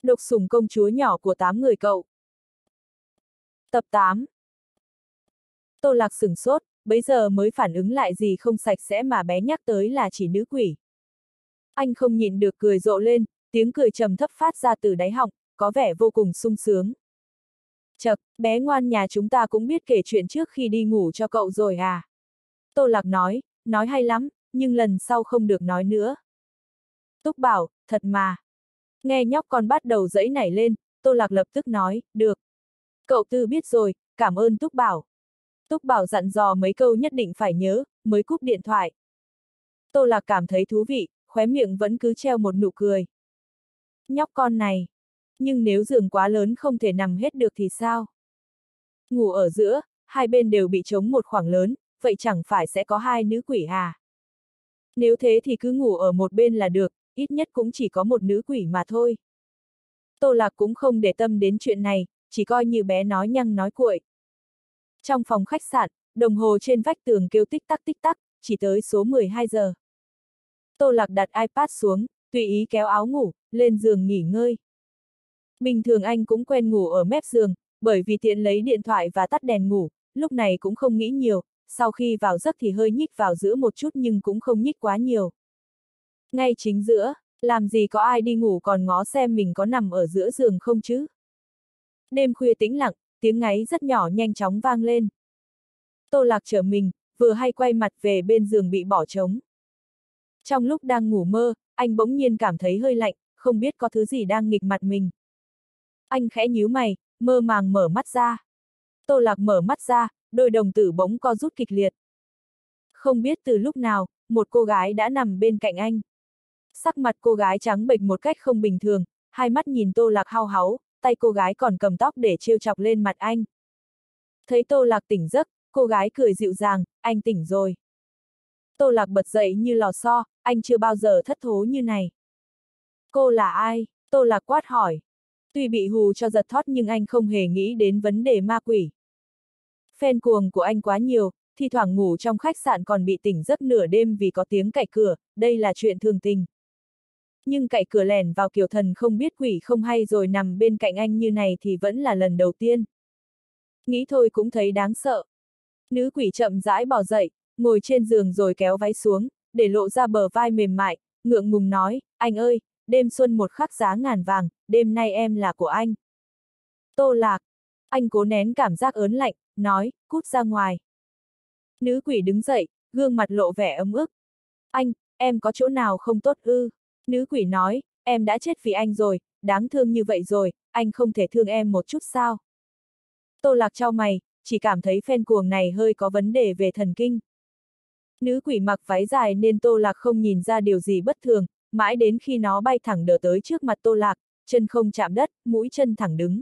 Độc sủng công chúa nhỏ của 8 người cậu. Tập 8. Tô Lạc sửng sốt, bấy giờ mới phản ứng lại gì không sạch sẽ mà bé nhắc tới là chỉ nữ quỷ. Anh không nhịn được cười rộ lên, tiếng cười trầm thấp phát ra từ đáy họng, có vẻ vô cùng sung sướng. Chậc, bé ngoan nhà chúng ta cũng biết kể chuyện trước khi đi ngủ cho cậu rồi à? Tô Lạc nói hay lắm, nhưng lần sau không được nói nữa. Túc bảo, thật mà. Nghe nhóc con bắt đầu giãy nảy lên, Tô Lạc lập tức nói, được. Cậu Tư biết rồi, cảm ơn Túc bảo. Túc bảo dặn dò mấy câu nhất định phải nhớ, mới cúp điện thoại. Tô Lạc cảm thấy thú vị, khóe miệng vẫn cứ treo một nụ cười. Nhóc con này. Nhưng nếu giường quá lớn không thể nằm hết được thì sao? Ngủ ở giữa, hai bên đều bị trống một khoảng lớn, vậy chẳng phải sẽ có hai nữ quỷ à? Nếu thế thì cứ ngủ ở một bên là được, ít nhất cũng chỉ có một nữ quỷ mà thôi. Tô Lạc cũng không để tâm đến chuyện này, chỉ coi như bé nói nhăng nói cuội. Trong phòng khách sạn, đồng hồ trên vách tường kêu tích tắc, chỉ tới số 12 giờ. Tô Lạc đặt iPad xuống, tùy ý kéo áo ngủ, lên giường nghỉ ngơi. Bình thường anh cũng quen ngủ ở mép giường, bởi vì tiện lấy điện thoại và tắt đèn ngủ, lúc này cũng không nghĩ nhiều, sau khi vào giấc thì hơi nhích vào giữa một chút nhưng cũng không nhích quá nhiều. Ngay chính giữa, làm gì có ai đi ngủ còn ngó xem mình có nằm ở giữa giường không chứ? Đêm khuya tĩnh lặng, tiếng ngáy rất nhỏ nhanh chóng vang lên. Tô Lạc trở mình, vừa hay quay mặt về bên giường bị bỏ trống. Trong lúc đang ngủ mơ, anh bỗng nhiên cảm thấy hơi lạnh, không biết có thứ gì đang nghịch mặt mình. Anh khẽ nhíu mày, mơ màng mở mắt ra. Tô Lạc mở mắt ra, đôi đồng tử bỗng co rút kịch liệt. Không biết từ lúc nào, một cô gái đã nằm bên cạnh anh. Sắc mặt cô gái trắng bệch một cách không bình thường, hai mắt nhìn Tô Lạc hao háu, tay cô gái còn cầm tóc để trêu chọc lên mặt anh. Thấy Tô Lạc tỉnh giấc, cô gái cười dịu dàng, anh tỉnh rồi. Tô Lạc bật dậy như lò xo, anh chưa bao giờ thất thố như này. Cô là ai? Tô Lạc quát hỏi. Tuy bị hù cho giật thót nhưng anh không hề nghĩ đến vấn đề ma quỷ. Fan cuồng của anh quá nhiều, thi thoảng ngủ trong khách sạn còn bị tỉnh giấc nửa đêm vì có tiếng cạy cửa, đây là chuyện thường tình. Nhưng cạy cửa lẻn vào kiểu thần không biết quỷ không hay rồi nằm bên cạnh anh như này thì vẫn là lần đầu tiên. Nghĩ thôi cũng thấy đáng sợ. Nữ quỷ chậm rãi bò dậy, ngồi trên giường rồi kéo váy xuống, để lộ ra bờ vai mềm mại, ngượng ngùng nói, anh ơi, đêm xuân một khắc giá ngàn vàng, đêm nay em là của anh. Tô Lạc. Anh cố nén cảm giác ớn lạnh, nói, cút ra ngoài. Nữ quỷ đứng dậy, gương mặt lộ vẻ ấm ức. Anh, em có chỗ nào không tốt ư? Nữ quỷ nói, em đã chết vì anh rồi, đáng thương như vậy rồi, anh không thể thương em một chút sao? Tô Lạc chau mày, chỉ cảm thấy fan cuồng này hơi có vấn đề về thần kinh. Nữ quỷ mặc váy dài nên Tô Lạc không nhìn ra điều gì bất thường, mãi đến khi nó bay thẳng đỡ tới trước mặt Tô Lạc, chân không chạm đất, mũi chân thẳng đứng.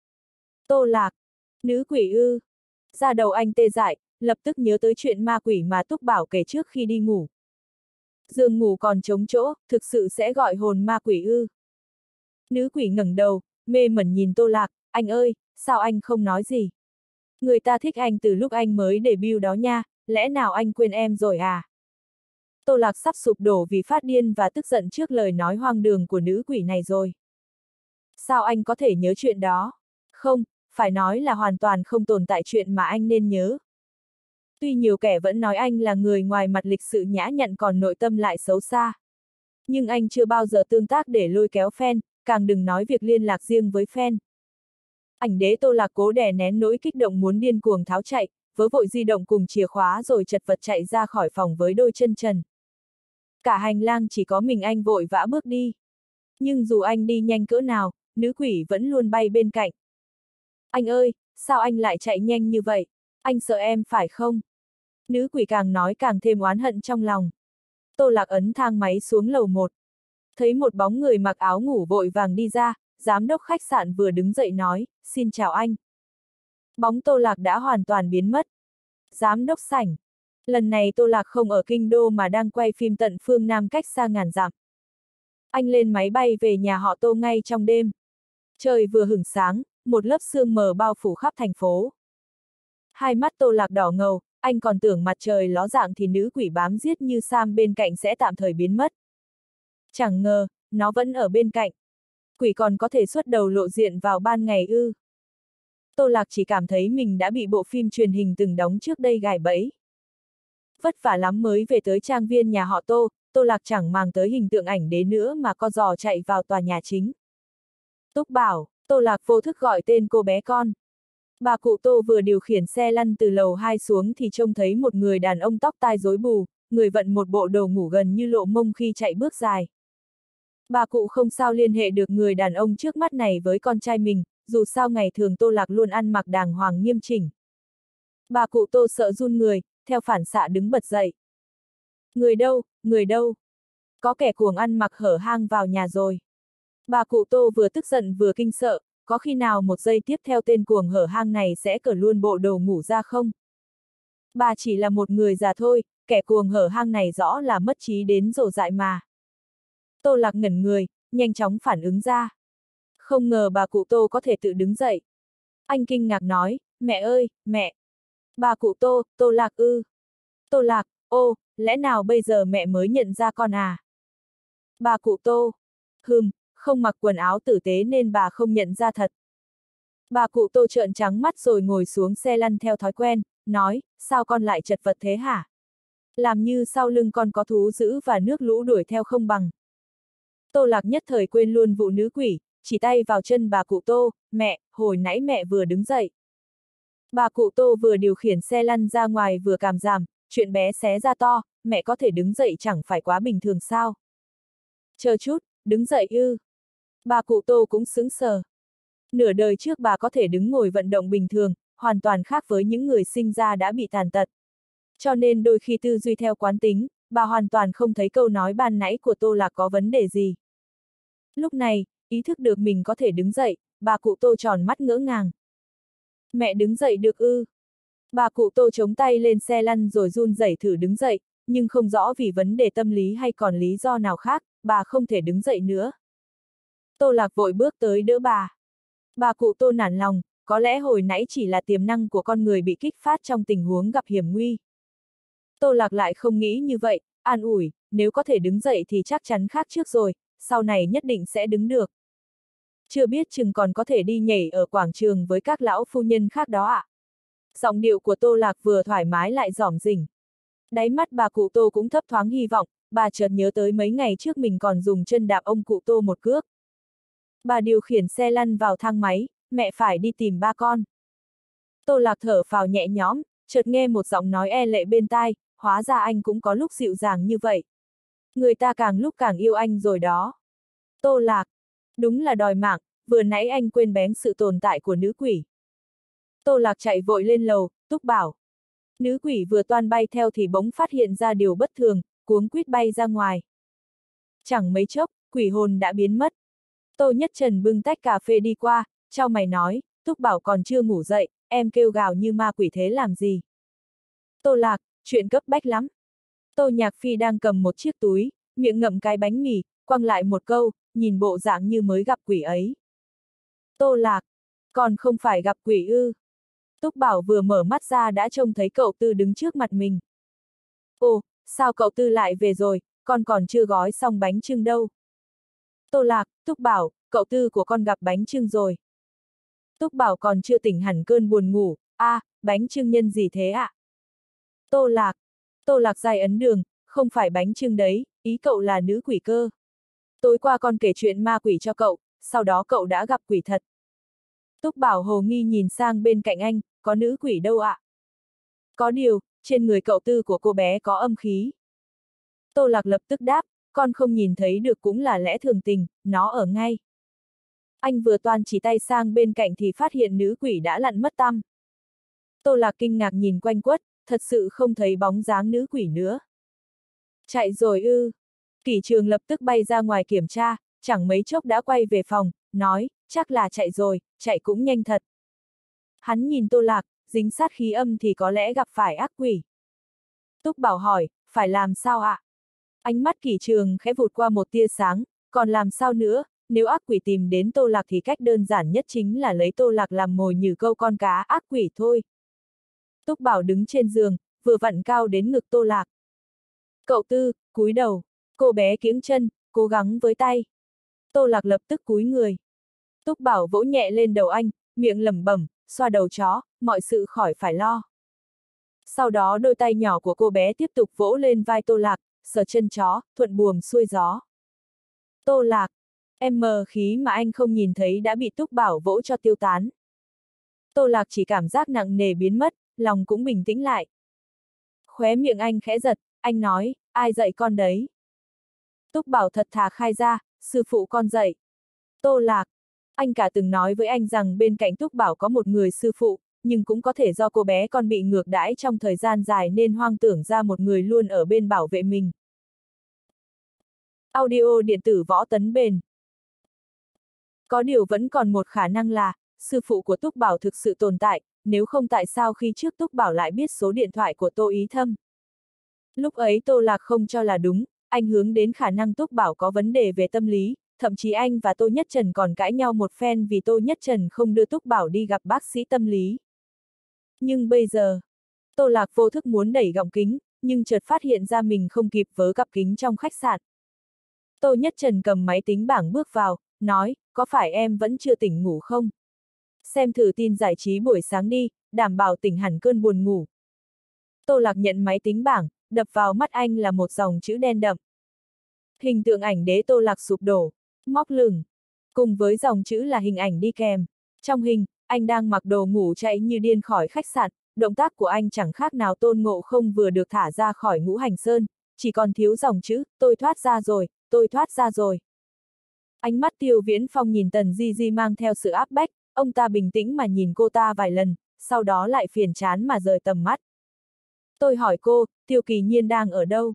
Tô Lạc, nữ quỷ ư? Da đầu anh tê dại, lập tức nhớ tới chuyện ma quỷ mà Túc Bảo kể trước khi đi ngủ. Giường ngủ còn trống chỗ, thực sự sẽ gọi hồn ma quỷ ư? Nữ quỷ ngẩng đầu, mê mẩn nhìn Tô Lạc, anh ơi, sao anh không nói gì? Người ta thích anh từ lúc anh mới debut đó nha, lẽ nào anh quên em rồi à? Tô Lạc sắp sụp đổ vì phát điên và tức giận trước lời nói hoang đường của nữ quỷ này rồi. Sao anh có thể nhớ chuyện đó? Không, phải nói là hoàn toàn không tồn tại chuyện mà anh nên nhớ. Tuy nhiều kẻ vẫn nói anh là người ngoài mặt lịch sự nhã nhặn còn nội tâm lại xấu xa. Nhưng anh chưa bao giờ tương tác để lôi kéo fan, càng đừng nói việc liên lạc riêng với fan. Ảnh đế Tô Lạc cố đè nén nỗi kích động muốn điên cuồng tháo chạy, vớ vội di động cùng chìa khóa rồi chật vật chạy ra khỏi phòng với đôi chân trần. Cả hành lang chỉ có mình anh vội vã bước đi. Nhưng dù anh đi nhanh cỡ nào, nữ quỷ vẫn luôn bay bên cạnh. Anh ơi, sao anh lại chạy nhanh như vậy? Anh sợ em phải không? Nữ quỷ càng nói càng thêm oán hận trong lòng. Tô Lạc ấn thang máy xuống lầu 1. Thấy một bóng người mặc áo ngủ vội vàng đi ra, giám đốc khách sạn vừa đứng dậy nói, xin chào anh. Bóng Tô Lạc đã hoàn toàn biến mất. Giám đốc sảnh. Lần này Tô Lạc không ở kinh đô mà đang quay phim tận phương Nam cách xa ngàn dặm. Anh lên máy bay về nhà họ Tô ngay trong đêm. Trời vừa hửng sáng, một lớp sương mờ bao phủ khắp thành phố. Hai mắt Tô Lạc đỏ ngầu, anh còn tưởng mặt trời ló dạng thì nữ quỷ bám giết như Sam bên cạnh sẽ tạm thời biến mất. Chẳng ngờ, nó vẫn ở bên cạnh. Quỷ còn có thể xuất đầu lộ diện vào ban ngày ư? Tô Lạc chỉ cảm thấy mình đã bị bộ phim truyền hình từng đóng trước đây gài bẫy. Vất vả lắm mới về tới trang viên nhà họ Tô, Tô Lạc chẳng màng tới hình tượng ảnh đế nữa mà co giò chạy vào tòa nhà chính. Túc Bảo, Tô Lạc vô thức gọi tên cô bé con. Bà cụ Tô vừa điều khiển xe lăn từ lầu 2 xuống thì trông thấy một người đàn ông tóc tai rối bù, người vận một bộ đồ ngủ gần như lộ mông khi chạy bước dài. Bà cụ không sao liên hệ được người đàn ông trước mắt này với con trai mình, dù sao ngày thường Tô Lạc luôn ăn mặc đàng hoàng nghiêm chỉnh. Bà cụ Tô sợ run người, theo phản xạ đứng bật dậy. Người đâu, người đâu? Có kẻ cuồng ăn mặc hở hang vào nhà rồi. Bà cụ Tô vừa tức giận vừa kinh sợ, có khi nào một giây tiếp theo tên cuồng hở hang này sẽ cởi luôn bộ đồ ngủ ra không? Bà chỉ là một người già thôi, kẻ cuồng hở hang này rõ là mất trí đến rổ dại mà. Tô Lạc ngẩn người, nhanh chóng phản ứng ra. Không ngờ bà cụ Tô có thể tự đứng dậy. Anh kinh ngạc nói, mẹ ơi, mẹ. Bà cụ Tô, Tô Lạc ư. Tô Lạc, ô, lẽ nào bây giờ mẹ mới nhận ra con à? Bà cụ Tô, không mặc quần áo tử tế nên bà không nhận ra thật. Bà cụ Tô trợn trắng mắt rồi ngồi xuống xe lăn theo thói quen, nói, sao con lại chật vật thế hả? Làm như sau lưng con có thú dữ và nước lũ đuổi theo không bằng. Tô Lạc nhất thời quên luôn vụ nữ quỷ, chỉ tay vào chân bà cụ Tô, mẹ, hồi nãy mẹ vừa đứng dậy. Bà cụ Tô vừa điều khiển xe lăn ra ngoài vừa cảm giảm, chuyện bé xé ra to, mẹ có thể đứng dậy chẳng phải quá bình thường sao? Chờ chút, đứng dậy ư? Bà cụ Tô cũng sững sờ. Nửa đời trước bà có thể đứng ngồi vận động bình thường, hoàn toàn khác với những người sinh ra đã bị tàn tật. Cho nên đôi khi tư duy theo quán tính, bà hoàn toàn không thấy câu nói ban nãy của Tô Lạc có vấn đề gì. Lúc này, ý thức được mình có thể đứng dậy, bà cụ Tô tròn mắt ngỡ ngàng. Mẹ đứng dậy được ư? Bà cụ Tô chống tay lên xe lăn rồi run rẩy thử đứng dậy, nhưng không rõ vì vấn đề tâm lý hay còn lý do nào khác, bà không thể đứng dậy nữa. Tô Lạc vội bước tới đỡ bà. Bà cụ Tô nản lòng, có lẽ hồi nãy chỉ là tiềm năng của con người bị kích phát trong tình huống gặp hiểm nguy. Tô Lạc lại không nghĩ như vậy, an ủi, nếu có thể đứng dậy thì chắc chắn khác trước rồi, sau này nhất định sẽ đứng được. Chưa biết chừng còn có thể đi nhảy ở quảng trường với các lão phu nhân khác đó ạ. Giọng điệu của Tô Lạc vừa thoải mái lại dỏm dỉnh. Đáy mắt bà cụ Tô cũng thấp thoáng hy vọng, bà chợt nhớ tới mấy ngày trước mình còn dùng chân đạp ông cụ Tô một cước. Bà điều khiển xe lăn vào thang máy, mẹ phải đi tìm ba con. Tô Lạc thở phào nhẹ nhõm, chợt nghe một giọng nói e lệ bên tai, hóa ra anh cũng có lúc dịu dàng như vậy. Người ta càng lúc càng yêu anh rồi đó. Tô Lạc, đúng là đòi mạng, vừa nãy anh quên bén sự tồn tại của nữ quỷ. Tô Lạc chạy vội lên lầu, Túc bảo. Nữ quỷ vừa toan bay theo thì bỗng phát hiện ra điều bất thường, cuống quýt bay ra ngoài. Chẳng mấy chốc, quỷ hồn đã biến mất. Tô Nhất Trần bưng tách cà phê đi qua, chau mày nói, Túc bảo còn chưa ngủ dậy, em kêu gào như ma quỷ thế làm gì? Tô Lạc, chuyện cấp bách lắm. Tô Nhạc Phi đang cầm một chiếc túi, miệng ngậm cái bánh mì, quăng lại một câu, nhìn bộ dạng như mới gặp quỷ ấy. Tô Lạc, còn không phải gặp quỷ ư? Túc Bảo vừa mở mắt ra đã trông thấy cậu Tư đứng trước mặt mình. Ồ, sao cậu Tư lại về rồi, con còn chưa gói xong bánh chưng đâu. Tô Lạc, Túc Bảo, cậu Tư của con gặp bánh chưng rồi. Túc Bảo còn chưa tỉnh hẳn cơn buồn ngủ, bánh chưng nhân gì thế ạ? Tô Lạc dài ấn đường, không phải bánh chưng đấy, ý cậu là nữ quỷ cơ. Tối qua con kể chuyện ma quỷ cho cậu, sau đó cậu đã gặp quỷ thật. Túc Bảo hồ nghi nhìn sang bên cạnh anh, có nữ quỷ đâu ạ? Có điều, trên người cậu Tư của cô bé có âm khí. Tô Lạc lập tức đáp, con không nhìn thấy được cũng là lẽ thường tình, nó ở ngay. Anh vừa toan chỉ tay sang bên cạnh thì phát hiện nữ quỷ đã lặn mất tăm. Tô Lạc kinh ngạc nhìn quanh quất, thật sự không thấy bóng dáng nữ quỷ nữa. Chạy rồi ư? Kỷ Trường lập tức bay ra ngoài kiểm tra, chẳng mấy chốc đã quay về phòng, nói, chắc là chạy rồi, chạy cũng nhanh thật. Hắn nhìn Tô Lạc, dính sát khí âm thì có lẽ gặp phải ác quỷ. Túc Bảo hỏi, phải làm sao ạ? Ánh mắt Kỷ Trường khẽ vụt qua một tia sáng, còn làm sao nữa, nếu ác quỷ tìm đến Tô Lạc thì cách đơn giản nhất chính là lấy Tô Lạc làm mồi nhử câu con cá ác quỷ thôi. Túc Bảo đứng trên giường, vừa vặn cao đến ngực Tô Lạc. Cậu Tư, cúi đầu, cô bé kiễng chân, cố gắng với tay. Tô Lạc lập tức cúi người. Túc Bảo vỗ nhẹ lên đầu anh, miệng lẩm bẩm, xoa đầu chó, mọi sự khỏi phải lo. Sau đó đôi tay nhỏ của cô bé tiếp tục vỗ lên vai Tô Lạc, sờ chân chó, thuận buồm xuôi gió. Tô Lạc, em mờ khí mà anh không nhìn thấy đã bị Túc Bảo vỗ cho tiêu tán. Tô Lạc chỉ cảm giác nặng nề biến mất, lòng cũng bình tĩnh lại. Khóe miệng anh khẽ giật, anh nói, ai dạy con đấy? Túc Bảo thật thà khai ra, sư phụ con dạy. Tô Lạc, anh cả từng nói với anh rằng bên cạnh Túc Bảo có một người sư phụ, nhưng cũng có thể do cô bé con bị ngược đãi trong thời gian dài nên hoang tưởng ra một người luôn ở bên bảo vệ mình. Audio điện tử Võ Tấn Bền. Có điều vẫn còn một khả năng là, sư phụ của Túc Bảo thực sự tồn tại, nếu không tại sao khi trước Túc Bảo lại biết số điện thoại của Tô Ý Thâm. Lúc ấy Tô Lạc không cho là đúng, anh hướng đến khả năng Túc Bảo có vấn đề về tâm lý, thậm chí anh và Tô Nhất Trần còn cãi nhau một phen vì Tô Nhất Trần không đưa Túc Bảo đi gặp bác sĩ tâm lý. Nhưng bây giờ, Tô Lạc vô thức muốn đẩy gọng kính, nhưng chợt phát hiện ra mình không kịp vớ cặp kính trong khách sạn. Tô Nhất Trần cầm máy tính bảng bước vào, nói, có phải em vẫn chưa tỉnh ngủ không? Xem thử tin giải trí buổi sáng đi, đảm bảo tỉnh hẳn cơn buồn ngủ. Tô Lạc nhận máy tính bảng, đập vào mắt anh là một dòng chữ đen đậm. Hình tượng ảnh đế Tô Lạc sụp đổ, móc lửng. Cùng với dòng chữ là hình ảnh đi kèm. Trong hình, anh đang mặc đồ ngủ chạy như điên khỏi khách sạn, động tác của anh chẳng khác nào Tôn Ngộ Không vừa được thả ra khỏi Ngũ Hành Sơn, chỉ còn thiếu dòng chữ, tôi thoát ra rồi, tôi thoát ra rồi. Ánh mắt Tiêu Viễn Phong nhìn Tần Di Di mang theo sự áp bách, ông ta bình tĩnh mà nhìn cô ta vài lần, sau đó lại phiền chán mà rời tầm mắt. Tôi hỏi cô, Tiêu Kỳ Nhiên đang ở đâu?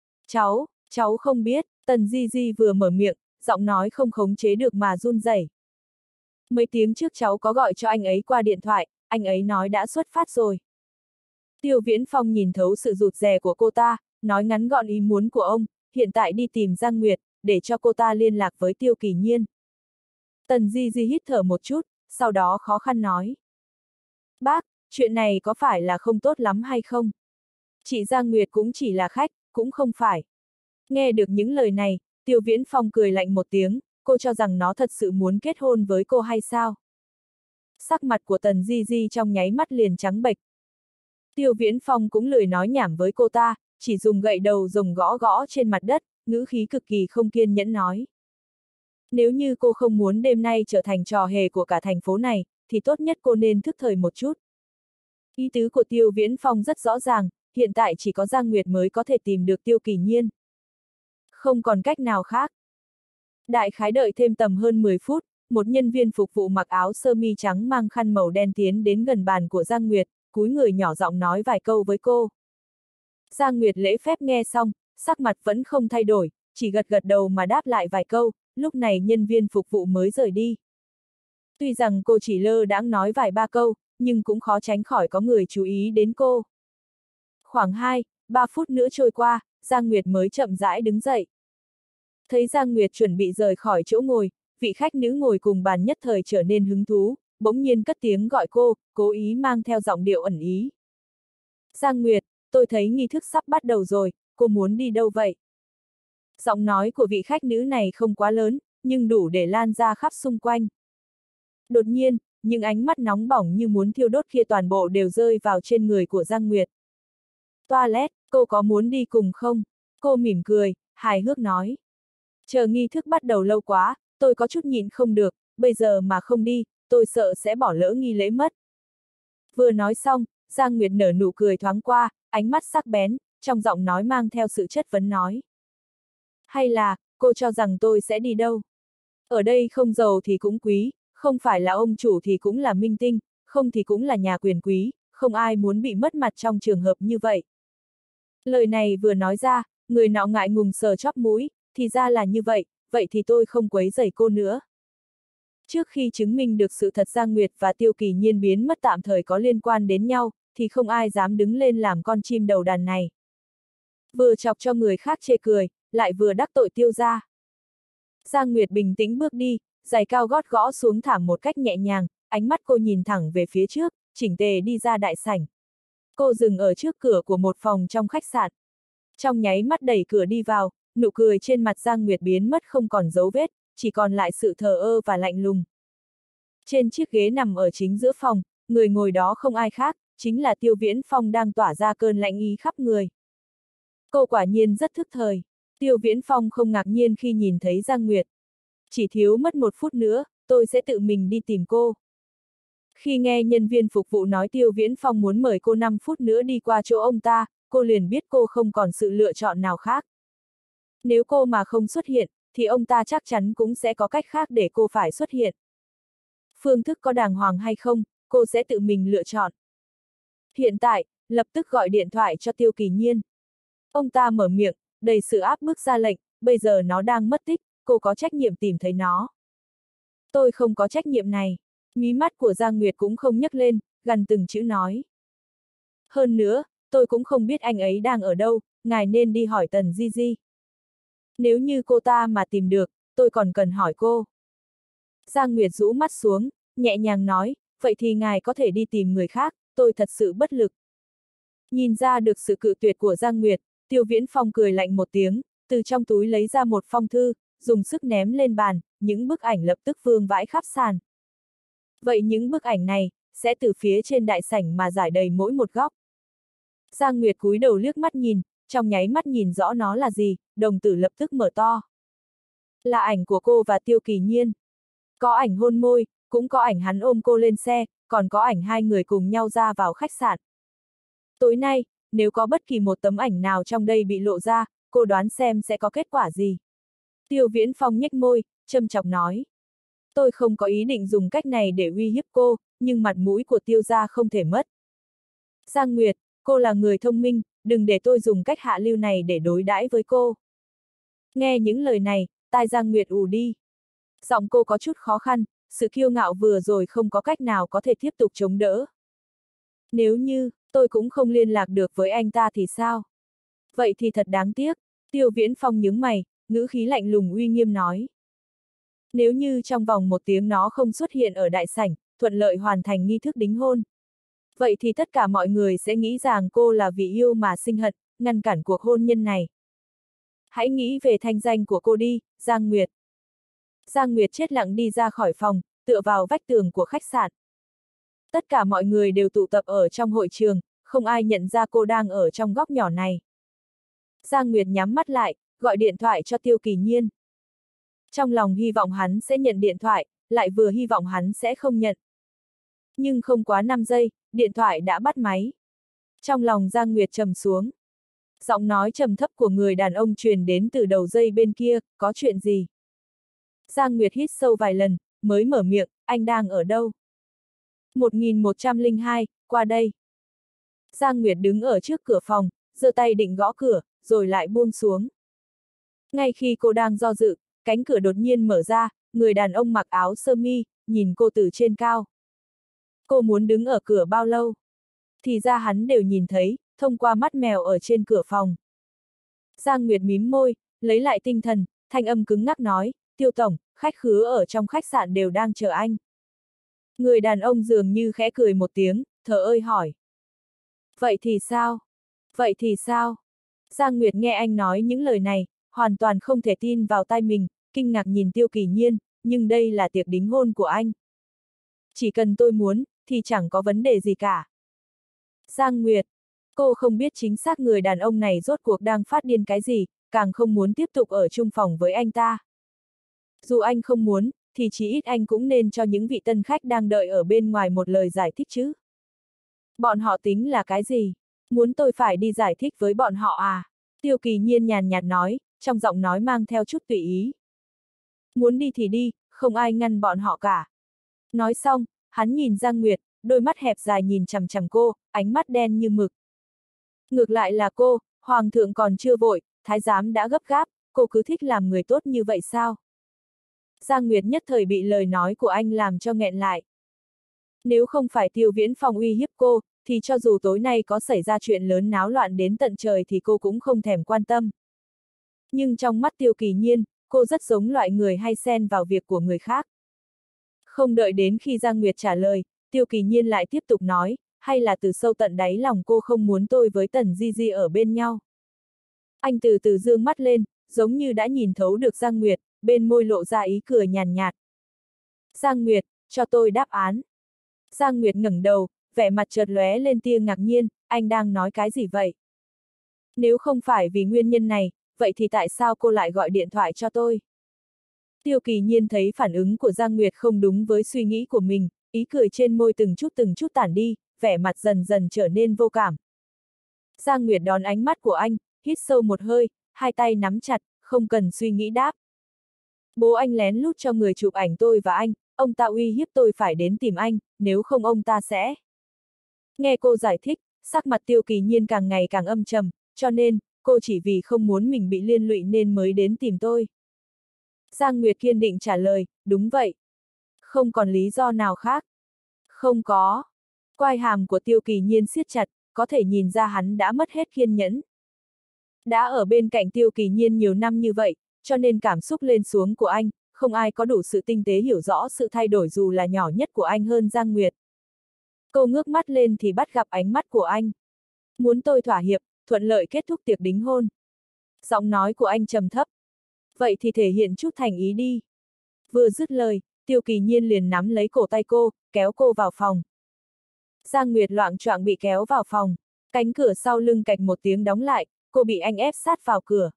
Cháu không biết, Tần Di Di vừa mở miệng, giọng nói không khống chế được mà run rẩy. Mấy tiếng trước cháu có gọi cho anh ấy qua điện thoại, anh ấy nói đã xuất phát rồi. Tiêu Viễn Phong nhìn thấu sự rụt rè của cô ta, nói ngắn gọn ý muốn của ông, hiện tại đi tìm Giang Nguyệt, để cho cô ta liên lạc với Tiêu Kỳ Nhiên. Tần Di Di hít thở một chút, sau đó khó khăn nói. Bác, chuyện này có phải là không tốt lắm hay không? Chị Giang Nguyệt cũng chỉ là khách, cũng không phải. Nghe được những lời này, Tiêu Viễn Phong cười lạnh một tiếng, cô cho rằng nó thật sự muốn kết hôn với cô hay sao? Sắc mặt của Tần Di Di trong nháy mắt liền trắng bệch. Tiêu Viễn Phong cũng lười nói nhảm với cô ta, chỉ dùng gậy đầu rồng gõ gõ trên mặt đất, ngữ khí cực kỳ không kiên nhẫn nói. Nếu như cô không muốn đêm nay trở thành trò hề của cả thành phố này, thì tốt nhất cô nên thức thời một chút. Ý tứ của Tiêu Viễn Phong rất rõ ràng, hiện tại chỉ có Giang Nguyệt mới có thể tìm được Tiêu Kỳ Nhiên. Không còn cách nào khác. Đại khái đợi thêm tầm hơn 10 phút, một nhân viên phục vụ mặc áo sơ mi trắng mang khăn màu đen tiến đến gần bàn của Giang Nguyệt, cúi người nhỏ giọng nói vài câu với cô. Giang Nguyệt lễ phép nghe xong, sắc mặt vẫn không thay đổi, chỉ gật gật đầu mà đáp lại vài câu, lúc này nhân viên phục vụ mới rời đi. Tuy rằng cô chỉ lơ đãng nói vài ba câu, nhưng cũng khó tránh khỏi có người chú ý đến cô. Khoảng 2-3 phút nữa trôi qua, Giang Nguyệt mới chậm rãi đứng dậy. Thấy Giang Nguyệt chuẩn bị rời khỏi chỗ ngồi, vị khách nữ ngồi cùng bàn nhất thời trở nên hứng thú, bỗng nhiên cất tiếng gọi cô, cố ý mang theo giọng điệu ẩn ý. Giang Nguyệt, tôi thấy nghi thức sắp bắt đầu rồi, cô muốn đi đâu vậy? Giọng nói của vị khách nữ này không quá lớn, nhưng đủ để lan ra khắp xung quanh. Đột nhiên, những ánh mắt nóng bỏng như muốn thiêu đốt kia toàn bộ đều rơi vào trên người của Giang Nguyệt. Toilet, cô có muốn đi cùng không? Cô mỉm cười, hài hước nói. Chờ nghi thức bắt đầu lâu quá, tôi có chút nhịn không được, bây giờ mà không đi, tôi sợ sẽ bỏ lỡ nghi lễ mất. Vừa nói xong, Giang Nguyệt nở nụ cười thoáng qua, ánh mắt sắc bén, trong giọng nói mang theo sự chất vấn nói. Hay là, cô cho rằng tôi sẽ đi đâu? Ở đây không giàu thì cũng quý, không phải là ông chủ thì cũng là minh tinh, không thì cũng là nhà quyền quý, không ai muốn bị mất mặt trong trường hợp như vậy. Lời này vừa nói ra, người nọ ngại ngùng sờ chóp mũi, thì ra là như vậy, vậy thì tôi không quấy rầy cô nữa. Trước khi chứng minh được sự thật Giang Nguyệt và Tiêu Kỳ Nhiên biến mất tạm thời có liên quan đến nhau, thì không ai dám đứng lên làm con chim đầu đàn này. Vừa chọc cho người khác chê cười, lại vừa đắc tội Tiêu gia. Giang Nguyệt bình tĩnh bước đi, giày cao gót gõ xuống thảm một cách nhẹ nhàng, ánh mắt cô nhìn thẳng về phía trước, chỉnh tề đi ra đại sảnh. Cô dừng ở trước cửa của một phòng trong khách sạn. Trong nháy mắt đẩy cửa đi vào, nụ cười trên mặt Giang Nguyệt biến mất không còn dấu vết, chỉ còn lại sự thờ ơ và lạnh lùng. Trên chiếc ghế nằm ở chính giữa phòng, người ngồi đó không ai khác, chính là Tiêu Viễn Phong đang tỏa ra cơn lạnh ý khắp người. Cô quả nhiên rất thức thời. Tiêu Viễn Phong không ngạc nhiên khi nhìn thấy Giang Nguyệt. Chỉ thiếu mất 1 phút nữa, tôi sẽ tự mình đi tìm cô. Khi nghe nhân viên phục vụ nói Tiêu Viễn Phong muốn mời cô 5 phút nữa đi qua chỗ ông ta, cô liền biết cô không còn sự lựa chọn nào khác. Nếu cô mà không xuất hiện, thì ông ta chắc chắn cũng sẽ có cách khác để cô phải xuất hiện. Phương thức có đàng hoàng hay không, cô sẽ tự mình lựa chọn. Hiện tại, lập tức gọi điện thoại cho Tiêu Kỳ Nhiên. Ông ta mở miệng, đầy sự áp bức ra lệnh, bây giờ nó đang mất tích, cô có trách nhiệm tìm thấy nó. Tôi không có trách nhiệm này. Mí mắt của Giang Nguyệt cũng không nhấc lên, gần từng chữ nói. Hơn nữa, tôi cũng không biết anh ấy đang ở đâu, ngài nên đi hỏi Tần Di Di. Nếu như cô ta mà tìm được, tôi còn cần hỏi cô. Giang Nguyệt rũ mắt xuống, nhẹ nhàng nói, vậy thì ngài có thể đi tìm người khác, tôi thật sự bất lực. Nhìn ra được sự cự tuyệt của Giang Nguyệt, Tiêu Viễn Phong cười lạnh một tiếng, từ trong túi lấy ra một phong thư, dùng sức ném lên bàn, những bức ảnh lập tức vương vãi khắp sàn. Vậy những bức ảnh này, sẽ từ phía trên đại sảnh mà rải đầy mỗi một góc. Giang Nguyệt cúi đầu liếc mắt nhìn, trong nháy mắt nhìn rõ nó là gì, đồng tử lập tức mở to. Là ảnh của cô và Tiêu Kỳ Nhiên. Có ảnh hôn môi, cũng có ảnh hắn ôm cô lên xe, còn có ảnh 2 người cùng nhau ra vào khách sạn. Tối nay, nếu có bất kỳ một tấm ảnh nào trong đây bị lộ ra, cô đoán xem sẽ có kết quả gì. Tiêu Viễn Phong nhếch môi, châm chọc nói. Tôi không có ý định dùng cách này để uy hiếp cô, nhưng mặt mũi của Tiêu gia không thể mất. Giang Nguyệt, cô là người thông minh, đừng để tôi dùng cách hạ lưu này để đối đãi với cô. Nghe những lời này, tai Giang Nguyệt ù đi. Giọng cô có chút khó khăn, sự kiêu ngạo vừa rồi không có cách nào có thể tiếp tục chống đỡ. Nếu như, tôi cũng không liên lạc được với anh ta thì sao? Vậy thì thật đáng tiếc, Tiêu Viễn Phong nhướng mày, ngữ khí lạnh lùng uy nghiêm nói. Nếu như trong vòng 1 tiếng nó không xuất hiện ở đại sảnh, thuận lợi hoàn thành nghi thức đính hôn. Vậy thì tất cả mọi người sẽ nghĩ rằng cô là vì yêu mà sinh hận, ngăn cản cuộc hôn nhân này. Hãy nghĩ về thanh danh của cô đi, Giang Nguyệt. Giang Nguyệt chết lặng đi ra khỏi phòng, tựa vào vách tường của khách sạn. Tất cả mọi người đều tụ tập ở trong hội trường, không ai nhận ra cô đang ở trong góc nhỏ này. Giang Nguyệt nhắm mắt lại, gọi điện thoại cho Tiêu Kỳ Nhiên. Trong lòng hy vọng hắn sẽ nhận điện thoại, lại vừa hy vọng hắn sẽ không nhận. Nhưng không quá 5 giây, điện thoại đã bắt máy. Trong lòng Giang Nguyệt trầm xuống. Giọng nói trầm thấp của người đàn ông truyền đến từ đầu dây bên kia, có chuyện gì? Giang Nguyệt hít sâu vài lần, mới mở miệng, anh đang ở đâu? 1102, qua đây. Giang Nguyệt đứng ở trước cửa phòng, giơ tay định gõ cửa, rồi lại buông xuống. Ngay khi cô đang do dự, cánh cửa đột nhiên mở ra, người đàn ông mặc áo sơ mi, nhìn cô từ trên cao. Cô muốn đứng ở cửa bao lâu? Thì ra hắn đều nhìn thấy, thông qua mắt mèo ở trên cửa phòng. Giang Nguyệt mím môi, lấy lại tinh thần, thanh âm cứng ngắc nói, Tiêu tổng, khách khứa ở trong khách sạn đều đang chờ anh. Người đàn ông dường như khẽ cười một tiếng, thờ ơ hỏi. Vậy thì sao? Vậy thì sao? Giang Nguyệt nghe anh nói những lời này, hoàn toàn không thể tin vào tai mình, kinh ngạc nhìn Tiêu Kỳ Nhiên, nhưng đây là tiệc đính hôn của anh. Chỉ cần tôi muốn, thì chẳng có vấn đề gì cả. Giang Nguyệt, cô không biết chính xác người đàn ông này rốt cuộc đang phát điên cái gì, càng không muốn tiếp tục ở chung phòng với anh ta. Dù anh không muốn, thì chí ít anh cũng nên cho những vị tân khách đang đợi ở bên ngoài một lời giải thích chứ. Bọn họ tính là cái gì? Muốn tôi phải đi giải thích với bọn họ à? Tiêu Kỳ Nhiên nhàn nhạt nói, trong giọng nói mang theo chút tùy ý. Muốn đi thì đi, không ai ngăn bọn họ cả. Nói xong, hắn nhìn Giang Nguyệt, đôi mắt hẹp dài nhìn chằm chằm cô, ánh mắt đen như mực. Ngược lại là cô, Hoàng thượng còn chưa vội, thái giám đã gấp gáp, cô cứ thích làm người tốt như vậy sao? Giang Nguyệt nhất thời bị lời nói của anh làm cho nghẹn lại. Nếu không phải Tiêu Viễn Phong uy hiếp cô, thì cho dù tối nay có xảy ra chuyện lớn náo loạn đến tận trời thì cô cũng không thèm quan tâm. Nhưng trong mắt Tiêu Kỳ Nhiên, cô rất giống loại người hay xen vào việc của người khác. Không đợi đến khi Giang Nguyệt trả lời, Tiêu Kỳ Nhiên lại tiếp tục nói, hay là từ sâu tận đáy lòng cô không muốn tôi với Tần Di Di ở bên nhau. Anh từ từ dương mắt lên, giống như đã nhìn thấu được Giang Nguyệt, bên môi lộ ra ý cười nhàn nhạt. Giang Nguyệt, cho tôi đáp án. Giang Nguyệt ngẩng đầu, vẻ mặt chợt lóe lên tia ngạc nhiên, anh đang nói cái gì vậy? Nếu không phải vì nguyên nhân này, vậy thì tại sao cô lại gọi điện thoại cho tôi? Tiêu Kỳ Nhiên thấy phản ứng của Giang Nguyệt không đúng với suy nghĩ của mình, ý cười trên môi từng chút tản đi, vẻ mặt dần dần trở nên vô cảm. Giang Nguyệt đón ánh mắt của anh, hít sâu một hơi, hai tay nắm chặt, không cần suy nghĩ đáp. Bố anh lén lút cho người chụp ảnh tôi và anh, ông ta uy hiếp tôi phải đến tìm anh, nếu không ông ta sẽ... Nghe cô giải thích, sắc mặt Tiêu Kỳ Nhiên càng ngày càng âm trầm, cho nên, cô chỉ vì không muốn mình bị liên lụy nên mới đến tìm tôi. Giang Nguyệt kiên định trả lời, đúng vậy. Không còn lý do nào khác. Không có. Quai hàm của Tiêu Kỳ Nhiên siết chặt, có thể nhìn ra hắn đã mất hết kiên nhẫn. Đã ở bên cạnh Tiêu Kỳ Nhiên nhiều năm như vậy, cho nên cảm xúc lên xuống của anh, không ai có đủ sự tinh tế hiểu rõ sự thay đổi dù là nhỏ nhất của anh hơn Giang Nguyệt. Cô ngước mắt lên thì bắt gặp ánh mắt của anh. Muốn tôi thỏa hiệp, thuận lợi kết thúc tiệc đính hôn. Giọng nói của anh trầm thấp. Vậy thì thể hiện chút thành ý đi. Vừa dứt lời, Tiêu Kỳ Nhiên liền nắm lấy cổ tay cô, kéo cô vào phòng. Giang Nguyệt loạng choạng bị kéo vào phòng. Cánh cửa sau lưng cạch một tiếng đóng lại, cô bị anh ép sát vào cửa.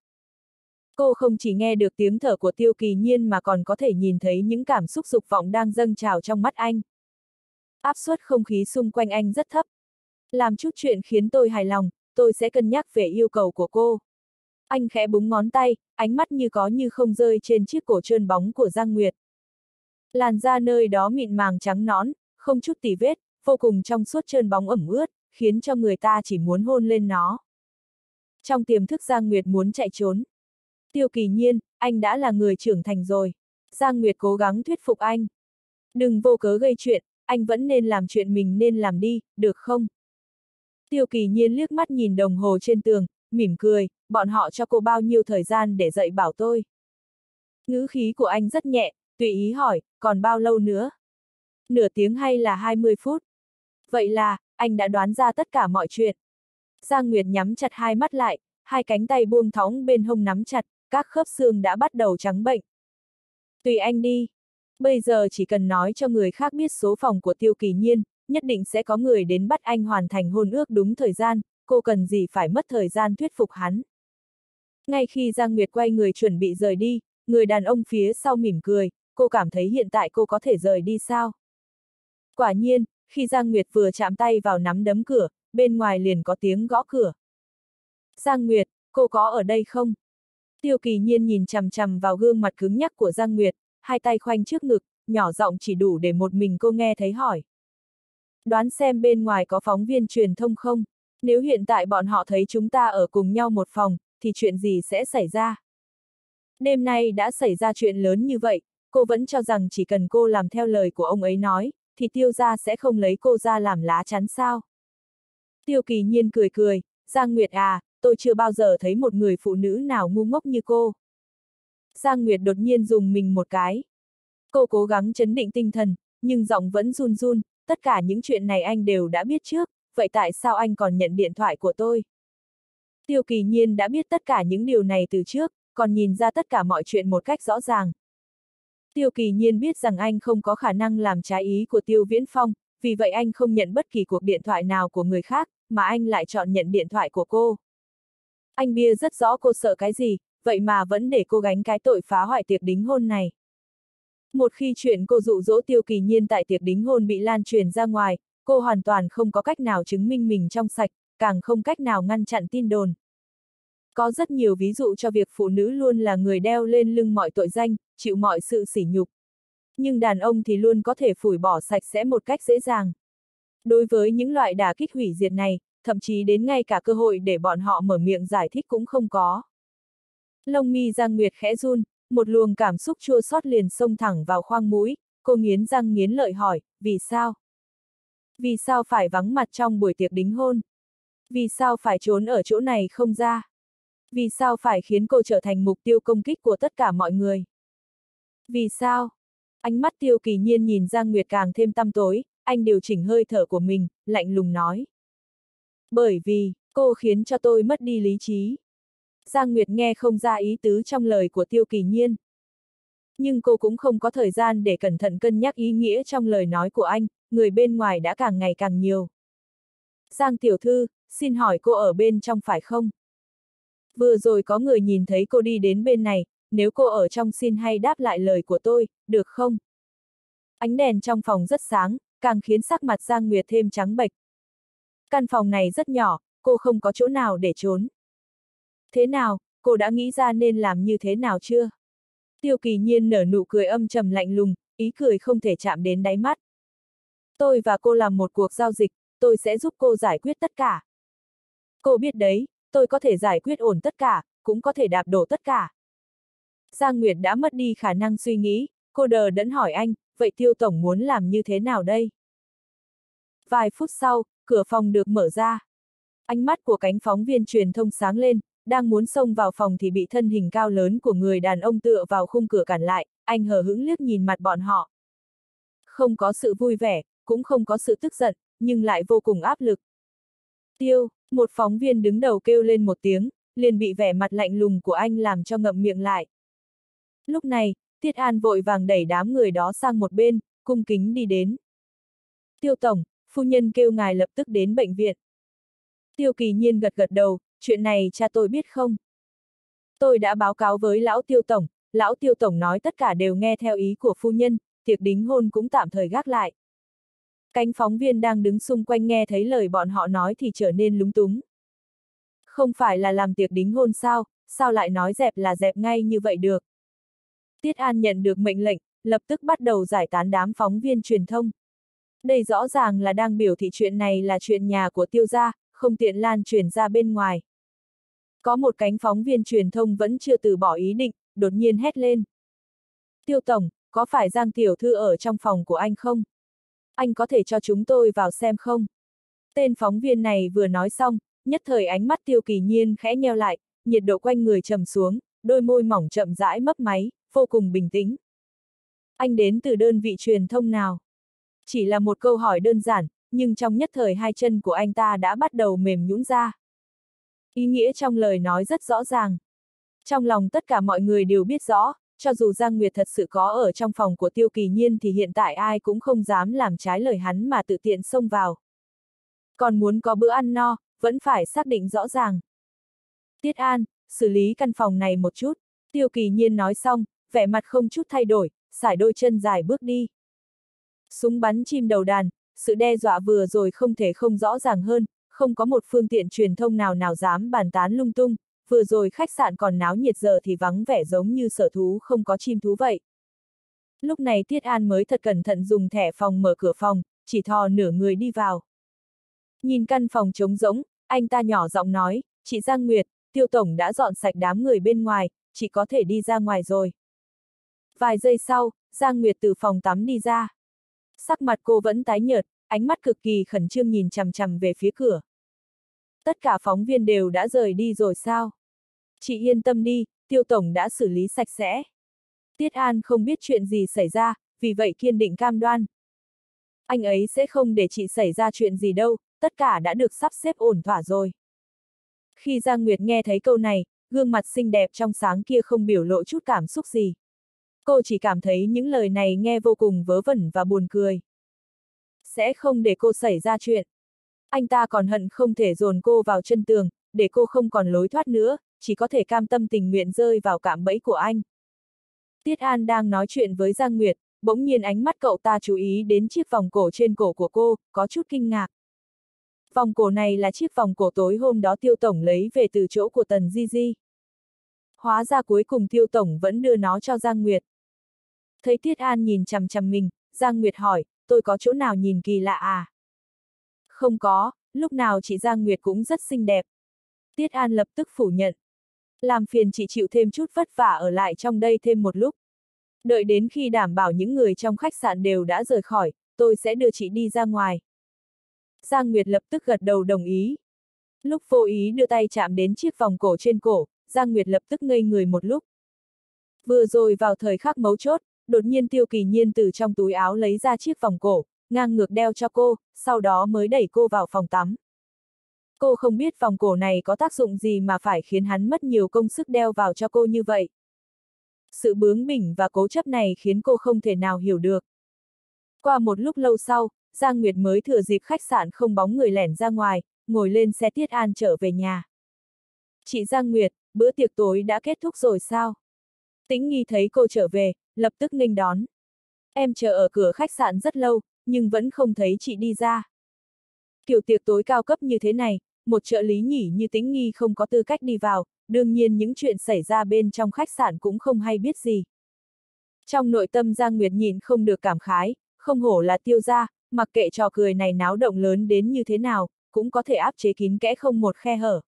Cô không chỉ nghe được tiếng thở của Tiêu Kỳ Nhiên mà còn có thể nhìn thấy những cảm xúc dục vọng đang dâng trào trong mắt anh. Áp suất không khí xung quanh anh rất thấp. Làm chút chuyện khiến tôi hài lòng, tôi sẽ cân nhắc về yêu cầu của cô. Anh khẽ búng ngón tay, ánh mắt như có như không rơi trên chiếc cổ trơn bóng của Giang Nguyệt. Làn da nơi đó mịn màng trắng nõn, không chút tì vết, vô cùng trong suốt trơn bóng ẩm ướt, khiến cho người ta chỉ muốn hôn lên nó. Trong tiềm thức Giang Nguyệt muốn chạy trốn. Tiêu Kỳ Nhiên, anh đã là người trưởng thành rồi. Giang Nguyệt cố gắng thuyết phục anh. Đừng vô cớ gây chuyện, anh vẫn nên làm chuyện mình nên làm đi, được không? Tiêu Kỳ Nhiên liếc mắt nhìn đồng hồ trên tường, mỉm cười, bọn họ cho cô bao nhiêu thời gian để dạy bảo tôi. Ngữ khí của anh rất nhẹ, tùy ý hỏi, còn bao lâu nữa? Nửa tiếng hay là 20 phút? Vậy là, anh đã đoán ra tất cả mọi chuyện. Giang Nguyệt nhắm chặt hai mắt lại, hai cánh tay buông thõng bên hông nắm chặt, các khớp xương đã bắt đầu trắng bệnh. Tùy anh đi. Bây giờ chỉ cần nói cho người khác biết số phòng của Tiêu Kỳ Nhiên, nhất định sẽ có người đến bắt anh hoàn thành hôn ước đúng thời gian, cô cần gì phải mất thời gian thuyết phục hắn. Ngay khi Giang Nguyệt quay người chuẩn bị rời đi, người đàn ông phía sau mỉm cười, cô cảm thấy hiện tại cô có thể rời đi sao? Quả nhiên, khi Giang Nguyệt vừa chạm tay vào nắm đấm cửa, bên ngoài liền có tiếng gõ cửa. Giang Nguyệt, cô có ở đây không? Tiêu Kỳ Nhiên nhìn chằm chằm vào gương mặt cứng nhắc của Giang Nguyệt, hai tay khoanh trước ngực, nhỏ giọng chỉ đủ để một mình cô nghe thấy hỏi. Đoán xem bên ngoài có phóng viên truyền thông không? Nếu hiện tại bọn họ thấy chúng ta ở cùng nhau một phòng, thì chuyện gì sẽ xảy ra? Đêm nay đã xảy ra chuyện lớn như vậy, cô vẫn cho rằng chỉ cần cô làm theo lời của ông ấy nói, thì Tiêu gia sẽ không lấy cô ra làm lá chắn sao? Tiêu Kỳ Nhiên cười cười, Giang Nguyệt à, tôi chưa bao giờ thấy một người phụ nữ nào ngu ngốc như cô. Giang Nguyệt đột nhiên dùng mình một cái. Cô cố gắng trấn định tinh thần, nhưng giọng vẫn run run, tất cả những chuyện này anh đều đã biết trước, vậy tại sao anh còn nhận điện thoại của tôi? Tiêu Kỳ Nhiên đã biết tất cả những điều này từ trước, còn nhìn ra tất cả mọi chuyện một cách rõ ràng. Tiêu Kỳ Nhiên biết rằng anh không có khả năng làm trái ý của Tiêu Viễn Phong, vì vậy anh không nhận bất kỳ cuộc điện thoại nào của người khác, mà anh lại chọn nhận điện thoại của cô. Anh biết rất rõ cô sợ cái gì, vậy mà vẫn để cô gánh cái tội phá hoại tiệc đính hôn này. Một khi chuyện cô dụ dỗ Tiêu Kỳ Nhiên tại tiệc đính hôn bị lan truyền ra ngoài, cô hoàn toàn không có cách nào chứng minh mình trong sạch, càng không cách nào ngăn chặn tin đồn. Có rất nhiều ví dụ cho việc phụ nữ luôn là người đeo lên lưng mọi tội danh, chịu mọi sự sỉ nhục. Nhưng đàn ông thì luôn có thể phủi bỏ sạch sẽ một cách dễ dàng. Đối với những loại đả kích hủy diệt này, thậm chí đến ngay cả cơ hội để bọn họ mở miệng giải thích cũng không có. Lông mi Giang Nguyệt khẽ run, một luồng cảm xúc chua xót liền xông thẳng vào khoang mũi, cô nghiến răng nghiến lợi hỏi, vì sao? Vì sao phải vắng mặt trong buổi tiệc đính hôn? Vì sao phải trốn ở chỗ này không ra? Vì sao phải khiến cô trở thành mục tiêu công kích của tất cả mọi người? Vì sao? Ánh mắt Tiêu Kỳ Nhiên nhìn Giang Nguyệt càng thêm tăm tối, anh điều chỉnh hơi thở của mình, lạnh lùng nói. Bởi vì, cô khiến cho tôi mất đi lý trí. Giang Nguyệt nghe không ra ý tứ trong lời của Tiêu Kỳ Nhiên. Nhưng cô cũng không có thời gian để cẩn thận cân nhắc ý nghĩa trong lời nói của anh, người bên ngoài đã càng ngày càng nhiều. Giang tiểu thư, xin hỏi cô ở bên trong phải không? Vừa rồi có người nhìn thấy cô đi đến bên này, nếu cô ở trong xin hay đáp lại lời của tôi, được không? Ánh đèn trong phòng rất sáng, càng khiến sắc mặt Giang Nguyệt thêm trắng bệch. Căn phòng này rất nhỏ, cô không có chỗ nào để trốn. Thế nào, cô đã nghĩ ra nên làm như thế nào chưa? Tiêu Kỳ Nhiên nở nụ cười âm trầm lạnh lùng, ý cười không thể chạm đến đáy mắt. Tôi và cô làm một cuộc giao dịch, tôi sẽ giúp cô giải quyết tất cả. Cô biết đấy, tôi có thể giải quyết ổn tất cả, cũng có thể đạp đổ tất cả. Giang Nguyệt đã mất đi khả năng suy nghĩ, cô đờ đẫn hỏi anh, vậy Tiêu Tổng muốn làm như thế nào đây? Vài phút sau, cửa phòng được mở ra. Ánh mắt của cánh phóng viên truyền thông sáng lên, đang muốn xông vào phòng thì bị thân hình cao lớn của người đàn ông tựa vào khung cửa cản lại, anh hờ hững liếc nhìn mặt bọn họ. Không có sự vui vẻ, cũng không có sự tức giận, nhưng lại vô cùng áp lực. Tiêu, một phóng viên đứng đầu kêu lên một tiếng, liền bị vẻ mặt lạnh lùng của anh làm cho ngậm miệng lại. Lúc này, Tiết An vội vàng đẩy đám người đó sang một bên, cung kính đi đến. Tiêu Tổng, phu nhân kêu ngài lập tức đến bệnh viện. Tiêu Kỳ Nhiên gật gật đầu, chuyện này cha tôi biết không? Tôi đã báo cáo với lão Tiêu Tổng nói tất cả đều nghe theo ý của phu nhân, tiệc đính hôn cũng tạm thời gác lại. Cánh phóng viên đang đứng xung quanh nghe thấy lời bọn họ nói thì trở nên lúng túng. Không phải là làm tiệc đính hôn sao lại nói dẹp là dẹp ngay như vậy được? Tiết An nhận được mệnh lệnh, lập tức bắt đầu giải tán đám phóng viên truyền thông. Đây rõ ràng là đang biểu thị chuyện này là chuyện nhà của Tiêu gia, không tiện lan truyền ra bên ngoài. Có một cánh phóng viên truyền thông vẫn chưa từ bỏ ý định, đột nhiên hét lên. Tiêu Tổng, có phải Giang tiểu thư ở trong phòng của anh không? Anh có thể cho chúng tôi vào xem không? Tên phóng viên này vừa nói xong, nhất thời ánh mắt Tiêu Kỳ Nhiên khẽ nheo lại, nhiệt độ quanh người trầm xuống, đôi môi mỏng chậm rãi mấp máy, vô cùng bình tĩnh. Anh đến từ đơn vị truyền thông nào? Chỉ là một câu hỏi đơn giản, nhưng trong nhất thời hai chân của anh ta đã bắt đầu mềm nhũn ra. Ý nghĩa trong lời nói rất rõ ràng. Trong lòng tất cả mọi người đều biết rõ, cho dù Giang Nguyệt thật sự có ở trong phòng của Tiêu Kỳ Nhiên thì hiện tại ai cũng không dám làm trái lời hắn mà tự tiện xông vào. Còn muốn có bữa ăn no, vẫn phải xác định rõ ràng. Tiết An, xử lý căn phòng này một chút, Tiêu Kỳ Nhiên nói xong, vẻ mặt không chút thay đổi, sải đôi chân dài bước đi. Súng bắn chim đầu đàn, sự đe dọa vừa rồi không thể không rõ ràng hơn, không có một phương tiện truyền thông nào dám bàn tán lung tung, vừa rồi khách sạn còn náo nhiệt giờ thì vắng vẻ giống như sở thú không có chim thú vậy. Lúc này Tiết An mới thật cẩn thận dùng thẻ phòng mở cửa phòng, chỉ thò nửa người đi vào. Nhìn căn phòng trống rỗng, anh ta nhỏ giọng nói, chị Giang Nguyệt, Tiêu Tổng đã dọn sạch đám người bên ngoài, chị có thể đi ra ngoài rồi. Vài giây sau, Giang Nguyệt từ phòng tắm đi ra. Sắc mặt cô vẫn tái nhợt, ánh mắt cực kỳ khẩn trương nhìn chằm chằm về phía cửa. Tất cả phóng viên đều đã rời đi rồi sao? Chị yên tâm đi, Tiêu Tổng đã xử lý sạch sẽ. Tiết An không biết chuyện gì xảy ra, vì vậy kiên định cam đoan. Anh ấy sẽ không để chị xảy ra chuyện gì đâu, tất cả đã được sắp xếp ổn thỏa rồi. Khi Giang Nguyệt nghe thấy câu này, gương mặt xinh đẹp trong sáng kia không biểu lộ chút cảm xúc gì. Cô chỉ cảm thấy những lời này nghe vô cùng vớ vẩn và buồn cười. Sẽ không để cô xảy ra chuyện. Anh ta còn hận không thể dồn cô vào chân tường, để cô không còn lối thoát nữa, chỉ có thể cam tâm tình nguyện rơi vào cạm bẫy của anh. Tiết An đang nói chuyện với Giang Nguyệt, bỗng nhiên ánh mắt cậu ta chú ý đến chiếc vòng cổ trên cổ của cô, có chút kinh ngạc. Vòng cổ này là chiếc vòng cổ tối hôm đó Tiêu Tổng lấy về từ chỗ của Tần Di Di. Hóa ra cuối cùng Tiêu Tổng vẫn đưa nó cho Giang Nguyệt. Thấy Tiết An nhìn chằm chằm mình, Giang Nguyệt hỏi, tôi có chỗ nào nhìn kỳ lạ à? Không có, lúc nào chị Giang Nguyệt cũng rất xinh đẹp. Tiết An lập tức phủ nhận. Làm phiền chị chịu thêm chút vất vả ở lại trong đây thêm một lúc. Đợi đến khi đảm bảo những người trong khách sạn đều đã rời khỏi, tôi sẽ đưa chị đi ra ngoài. Giang Nguyệt lập tức gật đầu đồng ý. Lúc vô ý đưa tay chạm đến chiếc vòng cổ trên cổ, Giang Nguyệt lập tức ngây người một lúc. Vừa rồi vào thời khắc mấu chốt, đột nhiên Tiêu Kỳ Nhiên từ trong túi áo lấy ra chiếc vòng cổ, ngang ngược đeo cho cô, sau đó mới đẩy cô vào phòng tắm. Cô không biết vòng cổ này có tác dụng gì mà phải khiến hắn mất nhiều công sức đeo vào cho cô như vậy. Sự bướng bỉnh và cố chấp này khiến cô không thể nào hiểu được. Qua một lúc lâu sau, Giang Nguyệt mới thừa dịp khách sạn không bóng người lẻn ra ngoài, ngồi lên xe Tiết An trở về nhà. Chị Giang Nguyệt, bữa tiệc tối đã kết thúc rồi sao? Tĩnh Nghi thấy cô trở về, lập tức nghênh đón. Em chờ ở cửa khách sạn rất lâu, nhưng vẫn không thấy chị đi ra. Kiểu tiệc tối cao cấp như thế này, một trợ lý nhỉ như Tĩnh Nghi không có tư cách đi vào, đương nhiên những chuyện xảy ra bên trong khách sạn cũng không hay biết gì. Trong nội tâm Giang Nguyệt nhìn không được cảm khái, không hổ là Tiêu gia, mặc kệ trò cười này náo động lớn đến như thế nào, cũng có thể áp chế kín kẽ không một khe hở.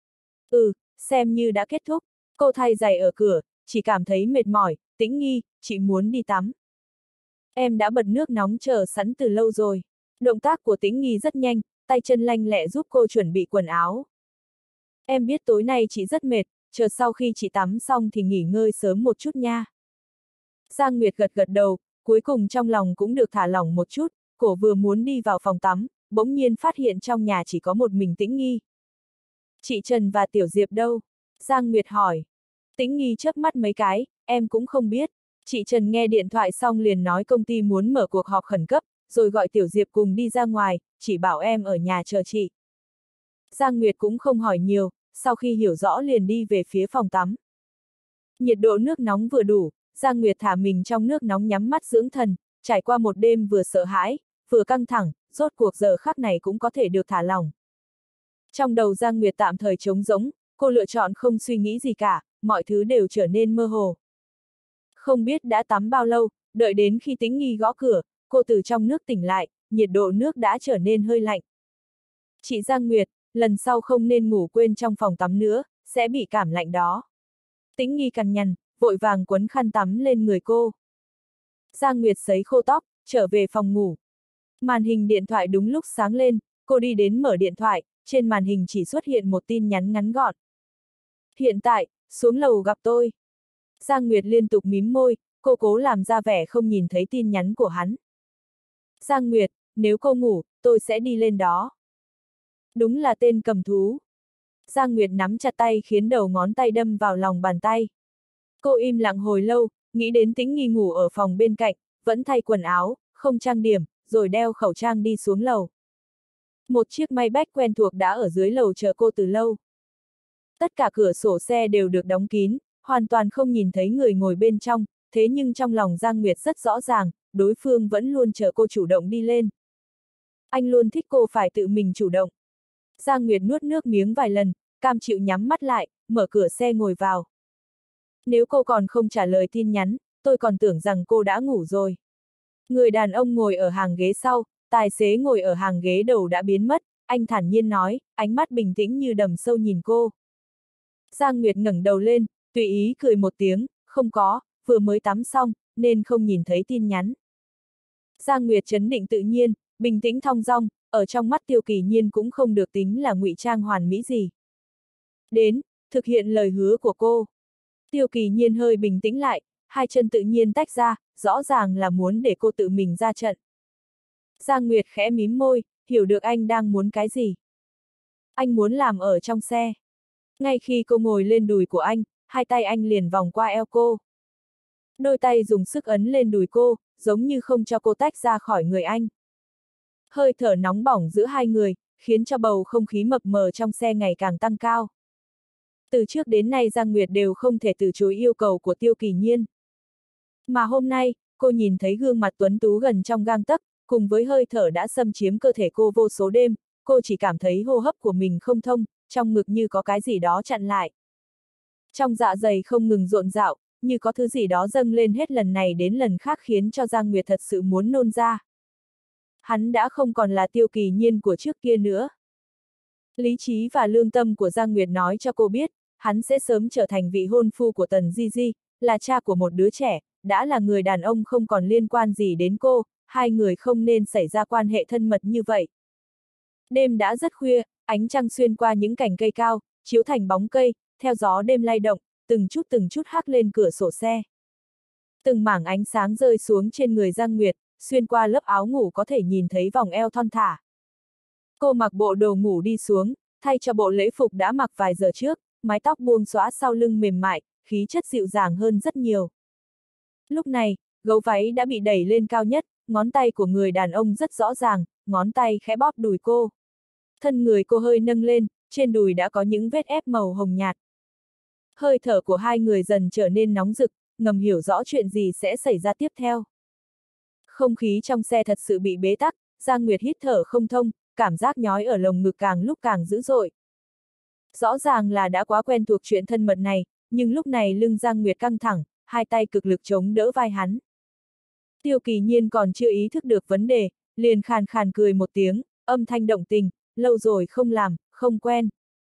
Xem như đã kết thúc, cô thay giày ở cửa, chỉ cảm thấy mệt mỏi. Tĩnh Nghi, chị muốn đi tắm. Em đã bật nước nóng chờ sẵn từ lâu rồi. Động tác của Tĩnh Nghi rất nhanh, tay chân lanh lẹ giúp cô chuẩn bị quần áo. Em biết tối nay chị rất mệt, chờ sau khi chị tắm xong thì nghỉ ngơi sớm một chút nha. Giang Nguyệt gật gật đầu, cuối cùng trong lòng cũng được thả lỏng một chút, cô vừa muốn đi vào phòng tắm, bỗng nhiên phát hiện trong nhà chỉ có một mình Tĩnh Nghi. Chị Trần và Tiểu Diệp đâu? Giang Nguyệt hỏi. Tĩnh Nghi chớp mắt mấy cái, em cũng không biết. Chị Trần nghe điện thoại xong liền nói công ty muốn mở cuộc họp khẩn cấp, rồi gọi Tiểu Diệp cùng đi ra ngoài, chỉ bảo em ở nhà chờ chị. Giang Nguyệt cũng không hỏi nhiều, sau khi hiểu rõ liền đi về phía phòng tắm. Nhiệt độ nước nóng vừa đủ, Giang Nguyệt thả mình trong nước nóng nhắm mắt dưỡng thần, trải qua một đêm vừa sợ hãi, vừa căng thẳng, rốt cuộc giờ khắc này cũng có thể được thả lỏng. Trong đầu Giang Nguyệt tạm thời trống rỗng, cô lựa chọn không suy nghĩ gì cả, mọi thứ đều trở nên mơ hồ. Không biết đã tắm bao lâu, đợi đến khi Tĩnh Nghi gõ cửa, cô từ trong nước tỉnh lại, nhiệt độ nước đã trở nên hơi lạnh. Chị Giang Nguyệt, lần sau không nên ngủ quên trong phòng tắm nữa, sẽ bị cảm lạnh đó. Tĩnh Nghi cằn nhằn, vội vàng quấn khăn tắm lên người cô. Giang Nguyệt sấy khô tóc, trở về phòng ngủ. Màn hình điện thoại đúng lúc sáng lên, cô đi đến mở điện thoại, trên màn hình chỉ xuất hiện một tin nhắn ngắn gọn. Hiện tại, xuống lầu gặp tôi. Giang Nguyệt liên tục mím môi, cô cố làm ra vẻ không nhìn thấy tin nhắn của hắn. Giang Nguyệt, nếu cô ngủ, tôi sẽ đi lên đó. Đúng là tên cầm thú. Giang Nguyệt nắm chặt tay khiến đầu ngón tay đâm vào lòng bàn tay. Cô im lặng hồi lâu, nghĩ đến Tĩnh Nghi ngủ ở phòng bên cạnh, vẫn thay quần áo, không trang điểm, rồi đeo khẩu trang đi xuống lầu. Một chiếc Maybach quen thuộc đã ở dưới lầu chờ cô từ lâu. Tất cả cửa sổ xe đều được đóng kín, hoàn toàn không nhìn thấy người ngồi bên trong, thế nhưng trong lòng Giang Nguyệt rất rõ ràng, đối phương vẫn luôn chờ cô chủ động đi lên. Anh luôn thích cô phải tự mình chủ động. Giang Nguyệt nuốt nước miếng vài lần, cam chịu nhắm mắt lại, mở cửa xe ngồi vào. Nếu cô còn không trả lời tin nhắn, tôi còn tưởng rằng cô đã ngủ rồi. Người đàn ông ngồi ở hàng ghế sau, tài xế ngồi ở hàng ghế đầu đã biến mất, anh thản nhiên nói, ánh mắt bình tĩnh như đầm sâu nhìn cô. Giang Nguyệt ngẩng đầu lên, tùy ý cười một tiếng, không có, vừa mới tắm xong, nên không nhìn thấy tin nhắn. Giang Nguyệt trấn định tự nhiên, bình tĩnh thong dong, ở trong mắt Tiêu Kỳ Nhiên cũng không được tính là ngụy trang hoàn mỹ gì. Đến, thực hiện lời hứa của cô. Tiêu Kỳ Nhiên hơi bình tĩnh lại, hai chân tự nhiên tách ra, rõ ràng là muốn để cô tự mình ra trận. Giang Nguyệt khẽ mím môi, hiểu được anh đang muốn cái gì. Anh muốn làm ở trong xe. Ngay khi cô ngồi lên đùi của anh, hai tay anh liền vòng qua eo cô. Đôi tay dùng sức ấn lên đùi cô, giống như không cho cô tách ra khỏi người anh. Hơi thở nóng bỏng giữa hai người, khiến cho bầu không khí mập mờ trong xe ngày càng tăng cao. Từ trước đến nay Giang Nguyệt đều không thể từ chối yêu cầu của Tiêu Kỳ Nhiên. Mà hôm nay, cô nhìn thấy gương mặt tuấn tú gần trong gang tấc, cùng với hơi thở đã xâm chiếm cơ thể cô vô số đêm, cô chỉ cảm thấy hô hấp của mình không thông, trong ngực như có cái gì đó chặn lại. Trong dạ dày không ngừng rộn rạo, như có thứ gì đó dâng lên hết lần này đến lần khác khiến cho Giang Nguyệt thật sự muốn nôn ra. Hắn đã không còn là Tiêu Kỳ Nhiên của trước kia nữa. Lý trí và lương tâm của Giang Nguyệt nói cho cô biết, hắn sẽ sớm trở thành vị hôn phu của Tần Di Di, là cha của một đứa trẻ, đã là người đàn ông không còn liên quan gì đến cô, hai người không nên xảy ra quan hệ thân mật như vậy. Đêm đã rất khuya, ánh trăng xuyên qua những cành cây cao, chiếu thành bóng cây, theo gió đêm lay động, từng chút hắt lên cửa sổ xe. Từng mảng ánh sáng rơi xuống trên người Giang Nguyệt, xuyên qua lớp áo ngủ có thể nhìn thấy vòng eo thon thả. Cô mặc bộ đồ ngủ đi xuống, thay cho bộ lễ phục đã mặc vài giờ trước, mái tóc buông xõa sau lưng mềm mại, khí chất dịu dàng hơn rất nhiều. Lúc này, gấu váy đã bị đẩy lên cao nhất, ngón tay của người đàn ông rất rõ ràng, ngón tay khẽ bóp đùi cô. Thân người cô hơi nâng lên, trên đùi đã có những vết ép màu hồng nhạt. Hơi thở của hai người dần trở nên nóng rực, ngầm hiểu rõ chuyện gì sẽ xảy ra tiếp theo. Không khí trong xe thật sự bị bế tắc, Giang Nguyệt hít thở không thông, cảm giác nhói ở lồng ngực càng lúc càng dữ dội. Rõ ràng là đã quá quen thuộc chuyện thân mật này, nhưng lúc này lưng Giang Nguyệt căng thẳng, hai tay cực lực chống đỡ vai hắn. Tiêu Kỳ Nhiên còn chưa ý thức được vấn đề, liền khàn khàn cười một tiếng, âm thanh động tình, lâu rồi không làm, không quen.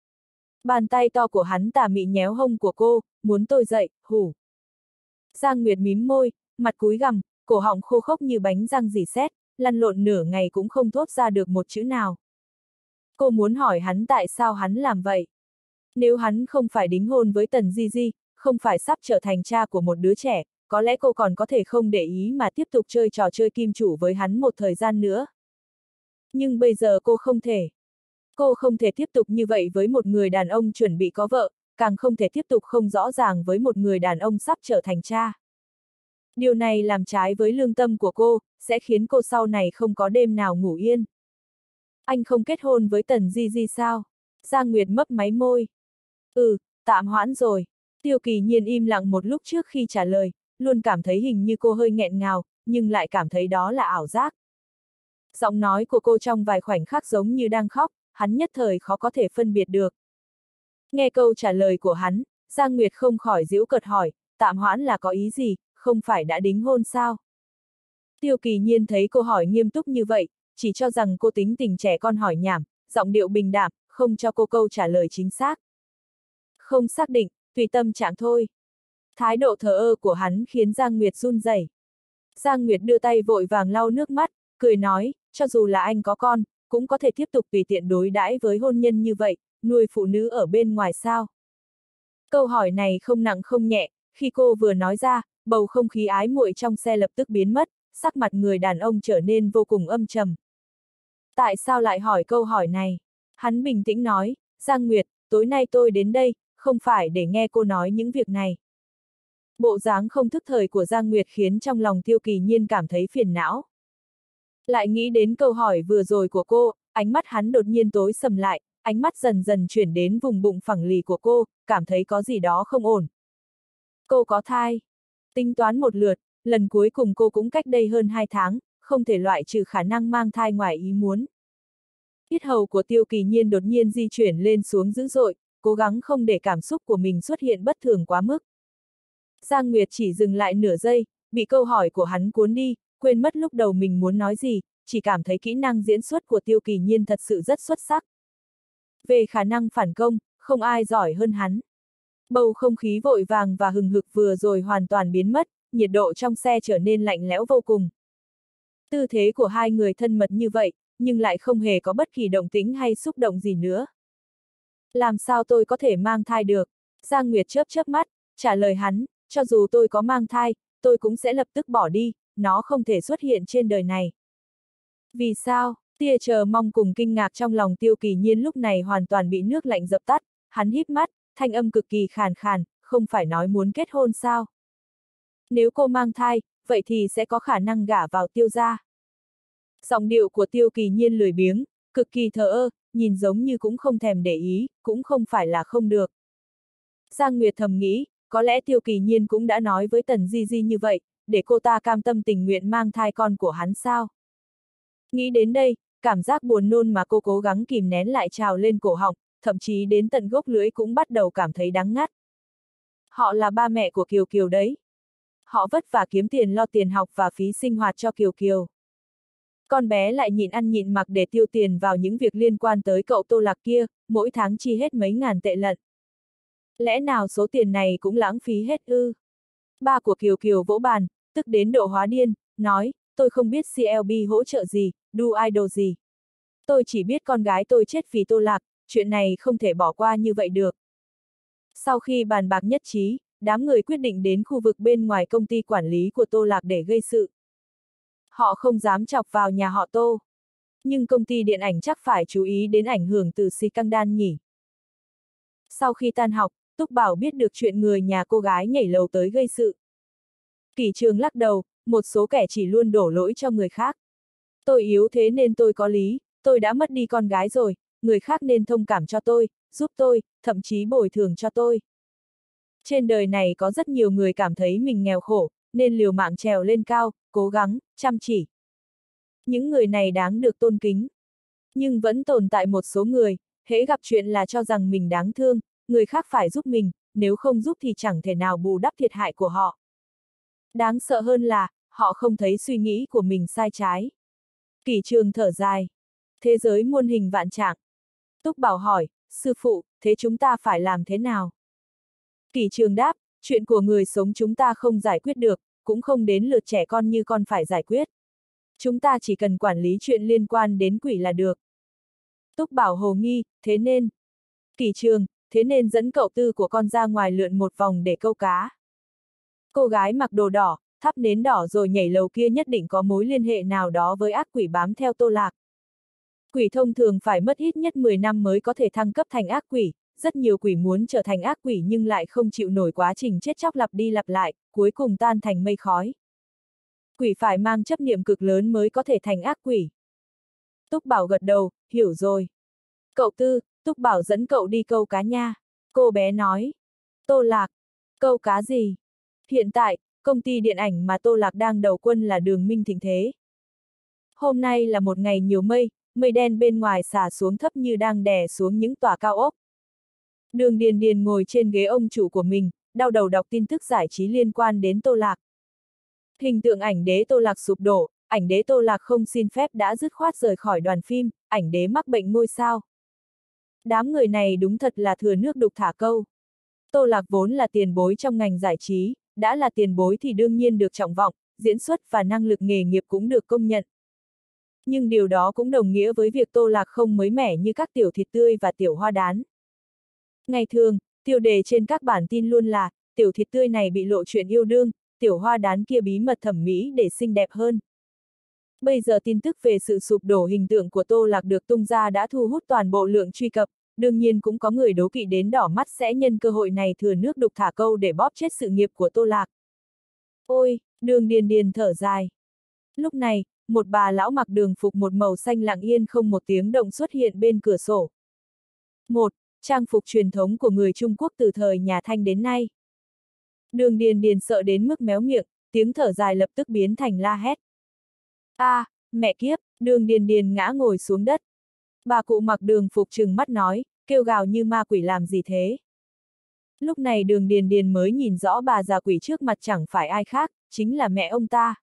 Bàn tay to của hắn tà mị nhéo hông của cô, muốn tôi dậy, hủ. Giang Nguyệt mím môi, mặt cúi gằm, cổ họng khô khốc như bánh răng rỉ sét, lăn lộn nửa ngày cũng không thốt ra được một chữ nào. Cô muốn hỏi hắn tại sao hắn làm vậy. Nếu hắn không phải đính hôn với Tần Di Di, không phải sắp trở thành cha của một đứa trẻ, có lẽ cô còn có thể không để ý mà tiếp tục chơi trò chơi kim chủ với hắn một thời gian nữa. Nhưng bây giờ cô không thể. Cô không thể tiếp tục như vậy với một người đàn ông chuẩn bị có vợ, càng không thể tiếp tục không rõ ràng với một người đàn ông sắp trở thành cha. Điều này làm trái với lương tâm của cô, sẽ khiến cô sau này không có đêm nào ngủ yên. Anh không kết hôn với Tần Di Di sao? Giang Nguyệt mấp máy môi. Tạm hoãn rồi. Tiêu Kỳ Nhiên im lặng một lúc trước khi trả lời, luôn cảm thấy hình như cô hơi nghẹn ngào, nhưng lại cảm thấy đó là ảo giác. Giọng nói của cô trong vài khoảnh khắc giống như đang khóc, hắn nhất thời khó có thể phân biệt được. Nghe câu trả lời của hắn, Giang Nguyệt không khỏi giễu cợt hỏi, tạm hoãn là có ý gì, không phải đã đính hôn sao? Tiêu Kỳ Nhiên thấy cô hỏi nghiêm túc như vậy, chỉ cho rằng cô tính tình trẻ con hỏi nhảm, giọng điệu bình đạm, không cho cô câu trả lời chính xác. Không xác định, tùy tâm trạng thôi. Thái độ thờ ơ của hắn khiến Giang Nguyệt run rẩy. Giang Nguyệt đưa tay vội vàng lau nước mắt, cười nói, cho dù là anh có con, cũng có thể tiếp tục tùy tiện đối đãi với hôn nhân như vậy, nuôi phụ nữ ở bên ngoài sao? Câu hỏi này không nặng không nhẹ, khi cô vừa nói ra, bầu không khí ái muội trong xe lập tức biến mất, sắc mặt người đàn ông trở nên vô cùng âm trầm. Tại sao lại hỏi câu hỏi này? Hắn bình tĩnh nói, Giang Nguyệt, tối nay tôi đến đây, không phải để nghe cô nói những việc này. Bộ dáng không thức thời của Giang Nguyệt khiến trong lòng Tiêu Kỳ Nhiên cảm thấy phiền não. Lại nghĩ đến câu hỏi vừa rồi của cô, ánh mắt hắn đột nhiên tối sầm lại, ánh mắt dần dần chuyển đến vùng bụng phẳng lì của cô, cảm thấy có gì đó không ổn. Cô có thai. Tính toán một lượt, lần cuối cùng cô cũng cách đây hơn 2 tháng, không thể loại trừ khả năng mang thai ngoài ý muốn. Yết hầu của Tiêu Kỳ Nhiên đột nhiên di chuyển lên xuống dữ dội, cố gắng không để cảm xúc của mình xuất hiện bất thường quá mức. Giang Nguyệt chỉ dừng lại nửa giây, bị câu hỏi của hắn cuốn đi, quên mất lúc đầu mình muốn nói gì, chỉ cảm thấy kỹ năng diễn xuất của Tiêu Kỳ Nhiên thật sự rất xuất sắc. Về khả năng phản công, không ai giỏi hơn hắn. Bầu không khí vội vàng và hừng hực vừa rồi hoàn toàn biến mất, nhiệt độ trong xe trở nên lạnh lẽo vô cùng. Tư thế của hai người thân mật như vậy, nhưng lại không hề có bất kỳ động tĩnh hay xúc động gì nữa. Làm sao tôi có thể mang thai được? Giang Nguyệt chớp chớp mắt, trả lời hắn, cho dù tôi có mang thai, tôi cũng sẽ lập tức bỏ đi, nó không thể xuất hiện trên đời này. Vì sao? Tia chờ mong cùng kinh ngạc trong lòng Tiêu Kỳ Nhiên lúc này hoàn toàn bị nước lạnh dập tắt, hắn híp mắt, thanh âm cực kỳ khàn khàn, không phải nói muốn kết hôn sao? Nếu cô mang thai, vậy thì sẽ có khả năng gả vào Tiêu gia. Giọng điệu của Tiêu Kỳ Nhiên lười biếng, cực kỳ thờ ơ, nhìn giống như cũng không thèm để ý, cũng không phải là không được. Giang Nguyệt thầm nghĩ, có lẽ Tiêu Kỳ Nhiên cũng đã nói với Tần Di Di như vậy, để cô ta cam tâm tình nguyện mang thai con của hắn sao? Nghĩ đến đây, cảm giác buồn nôn mà cô cố gắng kìm nén lại trào lên cổ họng, thậm chí đến tận gốc lưỡi cũng bắt đầu cảm thấy đắng ngắt. Họ là ba mẹ của Kiều Kiều đấy. Họ vất vả kiếm tiền lo tiền học và phí sinh hoạt cho Kiều Kiều. Con bé lại nhịn ăn nhịn mặc để tiêu tiền vào những việc liên quan tới cậu Tô Lạc kia, mỗi tháng chi hết mấy ngàn tệ lận. Lẽ nào số tiền này cũng lãng phí hết ư? Ba của Kiều Kiều vỗ bàn, tức đến độ hóa điên, nói, tôi không biết CLB hỗ trợ gì, đu idol gì. Tôi chỉ biết con gái tôi chết vì Tô Lạc, chuyện này không thể bỏ qua như vậy được. Sau khi bàn bạc nhất trí, đám người quyết định đến khu vực bên ngoài công ty quản lý của Tô Lạc để gây sự. Họ không dám chọc vào nhà họ Tô. Nhưng công ty điện ảnh chắc phải chú ý đến ảnh hưởng từ xì căng đan nhỉ. Sau khi tan học, Túc Bảo biết được chuyện người nhà cô gái nhảy lầu tới gây sự. Kỷ Trường lắc đầu, một số kẻ chỉ luôn đổ lỗi cho người khác. Tôi yếu thế nên tôi có lý, tôi đã mất đi con gái rồi, người khác nên thông cảm cho tôi, giúp tôi, thậm chí bồi thường cho tôi. Trên đời này có rất nhiều người cảm thấy mình nghèo khổ, nên liều mạng trèo lên cao, cố gắng, chăm chỉ. Những người này đáng được tôn kính. Nhưng vẫn tồn tại một số người, hễ gặp chuyện là cho rằng mình đáng thương, người khác phải giúp mình, nếu không giúp thì chẳng thể nào bù đắp thiệt hại của họ. Đáng sợ hơn là, họ không thấy suy nghĩ của mình sai trái. Kỷ Trường thở dài. Thế giới muôn hình vạn trạng. Túc Bảo hỏi, sư phụ, thế chúng ta phải làm thế nào? Kỷ Trường đáp, chuyện của người sống chúng ta không giải quyết được, cũng không đến lượt trẻ con như con phải giải quyết. Chúng ta chỉ cần quản lý chuyện liên quan đến quỷ là được. Túc Bảo hồ nghi, thế nên. Kỷ Trường, thế nên dẫn cậu Tư của con ra ngoài lượn một vòng để câu cá. Cô gái mặc đồ đỏ, thắp nến đỏ rồi nhảy lầu kia nhất định có mối liên hệ nào đó với ác quỷ bám theo Tô Lạc. Quỷ thông thường phải mất ít nhất 10 năm mới có thể thăng cấp thành ác quỷ, rất nhiều quỷ muốn trở thành ác quỷ nhưng lại không chịu nổi quá trình chết chóc lặp đi lặp lại, cuối cùng tan thành mây khói. Quỷ phải mang chấp niệm cực lớn mới có thể thành ác quỷ. Túc Bảo gật đầu, hiểu rồi. Cậu Tư, Túc Bảo dẫn cậu đi câu cá nha. Cô bé nói. Tô Lạc, câu cá gì? Hiện tại, công ty điện ảnh mà Tô Lạc đang đầu quân là Đường Minh Thịnh Thế. Hôm nay là một ngày nhiều mây, mây đen bên ngoài xả xuống thấp như đang đè xuống những tòa cao ốc. Đường Điền Điền ngồi trên ghế ông chủ của mình, đau đầu đọc tin tức giải trí liên quan đến Tô Lạc. Hình tượng ảnh đế Tô Lạc sụp đổ, ảnh đế Tô Lạc không xin phép đã dứt khoát rời khỏi đoàn phim, ảnh đế mắc bệnh ngôi sao. Đám người này đúng thật là thừa nước đục thả câu. Tô Lạc vốn là tiền bối trong ngành giải trí, đã là tiền bối thì đương nhiên được trọng vọng, diễn xuất và năng lực nghề nghiệp cũng được công nhận. Nhưng điều đó cũng đồng nghĩa với việc Tô Lạc không mới mẻ như các tiểu thịt tươi và tiểu hoa đán. Ngày thường, tiêu đề trên các bản tin luôn là, tiểu thịt tươi này bị lộ chuyện yêu đương, tiểu hoa đán kia bí mật thẩm mỹ để xinh đẹp hơn. Bây giờ tin tức về sự sụp đổ hình tượng của Tô Lạc được tung ra đã thu hút toàn bộ lượng truy cập, đương nhiên cũng có người đố kỵ đến đỏ mắt sẽ nhân cơ hội này thừa nước đục thả câu để bóp chết sự nghiệp của Tô Lạc. Ôi, Đường Điền Điền thở dài. Lúc này, một bà lão mặc đường phục một màu xanh lặng yên không một tiếng động xuất hiện bên cửa sổ. Một, trang phục truyền thống của người Trung Quốc từ thời nhà Thanh đến nay. Đường Điền Điền sợ đến mức méo miệng, tiếng thở dài lập tức biến thành la hét. À, mẹ kiếp, Đường Điền Điền ngã ngồi xuống đất. Bà cụ mặc đường phục trừng mắt nói, kêu gào như ma quỷ làm gì thế? Lúc này Đường Điền Điền mới nhìn rõ bà già quỷ trước mặt chẳng phải ai khác, chính là mẹ ông ta.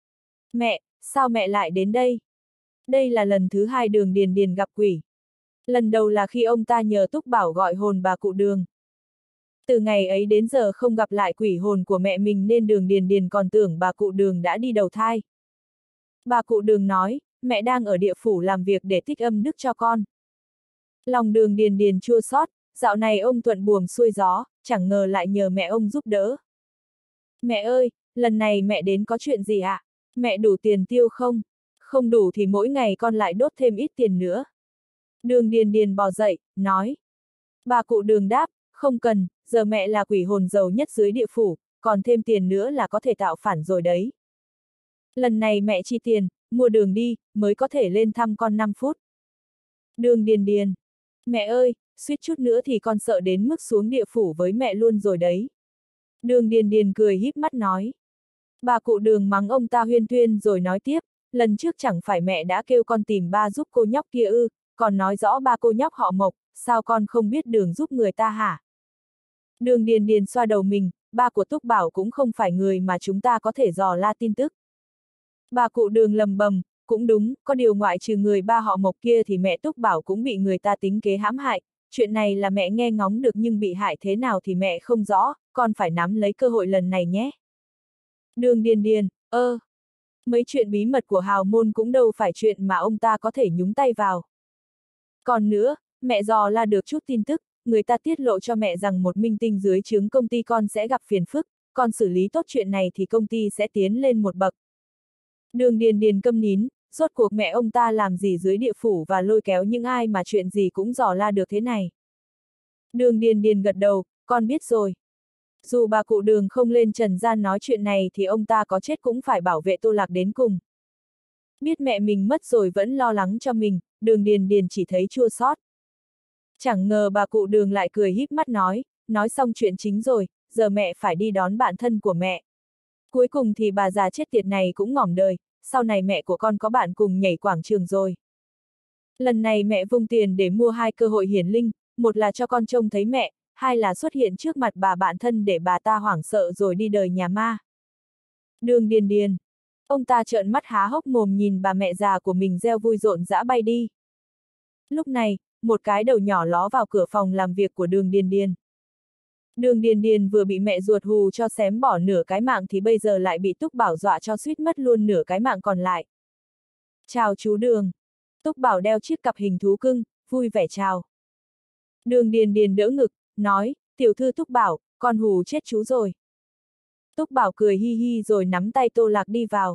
Mẹ, sao mẹ lại đến đây? Đây là lần thứ hai Đường Điền Điền gặp quỷ. Lần đầu là khi ông ta nhờ Túc Bảo gọi hồn bà cụ Đường. Từ ngày ấy đến giờ không gặp lại quỷ hồn của mẹ mình nên Đường Điền Điền còn tưởng bà cụ Đường đã đi đầu thai. Bà cụ Đường nói, mẹ đang ở địa phủ làm việc để tích âm đức cho con. Lòng Đường Điền Điền chua xót, dạo này ông thuận buồm xuôi gió, chẳng ngờ lại nhờ mẹ ông giúp đỡ. Mẹ ơi, lần này mẹ đến có chuyện gì ạ? Mẹ đủ tiền tiêu không? Không đủ thì mỗi ngày con lại đốt thêm ít tiền nữa. Đường Điền Điền bò dậy, nói. Bà cụ Đường đáp, không cần, giờ mẹ là quỷ hồn giàu nhất dưới địa phủ, còn thêm tiền nữa là có thể tạo phản rồi đấy. Lần này mẹ chi tiền, mua đường đi, mới có thể lên thăm con 5 phút. Đường Điền Điền. Mẹ ơi, suýt chút nữa thì con sợ đến mức xuống địa phủ với mẹ luôn rồi đấy. Đường Điền Điền cười híp mắt nói. Bà cụ Đường mắng ông ta huyên thuyên rồi nói tiếp, lần trước chẳng phải mẹ đã kêu con tìm ba giúp cô nhóc kia ư, còn nói rõ ba cô nhóc họ Mộc, sao con không biết đường giúp người ta hả? Đường Điền Điền xoa đầu mình, ba của Túc Bảo cũng không phải người mà chúng ta có thể dò la tin tức. Bà cụ Đường lầm bầm, cũng đúng, có điều ngoại trừ người ba họ Mộc kia thì mẹ Túc Bảo cũng bị người ta tính kế hãm hại, chuyện này là mẹ nghe ngóng được nhưng bị hại thế nào thì mẹ không rõ, con phải nắm lấy cơ hội lần này nhé. Đường Điền Điền, mấy chuyện bí mật của hào môn cũng đâu phải chuyện mà ông ta có thể nhúng tay vào. Còn nữa, mẹ dò la được chút tin tức, người ta tiết lộ cho mẹ rằng một minh tinh dưới trướng công ty con sẽ gặp phiền phức, con xử lý tốt chuyện này thì công ty sẽ tiến lên một bậc. Đường Điền Điền câm nín, rốt cuộc mẹ ông ta làm gì dưới địa phủ và lôi kéo những ai mà chuyện gì cũng dò la được thế này. Đường Điền Điền gật đầu, con biết rồi. Dù bà cụ Đường không lên trần gian nói chuyện này thì ông ta có chết cũng phải bảo vệ Tô Lạc đến cùng. Biết mẹ mình mất rồi vẫn lo lắng cho mình, Đường Điền Điền chỉ thấy chua xót. Chẳng ngờ bà cụ Đường lại cười híp mắt nói xong chuyện chính rồi, giờ mẹ phải đi đón bạn thân của mẹ. Cuối cùng thì bà già chết tiệt này cũng ngỏm đời, sau này mẹ của con có bạn cùng nhảy quảng trường rồi. Lần này mẹ vung tiền để mua 2 cơ hội hiển linh, một là cho con trông thấy mẹ, hai là xuất hiện trước mặt bà bạn thân để bà ta hoảng sợ rồi đi đời nhà ma. Đường Điền Điền. Ông ta trợn mắt há hốc mồm nhìn bà mẹ già của mình reo vui rộn rã bay đi. Lúc này, một cái đầu nhỏ ló vào cửa phòng làm việc của Đường Điền Điền. Đường Điền Điền vừa bị mẹ ruột hù cho xém bỏ nửa cái mạng thì bây giờ lại bị Túc Bảo dọa cho suýt mất luôn nửa cái mạng còn lại. Chào chú Đường. Túc Bảo đeo chiếc cặp hình thú cưng, vui vẻ chào. Đường Điền Điền đỡ ngực, nói, tiểu thư Túc Bảo, con hù chết chú rồi. Túc Bảo cười hi hi rồi nắm tay Tô Lạc đi vào.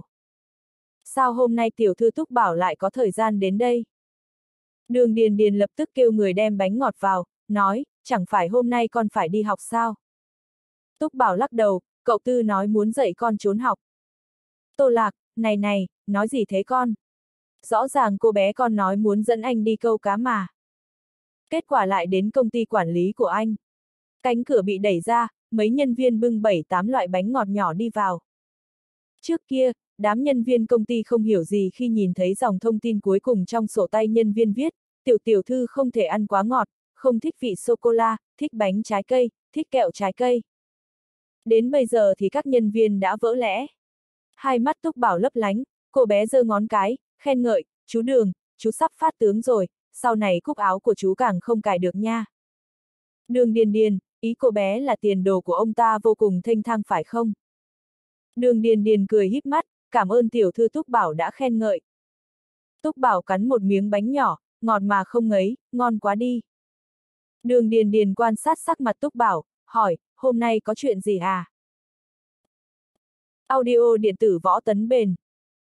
Sao hôm nay tiểu thư Túc Bảo lại có thời gian đến đây? Đường Điền Điền lập tức kêu người đem bánh ngọt vào, nói, chẳng phải hôm nay con phải đi học sao? Túc Bảo lắc đầu, cậu Tư nói muốn dạy con trốn học. Tô Lạc, này, nói gì thế con? Rõ ràng cô bé con nói muốn dẫn anh đi câu cá mà. Kết quả lại đến công ty quản lý của anh. Cánh cửa bị đẩy ra, mấy nhân viên bưng 7-8 loại bánh ngọt nhỏ đi vào. Trước kia, đám nhân viên công ty không hiểu gì khi nhìn thấy dòng thông tin cuối cùng trong sổ tay nhân viên viết, tiểu thư không thể ăn quá ngọt, không thích vị sô-cô-la, thích bánh trái cây, thích kẹo trái cây. Đến bây giờ thì các nhân viên đã vỡ lẽ. Hai mắt Túc Bảo lấp lánh, cô bé giơ ngón cái, khen ngợi, chú Đường, chú sắp phát tướng rồi, sau này cúc áo của chú càng không cài được nha. Đường Điền Điền, ý cô bé là tiền đồ của ông ta vô cùng thênh thang phải không? Đường Điền Điền cười híp mắt, cảm ơn tiểu thư Túc Bảo đã khen ngợi. Túc Bảo cắn một miếng bánh nhỏ, ngọt mà không ngấy, ngon quá đi. Đường Điền Điền quan sát sắc mặt Túc Bảo, hỏi, hôm nay có chuyện gì à? Audio điện tử Võ Tấn Bền.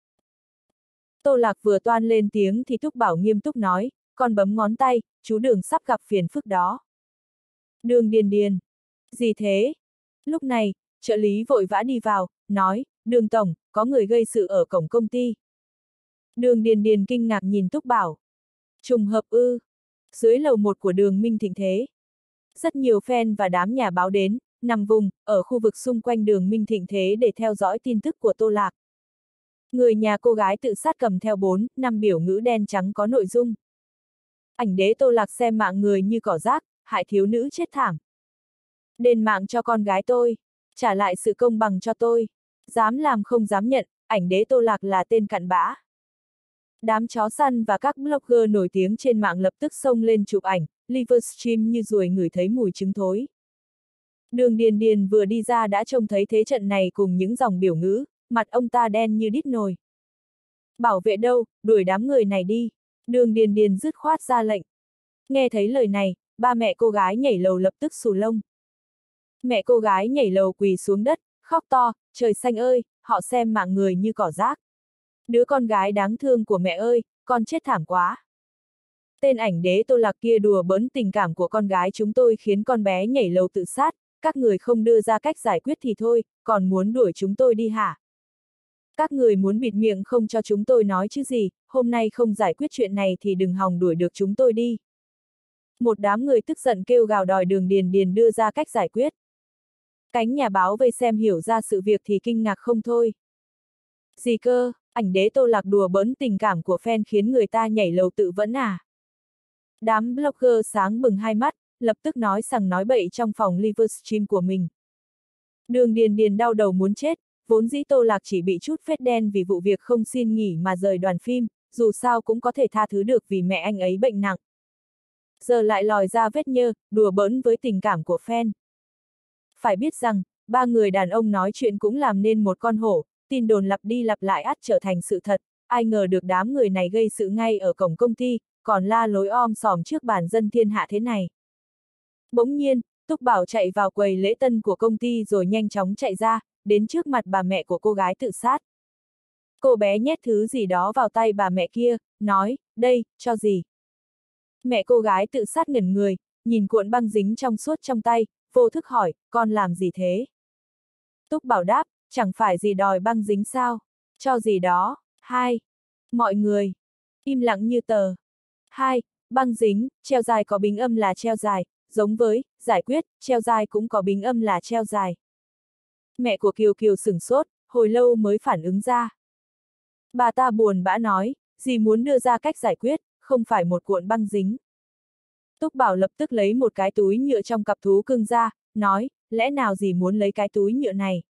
Tô Lạc vừa toan lên tiếng thì Túc Bảo nghiêm túc nói, con bấm ngón tay, chú Đường sắp gặp phiền phức đó. Đường Điền Điền. Gì thế? Lúc này, trợ lý vội vã đi vào, nói, Đường tổng, có người gây sự ở cổng công ty. Đường Điền Điền kinh ngạc nhìn Túc Bảo. Trùng hợp ư? Dưới lầu 1 của đường Minh Thịnh Thế. Rất nhiều fan và đám nhà báo đến, nằm vùng, ở khu vực xung quanh đường Minh Thịnh Thế để theo dõi tin tức của Tô Lạc. Người nhà cô gái tự sát cầm theo 4-5 biểu ngữ đen trắng có nội dung. Ảnh đế Tô Lạc xem mạng người như cỏ rác, hại thiếu nữ chết thảm. Đền mạng cho con gái tôi, trả lại sự công bằng cho tôi. Dám làm không dám nhận, ảnh đế Tô Lạc là tên cặn bã. Đám chó săn và các blogger nổi tiếng trên mạng lập tức xông lên chụp ảnh, livestream như ruồi ngửi thấy mùi trứng thối. Đường Điền Điền vừa đi ra đã trông thấy thế trận này cùng những dòng biểu ngữ, mặt ông ta đen như đít nồi. Bảo vệ đâu, đuổi đám người này đi. Đường Điền Điền dứt khoát ra lệnh. Nghe thấy lời này, ba mẹ cô gái nhảy lầu lập tức xù lông. Mẹ cô gái nhảy lầu quỳ xuống đất, khóc to, trời xanh ơi, họ xem mạng người như cỏ rác. Đứa con gái đáng thương của mẹ ơi, con chết thảm quá. Tên ảnh đế Tô Lạc kia đùa bỡn tình cảm của con gái chúng tôi khiến con bé nhảy lầu tự sát, các người không đưa ra cách giải quyết thì thôi, còn muốn đuổi chúng tôi đi hả? Các người muốn bịt miệng không cho chúng tôi nói chứ gì, hôm nay không giải quyết chuyện này thì đừng hòng đuổi được chúng tôi đi. Một đám người tức giận kêu gào đòi Đường Điền Điền đưa ra cách giải quyết. Cánh nhà báo vây xem hiểu ra sự việc thì kinh ngạc không thôi. Gì cơ, ảnh đế Tô Lạc đùa bỡn tình cảm của fan khiến người ta nhảy lầu tự vẫn à? Đám blogger sáng bừng hai mắt, lập tức nói sằng nói bậy trong phòng livestream của mình. Đường Điền Điền đau đầu muốn chết, vốn dĩ Tô Lạc chỉ bị chút vết đen vì vụ việc không xin nghỉ mà rời đoàn phim, dù sao cũng có thể tha thứ được vì mẹ anh ấy bệnh nặng. Giờ lại lòi ra vết nhơ, đùa bỡn với tình cảm của fan. Phải biết rằng, ba người đàn ông nói chuyện cũng làm nên một con hổ, tin đồn lặp đi lặp lại ắt trở thành sự thật, ai ngờ được đám người này gây sự ngay ở cổng công ty, còn la lối om sòm trước bản dân thiên hạ thế này. Bỗng nhiên, Túc Bảo chạy vào quầy lễ tân của công ty rồi nhanh chóng chạy ra, đến trước mặt bà mẹ của cô gái tự sát. Cô bé nhét thứ gì đó vào tay bà mẹ kia, nói, đây, cho gì? Mẹ cô gái tự sát ngẩn người, nhìn cuộn băng dính trong suốt trong tay, vô thức hỏi, con làm gì thế? Túc Bảo đáp, chẳng phải gì đòi băng dính sao? Cho gì đó. 2. Mọi người im lặng như tờ. 2. Băng dính, treo dài có bính âm là treo dài, giống với giải quyết, treo dài cũng có bính âm là treo dài. Mẹ của Kiều Kiều sửng sốt, hồi lâu mới phản ứng ra. Bà ta buồn bã nói, dì muốn đưa ra cách giải quyết, không phải một cuộn băng dính. Túc Bảo lập tức lấy một cái túi nhựa trong cặp thú cưng ra, nói, lẽ nào dì muốn lấy cái túi nhựa này?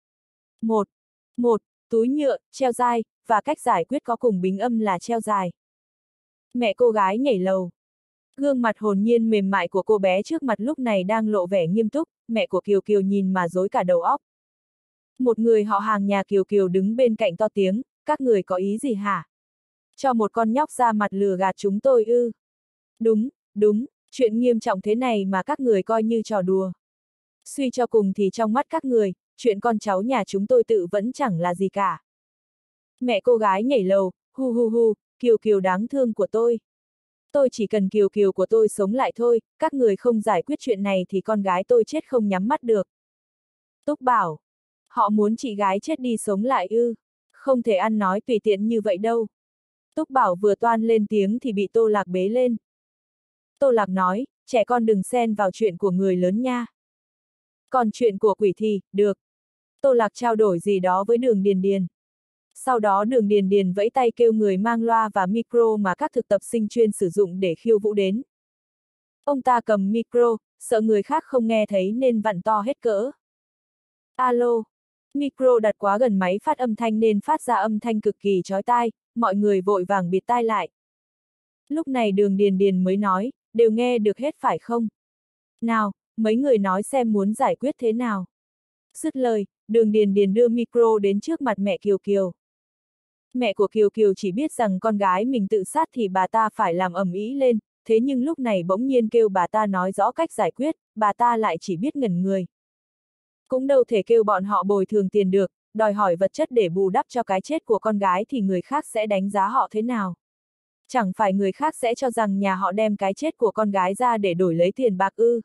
Một túi nhựa, treo dài, và cách giải quyết có cùng bính âm là treo dài. Mẹ cô gái nhảy lầu. Gương mặt hồn nhiên mềm mại của cô bé trước mặt lúc này đang lộ vẻ nghiêm túc, mẹ của Kiều Kiều nhìn mà rối cả đầu óc. Một người họ hàng nhà Kiều Kiều đứng bên cạnh to tiếng, các người có ý gì hả? Cho một con nhóc ra mặt lừa gạt chúng tôi ư? Đúng, chuyện nghiêm trọng thế này mà các người coi như trò đùa. Suy cho cùng thì trong mắt các người, chuyện con cháu nhà chúng tôi tự vẫn chẳng là gì cả. Mẹ cô gái nhảy lầu, hu, Kiều Kiều đáng thương của tôi. Tôi chỉ cần Kiều Kiều của tôi sống lại thôi, các người không giải quyết chuyện này thì con gái tôi chết không nhắm mắt được. Túc Bảo, họ muốn chị gái chết đi sống lại ư? Không thể ăn nói tùy tiện như vậy đâu. Túc Bảo vừa toan lên tiếng thì bị Tô Lạc bế lên. Tô Lạc nói, trẻ con đừng xen vào chuyện của người lớn nha. Còn chuyện của quỷ thì, được. Tô Lạc trao đổi gì đó với Đường Điền Điền. Sau đó Đường Điền Điền vẫy tay kêu người mang loa và micro mà các thực tập sinh chuyên sử dụng để khiêu vũ đến. Ông ta cầm micro, sợ người khác không nghe thấy nên vặn to hết cỡ. Alo. Micro đặt quá gần máy phát âm thanh nên phát ra âm thanh cực kỳ chói tai, mọi người vội vàng bịt tai lại. Lúc này Đường Điền Điền mới nói, đều nghe được hết phải không? Nào, mấy người nói xem muốn giải quyết thế nào. Dứt lời, Đường Điền Điền đưa micro đến trước mặt mẹ Kiều Kiều. Mẹ của Kiều Kiều chỉ biết rằng con gái mình tự sát thì bà ta phải làm ầm ĩ lên, thế nhưng lúc này bỗng nhiên kêu bà ta nói rõ cách giải quyết, bà ta lại chỉ biết ngẩn người. Cũng đâu thể kêu bọn họ bồi thường tiền được, đòi hỏi vật chất để bù đắp cho cái chết của con gái thì người khác sẽ đánh giá họ thế nào? Chẳng phải người khác sẽ cho rằng nhà họ đem cái chết của con gái ra để đổi lấy tiền bạc ư?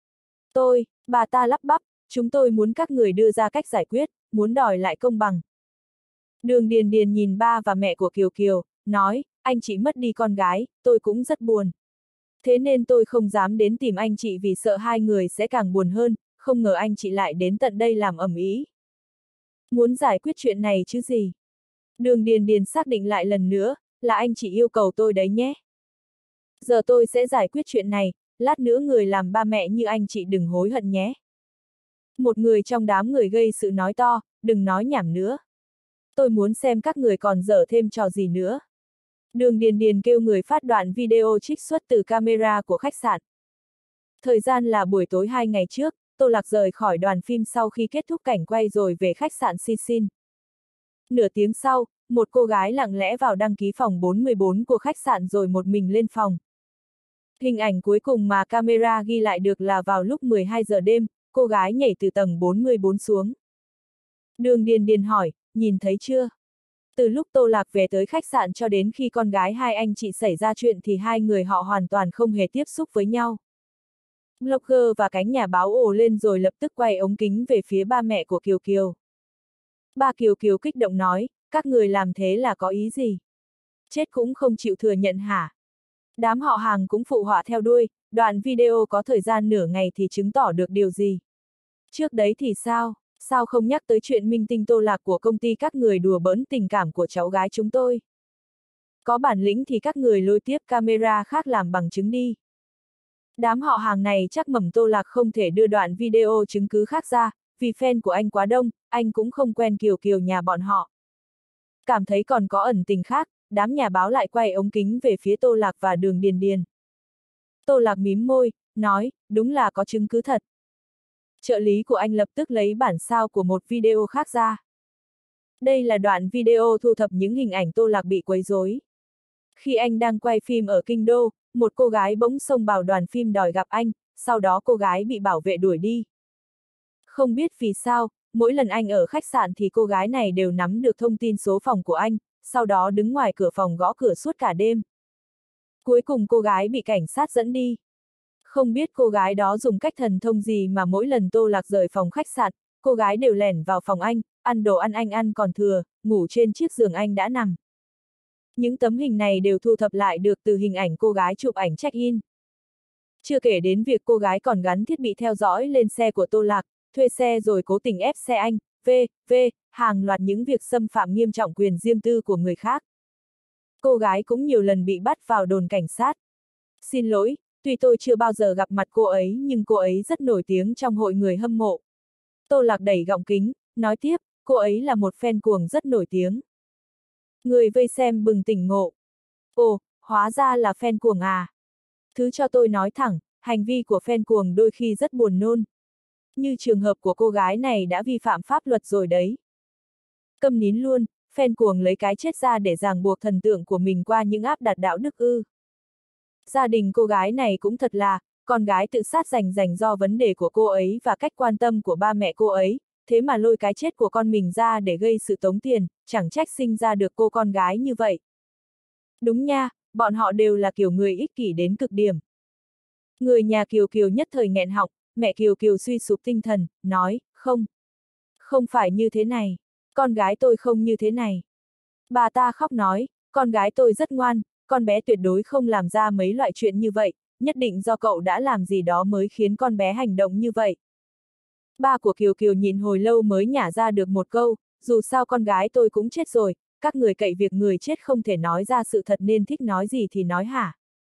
Bà ta lắp bắp, chúng tôi muốn các người đưa ra cách giải quyết, muốn đòi lại công bằng. Đường Điền Điền nhìn ba và mẹ của Kiều Kiều, nói, anh chị mất đi con gái, tôi cũng rất buồn. Thế nên tôi không dám đến tìm anh chị vì sợ hai người sẽ càng buồn hơn, không ngờ anh chị lại đến tận đây làm ầm ĩ. Muốn giải quyết chuyện này chứ gì? Đường Điền Điền xác định lại lần nữa, là anh chị yêu cầu tôi đấy nhé. Giờ tôi sẽ giải quyết chuyện này, lát nữa người làm ba mẹ như anh chị đừng hối hận nhé. Một người trong đám người gây sự nói to, đừng nói nhảm nữa. Tôi muốn xem các người còn dở thêm trò gì nữa. Đường Điền Điền kêu người phát đoạn video trích xuất từ camera của khách sạn. Thời gian là buổi tối 2 ngày trước, Tô Lạc rời khỏi đoàn phim sau khi kết thúc cảnh quay rồi về khách sạn Sicin. Nửa tiếng sau, một cô gái lặng lẽ vào đăng ký phòng 414 của khách sạn rồi một mình lên phòng. Hình ảnh cuối cùng mà camera ghi lại được là vào lúc 12 giờ đêm, cô gái nhảy từ tầng 44 xuống. Đường Điền Điền hỏi, nhìn thấy chưa? Từ lúc Tô Lạc về tới khách sạn cho đến khi con gái hai anh chị xảy ra chuyện thì hai người họ hoàn toàn không hề tiếp xúc với nhau. Blogger và cánh nhà báo ồ lên rồi lập tức quay ống kính về phía ba mẹ của Kiều Kiều. Ba Kiều Kiều kích động nói, các người làm thế là có ý gì? Chết cũng không chịu thừa nhận hả? Đám họ hàng cũng phụ họa theo đuôi, đoạn video có thời gian nửa ngày thì chứng tỏ được điều gì? Trước đấy thì sao? Sao không nhắc tới chuyện minh tinh Tô Lạc của công ty các người đùa bỡn tình cảm của cháu gái chúng tôi? Có bản lĩnh thì các người lôi tiếp camera khác làm bằng chứng đi. Đám họ hàng này chắc mẩm Tô Lạc không thể đưa đoạn video chứng cứ khác ra, vì fan của anh quá đông, anh cũng không quen Kiều Kiều nhà bọn họ. Cảm thấy còn có ẩn tình khác, đám nhà báo lại quay ống kính về phía Tô Lạc và Đường Điền Điền. Tô Lạc mím môi, nói, đúng là có chứng cứ thật. Trợ lý của anh lập tức lấy bản sao của một video khác ra. Đây là đoạn video thu thập những hình ảnh Tô Lạc bị quấy rối. Khi anh đang quay phim ở Kinh Đô, một cô gái bỗng xông vào đoàn phim đòi gặp anh, sau đó cô gái bị bảo vệ đuổi đi. Không biết vì sao, mỗi lần anh ở khách sạn thì cô gái này đều nắm được thông tin số phòng của anh, sau đó đứng ngoài cửa phòng gõ cửa suốt cả đêm. Cuối cùng cô gái bị cảnh sát dẫn đi. Không biết cô gái đó dùng cách thần thông gì mà mỗi lần Tô Lạc rời phòng khách sạn, cô gái đều lẻn vào phòng anh, ăn đồ ăn anh ăn còn thừa, ngủ trên chiếc giường anh đã nằm. Những tấm hình này đều thu thập lại được từ hình ảnh cô gái chụp ảnh check-in. Chưa kể đến việc cô gái còn gắn thiết bị theo dõi lên xe của Tô Lạc, thuê xe rồi cố tình ép xe anh, hàng loạt những việc xâm phạm nghiêm trọng quyền riêng tư của người khác. Cô gái cũng nhiều lần bị bắt vào đồn cảnh sát. Xin lỗi, tuy tôi chưa bao giờ gặp mặt cô ấy nhưng cô ấy rất nổi tiếng trong hội người hâm mộ. Tô Lạc đẩy gọng kính, nói tiếp, cô ấy là một fan cuồng rất nổi tiếng. Người vây xem bừng tỉnh ngộ. Ồ, hóa ra là fan cuồng à. Thứ cho tôi nói thẳng, hành vi của fan cuồng đôi khi rất buồn nôn. Như trường hợp của cô gái này đã vi phạm pháp luật rồi đấy. Câm nín luôn, fan cuồng lấy cái chết ra để ràng buộc thần tượng của mình qua những áp đặt đạo đức ư. Gia đình cô gái này cũng thật là, con gái tự sát rành do vấn đề của cô ấy và cách quan tâm của ba mẹ cô ấy, thế mà lôi cái chết của con mình ra để gây sự tống tiền, chẳng trách sinh ra được cô con gái như vậy. Đúng nha, bọn họ đều là kiểu người ích kỷ đến cực điểm. Người nhà Kiều Kiều nhất thời nghẹn họng, mẹ Kiều Kiều suy sụp tinh thần, nói, không phải như thế này, con gái tôi không như thế này. Bà ta khóc nói, con gái tôi rất ngoan, con bé tuyệt đối không làm ra mấy loại chuyện như vậy, nhất định do cậu đã làm gì đó mới khiến con bé hành động như vậy. Ba của Kiều Kiều nhìn hồi lâu mới nhả ra được một câu, dù sao con gái tôi cũng chết rồi, các người cậy việc người chết không thể nói ra sự thật nên thích nói gì thì nói hả?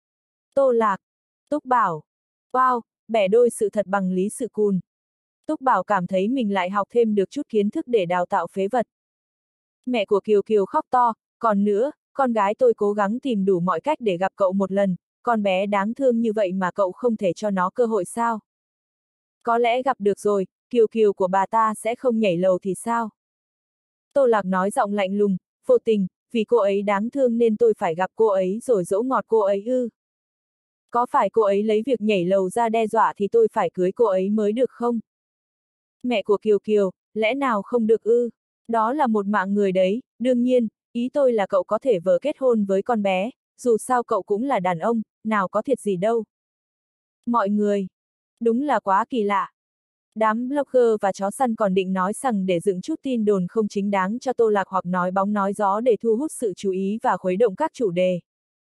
Tô Lạc, Túc Bảo, wow, bẻ đôi sự thật bằng lý sự cùn. Túc Bảo cảm thấy mình lại học thêm được chút kiến thức để đào tạo phế vật. Mẹ của Kiều Kiều khóc to, còn nữa, con gái tôi cố gắng tìm đủ mọi cách để gặp cậu một lần, con bé đáng thương như vậy mà cậu không thể cho nó cơ hội sao? Có lẽ gặp được rồi, Kiều Kiều của bà ta sẽ không nhảy lầu thì sao? Tô Lạc nói giọng lạnh lùng, vô tình, vì cô ấy đáng thương nên tôi phải gặp cô ấy rồi dỗ ngọt cô ấy ư? Có phải cô ấy lấy việc nhảy lầu ra đe dọa thì tôi phải cưới cô ấy mới được không? Mẹ của Kiều Kiều, lẽ nào không được ư? Đó là một mạng người đấy, đương nhiên, ý tôi là cậu có thể vờ kết hôn với con bé, dù sao cậu cũng là đàn ông, nào có thiệt gì đâu. Mọi người, đúng là quá kỳ lạ. Đám blogger và chó săn còn định nói rằng để dựng chút tin đồn không chính đáng cho Tô Lạc hoặc nói bóng nói gió để thu hút sự chú ý và khuấy động các chủ đề.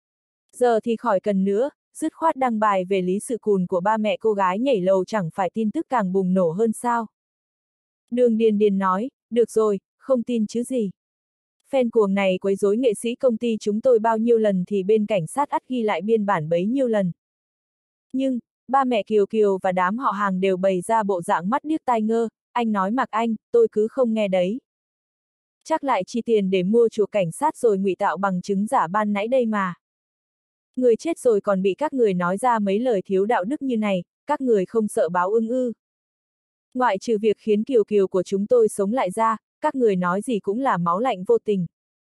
Giờ thì khỏi cần nữa, dứt khoát đăng bài về lý sự cùn của ba mẹ cô gái nhảy lầu chẳng phải tin tức càng bùng nổ hơn sao. Đường Điền Điền nói, được rồi, không tin chứ gì. Fan cuồng này quấy rối nghệ sĩ công ty chúng tôi bao nhiêu lần thì bên cảnh sát ắt ghi lại biên bản bấy nhiêu lần. Nhưng, ba mẹ Kiều Kiều và đám họ hàng đều bày ra bộ dạng mắt điếc tai ngơ, anh nói mặc anh, tôi cứ không nghe đấy. Chắc lại chi tiền để mua chuộc cảnh sát rồi ngụy tạo bằng chứng giả ban nãy đây mà. Người chết rồi còn bị các người nói ra mấy lời thiếu đạo đức như này, các người không sợ báo ứng ư. Ngoại trừ việc khiến Kiều Kiều của chúng tôi sống lại ra, các người nói gì cũng là máu lạnh vô tình.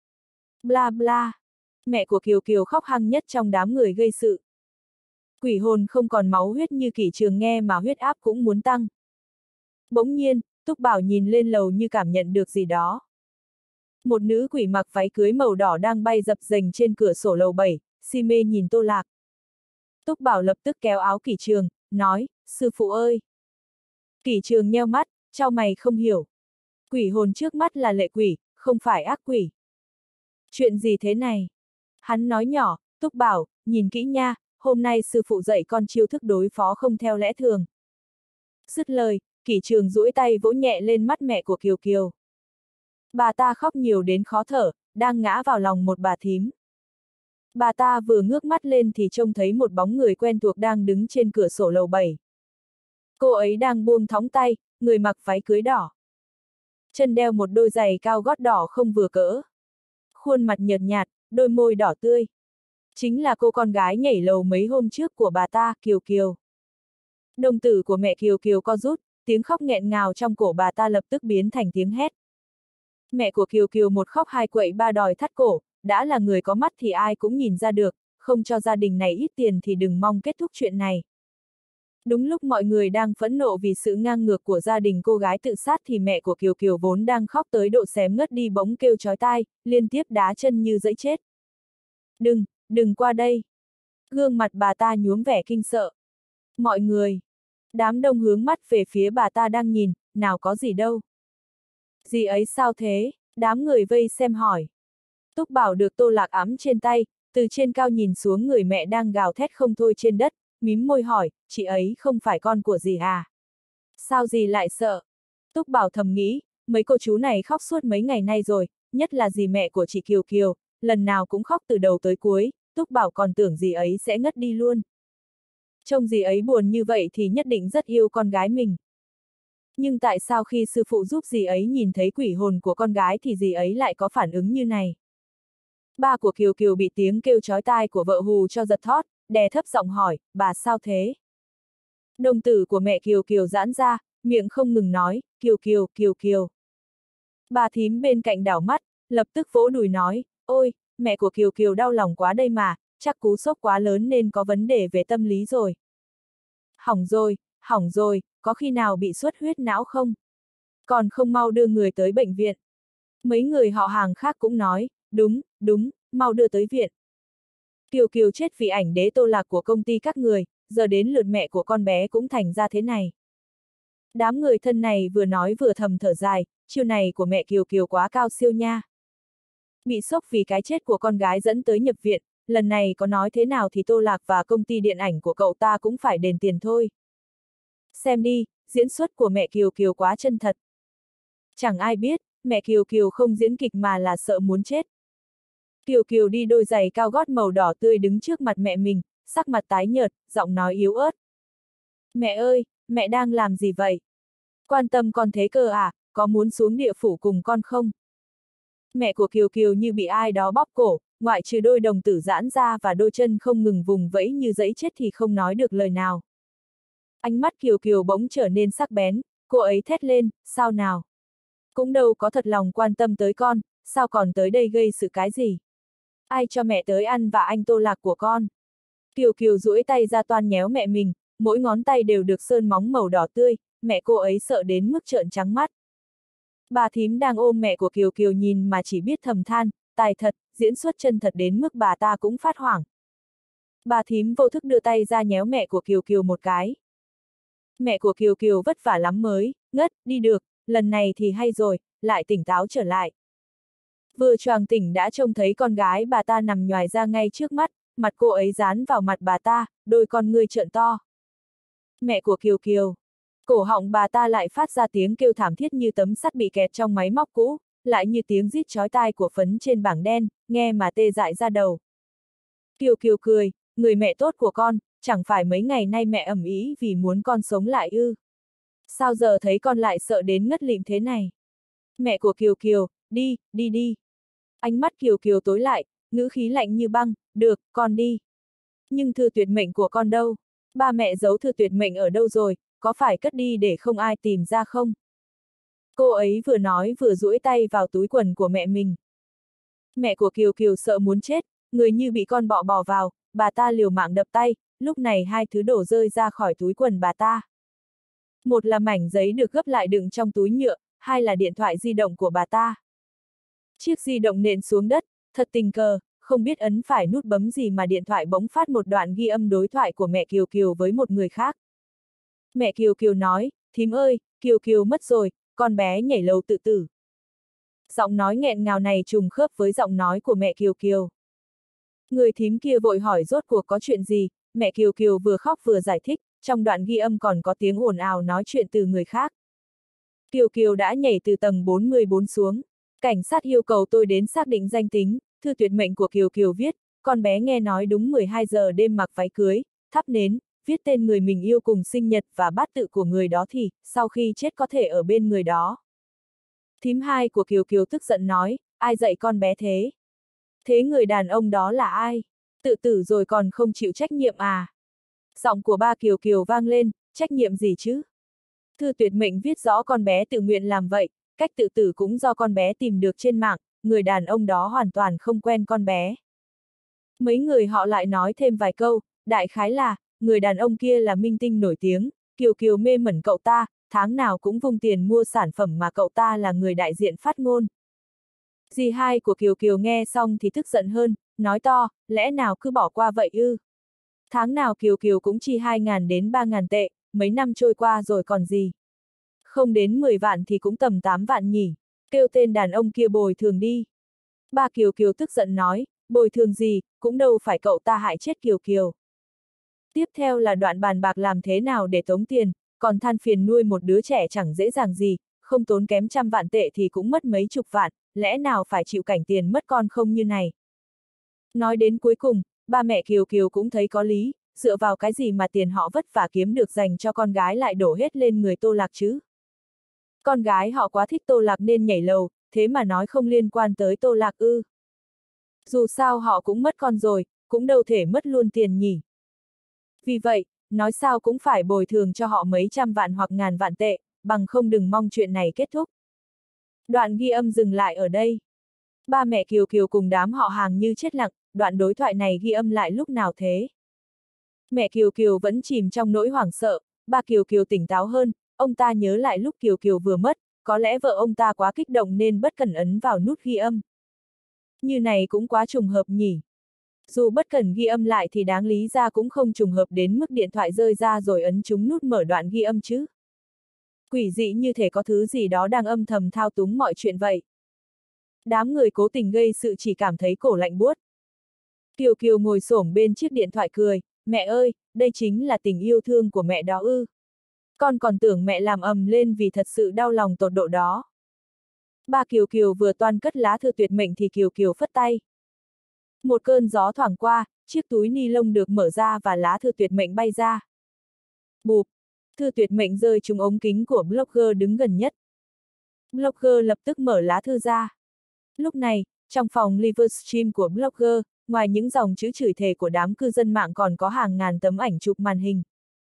Bla bla. Mẹ của Kiều Kiều khóc hăng nhất trong đám người gây sự. Quỷ hồn không còn máu huyết như Kỷ Trường nghe mà huyết áp cũng muốn tăng. Bỗng nhiên, Túc Bảo nhìn lên lầu như cảm nhận được gì đó. Một nữ quỷ mặc váy cưới màu đỏ đang bay dập dềnh trên cửa sổ lầu 7, si mê nhìn Tô Lạc. Túc Bảo lập tức kéo áo Kỷ Trường, nói, sư phụ ơi. Kỷ Trường nheo mắt, chau mày không hiểu. Quỷ hồn trước mắt là lệ quỷ, không phải ác quỷ. Chuyện gì thế này? Hắn nói nhỏ, Túc Bảo, nhìn kỹ nha, hôm nay sư phụ dạy con chiêu thức đối phó không theo lẽ thường. Dứt lời, Kỷ Trường duỗi tay vỗ nhẹ lên mắt mẹ của Kiều Kiều. Bà ta khóc nhiều đến khó thở, đang ngã vào lòng một bà thím. Bà ta vừa ngước mắt lên thì trông thấy một bóng người quen thuộc đang đứng trên cửa sổ lầu 7. Cô ấy đang buông thõng tay, người mặc váy cưới đỏ. Chân đeo một đôi giày cao gót đỏ không vừa cỡ. Khuôn mặt nhợt nhạt, đôi môi đỏ tươi. Chính là cô con gái nhảy lầu mấy hôm trước của bà ta, Kiều Kiều. Đồng tử của mẹ Kiều Kiều co rút, tiếng khóc nghẹn ngào trong cổ bà ta lập tức biến thành tiếng hét. Mẹ của Kiều Kiều một khóc hai quậy ba đòi thắt cổ, đã là người có mắt thì ai cũng nhìn ra được, không cho gia đình này ít tiền thì đừng mong kết thúc chuyện này. Đúng lúc mọi người đang phẫn nộ vì sự ngang ngược của gia đình cô gái tự sát thì mẹ của Kiều Kiều vốn đang khóc tới độ xém ngất đi bỗng kêu chói tai, liên tiếp đá chân như dẫy chết. Đừng qua đây. Gương mặt bà ta nhuốm vẻ kinh sợ. Mọi người. Đám đông hướng mắt về phía bà ta đang nhìn, nào có gì đâu. Dì ấy sao thế? Đám người vây xem hỏi. Túc Bảo được Tô Lạc ẵm trên tay, từ trên cao nhìn xuống người mẹ đang gào thét không thôi trên đất, mím môi hỏi, chị ấy không phải con của dì à? Sao dì lại sợ? Túc Bảo thầm nghĩ, mấy cô chú này khóc suốt mấy ngày nay rồi, nhất là dì mẹ của chị Kiều Kiều, lần nào cũng khóc từ đầu tới cuối, Túc Bảo còn tưởng dì ấy sẽ ngất đi luôn. Trông dì ấy buồn như vậy thì nhất định rất yêu con gái mình. Nhưng tại sao khi sư phụ giúp dì ấy nhìn thấy quỷ hồn của con gái thì dì ấy lại có phản ứng như này? Ba của Kiều Kiều bị tiếng kêu chói tai của vợ hù cho giật thót, đè thấp giọng hỏi, bà sao thế? Đồng tử của mẹ Kiều Kiều giãn ra, miệng không ngừng nói, Kiều Kiều, Kiều Kiều. Bà thím bên cạnh đảo mắt, lập tức vỗ đùi nói, ôi, mẹ của Kiều Kiều đau lòng quá đây mà, chắc cú sốc quá lớn nên có vấn đề về tâm lý rồi. Hỏng rồi, có khi nào bị xuất huyết não không? Còn không mau đưa người tới bệnh viện. Mấy người họ hàng khác cũng nói, đúng, mau đưa tới viện. Kiều Kiều chết vì ảnh đế Tô Lạc của công ty các người, giờ đến lượt mẹ của con bé cũng thành ra thế này. Đám người thân này vừa nói vừa thầm thở dài, chiêu này của mẹ Kiều Kiều quá cao siêu nha. Bị sốc vì cái chết của con gái dẫn tới nhập viện, lần này có nói thế nào thì Tô Lạc và công ty điện ảnh của cậu ta cũng phải đền tiền thôi. Xem đi, diễn xuất của mẹ Kiều Kiều quá chân thật. Chẳng ai biết, mẹ Kiều Kiều không diễn kịch mà là sợ muốn chết. Kiều Kiều đi đôi giày cao gót màu đỏ tươi đứng trước mặt mẹ mình, sắc mặt tái nhợt, giọng nói yếu ớt. Mẹ ơi, mẹ đang làm gì vậy? Quan tâm con thế cơ à, có muốn xuống địa phủ cùng con không? Mẹ của Kiều Kiều như bị ai đó bóp cổ, ngoại trừ đôi đồng tử giãn ra và đôi chân không ngừng vùng vẫy như giãy chết thì không nói được lời nào. Ánh mắt Kiều Kiều bỗng trở nên sắc bén, cô ấy thét lên, sao nào? Cũng đâu có thật lòng quan tâm tới con, sao còn tới đây gây sự cái gì? Ai cho mẹ tới ăn vạ anh Tô Lạc của con? Kiều Kiều duỗi tay ra toan nhéo mẹ mình, mỗi ngón tay đều được sơn móng màu đỏ tươi, mẹ cô ấy sợ đến mức trợn trắng mắt. Bà thím đang ôm mẹ của Kiều Kiều nhìn mà chỉ biết thầm than, tài thật, diễn xuất chân thật đến mức bà ta cũng phát hoảng. Bà thím vô thức đưa tay ra nhéo mẹ của Kiều Kiều một cái. Mẹ của Kiều Kiều vất vả lắm mới, ngất, đi được, lần này thì hay rồi, lại tỉnh táo trở lại. Vừa choàng tỉnh đã trông thấy con gái bà ta nằm nhoài ra ngay trước mắt, mặt cô ấy dán vào mặt bà ta, đôi con ngươi trợn to. Mẹ của Kiều Kiều. Cổ họng bà ta lại phát ra tiếng kêu thảm thiết như tấm sắt bị kẹt trong máy móc cũ, lại như tiếng rít chói tai của phấn trên bảng đen, nghe mà tê dại ra đầu. Kiều Kiều cười, người mẹ tốt của con, chẳng phải mấy ngày nay mẹ ầm ĩ vì muốn con sống lại ư? Sao giờ thấy con lại sợ đến ngất lịm thế này? Mẹ của Kiều Kiều, đi. Ánh mắt Kiều Kiều tối lại, ngữ khí lạnh như băng, được, con đi. Nhưng thư tuyệt mệnh của con đâu? Ba mẹ giấu thư tuyệt mệnh ở đâu rồi, có phải cất đi để không ai tìm ra không? Cô ấy vừa nói vừa duỗi tay vào túi quần của mẹ mình. Mẹ của Kiều Kiều sợ muốn chết, người như bị con bọ bò vào, bà ta liều mạng đập tay, lúc này hai thứ đổ rơi ra khỏi túi quần bà ta. Một là mảnh giấy được gấp lại đựng trong túi nhựa, hai là điện thoại di động của bà ta. Chiếc di động nện xuống đất, thật tình cờ, không biết ấn phải nút bấm gì mà điện thoại bỗng phát một đoạn ghi âm đối thoại của mẹ Kiều Kiều với một người khác. Mẹ Kiều Kiều nói, thím ơi, Kiều Kiều mất rồi, con bé nhảy lầu tự tử. Giọng nói nghẹn ngào này trùng khớp với giọng nói của mẹ Kiều Kiều. Người thím kia vội hỏi rốt cuộc có chuyện gì, mẹ Kiều Kiều vừa khóc vừa giải thích, trong đoạn ghi âm còn có tiếng ồn ào nói chuyện từ người khác. Kiều Kiều đã nhảy từ tầng 44 xuống. Cảnh sát yêu cầu tôi đến xác định danh tính, thư tuyệt mệnh của Kiều Kiều viết, con bé nghe nói đúng 12 giờ đêm mặc váy cưới, thắp nến, viết tên người mình yêu cùng sinh nhật và bát tự của người đó thì, sau khi chết có thể ở bên người đó. Thím hai của Kiều Kiều tức giận nói, ai dạy con bé thế? Thế người đàn ông đó là ai? Tự tử rồi còn không chịu trách nhiệm à? Giọng của ba Kiều Kiều vang lên, trách nhiệm gì chứ? Thư tuyệt mệnh viết rõ con bé tự nguyện làm vậy, cách tự tử cũng do con bé tìm được trên mạng, người đàn ông đó hoàn toàn không quen con bé. Mấy người họ lại nói thêm vài câu, đại khái là, người đàn ông kia là minh tinh nổi tiếng, Kiều Kiều mê mẩn cậu ta, tháng nào cũng vung tiền mua sản phẩm mà cậu ta là người đại diện phát ngôn. Dì hai của Kiều Kiều nghe xong thì tức giận hơn, nói to, lẽ nào cứ bỏ qua vậy ư? Tháng nào Kiều Kiều cũng chi 2.000 đến 3.000 tệ, mấy năm trôi qua rồi còn gì. Không đến 10 vạn thì cũng tầm 8 vạn nhỉ, kêu tên đàn ông kia bồi thường đi. Ba Kiều Kiều tức giận nói, bồi thường gì, cũng đâu phải cậu ta hại chết Kiều Kiều. Tiếp theo là đoạn bàn bạc làm thế nào để tống tiền, còn than phiền nuôi một đứa trẻ chẳng dễ dàng gì, không tốn kém 100 vạn tệ thì cũng mất mấy chục vạn, lẽ nào phải chịu cảnh tiền mất con không như này. Nói đến cuối cùng, ba mẹ Kiều Kiều cũng thấy có lý, dựa vào cái gì mà tiền họ vất vả kiếm được dành cho con gái lại đổ hết lên người Tô Lạc chứ. Con gái họ quá thích Tô Lạc nên nhảy lầu, thế mà nói không liên quan tới Tô Lạc ư. Dù sao họ cũng mất con rồi, cũng đâu thể mất luôn tiền nhỉ. Vì vậy, nói sao cũng phải bồi thường cho họ mấy trăm vạn hoặc ngàn vạn tệ, bằng không đừng mong chuyện này kết thúc. Đoạn ghi âm dừng lại ở đây. Ba mẹ Kiều Kiều cùng đám họ hàng như chết lặng, đoạn đối thoại này ghi âm lại lúc nào thế? Mẹ Kiều Kiều vẫn chìm trong nỗi hoảng sợ, ba Kiều Kiều tỉnh táo hơn, ông ta nhớ lại lúc Kiều Kiều vừa mất, có lẽ vợ ông ta quá kích động nên bất cẩn ấn vào nút ghi âm. Như này cũng quá trùng hợp nhỉ. Dù bất cẩn ghi âm lại thì đáng lý ra cũng không trùng hợp đến mức điện thoại rơi ra rồi ấn trúng nút mở đoạn ghi âm chứ. Quỷ dị như thể có thứ gì đó đang âm thầm thao túng mọi chuyện vậy. Đám người cố tình gây sự chỉ cảm thấy cổ lạnh buốt. Kiều Kiều ngồi xổm bên chiếc điện thoại cười, mẹ ơi, đây chính là tình yêu thương của mẹ đó ư. Con còn tưởng mẹ làm ầm lên vì thật sự đau lòng tột độ đó. Ba Kiều Kiều vừa toan cất lá thư tuyệt mệnh thì Kiều Kiều phất tay. Một cơn gió thoảng qua, chiếc túi ni lông được mở ra và lá thư tuyệt mệnh bay ra. Bụp, thư tuyệt mệnh rơi trúng ống kính của blogger đứng gần nhất. Blogger lập tức mở lá thư ra. Lúc này, trong phòng livestream của blogger, ngoài những dòng chữ chửi thề của đám cư dân mạng còn có hàng ngàn tấm ảnh chụp màn hình.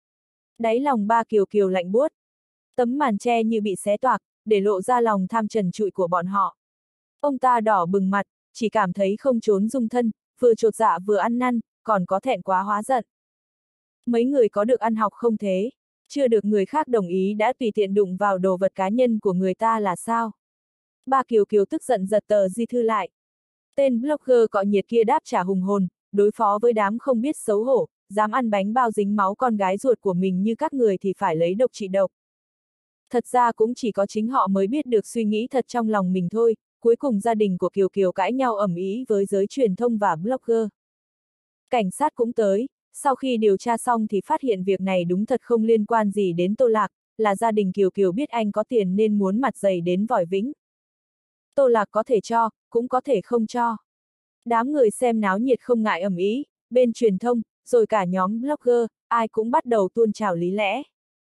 Đáy lòng ba Kiều Kiều lạnh buốt. Tấm màn che như bị xé toạc, để lộ ra lòng tham trần trụi của bọn họ. Ông ta đỏ bừng mặt, chỉ cảm thấy không trốn dung thân, vừa chột dạ vừa ăn năn, còn có thẹn quá hóa giận. Mấy người có được ăn học không thế? Chưa được người khác đồng ý đã tùy tiện đụng vào đồ vật cá nhân của người ta là sao? Ba Kiều Kiều tức giận giật tờ di thư lại. Tên blogger cọ nhiệt kia đáp trả hùng hồn, đối phó với đám không biết xấu hổ, dám ăn bánh bao dính máu con gái ruột của mình như các người thì phải lấy độc trị độc. Thật ra cũng chỉ có chính họ mới biết được suy nghĩ thật trong lòng mình thôi, cuối cùng gia đình của Kiều Kiều cãi nhau ầm ĩ với giới truyền thông và blogger. Cảnh sát cũng tới, sau khi điều tra xong thì phát hiện việc này đúng thật không liên quan gì đến Tô Lạc, là gia đình Kiều Kiều biết anh có tiền nên muốn mặt dày đến vòi vĩnh. Tô Lạc có thể cho, cũng có thể không cho. Đám người xem náo nhiệt không ngại ầm ĩ, bên truyền thông, rồi cả nhóm blogger, ai cũng bắt đầu tuôn trào lý lẽ.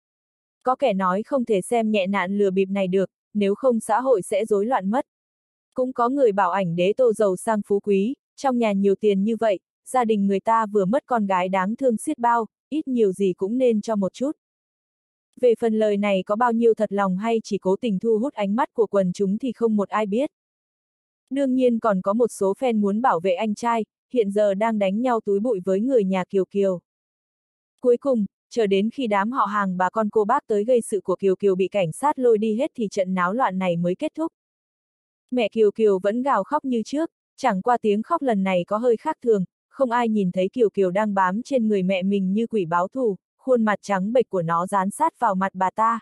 Có kẻ nói không thể xem nhẹ nạn lừa bịp này được, nếu không xã hội sẽ rối loạn mất. Cũng có người bảo ảnh đế Tô giàu sang phú quý, trong nhà nhiều tiền như vậy, gia đình người ta vừa mất con gái đáng thương xiết bao, ít nhiều gì cũng nên cho một chút. Về phần lời này có bao nhiêu thật lòng hay chỉ cố tình thu hút ánh mắt của quần chúng thì không một ai biết. Đương nhiên còn có một số fan muốn bảo vệ anh trai, hiện giờ đang đánh nhau túi bụi với người nhà Kiều Kiều. Cuối cùng, chờ đến khi đám họ hàng bà con cô bác tới gây sự của Kiều Kiều bị cảnh sát lôi đi hết thì trận náo loạn này mới kết thúc. Mẹ Kiều Kiều vẫn gào khóc như trước, chẳng qua tiếng khóc lần này có hơi khác thường, không ai nhìn thấy Kiều Kiều đang bám trên người mẹ mình như quỷ báo thù, khuôn mặt trắng bệch của nó dán sát vào mặt bà ta.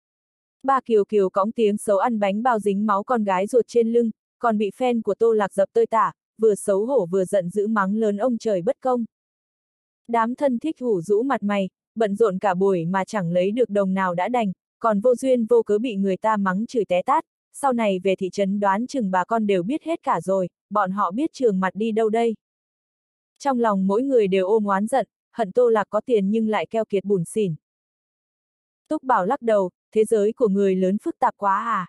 Ba Kiều Kiều cõng tiếng xấu ăn bánh bao dính máu con gái ruột trên lưng, còn bị fan của Tô Lạc dập tơi tả, vừa xấu hổ vừa giận dữ mắng lớn ông trời bất công. Đám thân thích hủ rũ mặt mày, bận rộn cả buổi mà chẳng lấy được đồng nào đã đành, còn vô duyên vô cớ bị người ta mắng chửi té tát, sau này về thị trấn đoán chừng bà con đều biết hết cả rồi, bọn họ biết trường mặt đi đâu đây. Trong lòng mỗi người đều ôm oán giận, hận Tô Lạc có tiền nhưng lại keo kiệt bủn xỉn. Túc Bảo lắc đầu, thế giới của người lớn phức tạp quá à?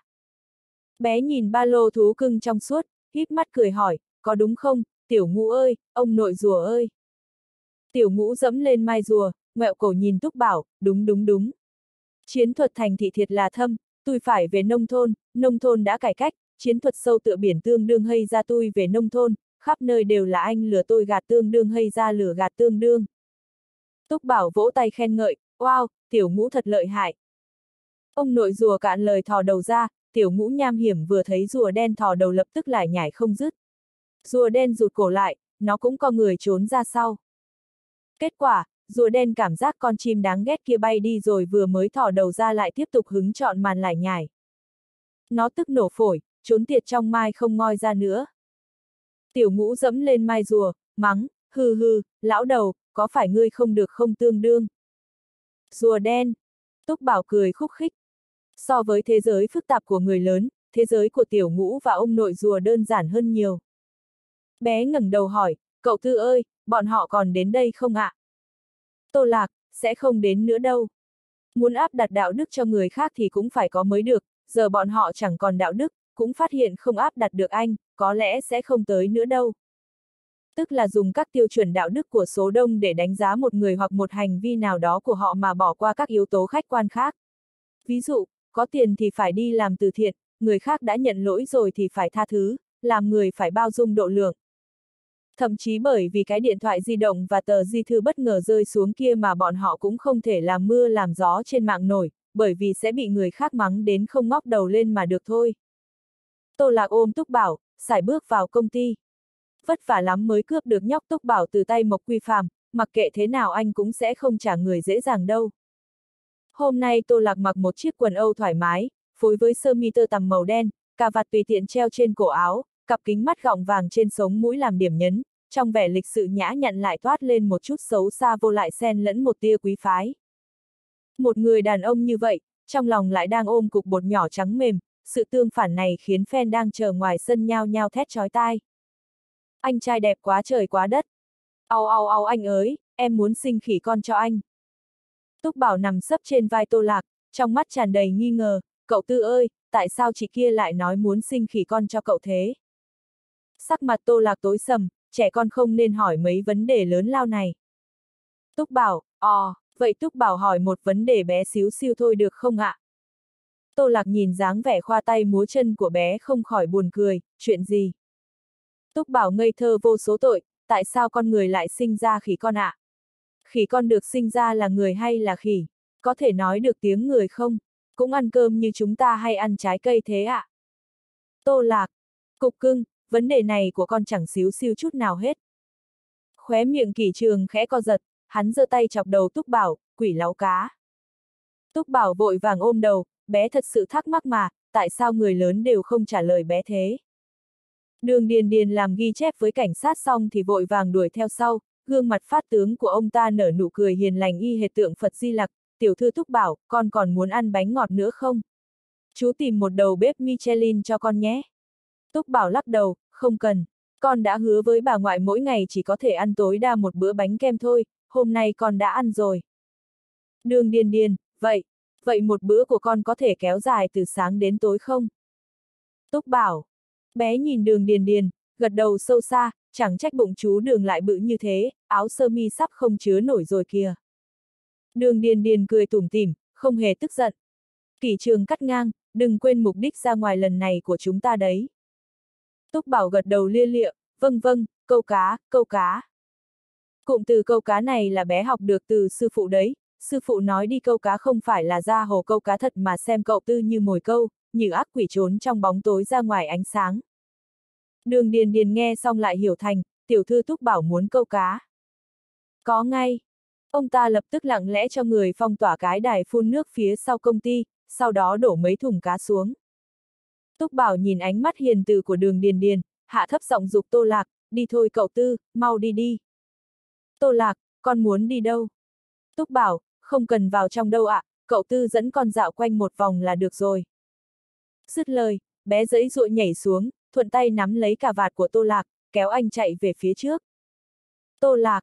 Bé nhìn ba lô thú cưng trong suốt, híp mắt cười hỏi, có đúng không, Tiểu Ngũ ơi, ông nội rùa ơi. Tiểu Ngũ dẫm lên mai rùa, ngoẹo cổ nhìn Túc Bảo, đúng đúng đúng. Chiến thuật thành thị thiệt là thâm, tôi phải về nông thôn đã cải cách, chiến thuật sâu tựa biển tương đương hay ra tôi về nông thôn, khắp nơi đều là anh lừa tôi gạt tương đương hay ra lừa gạt tương đương. Túc Bảo vỗ tay khen ngợi, wow, Tiểu Ngũ thật lợi hại. Ông nội rùa cạn lời thò đầu ra, Tiểu Ngũ nham hiểm vừa thấy rùa đen thò đầu lập tức lải nhải không dứt. Rùa đen rụt cổ lại, nó cũng có người trốn ra sau. Kết quả, rùa đen cảm giác con chim đáng ghét kia bay đi rồi vừa mới thò đầu ra lại tiếp tục hứng chọn màn lải nhải. Nó tức nổ phổi, trốn tiệt trong mai không ngoi ra nữa. Tiểu Ngũ dẫm lên mai rùa, mắng, hừ hừ, lão đầu, có phải ngươi không được không tương đương? Rùa đen. Túc Bảo cười khúc khích. So với thế giới phức tạp của người lớn, thế giới của Tiểu Ngũ và ông nội rùa đơn giản hơn nhiều. Bé ngẩng đầu hỏi, cậu Tư ơi, bọn họ còn đến đây không ạ? Tô Lạc, sẽ không đến nữa đâu. Muốn áp đặt đạo đức cho người khác thì cũng phải có mới được, giờ bọn họ chẳng còn đạo đức, cũng phát hiện không áp đặt được anh, có lẽ sẽ không tới nữa đâu. Tức là dùng các tiêu chuẩn đạo đức của số đông để đánh giá một người hoặc một hành vi nào đó của họ mà bỏ qua các yếu tố khách quan khác. Ví dụ, có tiền thì phải đi làm từ thiện, người khác đã nhận lỗi rồi thì phải tha thứ, làm người phải bao dung độ lượng. Thậm chí bởi vì cái điện thoại di động và tờ di thư bất ngờ rơi xuống kia mà bọn họ cũng không thể làm mưa làm gió trên mạng nổi, bởi vì sẽ bị người khác mắng đến không ngóc đầu lên mà được thôi. Tô Lạc ôm Túc Bảo, sải bước vào công ty. Vất vả lắm mới cướp được nhóc Túc Bảo từ tay Mộc Quy Phàm, mặc kệ thế nào anh cũng sẽ không trả người dễ dàng đâu. Hôm nay Tô Lạc mặc một chiếc quần âu thoải mái, phối với sơ mi tơ tằm màu đen, cà vạt tùy tiện treo trên cổ áo, cặp kính mắt gọng vàng trên sống mũi làm điểm nhấn, trong vẻ lịch sự nhã nhặn lại toát lên một chút xấu xa vô lại xen lẫn một tia quý phái. Một người đàn ông như vậy, trong lòng lại đang ôm cục bột nhỏ trắng mềm, sự tương phản này khiến fan đang chờ ngoài sân nhao nhao thét chói tai. Anh trai đẹp quá trời quá đất. Au au au anh ơi, em muốn sinh khỉ con cho anh. Túc Bảo nằm sấp trên vai Tô Lạc, trong mắt tràn đầy nghi ngờ, cậu Tư ơi, tại sao chị kia lại nói muốn sinh khỉ con cho cậu thế? Sắc mặt Tô Lạc tối sầm, trẻ con không nên hỏi mấy vấn đề lớn lao này. Túc Bảo, vậy Túc Bảo hỏi một vấn đề bé xíu xiu thôi được không ạ? Tô Lạc nhìn dáng vẻ khoa tay múa chân của bé không khỏi buồn cười, chuyện gì? Túc Bảo ngây thơ vô số tội, tại sao con người lại sinh ra khỉ con ạ? Khỉ con được sinh ra là người hay là khỉ? Có thể nói được tiếng người không? Cũng ăn cơm như chúng ta hay ăn trái cây thế ạ? Tô Lạc, cục cưng, vấn đề này của con chẳng xíu xiu chút nào hết. Khóe miệng Kỷ Trường khẽ co giật, hắn giơ tay chọc đầu Túc Bảo, quỷ láu cá. Túc Bảo vội vàng ôm đầu, bé thật sự thắc mắc mà, tại sao người lớn đều không trả lời bé thế? Đường Điền Điền làm ghi chép với cảnh sát xong thì vội vàng đuổi theo sau, gương mặt phát tướng của ông ta nở nụ cười hiền lành y hệt tượng Phật Di Lặc, tiểu thư Túc Bảo, con còn muốn ăn bánh ngọt nữa không? Chú tìm một đầu bếp Michelin cho con nhé. Túc Bảo lắc đầu, không cần, con đã hứa với bà ngoại mỗi ngày chỉ có thể ăn tối đa một bữa bánh kem thôi, hôm nay con đã ăn rồi. Đường Điền Điền, vậy một bữa của con có thể kéo dài từ sáng đến tối không? Túc Bảo. Bé nhìn Đường Điền Điền, gật đầu sâu xa, chẳng trách bụng chú Đường lại bự như thế, áo sơ mi sắp không chứa nổi rồi kìa. Đường Điền Điền cười tủm tỉm, không hề tức giận. Kỷ Trường cắt ngang, đừng quên mục đích ra ngoài lần này của chúng ta đấy. Túc Bảo gật đầu lia lịa, vâng vâng, câu cá, câu cá. Cụm từ câu cá này là bé học được từ sư phụ đấy, sư phụ nói đi câu cá không phải là ra hồ câu cá thật mà xem cậu Tư như mồi câu, như ác quỷ trốn trong bóng tối ra ngoài ánh sáng. Đường Điền Điền nghe xong lại hiểu thành, tiểu thư Túc Bảo muốn câu cá. Có ngay. Ông ta lập tức lặng lẽ cho người phong tỏa cái đài phun nước phía sau công ty, sau đó đổ mấy thùng cá xuống. Túc Bảo nhìn ánh mắt hiền từ của Đường Điền Điền, hạ thấp giọng giục Tô Lạc, đi thôi cậu Tư, mau đi đi. Tô Lạc, con muốn đi đâu? Túc Bảo, không cần vào trong đâu ạ, cậu Tư dẫn con dạo quanh một vòng là được rồi. Dứt lời, bé giãy giụa nhảy xuống, thuận tay nắm lấy cà vạt của Tô Lạc, kéo anh chạy về phía trước. Tô Lạc,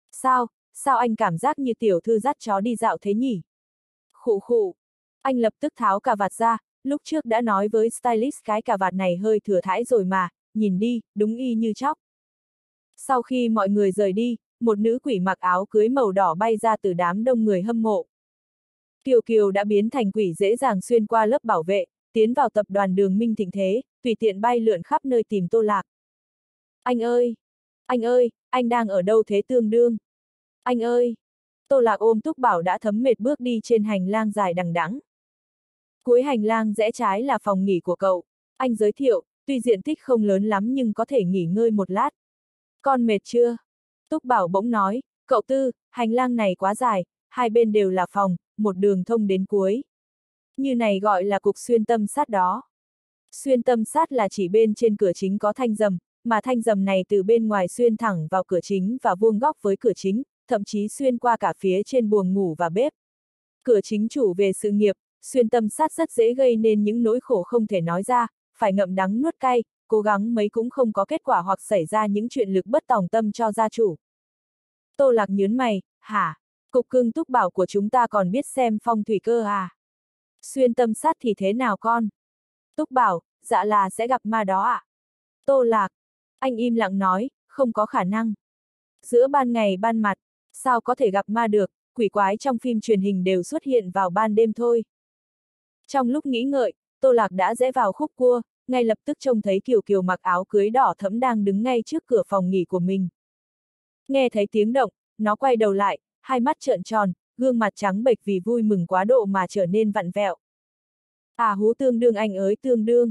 sao anh cảm giác như tiểu thư dắt chó đi dạo thế nhỉ? Khụ khụ, anh lập tức tháo cà vạt ra, lúc trước đã nói với stylist cái cà vạt này hơi thừa thãi rồi mà, nhìn đi, đúng y như chóc. Sau khi mọi người rời đi, một nữ quỷ mặc áo cưới màu đỏ bay ra từ đám đông người hâm mộ. Kiều Kiều đã biến thành quỷ dễ dàng xuyên qua lớp bảo vệ, tiến vào tập đoàn Đường Minh thịnh thế, tùy tiện bay lượn khắp nơi tìm Tô Lạc. Anh ơi! Anh ơi! Anh đang ở đâu thế tương đương? Anh ơi! Tô Lạc ôm Túc Bảo đã thấm mệt bước đi trên hành lang dài đằng đẵng. Cuối hành lang rẽ trái là phòng nghỉ của cậu. Anh giới thiệu, tuy diện tích không lớn lắm nhưng có thể nghỉ ngơi một lát. Con mệt chưa? Túc Bảo bỗng nói, Cậu Tư, hành lang này quá dài, hai bên đều là phòng, một đường thông đến cuối. Như này gọi là cục xuyên tâm sát đó. Xuyên tâm sát là chỉ bên trên cửa chính có thanh rầm, mà thanh rầm này từ bên ngoài xuyên thẳng vào cửa chính và vuông góc với cửa chính, thậm chí xuyên qua cả phía trên buồng ngủ và bếp. Cửa chính chủ về sự nghiệp, xuyên tâm sát rất dễ gây nên những nỗi khổ không thể nói ra, phải ngậm đắng nuốt cay, cố gắng mấy cũng không có kết quả hoặc xảy ra những chuyện lực bất tòng tâm cho gia chủ. Tô Lạc nhớn mày, hả? Cục cưng Túc Bảo của chúng ta còn biết xem phong thủy cơ à? Xuyên tâm sát thì thế nào con? Túc Bảo, dạ là sẽ gặp ma đó ạ. Tô Lạc, anh im lặng nói, không có khả năng. Giữa ban ngày ban mặt, sao có thể gặp ma được, quỷ quái trong phim truyền hình đều xuất hiện vào ban đêm thôi. Trong lúc nghĩ ngợi, Tô Lạc đã rẽ vào khúc cua, ngay lập tức trông thấy Kiều Kiều mặc áo cưới đỏ thẫm đang đứng ngay trước cửa phòng nghỉ của mình. Nghe thấy tiếng động, nó quay đầu lại, hai mắt trợn tròn, gương mặt trắng bệch vì vui mừng quá độ mà trở nên vặn vẹo. À hú tương đương anh ơi tương đương.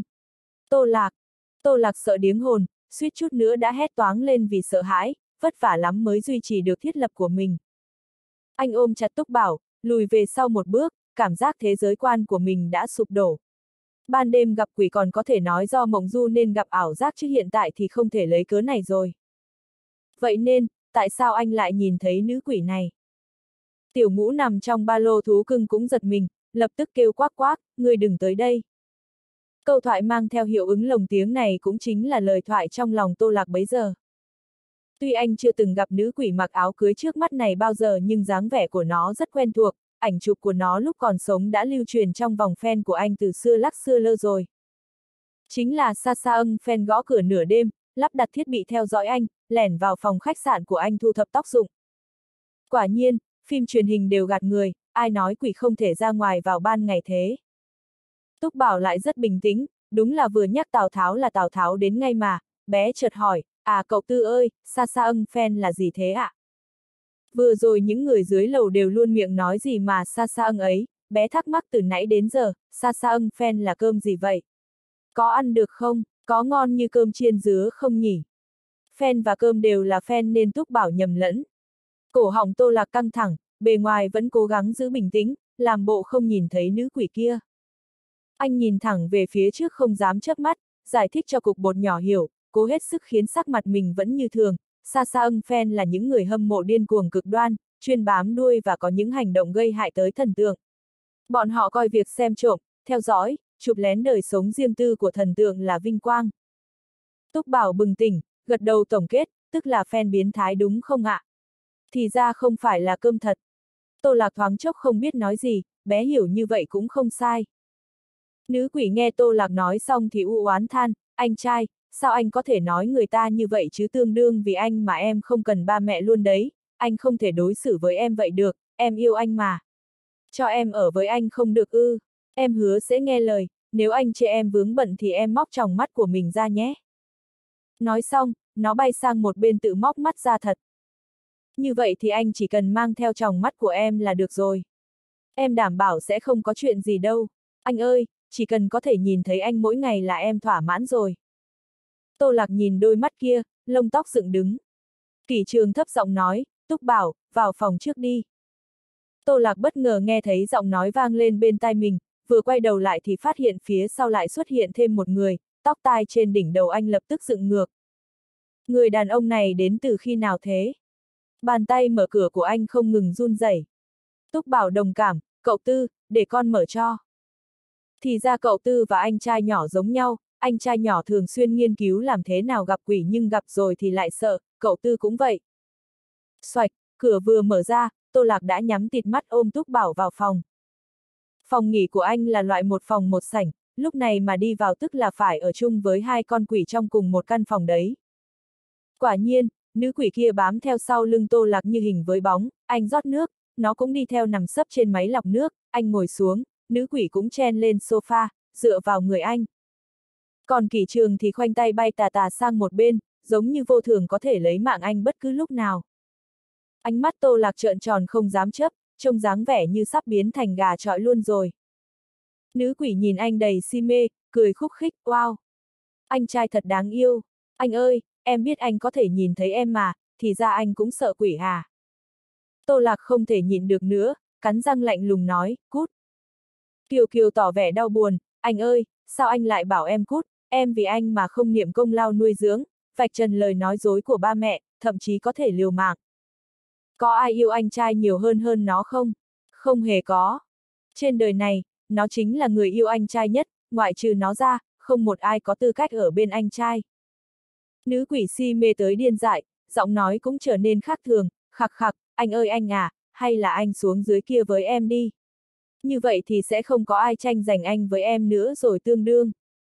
Tô Lạc sợ điếng hồn, suýt chút nữa đã hét toáng lên vì sợ hãi, vất vả lắm mới duy trì được thiết lập của mình. Anh ôm chặt Túc Bảo, lùi về sau một bước, cảm giác thế giới quan của mình đã sụp đổ. Ban đêm gặp quỷ còn có thể nói do mộng du nên gặp ảo giác chứ hiện tại thì không thể lấy cớ này rồi. Vậy nên, tại sao anh lại nhìn thấy nữ quỷ này? Tiểu Ngũ nằm trong ba lô thú cưng cũng giật mình, lập tức kêu quác quác, ngươi đừng tới đây. Câu thoại mang theo hiệu ứng lồng tiếng này cũng chính là lời thoại trong lòng Tô Lạc bấy giờ. Tuy anh chưa từng gặp nữ quỷ mặc áo cưới trước mắt này bao giờ nhưng dáng vẻ của nó rất quen thuộc, ảnh chụp của nó lúc còn sống đã lưu truyền trong vòng fan của anh từ xưa lắc xưa lơ rồi. Chính là Sa Ưng fan gõ cửa nửa đêm, lắp đặt thiết bị theo dõi anh, lẻn vào phòng khách sạn của anh thu thập tóc dụng. Quả nhiên, phim truyền hình đều gạt người, ai nói quỷ không thể ra ngoài vào ban ngày thế. Túc Bảo lại rất bình tĩnh, đúng là vừa nhắc Tào Tháo là Tào Tháo đến ngay mà, bé chợt hỏi, à cậu Tư ơi, Sa Ưng fan là gì thế ạ? Vừa rồi những người dưới lầu đều luôn miệng nói gì mà Sa Ưng ấy, bé thắc mắc từ nãy đến giờ, Sa Ưng fan là cơm gì vậy? Có ăn được không? Có ngon như cơm chiên dứa không nhỉ? Fan và cơm đều là fan nên Túc Bảo nhầm lẫn. Cổ họng Tô Lạc căng thẳng, bề ngoài vẫn cố gắng giữ bình tĩnh, làm bộ không nhìn thấy nữ quỷ kia. Anh nhìn thẳng về phía trước không dám chớp mắt, giải thích cho cục bột nhỏ hiểu, cố hết sức khiến sắc mặt mình vẫn như thường. Sa Ưng fan là những người hâm mộ điên cuồng cực đoan, chuyên bám đuôi và có những hành động gây hại tới thần tượng. Bọn họ coi việc xem trộm, theo dõi, chụp lén đời sống riêng tư của thần tượng là vinh quang. Túc Bảo bừng tỉnh, gật đầu tổng kết, tức là fan biến thái đúng không ạ? Thì ra không phải là cơm thật. Tô Lạc thoáng chốc không biết nói gì, bé hiểu như vậy cũng không sai. Nữ quỷ nghe Tô Lạc nói xong thì u oán than, anh trai, sao anh có thể nói người ta như vậy chứ tương đương vì anh mà em không cần ba mẹ luôn đấy, anh không thể đối xử với em vậy được, em yêu anh mà. Cho em ở với anh không được ư, em hứa sẽ nghe lời, nếu anh chê em vướng bận thì em móc tròng mắt của mình ra nhé. Nói xong, nó bay sang một bên tự móc mắt ra thật. Như vậy thì anh chỉ cần mang theo tròng mắt của em là được rồi. Em đảm bảo sẽ không có chuyện gì đâu. Anh ơi, chỉ cần có thể nhìn thấy anh mỗi ngày là em thỏa mãn rồi. Tô Lạc nhìn đôi mắt kia, lông tóc dựng đứng. Kỷ Trường thấp giọng nói, Túc Bảo, vào phòng trước đi. Tô Lạc bất ngờ nghe thấy giọng nói vang lên bên tai mình, vừa quay đầu lại thì phát hiện phía sau lại xuất hiện thêm một người, tóc tai trên đỉnh đầu anh lập tức dựng ngược. Người đàn ông này đến từ khi nào thế? Bàn tay mở cửa của anh không ngừng run rẩy. Túc Bảo đồng cảm, cậu Tư, để con mở cho. Thì ra cậu Tư và anh trai nhỏ giống nhau, anh trai nhỏ thường xuyên nghiên cứu làm thế nào gặp quỷ nhưng gặp rồi thì lại sợ, cậu Tư cũng vậy. Xoạch, cửa vừa mở ra, Tô Lạc đã nhắm tịt mắt ôm Túc Bảo vào phòng. Phòng nghỉ của anh là loại một phòng một sảnh, lúc này mà đi vào tức là phải ở chung với hai con quỷ trong cùng một căn phòng đấy. Quả nhiên, nữ quỷ kia bám theo sau lưng Tô Lạc như hình với bóng, anh rót nước, nó cũng đi theo nằm sấp trên máy lọc nước, anh ngồi xuống, nữ quỷ cũng chen lên sofa, dựa vào người anh. Còn Kỷ Trường thì khoanh tay bay tà tà sang một bên, giống như vô thường có thể lấy mạng anh bất cứ lúc nào. Ánh mắt Tô Lạc trợn tròn không dám chớp, trông dáng vẻ như sắp biến thành gà chọi luôn rồi. Nữ quỷ nhìn anh đầy si mê, cười khúc khích, wow! Anh trai thật đáng yêu. Anh ơi, em biết anh có thể nhìn thấy em mà, thì ra anh cũng sợ quỷ à? Tô Lạc không thể nhịn được nữa, cắn răng lạnh lùng nói, cút. Kiều Kiều tỏ vẻ đau buồn, anh ơi, sao anh lại bảo em cút, em vì anh mà không niệm công lao nuôi dưỡng, vạch trần lời nói dối của ba mẹ, thậm chí có thể liều mạng. Có ai yêu anh trai nhiều hơn nó không? Không hề có. Trên đời này, nó chính là người yêu anh trai nhất, ngoại trừ nó ra, không một ai có tư cách ở bên anh trai. Nữ quỷ si mê tới điên dại, giọng nói cũng trở nên khác thường, khặc khặc, anh ơi anh à, hay là anh xuống dưới kia với em đi. Như vậy thì sẽ không có ai tranh giành anh với em nữa rồi tương đương.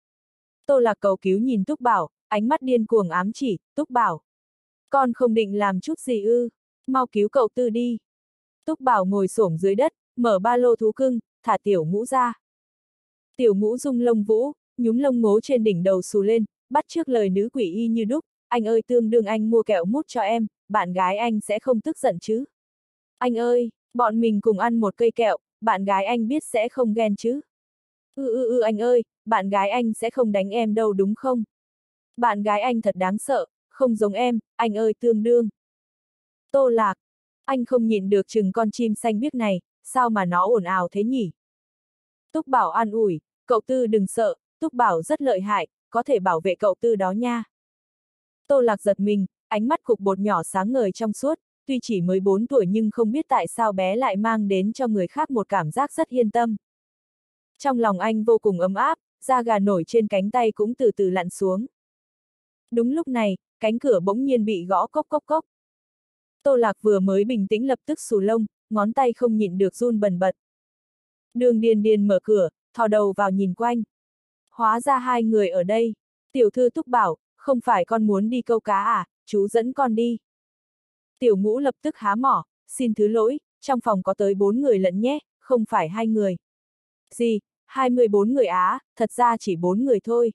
Tô Lạc cầu cứu nhìn Túc Bảo, ánh mắt điên cuồng ám chỉ, Túc Bảo. Con không định làm chút gì ư, mau cứu cậu Tư đi. Túc Bảo ngồi xổm dưới đất, mở ba lô thú cưng, thả Tiểu Ngũ ra. Tiểu Ngũ rung lông vũ, nhúm lông ngố trên đỉnh đầu xù lên, bắt chước lời nữ quỷ y như đúc, anh ơi tương đương anh mua kẹo mút cho em, bạn gái anh sẽ không tức giận chứ. Anh ơi, bọn mình cùng ăn một cây kẹo, bạn gái anh biết sẽ không ghen chứ. Anh ơi, bạn gái anh sẽ không đánh em đâu đúng không? Bạn gái anh thật đáng sợ, không giống em, anh ơi tương đương. Tô Lạc, anh không nhịn được chừng con chim xanh biếc này, sao mà nó ồn ào thế nhỉ? Túc Bảo an ủi, cậu Tư đừng sợ, Túc Bảo rất lợi hại, có thể bảo vệ cậu Tư đó nha. Tô Lạc giật mình, ánh mắt cục bột nhỏ sáng ngời trong suốt, tuy chỉ mới 4 tuổi nhưng không biết tại sao bé lại mang đến cho người khác một cảm giác rất yên tâm. Trong lòng anh vô cùng ấm áp, da gà nổi trên cánh tay cũng từ từ lặn xuống. Đúng lúc này, cánh cửa bỗng nhiên bị gõ cốc cốc cốc. Tô Lạc vừa mới bình tĩnh lập tức xù lông, ngón tay không nhịn được run bần bật. Đường Điền Điền mở cửa, thò đầu vào nhìn quanh. Hóa ra hai người ở đây. Tiểu thư Túc bảo, không phải con muốn đi câu cá à, chú dẫn con đi. Tiểu Ngũ lập tức há mỏ, xin thứ lỗi, trong phòng có tới 4 người lận nhé, không phải 2 người. Gì, 24 người á, thật ra chỉ 4 người thôi.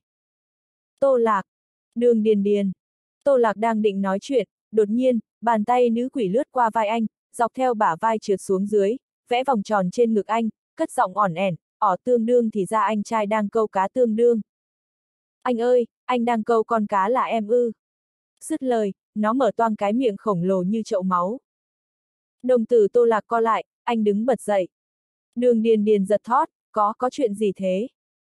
Tô Lạc, Đường Điền Điền. Tô Lạc đang định nói chuyện, đột nhiên, bàn tay nữ quỷ lướt qua vai anh, dọc theo bả vai trượt xuống dưới, vẽ vòng tròn trên ngực anh, cất giọng ỏn ẻn, tương đương thì ra anh trai đang câu cá tương đương. Anh ơi, anh đang câu con cá là em ư. Dứt lời, nó mở toang cái miệng khổng lồ như chậu máu. Đồng tử Tô Lạc co lại, anh đứng bật dậy. Đường Điền Điền giật thót, có chuyện gì thế?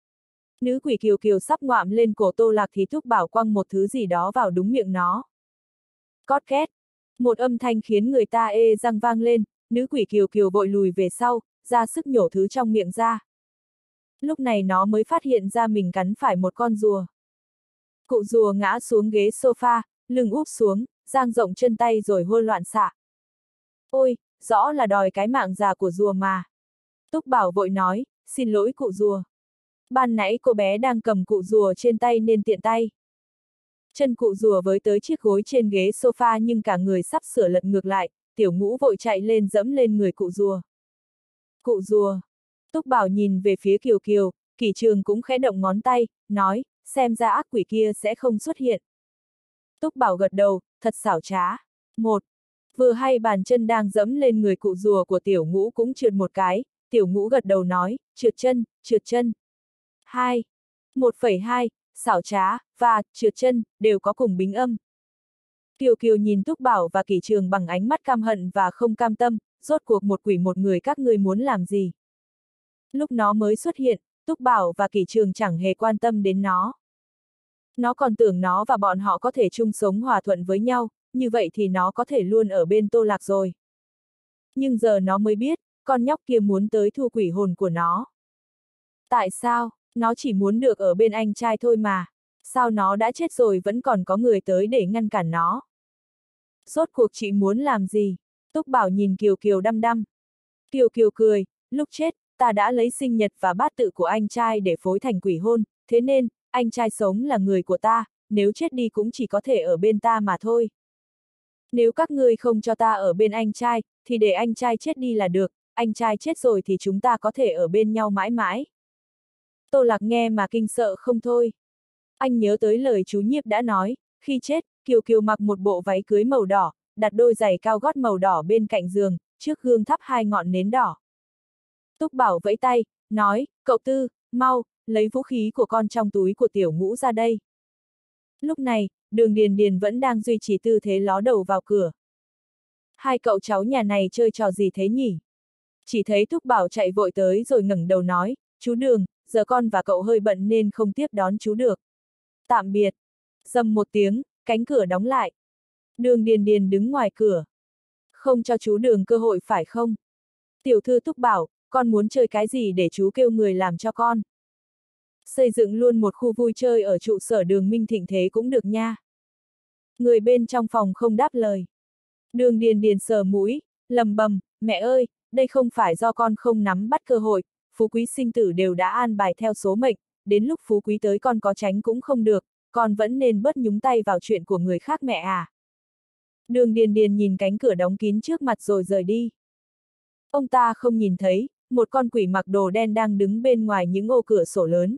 Nữ quỷ Kiều Kiều sắp ngoạm lên cổ Tô Lạc thì Túc Bảo quăng một thứ gì đó vào đúng miệng nó. Cót két. Một âm thanh khiến người ta ê răng vang lên, nữ quỷ Kiều Kiều vội lùi về sau, ra sức nhổ thứ trong miệng ra. Lúc này nó mới phát hiện ra mình cắn phải một con rùa. Cụ rùa ngã xuống ghế sofa, lưng úp xuống, dang rộng chân tay rồi hô loạn xạ. Ôi, rõ là đòi cái mạng già của rùa mà. Túc Bảo vội nói, xin lỗi cụ rùa. Ban nãy cô bé đang cầm cụ rùa trên tay nên tiện tay. Chân cụ rùa với tới chiếc gối trên ghế sofa nhưng cả người sắp sửa lật ngược lại, Tiểu Ngũ vội chạy lên dẫm lên người cụ rùa. Cụ rùa. Túc Bảo nhìn về phía Kiều Kiều, Kỷ Trường cũng khẽ động ngón tay, nói, xem ra ác quỷ kia sẽ không xuất hiện. Túc Bảo gật đầu, thật xảo trá. Một. Vừa hay bàn chân đang dẫm lên người cụ rùa của Tiểu Ngũ cũng trượt một cái, Tiểu Ngũ gật đầu nói, trượt chân. 2. 1,2, xảo trá, và, trượt chân, đều có cùng bính âm. Kiều Kiều nhìn Túc Bảo và Kỷ Trường bằng ánh mắt cam hận và không cam tâm, rốt cuộc một quỷ một người các ngươi muốn làm gì. Lúc nó mới xuất hiện, Túc Bảo và Kỷ Trường chẳng hề quan tâm đến nó. Nó còn tưởng nó và bọn họ có thể chung sống hòa thuận với nhau, như vậy thì nó có thể luôn ở bên Tô Lạc rồi. Nhưng giờ nó mới biết, con nhóc kia muốn tới thu quỷ hồn của nó. Tại sao? Nó chỉ muốn được ở bên anh trai thôi mà. Sao nó đã chết rồi vẫn còn có người tới để ngăn cản nó? Rốt cuộc chị muốn làm gì? Túc Bảo nhìn Kiều Kiều đăm đăm. Kiều Kiều cười, lúc chết, ta đã lấy sinh nhật và bát tự của anh trai để phối thành quỷ hôn, thế nên, anh trai sống là người của ta, nếu chết đi cũng chỉ có thể ở bên ta mà thôi. Nếu các ngươi không cho ta ở bên anh trai, thì để anh trai chết đi là được, anh trai chết rồi thì chúng ta có thể ở bên nhau mãi mãi. Tô Lạc nghe mà kinh sợ không thôi. Anh nhớ tới lời chú Nhiếp đã nói, khi chết, Kiều Kiều mặc một bộ váy cưới màu đỏ, đặt đôi giày cao gót màu đỏ bên cạnh giường, trước gương thắp 2 ngọn nến đỏ. Túc Bảo vẫy tay, nói, cậu Tư, mau, lấy vũ khí của con trong túi của Tiểu Ngũ ra đây. Lúc này, Đường Điền Điền vẫn đang duy trì tư thế ló đầu vào cửa. Hai cậu cháu nhà này chơi trò gì thế nhỉ? Chỉ thấy Thúc Bảo chạy vội tới rồi ngẩng đầu nói, chú Đường, giờ con và cậu hơi bận nên không tiếp đón chú được. Tạm biệt. Dầm một tiếng, cánh cửa đóng lại. Đường Điền Điền đứng ngoài cửa. Không cho chú Đường cơ hội phải không? Tiểu thư Thúc Bảo, con muốn chơi cái gì để chú kêu người làm cho con? Xây dựng luôn một khu vui chơi ở trụ sở Đường Minh Thịnh thế cũng được nha. Người bên trong phòng không đáp lời. Đường Điền Điền sờ mũi, lầm bầm, mẹ ơi, đây không phải do con không nắm bắt cơ hội, phú quý sinh tử đều đã an bài theo số mệnh, đến lúc phú quý tới con có tránh cũng không được, con vẫn nên bớt nhúng tay vào chuyện của người khác mẹ à. Đường Điền Điền nhìn cánh cửa đóng kín trước mặt rồi rời đi. Ông ta không nhìn thấy, một con quỷ mặc đồ đen đang đứng bên ngoài những ô cửa sổ lớn.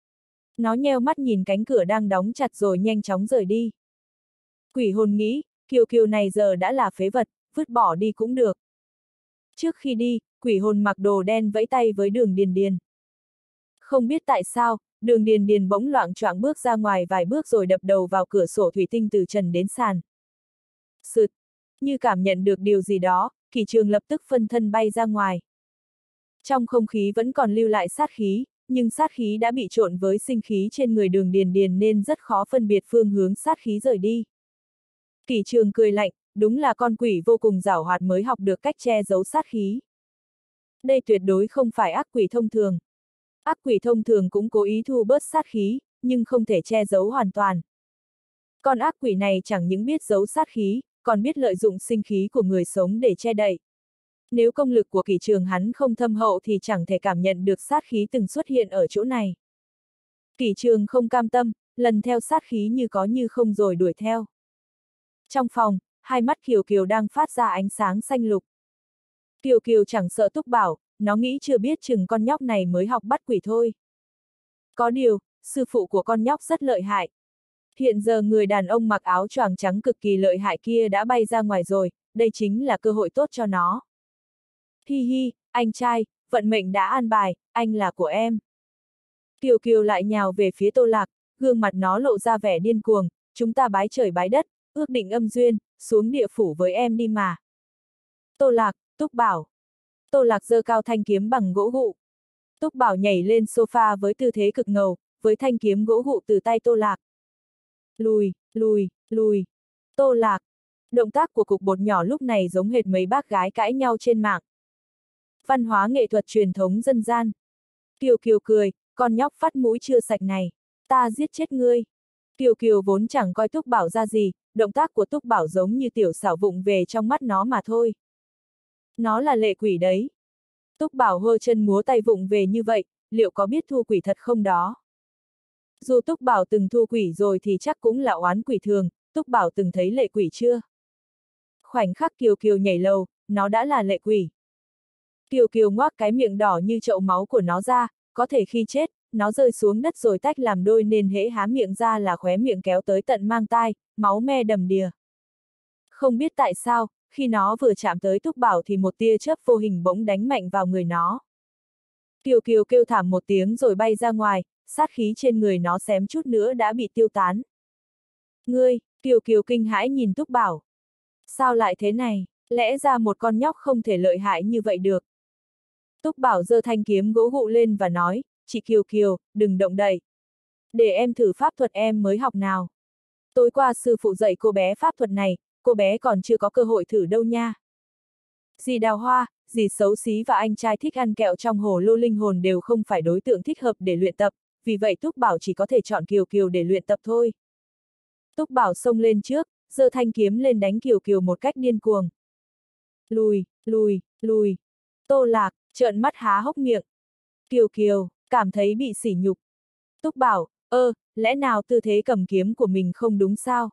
Nó nheo mắt nhìn cánh cửa đang đóng chặt rồi nhanh chóng rời đi. Quỷ hồn nghĩ, Kiều Kiều này giờ đã là phế vật, vứt bỏ đi cũng được. Trước khi đi, quỷ hồn mặc đồ đen vẫy tay với Đường Điền Điền. Không biết tại sao, Đường Điền Điền bỗng loạng choạng bước ra ngoài vài bước rồi đập đầu vào cửa sổ thủy tinh từ trần đến sàn. Sượt, như cảm nhận được điều gì đó, Kỷ Trường lập tức phân thân bay ra ngoài. Trong không khí vẫn còn lưu lại sát khí, nhưng sát khí đã bị trộn với sinh khí trên người Đường Điền Điền nên rất khó phân biệt phương hướng sát khí rời đi. Kỷ Trường cười lạnh, đúng là con quỷ vô cùng giảo hoạt mới học được cách che giấu sát khí. Đây tuyệt đối không phải ác quỷ thông thường. Ác quỷ thông thường cũng cố ý thu bớt sát khí, nhưng không thể che giấu hoàn toàn. Con ác quỷ này chẳng những biết giấu sát khí, còn biết lợi dụng sinh khí của người sống để che đậy. Nếu công lực của Kỷ Trường hắn không thâm hậu thì chẳng thể cảm nhận được sát khí từng xuất hiện ở chỗ này. Kỷ Trường không cam tâm, lần theo sát khí như có như không rồi đuổi theo. Trong phòng, hai mắt Kiều Kiều đang phát ra ánh sáng xanh lục. Kiều Kiều chẳng sợ Túc Bảo, nó nghĩ chưa biết chừng con nhóc này mới học bắt quỷ thôi. Có điều, sư phụ của con nhóc rất lợi hại. Hiện giờ người đàn ông mặc áo choàng trắng cực kỳ lợi hại kia đã bay ra ngoài rồi, đây chính là cơ hội tốt cho nó. Hi hi, anh trai, vận mệnh đã an bài, anh là của em. Kiều Kiều lại nhào về phía Tô Lạc, gương mặt nó lộ ra vẻ điên cuồng, chúng ta bái trời bái đất, ước định âm duyên, xuống địa phủ với em đi mà. Tô Lạc, Túc Bảo. Tô Lạc giơ cao thanh kiếm bằng gỗ gụ. Túc Bảo nhảy lên sofa với tư thế cực ngầu, với thanh kiếm gỗ gụ từ tay Tô Lạc. Lùi, lùi, lùi. Tô Lạc. Động tác của cục bột nhỏ lúc này giống hệt mấy bác gái cãi nhau trên mạng. Văn hóa nghệ thuật truyền thống dân gian. Kiều Kiều cười, con nhóc phát mũi chưa sạch này. Ta giết chết ngươi. Kiều Kiều vốn chẳng coi Túc Bảo ra gì, động tác của Túc Bảo giống như tiểu xảo vụng về trong mắt nó mà thôi. Nó là lệ quỷ đấy. Túc Bảo hơ chân múa tay vụng về như vậy, liệu có biết thu quỷ thật không đó? Dù Túc Bảo từng thu quỷ rồi thì chắc cũng là oán quỷ thường, Túc Bảo từng thấy lệ quỷ chưa? Khoảnh khắc Kiều Kiều nhảy lầu, nó đã là lệ quỷ. Kiều Kiều ngoác cái miệng đỏ như chậu máu của nó ra, có thể khi chết, nó rơi xuống đất rồi tách làm đôi nên hễ há miệng ra là khóe miệng kéo tới tận mang tai, máu me đầm đìa. Không biết tại sao, khi nó vừa chạm tới Túc Bảo thì một tia chớp vô hình bỗng đánh mạnh vào người nó. Kiều Kiều kêu thảm một tiếng rồi bay ra ngoài, sát khí trên người nó xém chút nữa đã bị tiêu tán. Ngươi, Kiều Kiều kinh hãi nhìn Túc Bảo. Sao lại thế này, lẽ ra một con nhóc không thể lợi hại như vậy được. Túc Bảo giơ thanh kiếm gỗ gụ lên và nói, chị Kiều Kiều, đừng động đậy. Để em thử pháp thuật em mới học nào. Tối qua sư phụ dạy cô bé pháp thuật này, cô bé còn chưa có cơ hội thử đâu nha. Dì Đào Hoa, dì xấu xí và anh trai thích ăn kẹo trong hồ lô linh hồn đều không phải đối tượng thích hợp để luyện tập, vì vậy Túc Bảo chỉ có thể chọn Kiều Kiều để luyện tập thôi. Túc Bảo xông lên trước, giơ thanh kiếm lên đánh Kiều Kiều một cách điên cuồng. Lùi, lùi, lùi. Tô Lạc, trợn mắt há hốc miệng. Kiều Kiều, cảm thấy bị sỉ nhục. Túc Bảo, lẽ nào tư thế cầm kiếm của mình không đúng sao?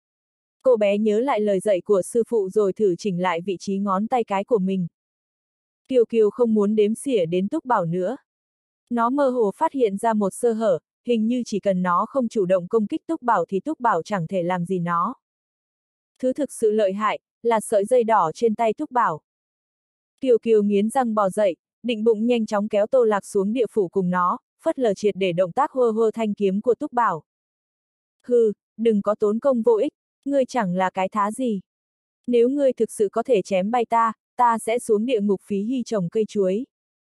Cô bé nhớ lại lời dạy của sư phụ rồi thử chỉnh lại vị trí ngón tay cái của mình. Kiều Kiều không muốn đếm xỉa đến Túc Bảo nữa. Nó mơ hồ phát hiện ra một sơ hở, hình như chỉ cần nó không chủ động công kích Túc Bảo thì Túc Bảo chẳng thể làm gì nó. Thứ thực sự lợi hại, là sợi dây đỏ trên tay Túc Bảo. Kiều Kiều nghiến răng bò dậy, định bụng nhanh chóng kéo Tô Lạc xuống địa phủ cùng nó, phớt lờ triệt để động tác hơ hơ thanh kiếm của Túc Bảo. Hừ, đừng có tốn công vô ích, ngươi chẳng là cái thá gì. Nếu ngươi thực sự có thể chém bay ta, ta sẽ xuống địa ngục phí hy trồng cây chuối.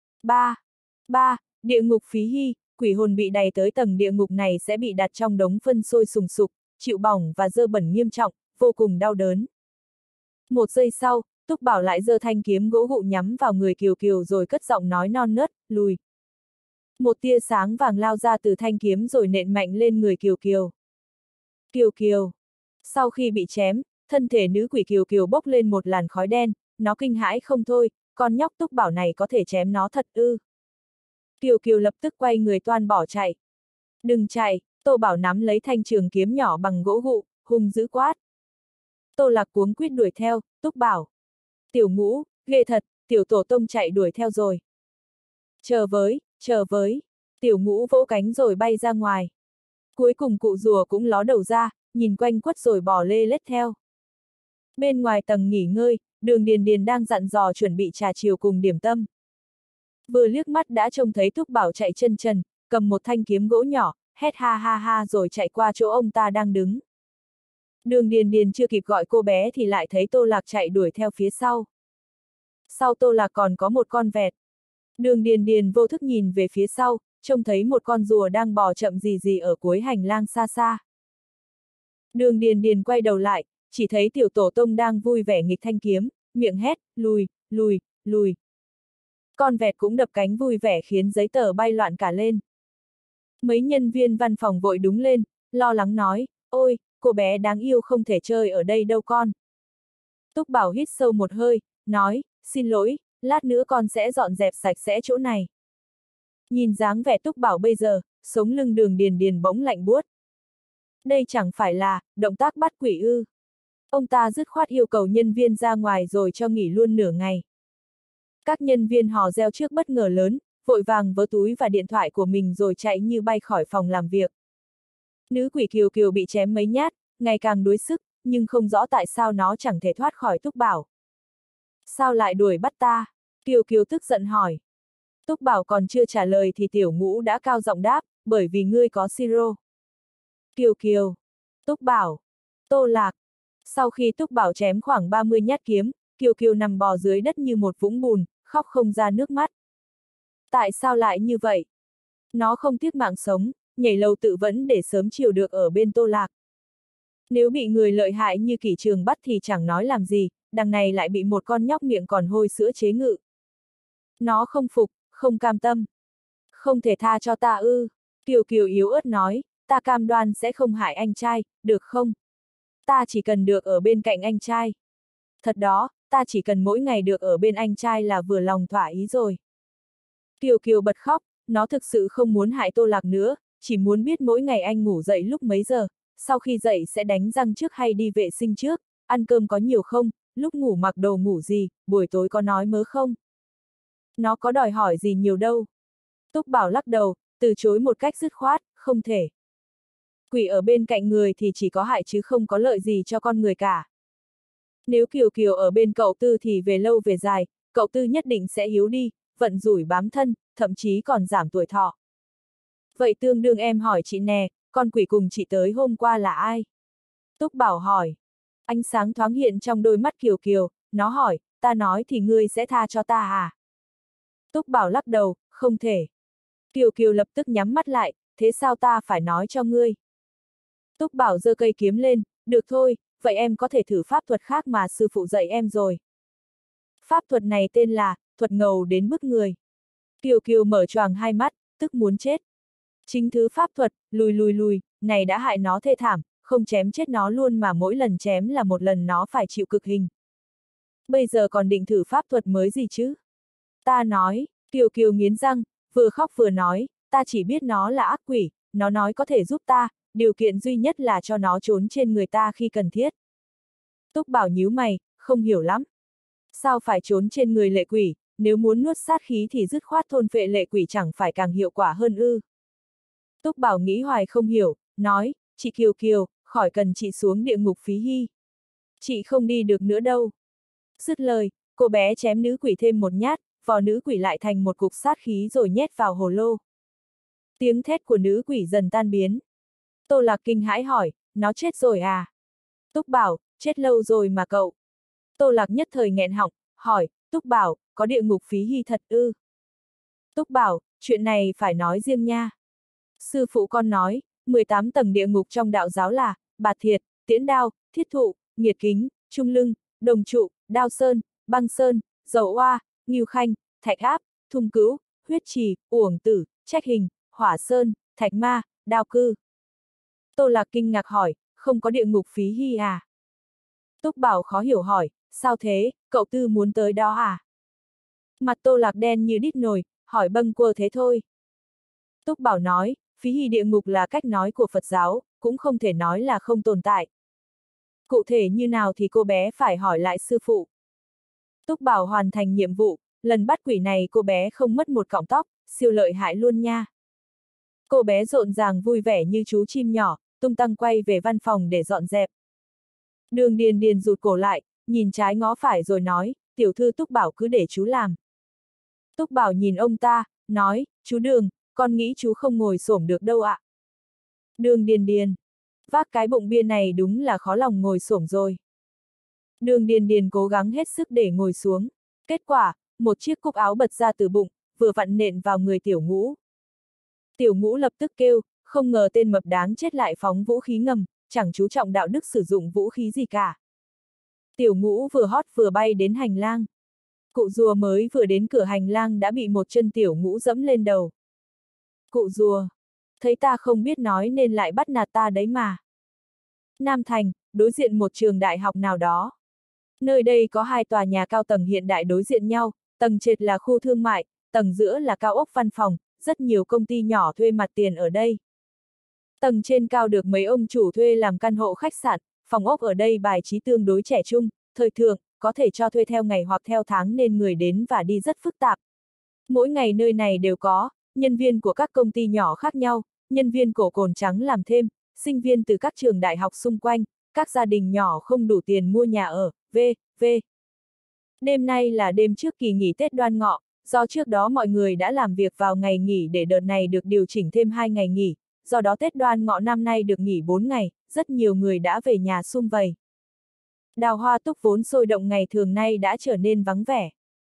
3. Địa ngục phí hy, quỷ hồn bị đày tới tầng địa ngục này sẽ bị đặt trong đống phân sôi sùng sục, chịu bỏng và dơ bẩn nghiêm trọng, vô cùng đau đớn. 1 giây sau, Túc Bảo lại giơ thanh kiếm gỗ gụ nhắm vào người Kiều Kiều rồi cất giọng nói non nớt, lùi. Một tia sáng vàng lao ra từ thanh kiếm rồi nện mạnh lên người Kiều Kiều. Kiều Kiều. Sau khi bị chém, thân thể nữ quỷ Kiều Kiều bốc lên một làn khói đen, nó kinh hãi không thôi, con nhóc Túc Bảo này có thể chém nó thật ư. Kiều Kiều lập tức quay người toan bỏ chạy. Đừng chạy, Tô Bảo nắm lấy thanh trường kiếm nhỏ bằng gỗ gụ, hung dữ quát. Tô Lạc cuống quýt đuổi theo, Túc Bảo. Tiểu Ngũ, ghê thật, tiểu tổ tông chạy đuổi theo rồi. Chờ với, Tiểu Ngũ vỗ cánh rồi bay ra ngoài. Cuối cùng cụ rùa cũng ló đầu ra, nhìn quanh quất rồi bò lê lết theo. Bên ngoài tầng nghỉ ngơi, Đường Điền Điền đang dặn dò chuẩn bị trà chiều cùng điểm tâm. Vừa liếc mắt đã trông thấy Túc Bảo chạy chân trần, cầm một thanh kiếm gỗ nhỏ, hét ha ha ha rồi chạy qua chỗ ông ta đang đứng. Đường Điền Điền chưa kịp gọi cô bé thì lại thấy Tô Lạc chạy đuổi theo phía sau. Sau Tô Lạc còn có một con vẹt. Đường Điền Điền vô thức nhìn về phía sau, trông thấy một con rùa đang bò chậm rì rì ở cuối hành lang xa xa. Đường Điền Điền quay đầu lại, chỉ thấy tiểu tổ tông đang vui vẻ nghịch thanh kiếm, miệng hét, lùi, lùi, lùi. Con vẹt cũng đập cánh vui vẻ khiến giấy tờ bay loạn cả lên. Mấy nhân viên văn phòng vội đứng lên, lo lắng nói, ôi, cô bé đáng yêu không thể chơi ở đây đâu con. Túc Bảo hít sâu một hơi, nói, xin lỗi, lát nữa con sẽ dọn dẹp sạch sẽ chỗ này. Nhìn dáng vẻ Túc Bảo bây giờ, sống lưng Đường Điền Điền bỗng lạnh buốt. Đây chẳng phải là động tác bắt quỷ ư. Ông ta dứt khoát yêu cầu nhân viên ra ngoài rồi cho nghỉ luôn nửa ngày. Các nhân viên hò reo trước bất ngờ lớn, vội vàng vớ túi và điện thoại của mình rồi chạy như bay khỏi phòng làm việc. Nữ quỷ Kiều Kiều bị chém mấy nhát, ngày càng đuối sức, nhưng không rõ tại sao nó chẳng thể thoát khỏi Túc Bảo. Sao lại đuổi bắt ta? Kiều Kiều tức giận hỏi. Túc Bảo còn chưa trả lời thì Tiểu Ngũ đã cao giọng đáp, bởi vì ngươi có siro. Kiều Kiều. Túc Bảo. Tô Lạc. Sau khi Túc Bảo chém khoảng 30 nhát kiếm, Kiều Kiều nằm bò dưới đất như một vũng bùn, khóc không ra nước mắt. Tại sao lại như vậy? Nó không tiếc mạng sống, nhảy lầu tự vẫn để sớm chiều được ở bên Tô Lạc. Nếu bị người lợi hại như Kỷ Trường bắt thì chẳng nói làm gì, đằng này lại bị một con nhóc miệng còn hôi sữa chế ngự. Nó không phục, không cam tâm. Không thể tha cho ta ư? Kiều Kiều yếu ớt nói, ta cam đoan sẽ không hại anh trai, được không? Ta chỉ cần được ở bên cạnh anh trai. Thật đó, ta chỉ cần mỗi ngày được ở bên anh trai là vừa lòng thỏa ý rồi. Kiều Kiều bật khóc, nó thực sự không muốn hại Tô Lạc nữa, chỉ muốn biết mỗi ngày anh ngủ dậy lúc mấy giờ, sau khi dậy sẽ đánh răng trước hay đi vệ sinh trước, ăn cơm có nhiều không, lúc ngủ mặc đồ ngủ gì, buổi tối có nói mớ không. Nó có đòi hỏi gì nhiều đâu. Túc Bảo lắc đầu, từ chối một cách dứt khoát, không thể. Quỷ ở bên cạnh người thì chỉ có hại chứ không có lợi gì cho con người cả. Nếu Kiều Kiều ở bên cậu Tư thì về lâu về dài, cậu Tư nhất định sẽ yếu đi, vận rủi bám thân, thậm chí còn giảm tuổi thọ. Vậy tương đương em hỏi chị nè, con quỷ cùng chị tới hôm qua là ai? Túc Bảo hỏi. Ánh sáng thoáng hiện trong đôi mắt Kiều Kiều, nó hỏi, ta nói thì ngươi sẽ tha cho ta à? Túc Bảo lắc đầu, không thể. Kiều Kiều lập tức nhắm mắt lại, thế sao ta phải nói cho ngươi? Túc Bảo giơ cây kiếm lên, được thôi, vậy em có thể thử pháp thuật khác mà sư phụ dạy em rồi. Pháp thuật này tên là, thuật ngầu đến bức người. Kiều Kiều mở choàng hai mắt, tức muốn chết. Chính thứ pháp thuật, lùi, này đã hại nó thê thảm, không chém chết nó luôn mà mỗi lần chém là một lần nó phải chịu cực hình. Bây giờ còn định thử pháp thuật mới gì chứ? Ta nói, Kiều Kiều nghiến răng, vừa khóc vừa nói, ta chỉ biết nó là ác quỷ, nó nói có thể giúp ta, điều kiện duy nhất là cho nó trốn trên người ta khi cần thiết. Túc Bảo nhíu mày, không hiểu lắm. Sao phải trốn trên người lệ quỷ, nếu muốn nuốt sát khí thì dứt khoát thôn phệ lệ quỷ chẳng phải càng hiệu quả hơn ư? Túc Bảo nghĩ hoài không hiểu, nói, chị Kiều Kiều, khỏi cần chị xuống địa ngục phí hy. Chị không đi được nữa đâu. Dứt lời, cô bé chém nữ quỷ thêm một nhát, vò nữ quỷ lại thành một cục sát khí rồi nhét vào hồ lô. Tiếng thét của nữ quỷ dần tan biến. Tô Lạc kinh hãi hỏi, nó chết rồi à? Túc Bảo, chết lâu rồi mà cậu. Tô Lạc nhất thời nghẹn họng, hỏi, Túc Bảo, có địa ngục phí hy thật ư? Túc Bảo, chuyện này phải nói riêng nha. Sư phụ con nói, 18 tầng địa ngục trong đạo giáo là, bạt thiệt, tiễn đao, thiết thụ, nghiệt kính, trung lưng, đồng trụ, đao sơn, băng sơn, dầu oa, ngưu khanh, thạch áp, thung cữu, huyết trì, uổng tử, trách hình, hỏa sơn, thạch ma, đao cư. Tô Lạc kinh ngạc hỏi, không có địa ngục phí hy à? Túc Bảo khó hiểu hỏi, sao thế, cậu Tư muốn tới đó à? Mặt Tô Lạc đen như đít nồi, hỏi bâng quơ thế thôi. Túc Bảo nói, phí hy địa ngục là cách nói của Phật giáo, cũng không thể nói là không tồn tại. Cụ thể như nào thì cô bé phải hỏi lại sư phụ. Túc Bảo hoàn thành nhiệm vụ, lần bắt quỷ này cô bé không mất một cọng tóc, siêu lợi hại luôn nha. Cô bé rộn ràng vui vẻ như chú chim nhỏ, tung tăng quay về văn phòng để dọn dẹp. Đường Điền Điền rụt cổ lại, nhìn trái ngó phải rồi nói, tiểu thư Túc Bảo cứ để chú làm. Túc Bảo nhìn ông ta, nói, chú Đường, con nghĩ chú không ngồi xổm được đâu ạ. Đường Điền Điền, vác cái bụng bia này đúng là khó lòng ngồi xổm rồi. Đường Điền Điền cố gắng hết sức để ngồi xuống. Kết quả, một chiếc cúc áo bật ra từ bụng, vừa vặn nện vào người Tiểu Ngũ. Tiểu Ngũ lập tức kêu, không ngờ tên mập đáng chết lại phóng vũ khí ngầm, chẳng chú trọng đạo đức sử dụng vũ khí gì cả. Tiểu Ngũ vừa hót vừa bay đến hành lang. Cụ rùa mới vừa đến cửa hành lang đã bị một chân Tiểu Ngũ dẫm lên đầu. Cụ rùa, thấy ta không biết nói nên lại bắt nạt ta đấy mà. Nam Thành, đối diện một trường đại học nào đó. Nơi đây có hai tòa nhà cao tầng hiện đại đối diện nhau, tầng trệt là khu thương mại, tầng giữa là cao ốc văn phòng, rất nhiều công ty nhỏ thuê mặt tiền ở đây. Tầng trên cao được mấy ông chủ thuê làm căn hộ khách sạn, phòng ốc ở đây bài trí tương đối trẻ trung, thời thượng, có thể cho thuê theo ngày hoặc theo tháng nên người đến và đi rất phức tạp. Mỗi ngày nơi này đều có nhân viên của các công ty nhỏ khác nhau, nhân viên của cồn trắng làm thêm, sinh viên từ các trường đại học xung quanh, các gia đình nhỏ không đủ tiền mua nhà ở, v.v. Đêm nay là đêm trước kỳ nghỉ Tết Đoan Ngọ, do trước đó mọi người đã làm việc vào ngày nghỉ để đợt này được điều chỉnh thêm 2 ngày nghỉ, do đó Tết Đoan Ngọ năm nay được nghỉ 4 ngày, rất nhiều người đã về nhà sum vầy. Đào Hoa Túc vốn sôi động ngày thường nay đã trở nên vắng vẻ.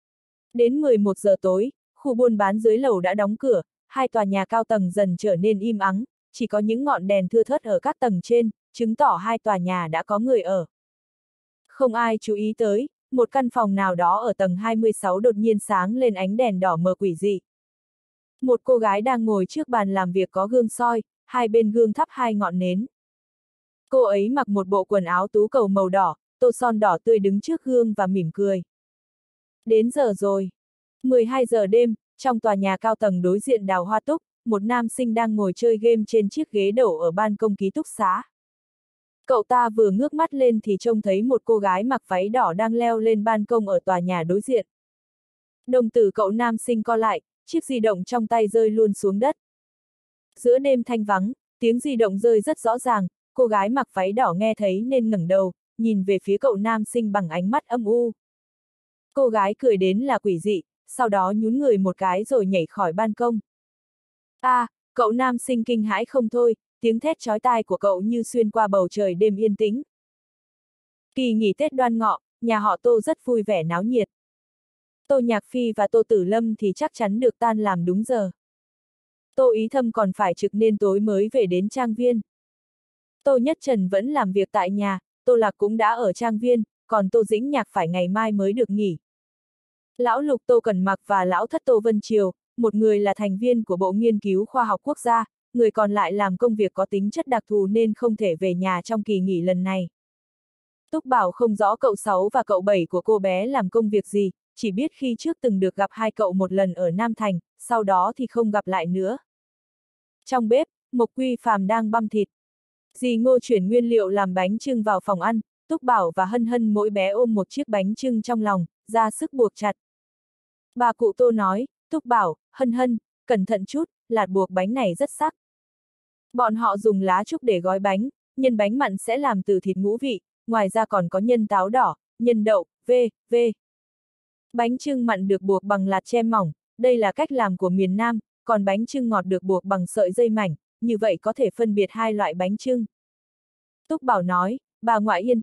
Đến 11 giờ tối, khu buôn bán dưới lầu đã đóng cửa, hai tòa nhà cao tầng dần trở nên im ắng, chỉ có những ngọn đèn thưa thớt ở các tầng trên, chứng tỏ hai tòa nhà đã có người ở. Không ai chú ý tới, một căn phòng nào đó ở tầng 26 đột nhiên sáng lên ánh đèn đỏ mờ quỷ dị. Một cô gái đang ngồi trước bàn làm việc có gương soi, hai bên gương thắp hai ngọn nến. Cô ấy mặc một bộ quần áo tú cầu màu đỏ, tô son đỏ tươi đứng trước gương và mỉm cười. Đến giờ rồi. 12 giờ đêm, trong tòa nhà cao tầng đối diện Đào Hoa Túc, một nam sinh đang ngồi chơi game trên chiếc ghế đổ ở ban công ký túc xá. Cậu ta vừa ngước mắt lên thì trông thấy một cô gái mặc váy đỏ đang leo lên ban công ở tòa nhà đối diện. Đồng tử cậu nam sinh co lại, chiếc di động trong tay rơi luôn xuống đất. Giữa đêm thanh vắng, tiếng di động rơi rất rõ ràng, cô gái mặc váy đỏ nghe thấy nên ngẩng đầu, nhìn về phía cậu nam sinh bằng ánh mắt âm u. Cô gái cười đến là quỷ dị, sau đó nhún người một cái rồi nhảy khỏi ban công. Cậu nam sinh kinh hãi không thôi, tiếng thét chói tai của cậu như xuyên qua bầu trời đêm yên tĩnh. Kỳ nghỉ Tết Đoan Ngọ, nhà họ Tô rất vui vẻ náo nhiệt. Tô Nhạc Phi và Tô Tử Lâm thì chắc chắn được tan làm đúng giờ. Tô Ý Thâm còn phải trực nên tối mới về đến trang viên. Tô Nhất Trần vẫn làm việc tại nhà, Tô Lạc cũng đã ở trang viên, còn Tô Dĩnh Nhạc phải ngày mai mới được nghỉ. Lão Lục Tô Cẩn Mặc và Lão Thất Tô Vân Triều, một người là thành viên của Bộ Nghiên cứu Khoa học Quốc gia, người còn lại làm công việc có tính chất đặc thù nên không thể về nhà trong kỳ nghỉ lần này. Túc Bảo không rõ cậu 6 và cậu 7 của cô bé làm công việc gì, chỉ biết khi trước từng được gặp hai cậu một lần ở Nam Thành, sau đó thì không gặp lại nữa. Trong bếp, Mộc Quy Phàm đang băm thịt. Dì Ngô chuyển nguyên liệu làm bánh chưng vào phòng ăn, Túc Bảo và Hân Hân mỗi bé ôm một chiếc bánh chưng trong lòng, ra sức buộc chặt. Bà cụ Tô nói, Túc Bảo, Hân Hân, cẩn thận chút, lạt buộc bánh này rất sắc. Bọn họ dùng lá trúc để gói bánh, nhân bánh mặn sẽ làm từ thịt ngũ vị, ngoài ra còn có nhân táo đỏ, nhân đậu, v.v. Bánh chưng mặn được buộc bằng lạt tre mỏng, đây là cách làm của miền Nam, còn bánh chưng ngọt được buộc bằng sợi dây mảnh, như vậy có thể phân biệt hai loại bánh chưng. Túc Bảo nói, bà ngoại yên tâm,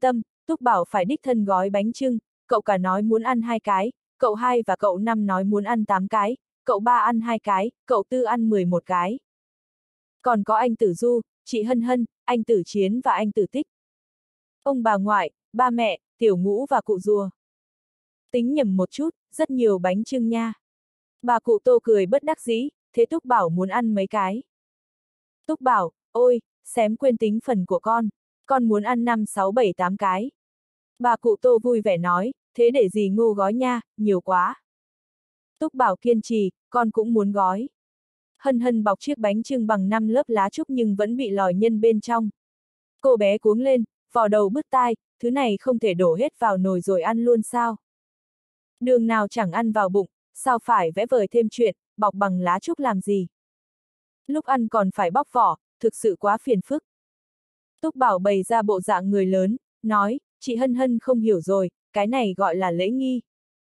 Túc Bảo phải đích thân gói bánh chưng, cậu cả nói muốn ăn 2 cái, cậu 2 và cậu 5 nói muốn ăn 8 cái, cậu 3 ăn 2 cái, cậu 4 ăn 11 cái. Còn có anh Tử Du, chị Hân Hân, anh Tử Chiến và anh Tử Tích. Ông bà ngoại, ba mẹ, tiểu ngũ và cụ Rùa. Tính nhầm một chút, rất nhiều bánh chưng nha. Bà cụ Tô cười bất đắc dĩ, thế Túc Bảo muốn ăn mấy cái. Túc Bảo, ôi, xém quên tính phần của con muốn ăn 5, 6, 7, 8 cái. Bà cụ Tô vui vẻ nói, thế để dì Ngô gói nha, nhiều quá. Túc Bảo kiên trì, con cũng muốn gói. Hân Hân bọc chiếc bánh chưng bằng 5 lớp lá trúc nhưng vẫn bị lòi nhân bên trong. Cô bé cuống lên, vò đầu bứt tai, thứ này không thể đổ hết vào nồi rồi ăn luôn sao? Đường nào chẳng ăn vào bụng, sao phải vẽ vời thêm chuyện, bọc bằng lá trúc làm gì? Lúc ăn còn phải bóc vỏ, thực sự quá phiền phức. Túc Bảo bày ra bộ dạng người lớn, nói, chị Hân Hân không hiểu rồi, cái này gọi là lễ nghi.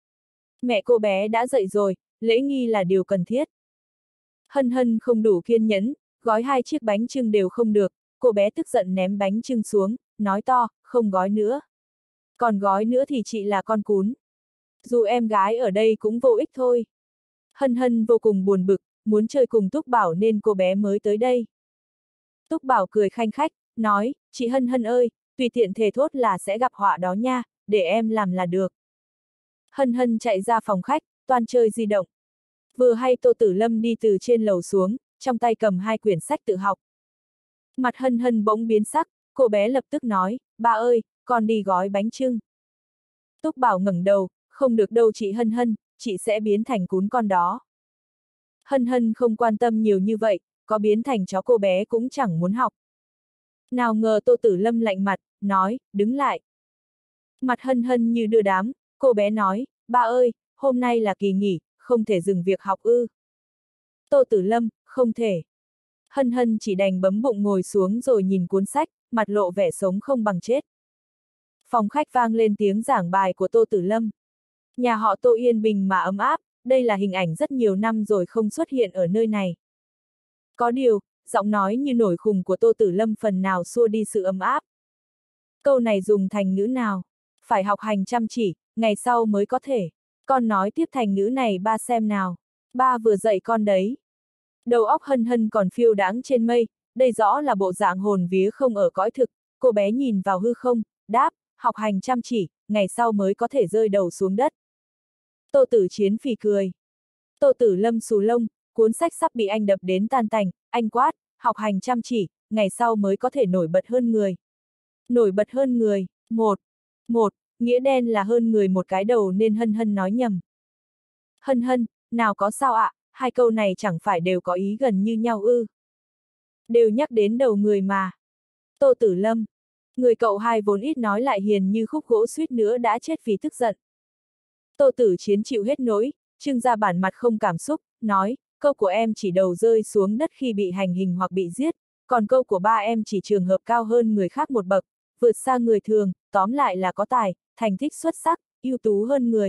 Mẹ cô bé đã dậy rồi, lễ nghi là điều cần thiết. Hân Hân không đủ kiên nhẫn, gói 2 chiếc bánh chưng đều không được, cô bé tức giận ném bánh chưng xuống, nói to, không gói nữa. Còn gói nữa thì chị là con cún. Dù em gái ở đây cũng vô ích thôi. Hân Hân vô cùng buồn bực, muốn chơi cùng Túc Bảo nên cô bé mới tới đây. Túc Bảo cười khanh khách, nói, chị Hân Hân ơi, tùy tiện thề thốt là sẽ gặp họa đó nha, để em làm là được. Hân Hân chạy ra phòng khách, toan chơi di động. Vừa hay Tô Tử Lâm đi từ trên lầu xuống, trong tay cầm 2 quyển sách tự học. Mặt Hân Hân bỗng biến sắc, cô bé lập tức nói, ba ơi, con đi gói bánh chưng. Túc Bảo ngẩng đầu, không được đâu chị Hân Hân, chị sẽ biến thành cún con đó. Hân Hân không quan tâm nhiều như vậy, có biến thành chó cô bé cũng chẳng muốn học. Nào ngờ Tô Tử Lâm lạnh mặt, nói, đứng lại. Mặt Hân Hân như đưa đám, cô bé nói, ba ơi, hôm nay là kỳ nghỉ, không thể dừng việc học ư. Tô Tử Lâm, không thể. Hân Hân chỉ đành bấm bụng ngồi xuống rồi nhìn cuốn sách, mặt lộ vẻ sống không bằng chết. Phòng khách vang lên tiếng giảng bài của Tô Tử Lâm. Nhà họ Tô yên bình mà ấm áp, đây là hình ảnh rất nhiều năm rồi không xuất hiện ở nơi này. Có điều, giọng nói như nổi khùng của Tô Tử Lâm phần nào xua đi sự ấm áp. Câu này dùng thành ngữ nào? Phải học hành chăm chỉ, ngày sau mới có thể. Con nói tiếp thành ngữ này ba xem nào. Ba vừa dạy con đấy. Đầu óc Hân Hân còn phiêu đãng trên mây, đây rõ là bộ dạng hồn vía không ở cõi thực. Cô bé nhìn vào hư không, đáp, học hành chăm chỉ, ngày sau mới có thể rơi đầu xuống đất. Tô Tử Chiến phì cười. Tô Tử Lâm xù lông, cuốn sách sắp bị anh đập đến tan tành, anh quát, học hành chăm chỉ, ngày sau mới có thể nổi bật hơn người. Nổi bật hơn người, một, nghĩa đen là hơn người một cái đầu nên Hân Hân nói nhầm. Hân Hân, nào có sao ạ, 2 câu này chẳng phải đều có ý gần như nhau ư. Đều nhắc đến đầu người mà. Tô Tử Lâm, người cậu hai vốn ít nói lại hiền như khúc gỗ suýt nữa đã chết vì tức giận. Tô Tử Chiến chịu hết nỗi, trưng ra bản mặt không cảm xúc, nói, câu của em chỉ đầu rơi xuống đất khi bị hành hình hoặc bị giết, còn câu của ba em chỉ trường hợp cao hơn người khác một bậc, vượt xa người thường, tóm lại là có tài, thành tích xuất sắc, ưu tú hơn người.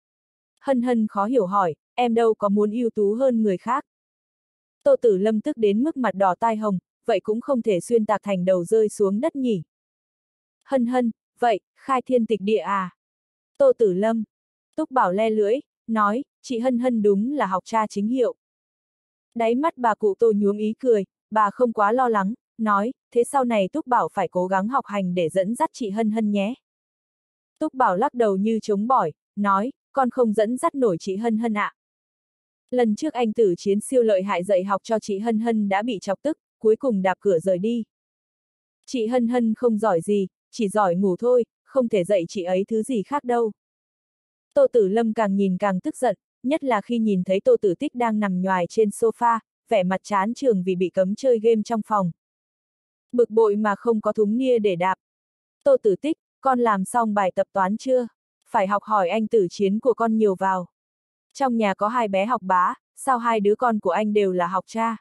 Hân Hân khó hiểu hỏi, em đâu có muốn ưu tú hơn người khác. Tô Tử Lâm tức đến mức mặt đỏ tai hồng, vậy cũng không thể xuyên tạc thành đầu rơi xuống đất nhỉ. Hân Hân, vậy, khai thiên tịch địa à? Tô Tử Lâm. Túc Bảo le lưỡi, nói, chị Hân Hân đúng là học cha chính hiệu. Đáy mắt bà cụ Tô nhuốm ý cười, bà không quá lo lắng, nói, thế sau này Túc Bảo phải cố gắng học hành để dẫn dắt chị Hân Hân nhé. Túc Bảo lắc đầu như chống bỏi, nói, con không dẫn dắt nổi chị Hân Hân ạ. Lần trước anh Tử Chiến siêu lợi hại dạy học cho chị Hân Hân đã bị chọc tức, cuối cùng đạp cửa rời đi. Chị Hân Hân không giỏi gì, chỉ giỏi ngủ thôi, không thể dạy chị ấy thứ gì khác đâu. Tô Tử Lâm càng nhìn càng tức giận, nhất là khi nhìn thấy Tô Tử Tích đang nằm nhoài trên sofa, vẻ mặt chán chường vì bị cấm chơi game trong phòng. Bực bội mà không có thúng nia để đạp. Tô Tử Tích, con làm xong bài tập toán chưa? Phải học hỏi anh Tử Chiến của con nhiều vào. Trong nhà có 2 bé học bá, sao 2 đứa con của anh đều là học cha?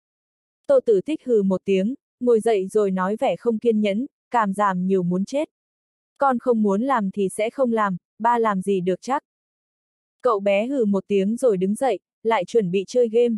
Tô Tử Tích hừ một tiếng, ngồi dậy rồi nói vẻ không kiên nhẫn, cảm giảm nhiều muốn chết. Con không muốn làm thì sẽ không làm, ba làm gì được chắc. Cậu bé hừ một tiếng rồi đứng dậy, lại chuẩn bị chơi game.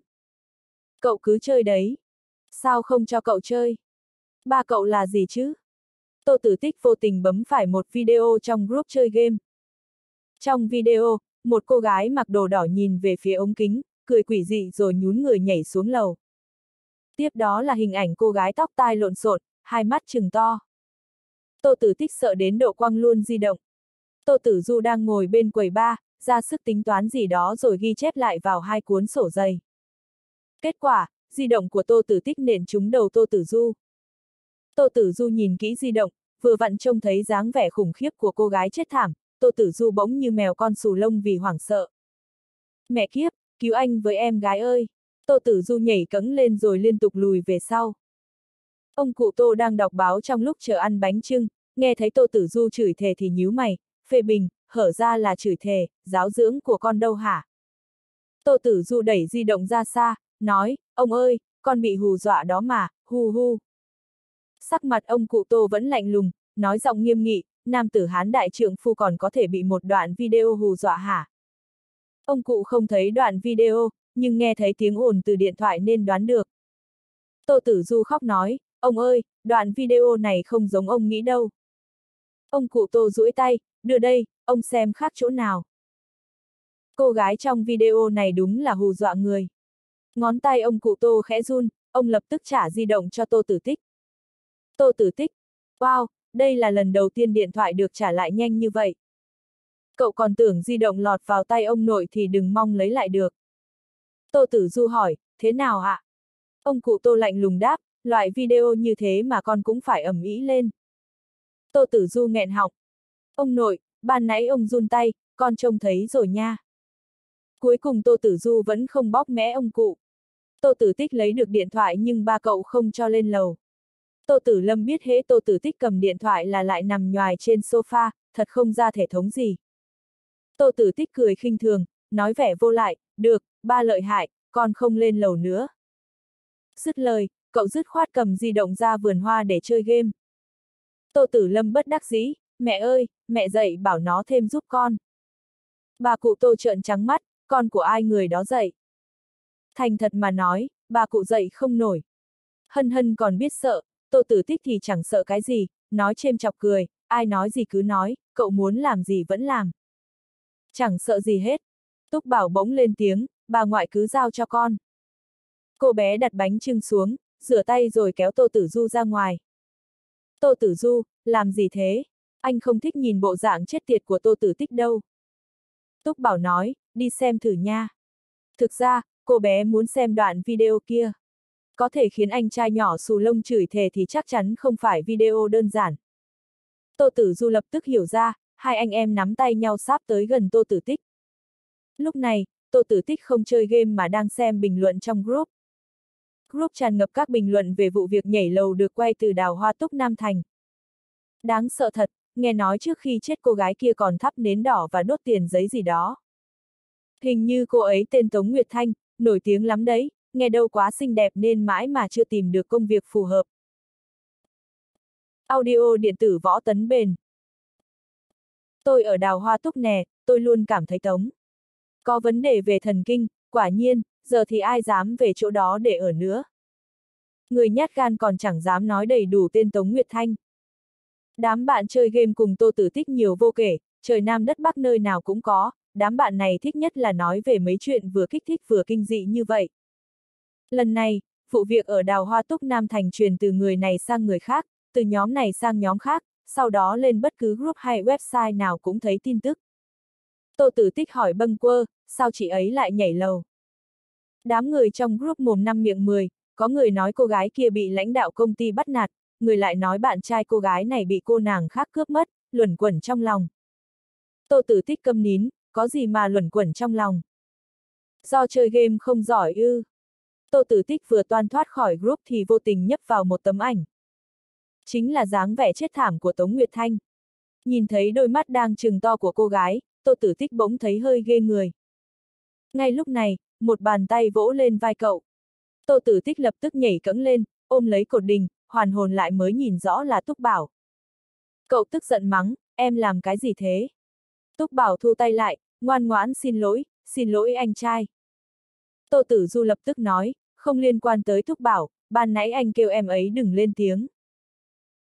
Cậu cứ chơi đấy. Sao không cho cậu chơi? Ba cậu là gì chứ? Tô Tử Tích vô tình bấm phải một video trong group chơi game. Trong video, một cô gái mặc đồ đỏ nhìn về phía ống kính, cười quỷ dị rồi nhún người nhảy xuống lầu. Tiếp đó là hình ảnh cô gái tóc tai lộn xộn, hai mắt trừng to. Tô Tử Tích sợ đến độ quăng luôn di động. Tô Tử Du đang ngồi bên quầy bar, ra sức tính toán gì đó rồi ghi chép lại vào hai cuốn sổ dày. Kết quả, di động của Tô Tử Tích nện trúng đầu Tô Tử Du. Tô Tử Du nhìn kỹ di động, vừa vặn trông thấy dáng vẻ khủng khiếp của cô gái chết thảm, Tô Tử Du bỗng như mèo con xù lông vì hoảng sợ. Mẹ kiếp, cứu anh với em gái ơi! Tô Tử Du nhảy cẫng lên rồi liên tục lùi về sau. Ông cụ Tô đang đọc báo trong lúc chờ ăn bánh chưng, nghe thấy Tô Tử Du chửi thề thì nhíu mày, phê bình, hở ra là chửi thề, giáo dưỡng của con đâu hả? Tô Tử Du đẩy di động ra xa, nói, ông ơi, con bị hù dọa đó mà, hu hu. Sắc mặt ông cụ Tô vẫn lạnh lùng, nói giọng nghiêm nghị, nam tử Hán đại trượng phu còn có thể bị một đoạn video hù dọa hả? Ông cụ không thấy đoạn video, nhưng nghe thấy tiếng ồn từ điện thoại nên đoán được. Tô Tử Du khóc nói, ông ơi, đoạn video này không giống ông nghĩ đâu. Ông cụ Tô duỗi tay, đưa đây, ông xem khác chỗ nào. Cô gái trong video này đúng là hù dọa người. Ngón tay ông cụ Tô khẽ run, ông lập tức trả di động cho Tô Tử Tích. Tô Tử Tích, wow, đây là lần đầu tiên điện thoại được trả lại nhanh như vậy. Cậu còn tưởng di động lọt vào tay ông nội thì đừng mong lấy lại được. Tô Tử Du hỏi, thế nào ạ? Ông cụ Tô lạnh lùng đáp, loại video như thế mà con cũng phải ầm ĩ lên. Tô Tử Du nghẹn họng. Ông nội, ban nãy ông run tay, con trông thấy rồi nha. Cuối cùng Tô Tử Du vẫn không bóp mẽ ông cụ. Tô Tử Tích lấy được điện thoại nhưng ba cậu không cho lên lầu. Tô Tử Lâm biết hễ Tô Tử Tích cầm điện thoại là lại nằm nhoài trên sofa, thật không ra thể thống gì. Tô Tử Tích cười khinh thường, nói vẻ vô lại, được, ba lợi hại, con không lên lầu nữa. Dứt lời, cậu dứt khoát cầm di động ra vườn hoa để chơi game. Tô Tử Lâm bất đắc dĩ, mẹ ơi, mẹ dậy bảo nó thêm giúp con. Bà cụ Tô trợn trắng mắt, con của ai người đó dậy. Thành thật mà nói, bà cụ dậy không nổi. Hân Hân còn biết sợ, Tô Tử Tích thì chẳng sợ cái gì, nói chêm chọc cười, ai nói gì cứ nói, cậu muốn làm gì vẫn làm. Chẳng sợ gì hết. Túc Bảo bỗng lên tiếng, bà ngoại cứ giao cho con. Cô bé đặt bánh chưng xuống, rửa tay rồi kéo Tô Tử Du ra ngoài. Tô Tử Du, làm gì thế? Anh không thích nhìn bộ dạng chết tiệt của Tô Tử Tích đâu. Túc Bảo nói, đi xem thử nha. Thực ra, cô bé muốn xem đoạn video kia. Có thể khiến anh trai nhỏ xù lông chửi thề thì chắc chắn không phải video đơn giản. Tô Tử Du lập tức hiểu ra, hai anh em nắm tay nhau sáp tới gần Tô Tử Tích. Lúc này, Tô Tử Tích không chơi game mà đang xem bình luận trong group. Group tràn ngập các bình luận về vụ việc nhảy lầu được quay từ đào Hoa Túc Nam Thành. Đáng sợ thật, nghe nói trước khi chết cô gái kia còn thắp nến đỏ và đốt tiền giấy gì đó. Hình như cô ấy tên Tống Nguyệt Thanh, nổi tiếng lắm đấy, nghe đâu quá xinh đẹp nên mãi mà chưa tìm được công việc phù hợp. Audio điện tử Võ Tấn Bền. Tôi ở đào Hoa Túc nè, tôi luôn cảm thấy Tống có vấn đề về thần kinh, quả nhiên, giờ thì ai dám về chỗ đó để ở nữa. Người nhát gan còn chẳng dám nói đầy đủ tên Tống Nguyệt Thanh. Đám bạn chơi game cùng Tô Tử Tích nhiều vô kể, trời Nam đất Bắc nơi nào cũng có, đám bạn này thích nhất là nói về mấy chuyện vừa kích thích vừa kinh dị như vậy. Lần này, vụ việc ở đào Hoa Túc Nam Thành truyền từ người này sang người khác, từ nhóm này sang nhóm khác, sau đó lên bất cứ group hay website nào cũng thấy tin tức. Tô Tử Tích hỏi bâng quơ, sao chị ấy lại nhảy lầu? Đám người trong group mồm năm miệng 10, có người nói cô gái kia bị lãnh đạo công ty bắt nạt, người lại nói bạn trai cô gái này bị cô nàng khác cướp mất, luẩn quẩn trong lòng. Tô Tử Tích câm nín, có gì mà luẩn quẩn trong lòng? Do chơi game không giỏi ư? Tô Tử Tích vừa toan thoát khỏi group thì vô tình nhấp vào một tấm ảnh. Chính là dáng vẻ chết thảm của Tống Nguyệt Thanh. Nhìn thấy đôi mắt đang trừng to của cô gái, Tô Tử Tích bỗng thấy hơi ghê người. Ngay lúc này, một bàn tay vỗ lên vai cậu. Tô Tử Tích lập tức nhảy cẫng lên, ôm lấy cột đình, hoàn hồn lại mới nhìn rõ là Túc Bảo. Cậu tức giận mắng, em làm cái gì thế? Túc Bảo thu tay lại, ngoan ngoãn xin lỗi anh trai. Tô Tử Du lập tức nói, không liên quan tới Túc Bảo, ban nãy anh kêu em ấy đừng lên tiếng.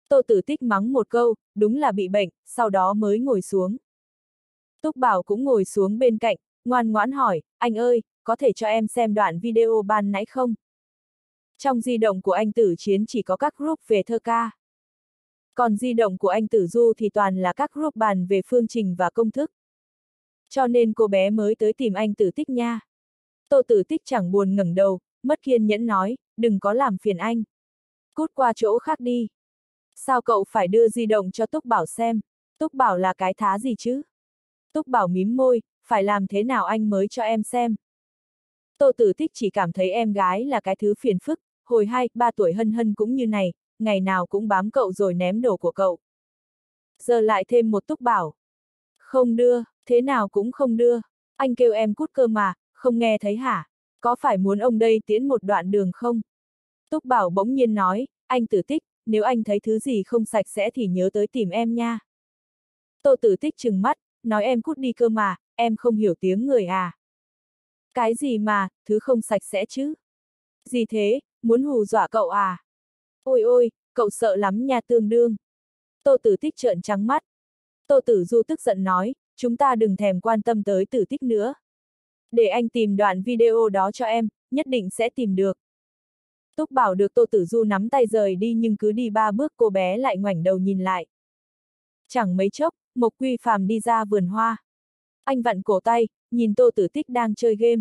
Tô Tử Tích mắng một câu, đúng là bị bệnh, sau đó mới ngồi xuống. Túc Bảo cũng ngồi xuống bên cạnh, ngoan ngoãn hỏi, anh ơi, có thể cho em xem đoạn video ban nãy không? Trong di động của anh Tử Chiến chỉ có các group về thơ ca. Còn di động của anh Tử Du thì toàn là các group bàn về phương trình và công thức. Cho nên cô bé mới tới tìm anh Tử Tích nha. Tô Tử Tích chẳng buồn ngẩng đầu, mất kiên nhẫn nói, đừng có làm phiền anh. Cút qua chỗ khác đi. Sao cậu phải đưa di động cho Túc Bảo xem? Túc Bảo là cái thá gì chứ? Túc Bảo mím môi, phải làm thế nào anh mới cho em xem? Tô Tử Tích chỉ cảm thấy em gái là cái thứ phiền phức, hồi 2, 3 tuổi Hân Hân cũng như này, ngày nào cũng bám cậu rồi ném đồ của cậu. Giờ lại thêm một Túc Bảo. Không đưa, thế nào cũng không đưa. Anh kêu em cút cơ mà, không nghe thấy hả? Có phải muốn ông đây tiễn một đoạn đường không? Túc Bảo bỗng nhiên nói, anh Tử Tích, nếu anh thấy thứ gì không sạch sẽ thì nhớ tới tìm em nha. Tô Tử Tích trừng mắt, nói em cút đi cơ mà, em không hiểu tiếng người à? Cái gì mà, thứ không sạch sẽ chứ? Gì thế, muốn hù dọa cậu à? Ôi ôi, cậu sợ lắm nha tương đương. Tô Tử Tích trợn trắng mắt. Tô Tử Du tức giận nói, chúng ta đừng thèm quan tâm tới Tử Tích nữa. Để anh tìm đoạn video đó cho em, nhất định sẽ tìm được. Túc Bảo được Tô Tử Du nắm tay rời đi nhưng cứ đi 3 bước cô bé lại ngoảnh đầu nhìn lại. Chẳng mấy chốc, Mộc Quy Phàm đi ra vườn hoa. Anh vặn cổ tay, nhìn Tô Tử Tích đang chơi game.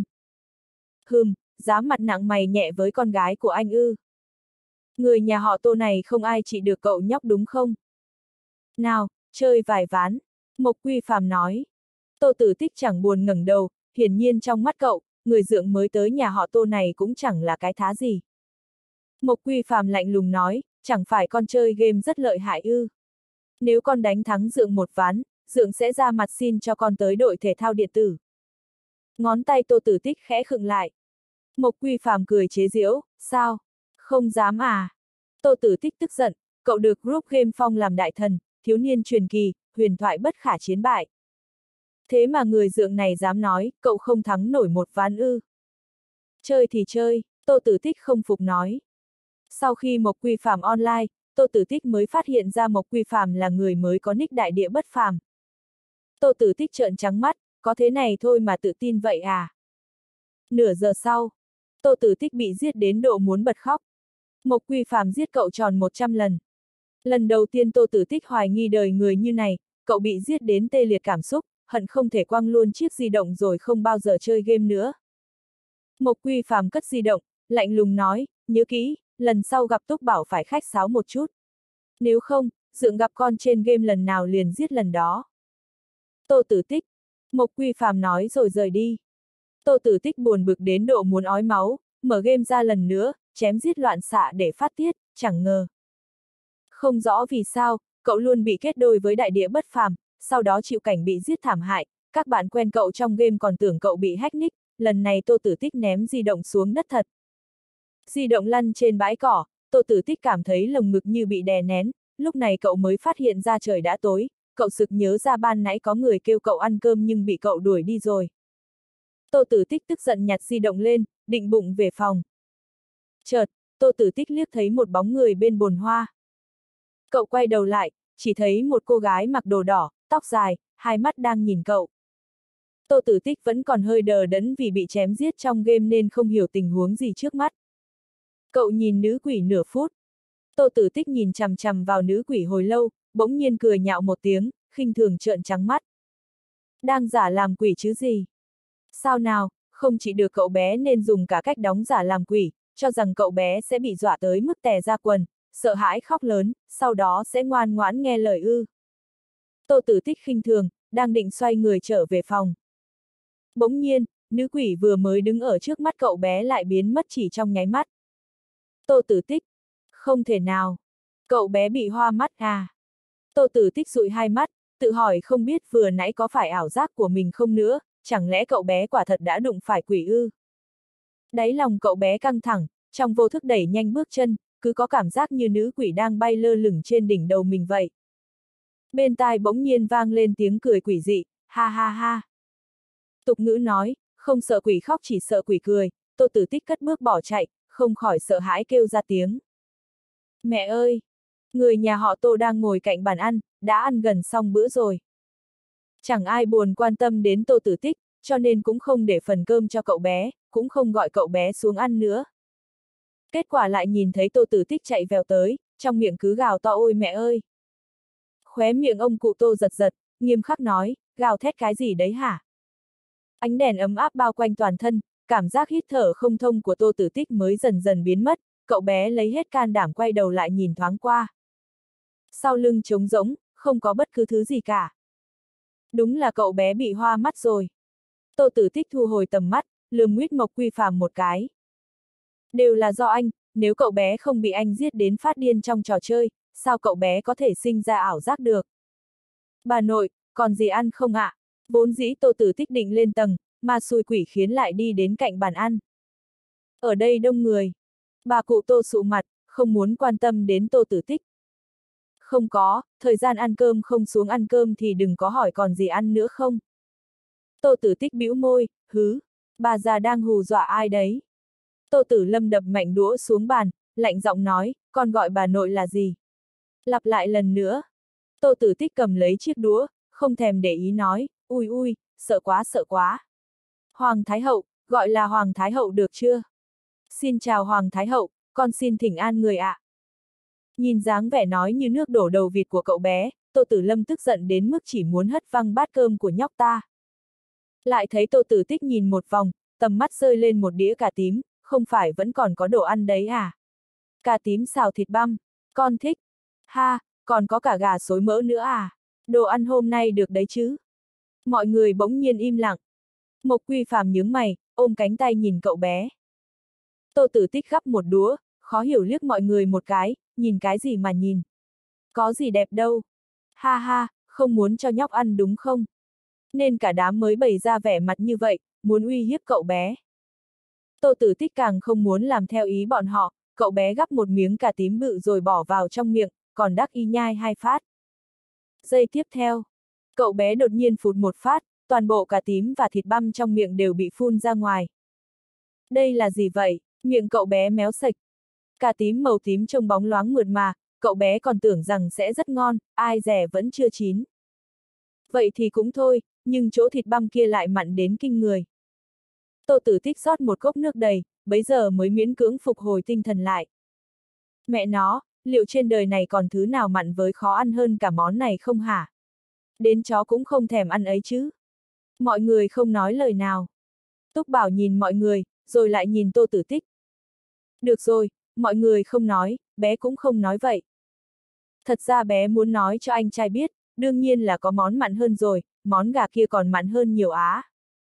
Dám mặt nặng mày nhẹ với con gái của anh ư? Người nhà họ Tô này không ai trị được cậu nhóc đúng không? Nào, chơi vài ván. Mộc Quy Phàm nói. Tô Tử Tích chẳng buồn ngẩng đầu, hiển nhiên trong mắt cậu, người dượng mới tới nhà họ Tô này cũng chẳng là cái thá gì. Mộc Quy Phàm lạnh lùng nói, chẳng phải con chơi game rất lợi hại ư? Nếu con đánh thắng dượng một ván, dượng sẽ ra mặt xin cho con tới đội thể thao điện tử. Ngón tay Tô Tử Tích khẽ khựng lại. Mộc Quy Phàm cười chế giễu, sao? Không dám à? Tô Tử Tích tức giận, cậu được group game phong làm đại thần, thiếu niên truyền kỳ, huyền thoại bất khả chiến bại. Thế mà người dượng này dám nói, cậu không thắng nổi một ván ư? Chơi thì chơi, Tô Tử Tích không phục nói. Sau khi Mộc Quy Phàm online, Tô Tử Tích mới phát hiện ra Mộc Quy Phàm là người mới có nick đại địa bất phàm. Tô Tử Tích trợn trắng mắt, có thế này thôi mà tự tin vậy à? Nửa giờ sau, Tô Tử Tích bị giết đến độ muốn bật khóc. Mộc Quy Phàm giết cậu tròn 100 lần. Lần đầu tiên Tô Tử Tích hoài nghi đời người như này, cậu bị giết đến tê liệt cảm xúc, hận không thể quăng luôn chiếc di động rồi không bao giờ chơi game nữa. Mộc Quy Phàm cất di động, lạnh lùng nói, nhớ kỹ, lần sau gặp Túc Bảo phải khách sáo một chút. Nếu không, dượng gặp con trên game lần nào liền giết lần đó. Tô Tử Tích. Mộc Quy Phàm nói rồi rời đi. Tô Tử Tích buồn bực đến độ muốn ói máu, mở game ra lần nữa, chém giết loạn xạ để phát tiết, chẳng ngờ. Không rõ vì sao, cậu luôn bị kết đôi với đại địa bất phàm, sau đó chịu cảnh bị giết thảm hại, các bạn quen cậu trong game còn tưởng cậu bị hack nick, lần này Tô Tử Tích ném di động xuống đất thật. Di động lăn trên bãi cỏ, Tô Tử Tích cảm thấy lồng ngực như bị đè nén, lúc này cậu mới phát hiện ra trời đã tối, cậu sực nhớ ra ban nãy có người kêu cậu ăn cơm nhưng bị cậu đuổi đi rồi. Tô Tử Tích tức giận nhặt di động lên, định bụng về phòng. Chợt, Tô Tử Tích liếc thấy một bóng người bên bồn hoa. Cậu quay đầu lại, chỉ thấy một cô gái mặc đồ đỏ, tóc dài, hai mắt đang nhìn cậu. Tô Tử Tích vẫn còn hơi đờ đẫn vì bị chém giết trong game nên không hiểu tình huống gì trước mắt. Cậu nhìn nữ quỷ nửa phút. Tô Tử Tích nhìn chằm chằm vào nữ quỷ hồi lâu, bỗng nhiên cười nhạo một tiếng, khinh thường trợn trắng mắt. Đang giả làm quỷ chứ gì? Sao nào, không chỉ được cậu bé nên dùng cả cách đóng giả làm quỷ, cho rằng cậu bé sẽ bị dọa tới mức tè ra quần, sợ hãi khóc lớn, sau đó sẽ ngoan ngoãn nghe lời ư. Tô Tử Tích khinh thường, đang định xoay người trở về phòng. Bỗng nhiên, nữ quỷ vừa mới đứng ở trước mắt cậu bé lại biến mất chỉ trong nháy mắt. Tô Tử Tích, không thể nào. Cậu bé bị hoa mắt à? Tô Tử Tích dụi hai mắt, tự hỏi không biết vừa nãy có phải ảo giác của mình không nữa, chẳng lẽ cậu bé quả thật đã đụng phải quỷ ư? Đáy lòng cậu bé căng thẳng, trong vô thức đẩy nhanh bước chân, cứ có cảm giác như nữ quỷ đang bay lơ lửng trên đỉnh đầu mình vậy. Bên tai bỗng nhiên vang lên tiếng cười quỷ dị, ha ha ha. Tục ngữ nói, không sợ quỷ khóc chỉ sợ quỷ cười, Tô Tử Tích cất bước bỏ chạy, không khỏi sợ hãi kêu ra tiếng. Mẹ ơi! Người nhà họ Tô đang ngồi cạnh bàn ăn, đã ăn gần xong bữa rồi. Chẳng ai buồn quan tâm đến Tô Tử Tích, cho nên cũng không để phần cơm cho cậu bé, cũng không gọi cậu bé xuống ăn nữa. Kết quả lại nhìn thấy Tô Tử Tích chạy vèo tới, trong miệng cứ gào to ôi mẹ ơi. Khóe miệng ông cụ Tô giật giật, nghiêm khắc nói, gào thét cái gì đấy hả? Ánh đèn ấm áp bao quanh toàn thân, cảm giác hít thở không thông của Tô Tử Tích mới dần dần biến mất, cậu bé lấy hết can đảm quay đầu lại nhìn thoáng qua. Sau lưng trống rỗng, không có bất cứ thứ gì cả. Đúng là cậu bé bị hoa mắt rồi. Tô Tử Tích thu hồi tầm mắt, lườm nguyết Mộc Quy Phàm một cái. Đều là do anh, nếu cậu bé không bị anh giết đến phát điên trong trò chơi, sao cậu bé có thể sinh ra ảo giác được? Bà nội, còn gì ăn không ạ? Vốn dĩ Tô Tử Tích định lên tầng, mà xui quỷ khiến lại đi đến cạnh bàn ăn. Ở đây đông người. Bà cụ Tô sụ mặt, không muốn quan tâm đến Tô Tử Tích. Không có, thời gian ăn cơm không xuống ăn cơm thì đừng có hỏi còn gì ăn nữa không. Tô Tử Tích bĩu môi, hứ, bà già đang hù dọa ai đấy. Tô Tử Lâm đập mạnh đũa xuống bàn, lạnh giọng nói, con gọi bà nội là gì? Lặp lại lần nữa. Tô Tử Tích cầm lấy chiếc đũa, không thèm để ý nói, ui ui, sợ quá sợ quá. Hoàng Thái Hậu, gọi là Hoàng Thái Hậu được chưa? Xin chào Hoàng Thái Hậu, con xin thỉnh an người ạ. Nhìn dáng vẻ nói như nước đổ đầu vịt của cậu bé, Tô Tử Lâm tức giận đến mức chỉ muốn hất văng bát cơm của nhóc ta. Lại thấy Tô Tử Tích nhìn một vòng, tầm mắt rơi lên một đĩa cà tím, không phải vẫn còn có đồ ăn đấy à? Cà tím xào thịt băm, con thích. Ha, còn có cả gà xối mỡ nữa à? Đồ ăn hôm nay được đấy chứ? Mọi người bỗng nhiên im lặng. Mộc Quy Phàm nhướng mày, ôm cánh tay nhìn cậu bé. Tô Tử Tích gắp một đũa, khó hiểu liếc mọi người một cái, nhìn cái gì mà nhìn? Có gì đẹp đâu. Ha ha, không muốn cho nhóc ăn đúng không? Nên cả đám mới bày ra vẻ mặt như vậy, muốn uy hiếp cậu bé. Tô Tử Tích càng không muốn làm theo ý bọn họ, cậu bé gắp một miếng cà tím bự rồi bỏ vào trong miệng, còn đắc y nhai 2 phát. Giây tiếp theo, cậu bé đột nhiên phụt một phát, toàn bộ cà tím và thịt băm trong miệng đều bị phun ra ngoài. Đây là gì vậy? Miệng cậu bé méo sạch. Cà tím màu tím trông bóng loáng mượt mà, cậu bé còn tưởng rằng sẽ rất ngon, ai dè vẫn chưa chín. Vậy thì cũng thôi, nhưng chỗ thịt băm kia lại mặn đến kinh người. Tô Tử Tích rót một cốc nước đầy, bấy giờ mới miễn cưỡng phục hồi tinh thần lại. Mẹ nó, liệu trên đời này còn thứ nào mặn với khó ăn hơn cả món này không hả? Đến chó cũng không thèm ăn ấy chứ. Mọi người không nói lời nào. Túc Bảo nhìn mọi người, rồi lại nhìn Tô Tử Tích. Được rồi, mọi người không nói, bé cũng không nói vậy. Thật ra bé muốn nói cho anh trai biết, đương nhiên là có món mặn hơn rồi, món gà kia còn mặn hơn nhiều á.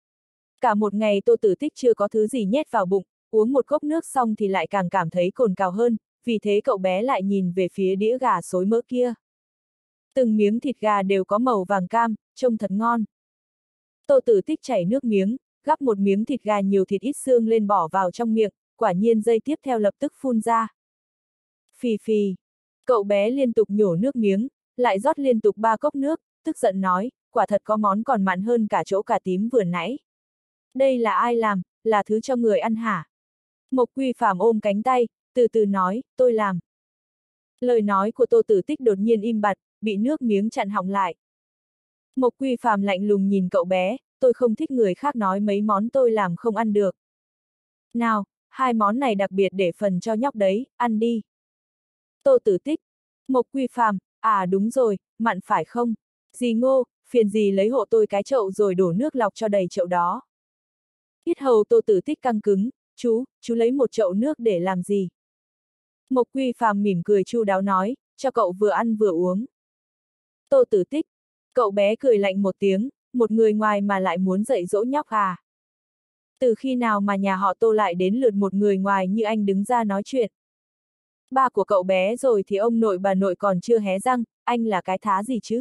Cả một ngày Tô Tử Tích chưa có thứ gì nhét vào bụng, uống một cốc nước xong thì lại càng cảm thấy cồn cào hơn, vì thế cậu bé lại nhìn về phía đĩa gà xối mỡ kia. Từng miếng thịt gà đều có màu vàng cam, trông thật ngon. Tô Tử Tích chảy nước miếng, gắp một miếng thịt gà nhiều thịt ít xương lên bỏ vào trong miệng, quả nhiên giây tiếp theo lập tức phun ra. Phì phì. Cậu bé liên tục nhổ nước miếng, lại rót liên tục 3 cốc nước, tức giận nói, quả thật có món còn mặn hơn cả chỗ cà tím vừa nãy. Đây là ai làm, là thứ cho người ăn hả? Mộc Quy Phàm ôm cánh tay, từ từ nói, tôi làm. Lời nói của Tô Tử Tích đột nhiên im bặt, bị nước miếng chặn họng lại. Mộc Quy Phàm lạnh lùng nhìn cậu bé, tôi không thích người khác nói mấy món tôi làm không ăn được. Nào, 2 món này đặc biệt để phần cho nhóc đấy, ăn đi. Tô Tử Tích. Mộc Quy Phàm, à đúng rồi, mặn phải không? Dì Ngô, phiền dì lấy hộ tôi cái chậu rồi đổ nước lọc cho đầy chậu đó. Yết hầu Tô Tử Tích căng cứng, chú lấy một chậu nước để làm gì? Mộc Quy Phàm mỉm cười chu đáo nói, cho cậu vừa ăn vừa uống. Tô Tử Tích. Cậu bé cười lạnh một tiếng, một người ngoài mà lại muốn dạy dỗ nhóc à? Từ khi nào mà nhà họ Tô lại đến lượt một người ngoài như anh đứng ra nói chuyện? Ba của cậu bé rồi thì ông nội bà nội còn chưa hé răng, anh là cái thá gì chứ?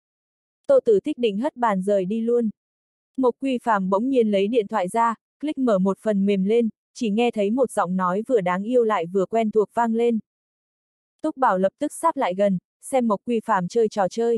Tô Tử Tích định hất bàn rời đi luôn. Mộc Quy Phàm bỗng nhiên lấy điện thoại ra, click mở một phần mềm lên, chỉ nghe thấy một giọng nói vừa đáng yêu lại vừa quen thuộc vang lên. Túc Bảo lập tức sáp lại gần, xem Mộc Quy Phàm chơi trò chơi.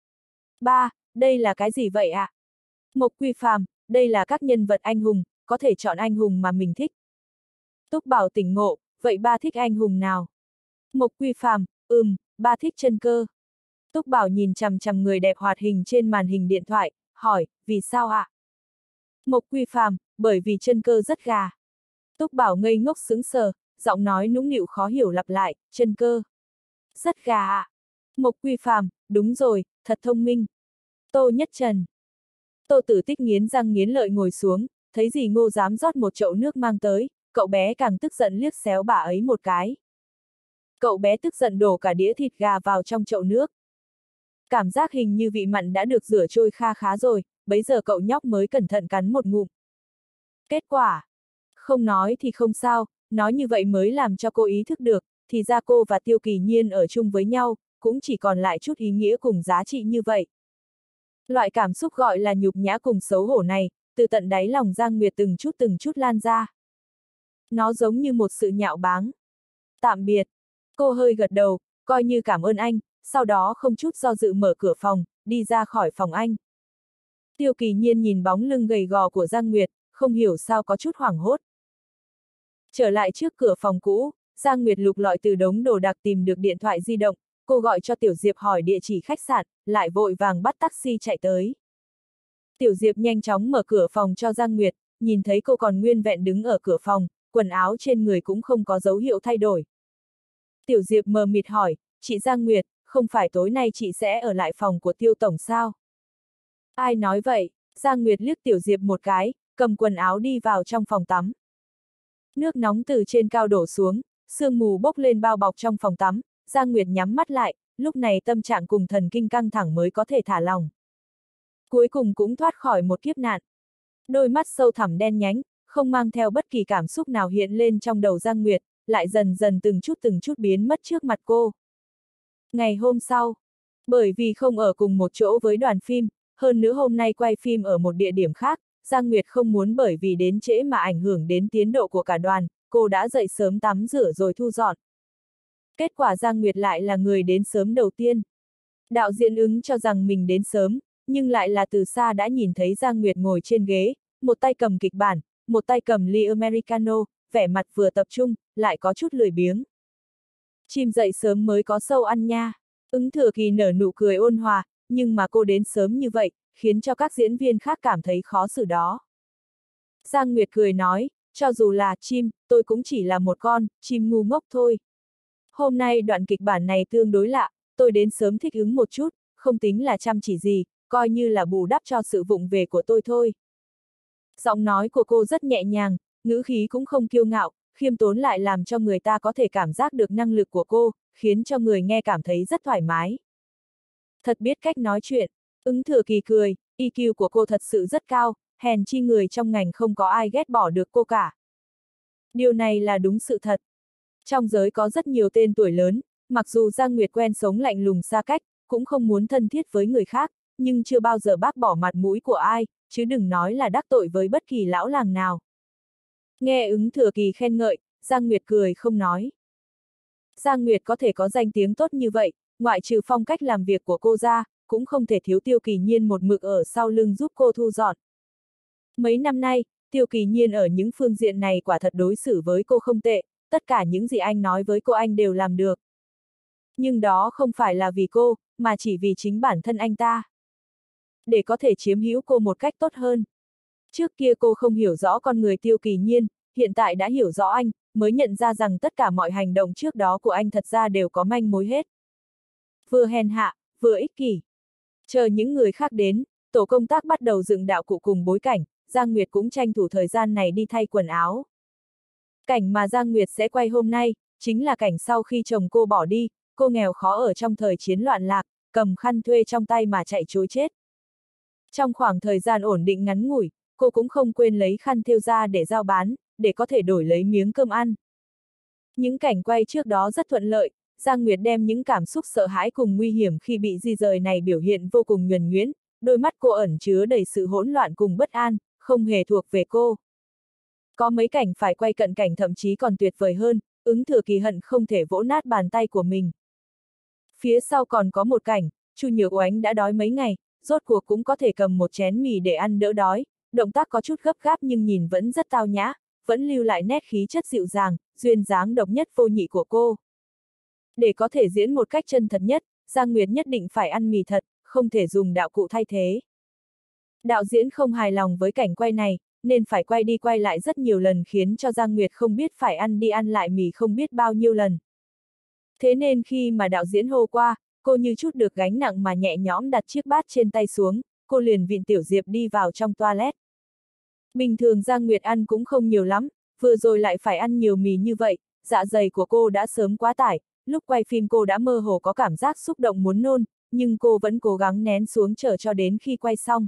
Ba, đây là cái gì vậy ạ? Mộc Quy Phàm, đây là các nhân vật anh hùng, có thể chọn anh hùng mà mình thích. Túc Bảo tỉnh ngộ, vậy ba thích anh hùng nào? Mộc Quy Phàm, ba thích chân cơ. Túc Bảo nhìn chằm chằm người đẹp hoạt hình trên màn hình điện thoại, hỏi, vì sao ạ? Mộc Quy Phàm, bởi vì chân cơ rất gà. Túc Bảo ngây ngốc sững sờ, giọng nói nũng nịu khó hiểu lặp lại, chân cơ. Rất gà ạ. Mộc Quy Phàm, đúng rồi, thật thông minh. Tô Nhất Trần. Tô Tử Tích nghiến răng nghiến lợi ngồi xuống, thấy dì Ngô dám rót một chậu nước mang tới, cậu bé càng tức giận liếc xéo bà ấy một cái. Cậu bé tức giận đổ cả đĩa thịt gà vào trong chậu nước. Cảm giác hình như vị mặn đã được rửa trôi kha khá rồi, bấy giờ cậu nhóc mới cẩn thận cắn một ngụm. Kết quả? Không nói thì không sao, nói như vậy mới làm cho cô ý thức được, thì ra cô và Tiêu Kỳ Nhiên ở chung với nhau, cũng chỉ còn lại chút ý nghĩa cùng giá trị như vậy. Loại cảm xúc gọi là nhục nhã cùng xấu hổ này, từ tận đáy lòng Giang Nguyệt từng chút lan ra. Nó giống như một sự nhạo báng. Tạm biệt. Cô hơi gật đầu, coi như cảm ơn anh, sau đó không chút do dự mở cửa phòng, đi ra khỏi phòng anh. Tiêu Kỳ Nhiên nhìn bóng lưng gầy gò của Giang Nguyệt, không hiểu sao có chút hoảng hốt. Trở lại trước cửa phòng cũ, Giang Nguyệt lục lọi từ đống đồ đạc tìm được điện thoại di động, cô gọi cho Tiểu Diệp hỏi địa chỉ khách sạn, lại vội vàng bắt taxi chạy tới. Tiểu Diệp nhanh chóng mở cửa phòng cho Giang Nguyệt, nhìn thấy cô còn nguyên vẹn đứng ở cửa phòng, quần áo trên người cũng không có dấu hiệu thay đổi. Tiểu Diệp mờ mịt hỏi, chị Giang Nguyệt, không phải tối nay chị sẽ ở lại phòng của Tiêu Tổng sao? Ai nói vậy? Giang Nguyệt liếc Tiểu Diệp một cái, cầm quần áo đi vào trong phòng tắm. Nước nóng từ trên cao đổ xuống, sương mù bốc lên bao bọc trong phòng tắm, Giang Nguyệt nhắm mắt lại, lúc này tâm trạng cùng thần kinh căng thẳng mới có thể thả lỏng. Cuối cùng cũng thoát khỏi một kiếp nạn. Đôi mắt sâu thẳm đen nhánh, không mang theo bất kỳ cảm xúc nào hiện lên trong đầu Giang Nguyệt, lại dần dần từng chút biến mất trước mặt cô. Ngày hôm sau, bởi vì không ở cùng một chỗ với đoàn phim, hơn nữa hôm nay quay phim ở một địa điểm khác, Giang Nguyệt không muốn bởi vì đến trễ mà ảnh hưởng đến tiến độ của cả đoàn, cô đã dậy sớm tắm rửa rồi thu dọn. Kết quả Giang Nguyệt lại là người đến sớm đầu tiên. Đạo diễn ứng cho rằng mình đến sớm, nhưng lại là từ xa đã nhìn thấy Giang Nguyệt ngồi trên ghế, một tay cầm kịch bản, một tay cầm ly Americano, vẻ mặt vừa tập trung, lại có chút lười biếng. Chim dậy sớm mới có sâu ăn nha. Ứng Thừa Kỳ nở nụ cười ôn hòa, nhưng mà cô đến sớm như vậy, khiến cho các diễn viên khác cảm thấy khó xử đó. Giang Nguyệt cười nói, cho dù là chim, tôi cũng chỉ là một con chim ngu ngốc thôi. Hôm nay đoạn kịch bản này tương đối lạ, tôi đến sớm thích ứng một chút, không tính là chăm chỉ gì, coi như là bù đắp cho sự vụng về của tôi thôi. Giọng nói của cô rất nhẹ nhàng, ngữ khí cũng không kiêu ngạo, khiêm tốn lại làm cho người ta có thể cảm giác được năng lực của cô, khiến cho người nghe cảm thấy rất thoải mái. Thật biết cách nói chuyện, Ứng Thừa Kỳ cười, EQ của cô thật sự rất cao, hèn chi người trong ngành không có ai ghét bỏ được cô cả. Điều này là đúng sự thật. Trong giới có rất nhiều tên tuổi lớn, mặc dù Giang Nguyệt quen sống lạnh lùng xa cách, cũng không muốn thân thiết với người khác, nhưng chưa bao giờ bác bỏ mặt mũi của ai, chứ đừng nói là đắc tội với bất kỳ lão làng nào. Nghe Ứng Thừa Kỳ khen ngợi, Giang Nguyệt cười không nói. Giang Nguyệt có thể có danh tiếng tốt như vậy, ngoại trừ phong cách làm việc của cô ra, cũng không thể thiếu Tiêu Kỳ Nhiên một mực ở sau lưng giúp cô thu dọn. Mấy năm nay, Tiêu Kỳ Nhiên ở những phương diện này quả thật đối xử với cô không tệ, tất cả những gì anh nói với cô anh đều làm được. Nhưng đó không phải là vì cô, mà chỉ vì chính bản thân anh ta. Để có thể chiếm hữu cô một cách tốt hơn. Trước kia cô không hiểu rõ con người Tiêu Kỳ Nhiên, hiện tại đã hiểu rõ anh, mới nhận ra rằng tất cả mọi hành động trước đó của anh thật ra đều có manh mối hết. Vừa hèn hạ, vừa ích kỷ. Chờ những người khác đến, tổ công tác bắt đầu dựng đạo cụ cùng bối cảnh, Giang Nguyệt cũng tranh thủ thời gian này đi thay quần áo. Cảnh mà Giang Nguyệt sẽ quay hôm nay, chính là cảnh sau khi chồng cô bỏ đi, cô nghèo khó ở trong thời chiến loạn lạc, cầm khăn thuê trong tay mà chạy trối chết. Trong khoảng thời gian ổn định ngắn ngủi, cô cũng không quên lấy khăn thêu ra để giao bán, để có thể đổi lấy miếng cơm ăn. Những cảnh quay trước đó rất thuận lợi, Giang Nguyệt đem những cảm xúc sợ hãi cùng nguy hiểm khi bị di rời này biểu hiện vô cùng nhuần nhuyễn, đôi mắt cô ẩn chứa đầy sự hỗn loạn cùng bất an, không hề thuộc về cô. Có mấy cảnh phải quay cận cảnh thậm chí còn tuyệt vời hơn, Ứng Thừa Kỳ hận không thể vỗ nát bàn tay của mình. Phía sau còn có một cảnh, Chu Nhược Oánh đã đói mấy ngày, rốt cuộc cũng có thể cầm một chén mì để ăn đỡ đói, động tác có chút gấp gáp nhưng nhìn vẫn rất tao nhã, vẫn lưu lại nét khí chất dịu dàng, duyên dáng độc nhất vô nhị của cô. Để có thể diễn một cách chân thật nhất, Giang Nguyệt nhất định phải ăn mì thật, không thể dùng đạo cụ thay thế. Đạo diễn không hài lòng với cảnh quay này, nên phải quay đi quay lại rất nhiều lần khiến cho Giang Nguyệt không biết phải ăn đi ăn lại mì không biết bao nhiêu lần. Thế nên khi mà đạo diễn hô qua, cô như chút được gánh nặng mà nhẹ nhõm đặt chiếc bát trên tay xuống, cô liền vịn Tiểu Diệp đi vào trong toilet. Bình thường Giang Nguyệt ăn cũng không nhiều lắm, vừa rồi lại phải ăn nhiều mì như vậy, dạ dày của cô đã sớm quá tải, lúc quay phim cô đã mơ hồ có cảm giác xúc động muốn nôn, nhưng cô vẫn cố gắng nén xuống chờ cho đến khi quay xong.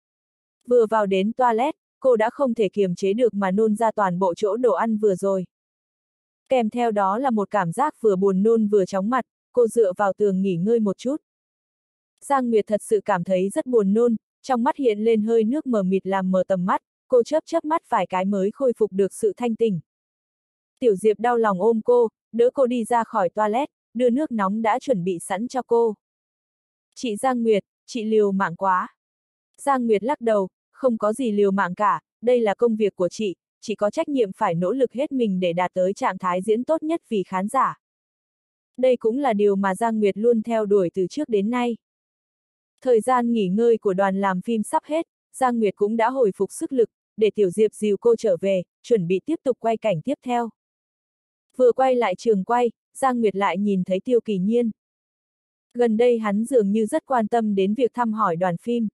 Vừa vào đến toilet, cô đã không thể kiềm chế được mà nôn ra toàn bộ chỗ đồ ăn vừa rồi. Kèm theo đó là một cảm giác vừa buồn nôn vừa chóng mặt, cô dựa vào tường nghỉ ngơi một chút. Giang Nguyệt thật sự cảm thấy rất buồn nôn, trong mắt hiện lên hơi nước mờ mịt làm mờ tầm mắt, cô chớp mắt vài cái mới khôi phục được sự thanh tỉnh. Tiểu Diệp đau lòng ôm cô, đỡ cô đi ra khỏi toilet, đưa nước nóng đã chuẩn bị sẵn cho cô. Chị Giang Nguyệt, chị liều mạng quá. Giang Nguyệt lắc đầu, không có gì liều mạng cả, đây là công việc của chị có trách nhiệm phải nỗ lực hết mình để đạt tới trạng thái diễn tốt nhất vì khán giả. Đây cũng là điều mà Giang Nguyệt luôn theo đuổi từ trước đến nay. Thời gian nghỉ ngơi của đoàn làm phim sắp hết, Giang Nguyệt cũng đã hồi phục sức lực, để Tiểu Diệp dìu cô trở về, chuẩn bị tiếp tục quay cảnh tiếp theo. Vừa quay lại trường quay, Giang Nguyệt lại nhìn thấy Tiêu Kỳ Nhiên. Gần đây hắn dường như rất quan tâm đến việc thăm hỏi đoàn phim.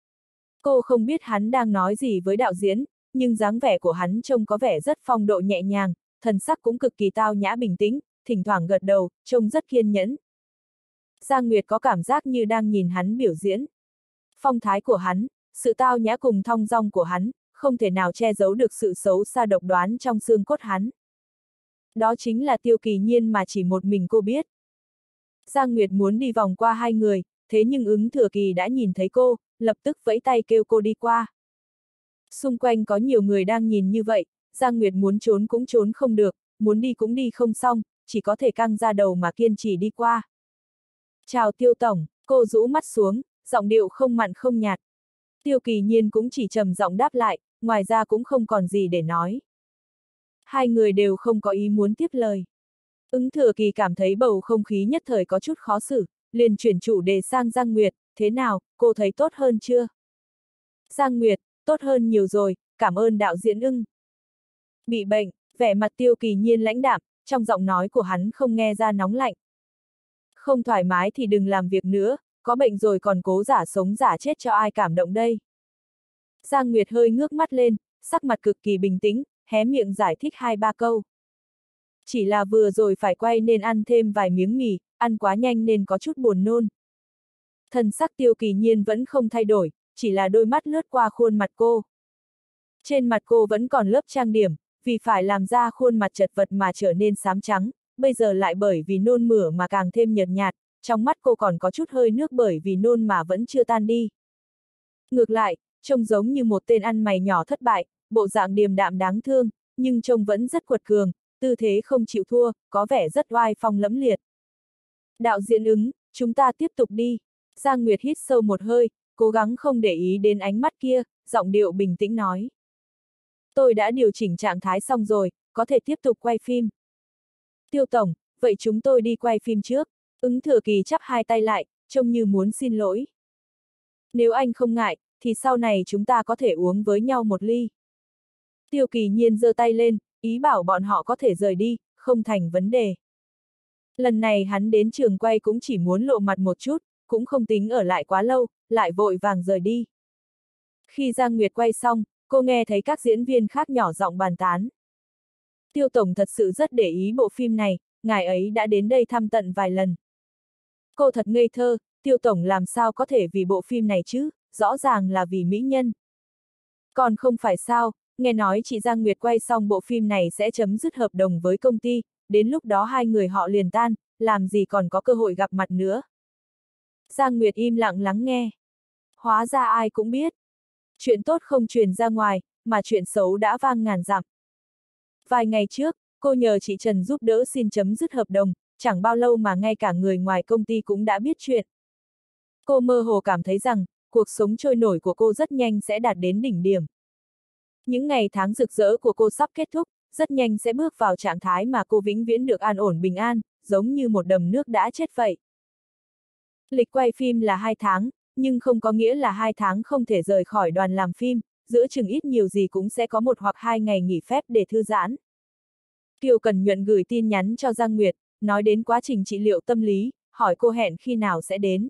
Cô không biết hắn đang nói gì với đạo diễn, nhưng dáng vẻ của hắn trông có vẻ rất phong độ nhẹ nhàng, thần sắc cũng cực kỳ tao nhã bình tĩnh, thỉnh thoảng gật đầu, trông rất kiên nhẫn. Giang Nguyệt có cảm giác như đang nhìn hắn biểu diễn. Phong thái của hắn, sự tao nhã cùng thong dong của hắn, không thể nào che giấu được sự xấu xa độc đoán trong xương cốt hắn. Đó chính là Tiêu Kỳ Nhiên mà chỉ một mình cô biết. Giang Nguyệt muốn đi vòng qua hai người, thế nhưng Ứng Thừa Kỳ đã nhìn thấy cô, lập tức vẫy tay kêu cô đi qua. Xung quanh có nhiều người đang nhìn như vậy, Giang Nguyệt muốn trốn cũng trốn không được, muốn đi cũng đi không xong, chỉ có thể căng ra đầu mà kiên trì đi qua. Chào Tiêu Tổng, cô rũ mắt xuống, giọng điệu không mặn không nhạt. Tiêu Kỳ Nhiên cũng chỉ trầm giọng đáp lại, ngoài ra cũng không còn gì để nói. Hai người đều không có ý muốn tiếp lời. Ứng Thừa Kỳ cảm thấy bầu không khí nhất thời có chút khó xử, liền chuyển chủ đề sang Giang Nguyệt, thế nào, cô thấy tốt hơn chưa? Giang Nguyệt, tốt hơn nhiều rồi, cảm ơn đạo diễn Ưng. Bị bệnh, vẻ mặt Tiêu Kỳ Nhiên lãnh đạm, trong giọng nói của hắn không nghe ra nóng lạnh. Không thoải mái thì đừng làm việc nữa, có bệnh rồi còn cố giả sống giả chết cho ai cảm động đây. Giang Nguyệt hơi ngước mắt lên, sắc mặt cực kỳ bình tĩnh, hé miệng giải thích 2-3 câu. Chỉ là vừa rồi phải quay nên ăn thêm vài miếng mì, ăn quá nhanh nên có chút buồn nôn. Thần sắc Tiêu Kỳ Nhiên vẫn không thay đổi, chỉ là đôi mắt lướt qua khuôn mặt cô. Trên mặt cô vẫn còn lớp trang điểm, vì phải làm ra khuôn mặt chật vật mà trở nên xám trắng, bây giờ lại bởi vì nôn mửa mà càng thêm nhợt nhạt, trong mắt cô còn có chút hơi nước bởi vì nôn mà vẫn chưa tan đi. Ngược lại, trông giống như một tên ăn mày nhỏ thất bại, bộ dạng điềm đạm đáng thương, nhưng trông vẫn rất quật cường, tư thế không chịu thua, có vẻ rất oai phong lẫm liệt. Đạo diễn Ứng, chúng ta tiếp tục đi. Giang Nguyệt hít sâu một hơi, cố gắng không để ý đến ánh mắt kia, giọng điệu bình tĩnh nói. Tôi đã điều chỉnh trạng thái xong rồi, có thể tiếp tục quay phim. Tiêu Tổng, vậy chúng tôi đi quay phim trước. Ứng Thừa Kỳ chắp hai tay lại, trông như muốn xin lỗi. Nếu anh không ngại, thì sau này chúng ta có thể uống với nhau một ly. Tiêu Kỳ Nhiên giơ tay lên, ý bảo bọn họ có thể rời đi, không thành vấn đề. Lần này hắn đến trường quay cũng chỉ muốn lộ mặt một chút, cũng không tính ở lại quá lâu, lại vội vàng rời đi. Khi Giang Nguyệt quay xong, cô nghe thấy các diễn viên khác nhỏ giọng bàn tán. Tiêu Tổng thật sự rất để ý bộ phim này, ngài ấy đã đến đây thăm tận vài lần. Cô thật ngây thơ, Tiêu Tổng làm sao có thể vì bộ phim này chứ, rõ ràng là vì mỹ nhân. Còn không phải sao, nghe nói chị Giang Nguyệt quay xong bộ phim này sẽ chấm dứt hợp đồng với công ty, đến lúc đó hai người họ liền tan, làm gì còn có cơ hội gặp mặt nữa. Giang Nguyệt im lặng lắng nghe. Hóa ra ai cũng biết. Chuyện tốt không truyền ra ngoài, mà chuyện xấu đã vang ngàn dặm. Vài ngày trước, cô nhờ chị Trần giúp đỡ xin chấm dứt hợp đồng, chẳng bao lâu mà ngay cả người ngoài công ty cũng đã biết chuyện. Cô mơ hồ cảm thấy rằng, cuộc sống trôi nổi của cô rất nhanh sẽ đạt đến đỉnh điểm. Những ngày tháng rực rỡ của cô sắp kết thúc, rất nhanh sẽ bước vào trạng thái mà cô vĩnh viễn được an ổn bình an, giống như một đầm nước đã chết vậy. Lịch quay phim là 2 tháng, nhưng không có nghĩa là 2 tháng không thể rời khỏi đoàn làm phim, giữa chừng ít nhiều gì cũng sẽ có 1 hoặc 2 ngày nghỉ phép để thư giãn. Kiều Cẩn Nhuận gửi tin nhắn cho Giang Nguyệt, nói đến quá trình trị liệu tâm lý, hỏi cô hẹn khi nào sẽ đến.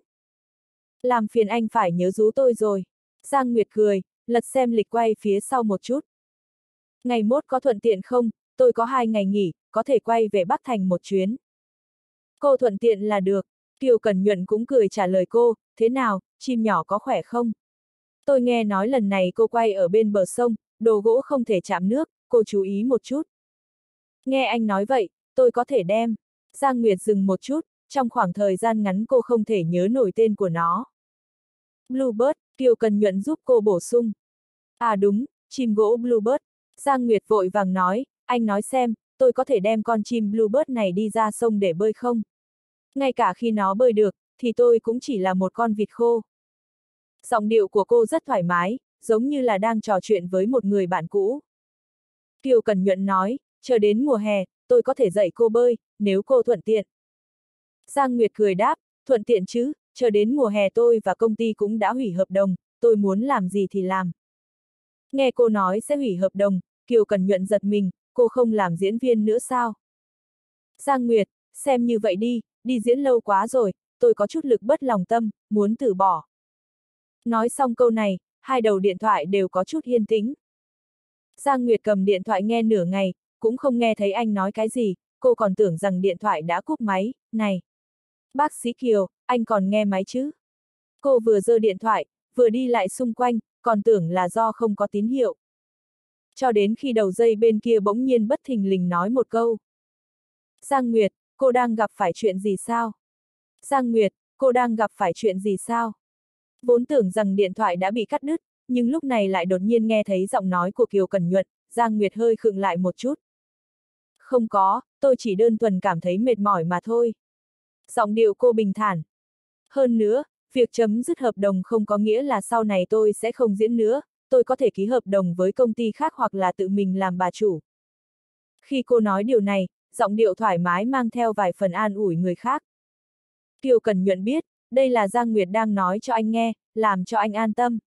Làm phiền anh phải nhớ rú tôi rồi. Giang Nguyệt cười, lật xem lịch quay phía sau một chút. Ngày mốt có thuận tiện không, tôi có 2 ngày nghỉ, có thể quay về Bắc Thành một chuyến. Cô thuận tiện là được. Kiều Cẩn Nhuận cũng cười trả lời cô, thế nào, chim nhỏ có khỏe không? Tôi nghe nói lần này cô quay ở bên bờ sông, đồ gỗ không thể chạm nước, cô chú ý một chút. Nghe anh nói vậy, tôi có thể đem. Giang Nguyệt dừng một chút, trong khoảng thời gian ngắn cô không thể nhớ nổi tên của nó. Bluebird, Kiều Cẩn Nhuận giúp cô bổ sung. À đúng, chim gỗ Bluebird. Giang Nguyệt vội vàng nói, anh nói xem, tôi có thể đem con chim Bluebird này đi ra sông để bơi không? Ngay cả khi nó bơi được, thì tôi cũng chỉ là một con vịt khô. Giọng điệu của cô rất thoải mái, giống như là đang trò chuyện với một người bạn cũ. Kiều Cẩn Nhuận nói, chờ đến mùa hè, tôi có thể dạy cô bơi, nếu cô thuận tiện. Giang Nguyệt cười đáp, thuận tiện chứ, chờ đến mùa hè tôi và công ty cũng đã hủy hợp đồng, tôi muốn làm gì thì làm. Nghe cô nói sẽ hủy hợp đồng, Kiều Cẩn Nhuận giật mình, cô không làm diễn viên nữa sao? Giang Nguyệt, xem như vậy đi diễn lâu quá rồi, tôi có chút lực bất lòng tâm, muốn từ bỏ. Nói xong câu này, hai đầu điện thoại đều có chút yên tĩnh. Giang Nguyệt cầm điện thoại nghe nửa ngày, cũng không nghe thấy anh nói cái gì, cô còn tưởng rằng điện thoại đã cúp máy, này. Bác sĩ Kiều, anh còn nghe máy chứ? Cô vừa giơ điện thoại, vừa đi lại xung quanh, còn tưởng là do không có tín hiệu. Cho đến khi đầu dây bên kia bỗng nhiên bất thình lình nói một câu. Giang Nguyệt, cô đang gặp phải chuyện gì sao? Giang Nguyệt, cô đang gặp phải chuyện gì sao? Vốn tưởng rằng điện thoại đã bị cắt đứt, nhưng lúc này lại đột nhiên nghe thấy giọng nói của Kiều Cẩn Nhuận, Giang Nguyệt hơi khựng lại một chút. Không có, tôi chỉ đơn thuần cảm thấy mệt mỏi mà thôi. Giọng điệu cô bình thản. Hơn nữa, việc chấm dứt hợp đồng không có nghĩa là sau này tôi sẽ không diễn nữa, tôi có thể ký hợp đồng với công ty khác hoặc là tự mình làm bà chủ. Khi cô nói điều này, giọng điệu thoải mái mang theo vài phần an ủi người khác. Kiều Cẩn Nhuận biết, đây là Giang Nguyệt đang nói cho anh nghe, làm cho anh an tâm.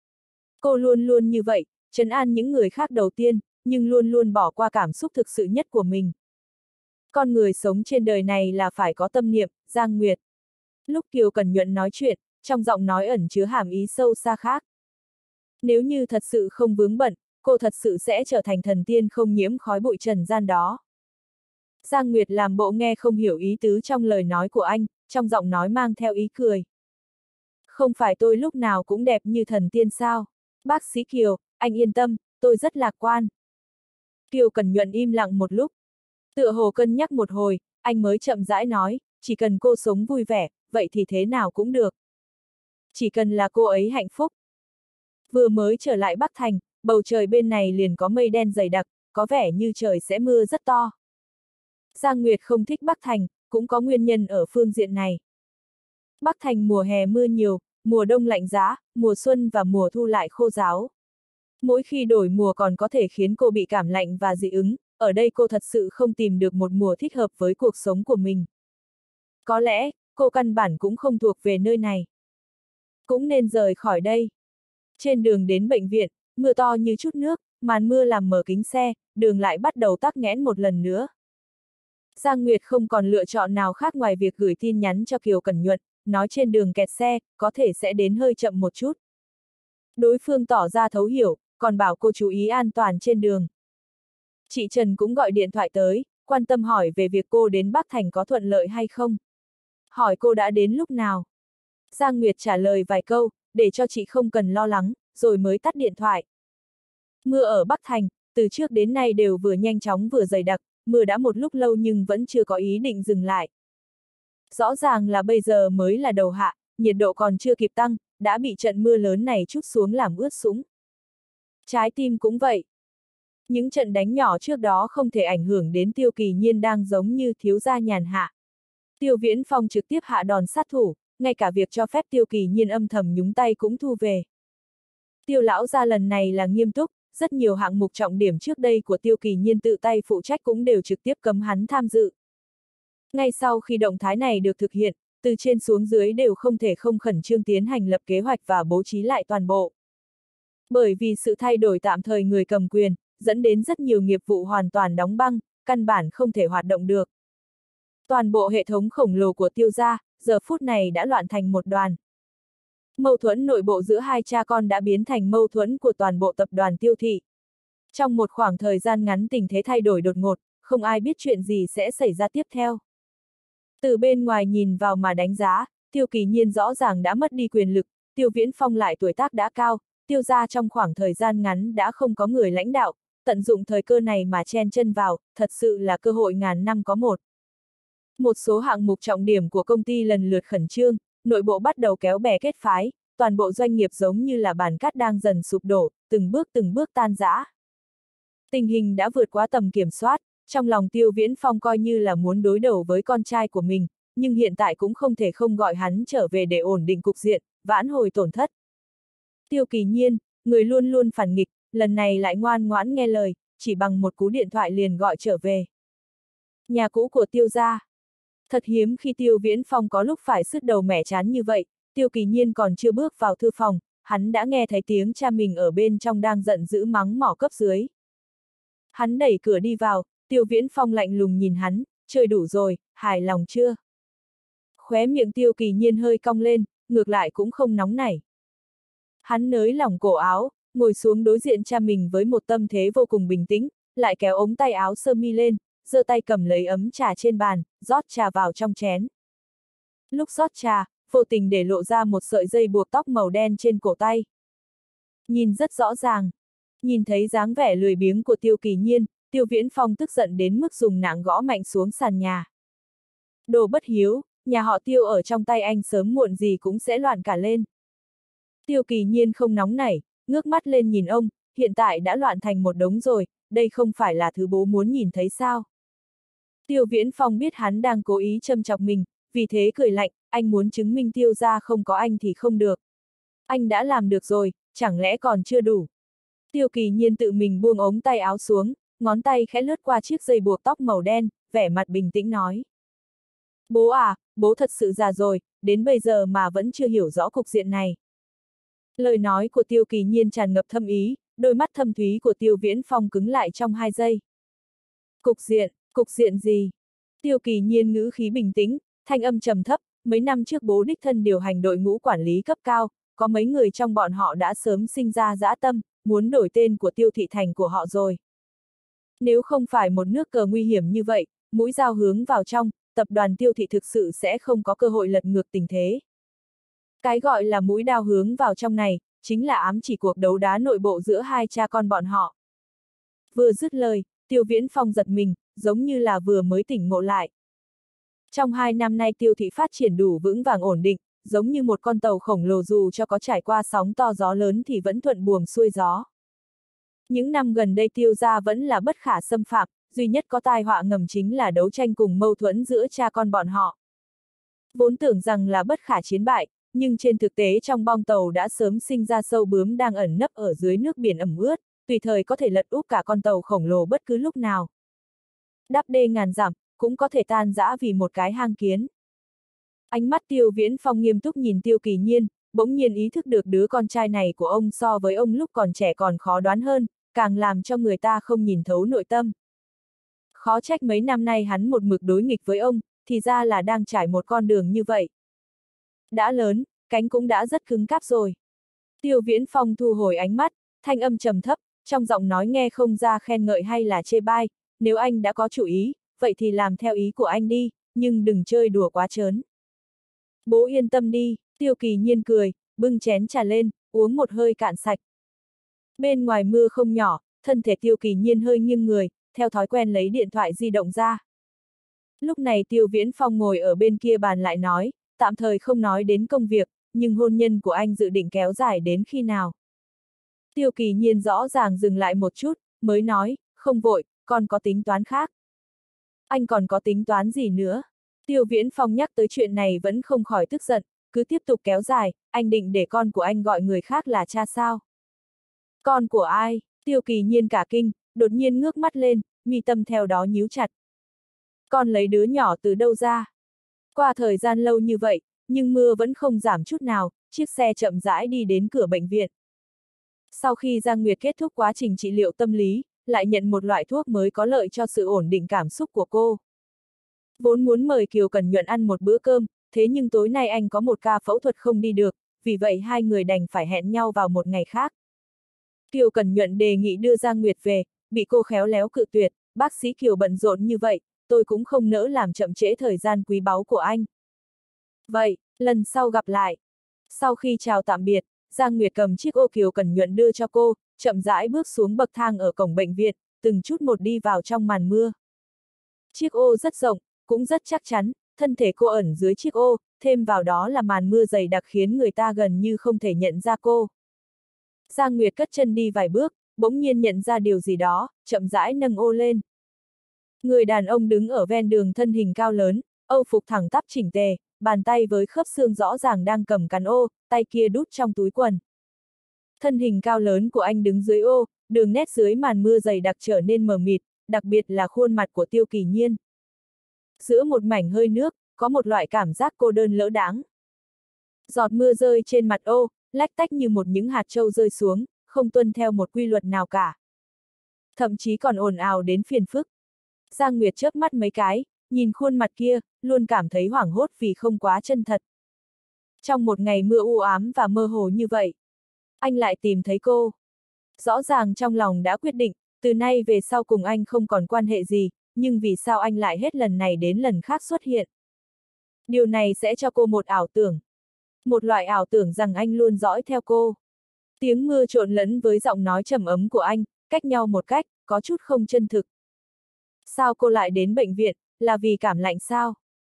Cô luôn luôn như vậy, trấn an những người khác đầu tiên, nhưng luôn luôn bỏ qua cảm xúc thực sự nhất của mình. Con người sống trên đời này là phải có tâm niệm, Giang Nguyệt. Lúc Kiều Cẩn Nhuận nói chuyện, trong giọng nói ẩn chứa hàm ý sâu xa khác. Nếu như thật sự không vướng bận, cô thật sự sẽ trở thành thần tiên không nhiễm khói bụi trần gian đó. Giang Nguyệt làm bộ nghe không hiểu ý tứ trong lời nói của anh, trong giọng nói mang theo ý cười. Không phải tôi lúc nào cũng đẹp như thần tiên sao? Bác sĩ Kiều, anh yên tâm, tôi rất lạc quan. Kiều Cẩn Nhuận im lặng một lúc. Tựa hồ cân nhắc một hồi, anh mới chậm rãi nói, chỉ cần cô sống vui vẻ, vậy thì thế nào cũng được. Chỉ cần là cô ấy hạnh phúc. Vừa mới trở lại Bắc Thành, bầu trời bên này liền có mây đen dày đặc, có vẻ như trời sẽ mưa rất to. Giang Nguyệt không thích Bắc Thành, cũng có nguyên nhân ở phương diện này. Bắc Thành mùa hè mưa nhiều, mùa đông lạnh giá, mùa xuân và mùa thu lại khô ráo. Mỗi khi đổi mùa còn có thể khiến cô bị cảm lạnh và dị ứng, ở đây cô thật sự không tìm được một mùa thích hợp với cuộc sống của mình. Có lẽ, cô căn bản cũng không thuộc về nơi này. Cũng nên rời khỏi đây. Trên đường đến bệnh viện, mưa to như chút nước, màn mưa làm mở kính xe, đường lại bắt đầu tắc nghẽn một lần nữa. Giang Nguyệt không còn lựa chọn nào khác ngoài việc gửi tin nhắn cho Kiều Cẩn Nhuận, nói trên đường kẹt xe, có thể sẽ đến hơi chậm một chút. Đối phương tỏ ra thấu hiểu, còn bảo cô chú ý an toàn trên đường. Chị Trần cũng gọi điện thoại tới, quan tâm hỏi về việc cô đến Bắc Thành có thuận lợi hay không. Hỏi cô đã đến lúc nào. Giang Nguyệt trả lời vài câu, để cho chị không cần lo lắng, rồi mới tắt điện thoại. Mưa ở Bắc Thành, từ trước đến nay đều vừa nhanh chóng vừa dày đặc, mưa đã một lúc lâu nhưng vẫn chưa có ý định dừng lại. Rõ ràng là bây giờ mới là đầu hạ, nhiệt độ còn chưa kịp tăng, đã bị trận mưa lớn này trút xuống làm ướt sũng. Trái tim cũng vậy. Những trận đánh nhỏ trước đó không thể ảnh hưởng đến Tiêu Kỳ Nhiên đang giống như thiếu gia nhàn hạ. Tiêu Viễn Phong trực tiếp hạ đòn sát thủ, ngay cả việc cho phép Tiêu Kỳ Nhiên âm thầm nhúng tay cũng thu về. Tiêu lão gia lần này là nghiêm túc, rất nhiều hạng mục trọng điểm trước đây của Tiêu Kỳ Nhiên tự tay phụ trách cũng đều trực tiếp cấm hắn tham dự. Ngay sau khi động thái này được thực hiện, từ trên xuống dưới đều không thể không khẩn trương tiến hành lập kế hoạch và bố trí lại toàn bộ. Bởi vì sự thay đổi tạm thời người cầm quyền, dẫn đến rất nhiều nghiệp vụ hoàn toàn đóng băng, căn bản không thể hoạt động được. Toàn bộ hệ thống khổng lồ của Tiêu gia, giờ phút này đã loạn thành một đoàn. Mâu thuẫn nội bộ giữa hai cha con đã biến thành mâu thuẫn của toàn bộ tập đoàn Tiêu thị. Trong một khoảng thời gian ngắn tình thế thay đổi đột ngột, không ai biết chuyện gì sẽ xảy ra tiếp theo. Từ bên ngoài nhìn vào mà đánh giá, Tiêu Kỳ Nhiên rõ ràng đã mất đi quyền lực, Tiêu Viễn Phong lại tuổi tác đã cao, Tiêu gia trong khoảng thời gian ngắn đã không có người lãnh đạo, tận dụng thời cơ này mà chen chân vào, thật sự là cơ hội ngàn năm có một. Một số hạng mục trọng điểm của công ty lần lượt khẩn trương, nội bộ bắt đầu kéo bè kết phái, toàn bộ doanh nghiệp giống như là bàn cát đang dần sụp đổ, từng bước tan rã. Tình hình đã vượt quá tầm kiểm soát, trong lòng Tiêu Viễn Phong coi như là muốn đối đầu với con trai của mình, nhưng hiện tại cũng không thể không gọi hắn trở về để ổn định cục diện, vãn hồi tổn thất. Tiêu Kỳ Nhiên, người luôn luôn phản nghịch, lần này lại ngoan ngoãn nghe lời, chỉ bằng một cú điện thoại liền gọi trở về. Nhà cũ của Tiêu gia. Thật hiếm khi Tiêu Viễn Phong có lúc phải sứt đầu mẻ chán như vậy, Tiêu Kỳ Nhiên còn chưa bước vào thư phòng, hắn đã nghe thấy tiếng cha mình ở bên trong đang giận dữ mắng mỏ cấp dưới. Hắn đẩy cửa đi vào, Tiêu Viễn Phong lạnh lùng nhìn hắn, chơi đủ rồi, hài lòng chưa? Khóe miệng Tiêu Kỳ Nhiên hơi cong lên, ngược lại cũng không nóng nảy. Hắn nới lỏng cổ áo, ngồi xuống đối diện cha mình với một tâm thế vô cùng bình tĩnh, lại kéo ống tay áo sơ mi lên, giơ tay cầm lấy ấm trà trên bàn, rót trà vào trong chén. Lúc rót trà, vô tình để lộ ra một sợi dây buộc tóc màu đen trên cổ tay. Nhìn rất rõ ràng. Nhìn thấy dáng vẻ lười biếng của Tiêu Kỳ Nhiên, Tiêu Viễn Phong tức giận đến mức dùng nạng gõ mạnh xuống sàn nhà. Đồ bất hiếu, nhà họ Tiêu ở trong tay anh sớm muộn gì cũng sẽ loạn cả lên. Tiêu Kỳ Nhiên không nóng nảy, ngước mắt lên nhìn ông, hiện tại đã loạn thành một đống rồi, đây không phải là thứ bố muốn nhìn thấy sao? Tiêu Viễn Phong biết hắn đang cố ý châm chọc mình, vì thế cười lạnh, anh muốn chứng minh Tiêu gia không có anh thì không được. Anh đã làm được rồi, chẳng lẽ còn chưa đủ? Tiêu Kỳ Nhiên tự mình buông ống tay áo xuống, ngón tay khẽ lướt qua chiếc dây buộc tóc màu đen, vẻ mặt bình tĩnh nói. Bố à, bố thật sự già rồi, đến bây giờ mà vẫn chưa hiểu rõ cục diện này. Lời nói của Tiêu Kỳ Nhiên tràn ngập thâm ý, đôi mắt thâm thúy của Tiêu Viễn Phong cứng lại trong 2 giây. Cục diện gì? Tiêu Kỳ Nhiên ngữ khí bình tĩnh, thanh âm trầm thấp, mấy năm trước bố đích thân điều hành đội ngũ quản lý cấp cao, có mấy người trong bọn họ đã sớm sinh ra dã tâm, muốn đổi tên của Tiêu thị thành của họ rồi. Nếu không phải một nước cờ nguy hiểm như vậy, mũi dao hướng vào trong, tập đoàn Tiêu thị thực sự sẽ không có cơ hội lật ngược tình thế. Cái gọi là mũi đao hướng vào trong này, chính là ám chỉ cuộc đấu đá nội bộ giữa hai cha con bọn họ. Vừa dứt lời, Tiêu Viễn Phong giật mình, giống như là vừa mới tỉnh ngộ lại. Trong 2 năm nay Tiêu thị phát triển đủ vững vàng ổn định, giống như một con tàu khổng lồ dù cho có trải qua sóng to gió lớn thì vẫn thuận buồm xuôi gió. Những năm gần đây Tiêu gia vẫn là bất khả xâm phạm, duy nhất có tai họa ngầm chính là đấu tranh cùng mâu thuẫn giữa cha con bọn họ. Vốn tưởng rằng là bất khả chiến bại, nhưng trên thực tế trong bong tàu đã sớm sinh ra sâu bướm đang ẩn nấp ở dưới nước biển ẩm ướt, tùy thời có thể lật úp cả con tàu khổng lồ bất cứ lúc nào. Đắp đê ngàn dặm, cũng có thể tan rã vì một cái hang kiến. Ánh mắt Tiêu Viễn Phong nghiêm túc nhìn Tiêu Kỳ Nhiên, bỗng nhiên ý thức được đứa con trai này của ông so với ông lúc còn trẻ còn khó đoán hơn, càng làm cho người ta không nhìn thấu nội tâm. Khó trách mấy năm nay hắn một mực đối nghịch với ông, thì ra là đang trải một con đường như vậy. Đã lớn, cánh cũng đã rất cứng cáp rồi. Tiêu Viễn Phong thu hồi ánh mắt, thanh âm trầm thấp, trong giọng nói nghe không ra khen ngợi hay là chê bai, nếu anh đã có chủ ý, vậy thì làm theo ý của anh đi, nhưng đừng chơi đùa quá trớn. Bố yên tâm đi, Tiêu Kỳ Nhiên cười, bưng chén trà lên, uống một hơi cạn sạch. Bên ngoài mưa không nhỏ, thân thể Tiêu Kỳ Nhiên hơi nghiêng người, theo thói quen lấy điện thoại di động ra. Lúc này Tiêu Viễn Phong ngồi ở bên kia bàn lại nói, tạm thời không nói đến công việc, nhưng hôn nhân của anh dự định kéo dài đến khi nào? Tiêu Kỳ Nhiên rõ ràng dừng lại một chút, mới nói, không vội, còn có tính toán khác. Anh còn có tính toán gì nữa? Tiêu Viễn Phong nhắc tới chuyện này vẫn không khỏi tức giận, cứ tiếp tục kéo dài, anh định để con của anh gọi người khác là cha sao? Con của ai? Tiêu Kỳ Nhiên cả kinh, đột nhiên ngước mắt lên, mi tâm theo đó nhíu chặt. Con lấy đứa nhỏ từ đâu ra? Qua thời gian lâu như vậy, nhưng mưa vẫn không giảm chút nào, chiếc xe chậm rãi đi đến cửa bệnh viện. Sau khi Giang Nguyệt kết thúc quá trình trị liệu tâm lý, lại nhận một loại thuốc mới có lợi cho sự ổn định cảm xúc của cô. Vốn muốn mời Kiều Cẩn Nhuận ăn một bữa cơm, thế nhưng tối nay anh có một ca phẫu thuật không đi được, vì vậy hai người đành phải hẹn nhau vào một ngày khác. Kiều Cẩn Nhuận đề nghị đưa Giang Nguyệt về, bị cô khéo léo cự tuyệt, bác sĩ Kiều bận rộn như vậy, tôi cũng không nỡ làm chậm trễ thời gian quý báu của anh. Vậy, lần sau gặp lại. Sau khi chào tạm biệt, Giang Nguyệt cầm chiếc ô Kiều Cẩn Nhuận đưa cho cô, chậm rãi bước xuống bậc thang ở cổng bệnh viện, từng chút một đi vào trong màn mưa. Chiếc ô rất rộng, cũng rất chắc chắn, thân thể cô ẩn dưới chiếc ô, thêm vào đó là màn mưa dày đặc khiến người ta gần như không thể nhận ra cô. Giang Nguyệt cất chân đi vài bước, bỗng nhiên nhận ra điều gì đó, chậm rãi nâng ô lên. Người đàn ông đứng ở ven đường thân hình cao lớn, âu phục thẳng tắp chỉnh tề, bàn tay với khớp xương rõ ràng đang cầm cán ô, tay kia đút trong túi quần. Thân hình cao lớn của anh đứng dưới ô, đường nét dưới màn mưa dày đặc trở nên mờ mịt, đặc biệt là khuôn mặt của Tiêu Kỳ Nhiên. Giữa một mảnh hơi nước, có một loại cảm giác cô đơn lỡ đãng. Giọt mưa rơi trên mặt ô, lách tách như một những hạt trâu rơi xuống, không tuân theo một quy luật nào cả. Thậm chí còn ồn ào đến phiền phức. Giang Nguyệt chớp mắt mấy cái, nhìn khuôn mặt kia, luôn cảm thấy hoảng hốt vì không quá chân thật. Trong một ngày mưa u ám và mơ hồ như vậy, anh lại tìm thấy cô. Rõ ràng trong lòng đã quyết định, từ nay về sau cùng anh không còn quan hệ gì, nhưng vì sao anh lại hết lần này đến lần khác xuất hiện? Điều này sẽ cho cô một ảo tưởng. Một loại ảo tưởng rằng anh luôn dõi theo cô. Tiếng mưa trộn lẫn với giọng nói trầm ấm của anh, cách nhau một cách, có chút không chân thực. Sao cô lại đến bệnh viện, là vì cảm lạnh sao?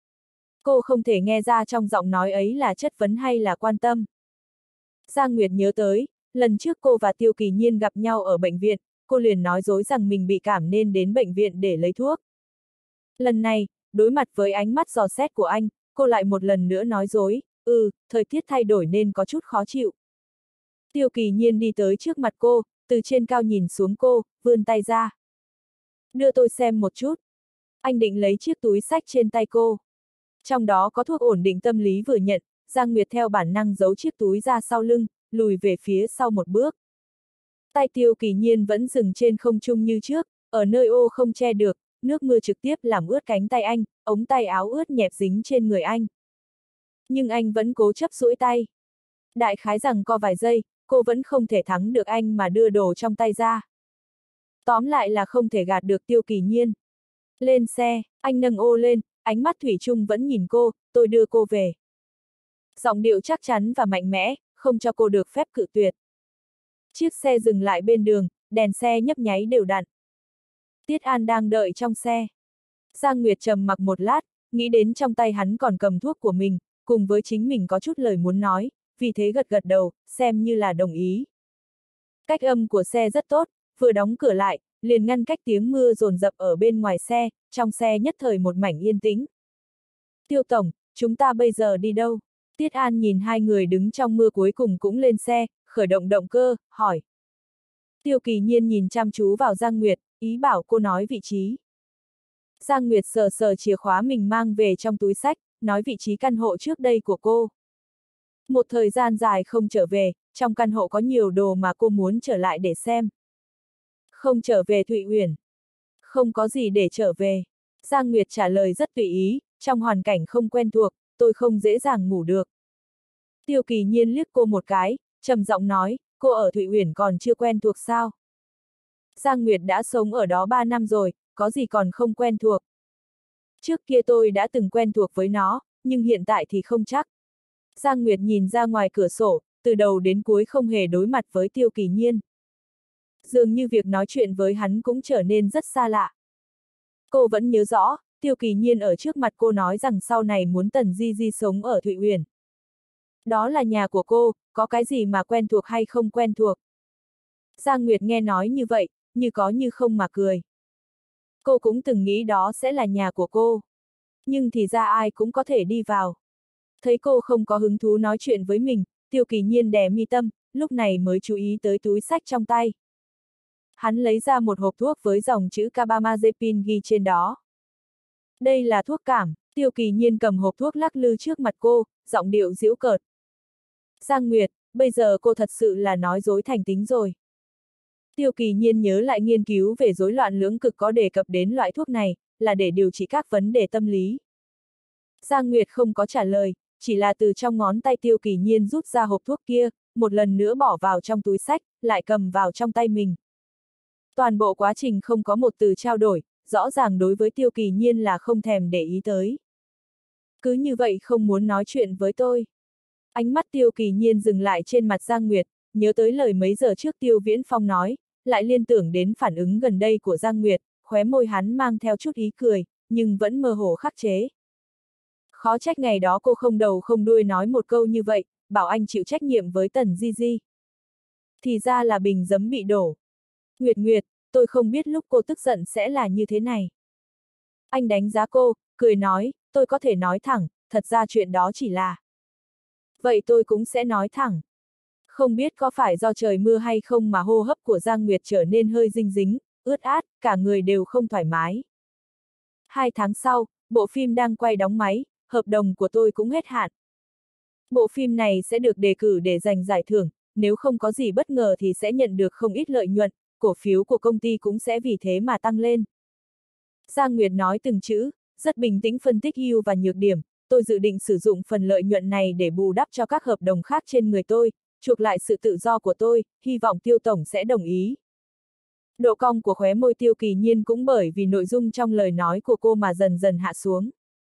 Cô không thể nghe ra trong giọng nói ấy là chất vấn hay là quan tâm. Giang Nguyệt nhớ tới, lần trước cô và Tiêu Kỳ Nhiên gặp nhau ở bệnh viện, cô liền nói dối rằng mình bị cảm nên đến bệnh viện để lấy thuốc. Lần này, đối mặt với ánh mắt dò xét của anh, cô lại một lần nữa nói dối, thời tiết thay đổi nên có chút khó chịu. Tiêu Kỳ Nhiên đi tới trước mặt cô, từ trên cao nhìn xuống cô, vươn tay ra. Đưa tôi xem một chút. Anh định lấy chiếc túi xách trên tay cô. Trong đó có thuốc ổn định tâm lý vừa nhận, Giang Nguyệt theo bản năng giấu chiếc túi ra sau lưng, lùi về phía sau một bước. Tay Tiêu Kỳ Nhiên vẫn dừng trên không trung như trước, ở nơi ô không che được, nước mưa trực tiếp làm ướt cánh tay anh, ống tay áo ướt nhẹp dính trên người anh. Nhưng anh vẫn cố chấp duỗi tay. Đại khái rằng co vài giây, cô vẫn không thể thắng được anh mà đưa đồ trong tay ra. Tóm lại là không thể gạt được Tiêu Kỳ Nhiên. Lên xe, anh nâng ô lên, ánh mắt thủy chung vẫn nhìn cô, tôi đưa cô về. Giọng điệu chắc chắn và mạnh mẽ, không cho cô được phép cự tuyệt. Chiếc xe dừng lại bên đường, đèn xe nhấp nháy đều đặn. Tiết An đang đợi trong xe. Giang Nguyệt trầm mặc một lát, nghĩ đến trong tay hắn còn cầm thuốc của mình, cùng với chính mình có chút lời muốn nói, vì thế gật gật đầu, xem như là đồng ý. Cách âm của xe rất tốt, vừa đóng cửa lại, liền ngăn cách tiếng mưa dồn dập ở bên ngoài xe, trong xe nhất thời một mảnh yên tĩnh. Tiêu tổng, chúng ta bây giờ đi đâu? Tiết An nhìn hai người đứng trong mưa cuối cùng cũng lên xe, khởi động động cơ, hỏi. Tiêu Kỳ Nhiên nhìn chăm chú vào Giang Nguyệt, ý bảo cô nói vị trí. Giang Nguyệt sờ sờ chìa khóa mình mang về trong túi xách, nói vị trí căn hộ trước đây của cô. Một thời gian dài không trở về, trong căn hộ có nhiều đồ mà cô muốn trở lại để xem. Không trở về Thụy Uyển. Không có gì để trở về. Giang Nguyệt trả lời rất tùy ý, trong hoàn cảnh không quen thuộc, tôi không dễ dàng ngủ được. Tiêu Kỳ Nhiên liếc cô một cái, trầm giọng nói, cô ở Thụy Uyển còn chưa quen thuộc sao? Giang Nguyệt đã sống ở đó 3 năm rồi, có gì còn không quen thuộc. Trước kia tôi đã từng quen thuộc với nó, nhưng hiện tại thì không chắc. Giang Nguyệt nhìn ra ngoài cửa sổ, từ đầu đến cuối không hề đối mặt với Tiêu Kỳ Nhiên. Dường như việc nói chuyện với hắn cũng trở nên rất xa lạ. Cô vẫn nhớ rõ, Tiêu Kỳ Nhiên ở trước mặt cô nói rằng sau này muốn Tần Di Di sống ở Thụy Uyển. Đó là nhà của cô, có cái gì mà quen thuộc hay không quen thuộc. Giang Nguyệt nghe nói như vậy, như có như không mà cười. Cô cũng từng nghĩ đó sẽ là nhà của cô. Nhưng thì ra ai cũng có thể đi vào. Thấy cô không có hứng thú nói chuyện với mình, Tiêu Kỳ Nhiên đè mi tâm, lúc này mới chú ý tới túi xách trong tay. Hắn lấy ra một hộp thuốc với dòng chữ carbamazepine ghi trên đó. Đây là thuốc cảm. Tiêu Kỳ Nhiên cầm hộp thuốc lắc lư trước mặt cô, giọng điệu giễu cợt. Giang Nguyệt, bây giờ cô thật sự là nói dối thành tính rồi. Tiêu Kỳ Nhiên nhớ lại nghiên cứu về rối loạn lưỡng cực có đề cập đến loại thuốc này, là để điều trị các vấn đề tâm lý. Giang Nguyệt không có trả lời, chỉ là từ trong ngón tay Tiêu Kỳ Nhiên rút ra hộp thuốc kia, một lần nữa bỏ vào trong túi xách, lại cầm vào trong tay mình. Toàn bộ quá trình không có một từ trao đổi, rõ ràng đối với Tiêu Kỳ Nhiên là không thèm để ý tới. Cứ như vậy không muốn nói chuyện với tôi. Ánh mắt Tiêu Kỳ Nhiên dừng lại trên mặt Giang Nguyệt, nhớ tới lời mấy giờ trước Tiêu Viễn Phong nói, lại liên tưởng đến phản ứng gần đây của Giang Nguyệt, khóe môi hắn mang theo chút ý cười, nhưng vẫn mơ hồ khắc chế. Khó trách ngày đó cô không đầu không đuôi nói một câu như vậy, bảo anh chịu trách nhiệm với Tần Di Di. Thì ra là bình giấm bị đổ. Nguyệt Nguyệt, tôi không biết lúc cô tức giận sẽ là như thế này. Anh đánh giá cô, cười nói, tôi có thể nói thẳng, thật ra chuyện đó chỉ là. Vậy tôi cũng sẽ nói thẳng. Không biết có phải do trời mưa hay không mà hô hấp của Giang Nguyệt trở nên hơi dinh dính, ướt át, cả người đều không thoải mái. 2 tháng sau, bộ phim đang quay đóng máy, hợp đồng của tôi cũng hết hạn. Bộ phim này sẽ được đề cử để giành giải thưởng, nếu không có gì bất ngờ thì sẽ nhận được không ít lợi nhuận, cổ phiếu của công ty cũng sẽ vì thế mà tăng lên. Giang Nguyệt nói từng chữ, rất bình tĩnh phân tích ưu và nhược điểm, tôi dự định sử dụng phần lợi nhuận này để bù đắp cho các hợp đồng khác trên người tôi, chuộc lại sự tự do của tôi, hy vọng Tiêu Tổng sẽ đồng ý. Độ cong của khóe môi Tiêu Kỳ Nhiên cũng bởi vì nội dung trong lời nói của cô mà dần dần hạ xuống.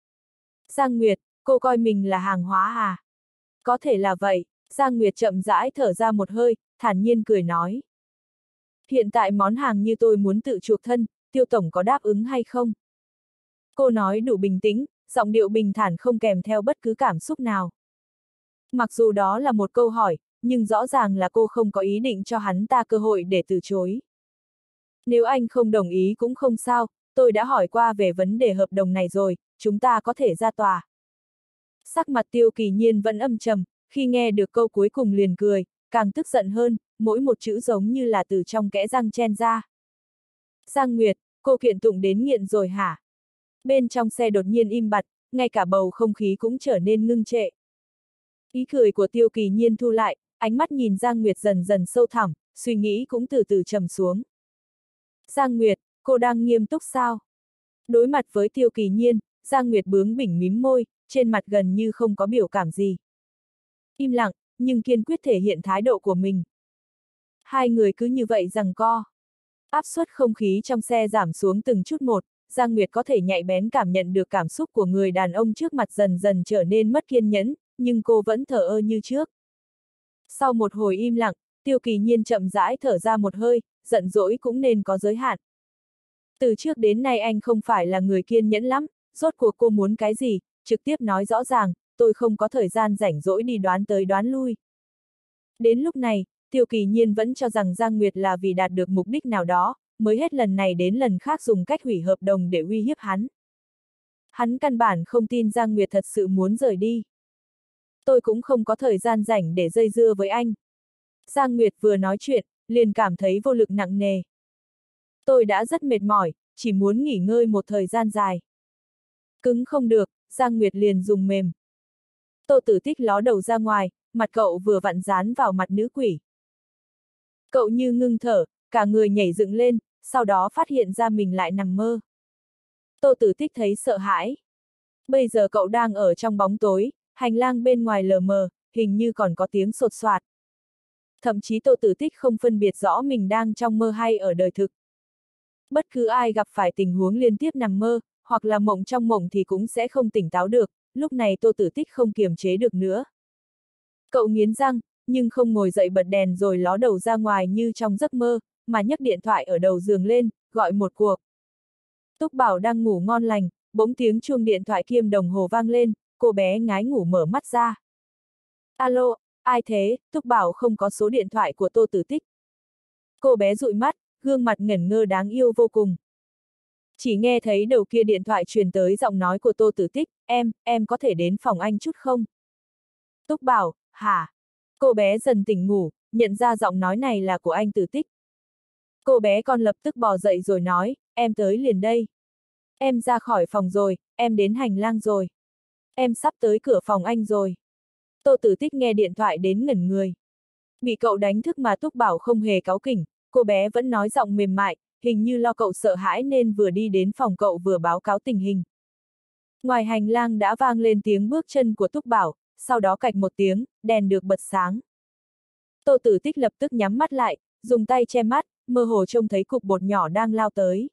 Giang Nguyệt, cô coi mình là hàng hóa à? Có thể là vậy, Giang Nguyệt chậm rãi thở ra một hơi, thản nhiên cười nói. Hiện tại món hàng như tôi muốn tự chuộc thân, Tiêu Tổng có đáp ứng hay không? Cô nói đủ bình tĩnh, giọng điệu bình thản không kèm theo bất cứ cảm xúc nào. Mặc dù đó là một câu hỏi, nhưng rõ ràng là cô không có ý định cho hắn ta cơ hội để từ chối. Nếu anh không đồng ý cũng không sao, tôi đã hỏi qua về vấn đề hợp đồng này rồi, chúng ta có thể ra tòa. Sắc mặt Tiêu Kỳ Nhiên vẫn âm trầm, khi nghe được câu cuối cùng liền cười, càng tức giận hơn, mỗi một chữ giống như là từ trong kẽ răng chen ra. Giang Nguyệt, cô kiện tụng đến nghiện rồi hả? Bên trong xe đột nhiên im bặt, ngay cả bầu không khí cũng trở nên ngưng trệ. Ý cười của Tiêu Kỳ Nhiên thu lại, ánh mắt nhìn Giang Nguyệt dần dần sâu thẳm, suy nghĩ cũng từ từ trầm xuống. Giang Nguyệt, cô đang nghiêm túc sao? Đối mặt với Tiêu Kỳ Nhiên, Giang Nguyệt bướng bỉnh mím môi, trên mặt gần như không có biểu cảm gì. Im lặng, nhưng kiên quyết thể hiện thái độ của mình. Hai người cứ như vậy giằng co. Áp suất không khí trong xe giảm xuống từng chút một, Giang Nguyệt có thể nhạy bén cảm nhận được cảm xúc của người đàn ông trước mặt dần dần trở nên mất kiên nhẫn, nhưng cô vẫn thờ ơ như trước. Sau một hồi im lặng, Tiêu Kỳ Nhiên chậm rãi thở ra một hơi, giận dỗi cũng nên có giới hạn. Từ trước đến nay anh không phải là người kiên nhẫn lắm, rốt cuộc cô muốn cái gì, trực tiếp nói rõ ràng, tôi không có thời gian rảnh rỗi đi đoán tới đoán lui. Đến lúc này, Tiêu Kỳ Nhiên vẫn cho rằng Giang Nguyệt là vì đạt được mục đích nào đó, mới hết lần này đến lần khác dùng cách hủy hợp đồng để uy hiếp hắn. Hắn căn bản không tin Giang Nguyệt thật sự muốn rời đi. Tôi cũng không có thời gian rảnh để dây dưa với anh. Giang Nguyệt vừa nói chuyện, liền cảm thấy vô lực nặng nề. Tôi đã rất mệt mỏi, chỉ muốn nghỉ ngơi một thời gian dài. Cứng không được, Giang Nguyệt liền dùng mềm. Tô Tử Tích ló đầu ra ngoài, mặt cậu vừa vặn dán vào mặt nữ quỷ. Cậu như ngưng thở, cả người nhảy dựng lên, sau đó phát hiện ra mình lại nằm mơ. Tô Tử Tích thấy sợ hãi. Bây giờ cậu đang ở trong bóng tối, hành lang bên ngoài lờ mờ, hình như còn có tiếng sột soạt. Thậm chí Tô Tử Tích không phân biệt rõ mình đang trong mơ hay ở đời thực. Bất cứ ai gặp phải tình huống liên tiếp nằm mơ, hoặc là mộng trong mộng thì cũng sẽ không tỉnh táo được, lúc này Tô Tử Tích không kiềm chế được nữa. Cậu nghiến răng, nhưng không ngồi dậy bật đèn rồi ló đầu ra ngoài như trong giấc mơ, mà nhấc điện thoại ở đầu giường lên, gọi một cuộc. Túc Bảo đang ngủ ngon lành, bỗng tiếng chuông điện thoại kiêm đồng hồ vang lên, cô bé ngái ngủ mở mắt ra. Alo, ai thế? Túc Bảo không có số điện thoại của Tô Tử Tích. Cô bé dụi mắt, gương mặt ngẩn ngơ đáng yêu vô cùng. Chỉ nghe thấy đầu kia điện thoại truyền tới giọng nói của Tô Tử Tích, em có thể đến phòng anh chút không? Túc Bảo, hả? Cô bé dần tỉnh ngủ, nhận ra giọng nói này là của anh Tử Tích. Cô bé con lập tức bò dậy rồi nói, em tới liền đây. Em ra khỏi phòng rồi, em đến hành lang rồi. Em sắp tới cửa phòng anh rồi. Tô Tử Tích nghe điện thoại đến ngẩn người. Bị cậu đánh thức mà Túc Bảo không hề cáu kỉnh, cô bé vẫn nói giọng mềm mại, hình như lo cậu sợ hãi nên vừa đi đến phòng cậu vừa báo cáo tình hình. Ngoài hành lang đã vang lên tiếng bước chân của Túc Bảo, sau đó cạch một tiếng, đèn được bật sáng. Tô Tử Tích lập tức nhắm mắt lại, dùng tay che mắt, mơ hồ trông thấy cục bột nhỏ đang lao tới.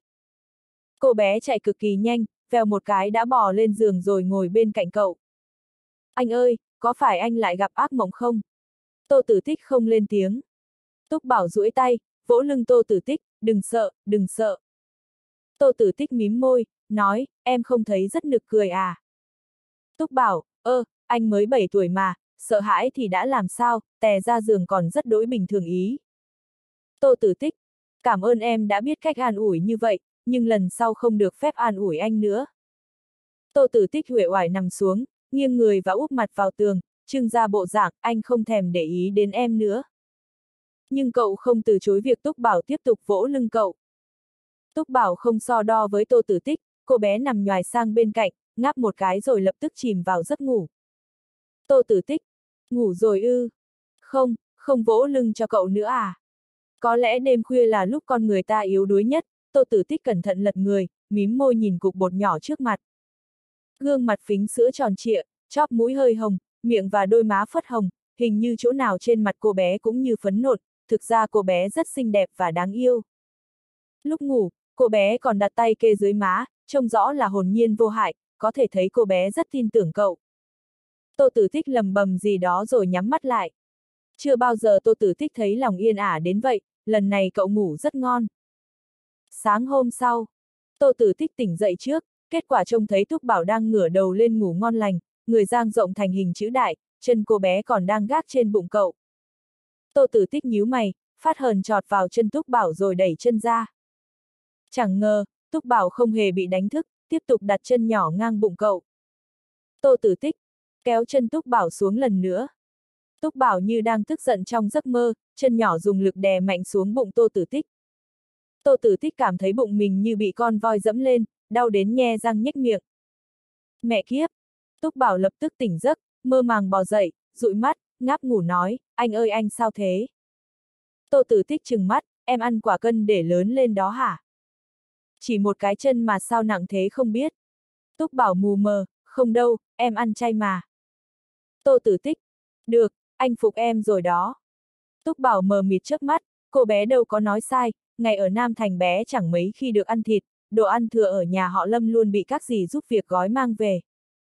Cô bé chạy cực kỳ nhanh, vèo một cái đã bò lên giường rồi ngồi bên cạnh cậu. Anh ơi, có phải anh lại gặp ác mộng không? Tô Tử Tích không lên tiếng. Túc Bảo duỗi tay, vỗ lưng Tô Tử Tích, đừng sợ, đừng sợ. Tô Tử Tích mím môi, nói, em không thấy rất nực cười à? Túc Bảo, anh mới 7 tuổi mà, sợ hãi thì đã làm sao, tè ra giường còn rất đỗi bình thường ý. Tô Tử Tích, cảm ơn em đã biết cách an ủi như vậy, nhưng lần sau không được phép an ủi anh nữa. Tô Tử Tích uể oải nằm xuống, nghiêng người và úp mặt vào tường, trưng ra bộ dạng, anh không thèm để ý đến em nữa. Nhưng cậu không từ chối việc Túc Bảo tiếp tục vỗ lưng cậu. Túc Bảo không so đo với Tô Tử Tích, cô bé nằm nhoài sang bên cạnh, ngáp một cái rồi lập tức chìm vào giấc ngủ. Tô Tử Tích, ngủ rồi ư? Không, không vỗ lưng cho cậu nữa à? Có lẽ đêm khuya là lúc con người ta yếu đuối nhất, Tô Tử Tích cẩn thận lật người, mím môi nhìn cục bột nhỏ trước mặt. Gương mặt phính sữa tròn trịa, chóp mũi hơi hồng, miệng và đôi má phớt hồng, hình như chỗ nào trên mặt cô bé cũng như phấn nộn, thực ra cô bé rất xinh đẹp và đáng yêu. Lúc ngủ, cô bé còn đặt tay kê dưới má, trông rõ là hồn nhiên vô hại, có thể thấy cô bé rất tin tưởng cậu. Tô Tử Tích lầm bầm gì đó rồi nhắm mắt lại. Chưa bao giờ Tô Tử Tích thấy lòng yên ả đến vậy, lần này cậu ngủ rất ngon. Sáng hôm sau, Tô Tử Tích tỉnh dậy trước, kết quả trông thấy Túc Bảo đang ngửa đầu lên ngủ ngon lành, người dang rộng thành hình chữ đại, chân cô bé còn đang gác trên bụng cậu. Tô Tử Tích nhíu mày, phát hờn chọt vào chân Túc Bảo rồi đẩy chân ra. Chẳng ngờ, Túc Bảo không hề bị đánh thức, tiếp tục đặt chân nhỏ ngang bụng cậu. Tô Tử Tích kéo chân Túc Bảo xuống lần nữa. Túc Bảo như đang tức giận trong giấc mơ, chân nhỏ dùng lực đè mạnh xuống bụng Tô Tử Tích. Tô Tử Tích cảm thấy bụng mình như bị con voi dẫm lên, đau đến nhe răng nhếch miệng. Mẹ kiếp! Túc Bảo lập tức tỉnh giấc, mơ màng bò dậy, dụi mắt, ngáp ngủ nói, anh ơi anh sao thế? Tô Tử Tích trừng mắt, em ăn quả cân để lớn lên đó hả? Chỉ một cái chân mà sao nặng thế không biết. Túc Bảo mù mờ, không đâu, em ăn chay mà. Tô Tử Tích, được, anh phục em rồi đó. Túc Bảo mờ mịt chớp mắt, cô bé đâu có nói sai, ngày ở Nam Thành bé chẳng mấy khi được ăn thịt, đồ ăn thừa ở nhà họ Lâm luôn bị các dì giúp việc gói mang về.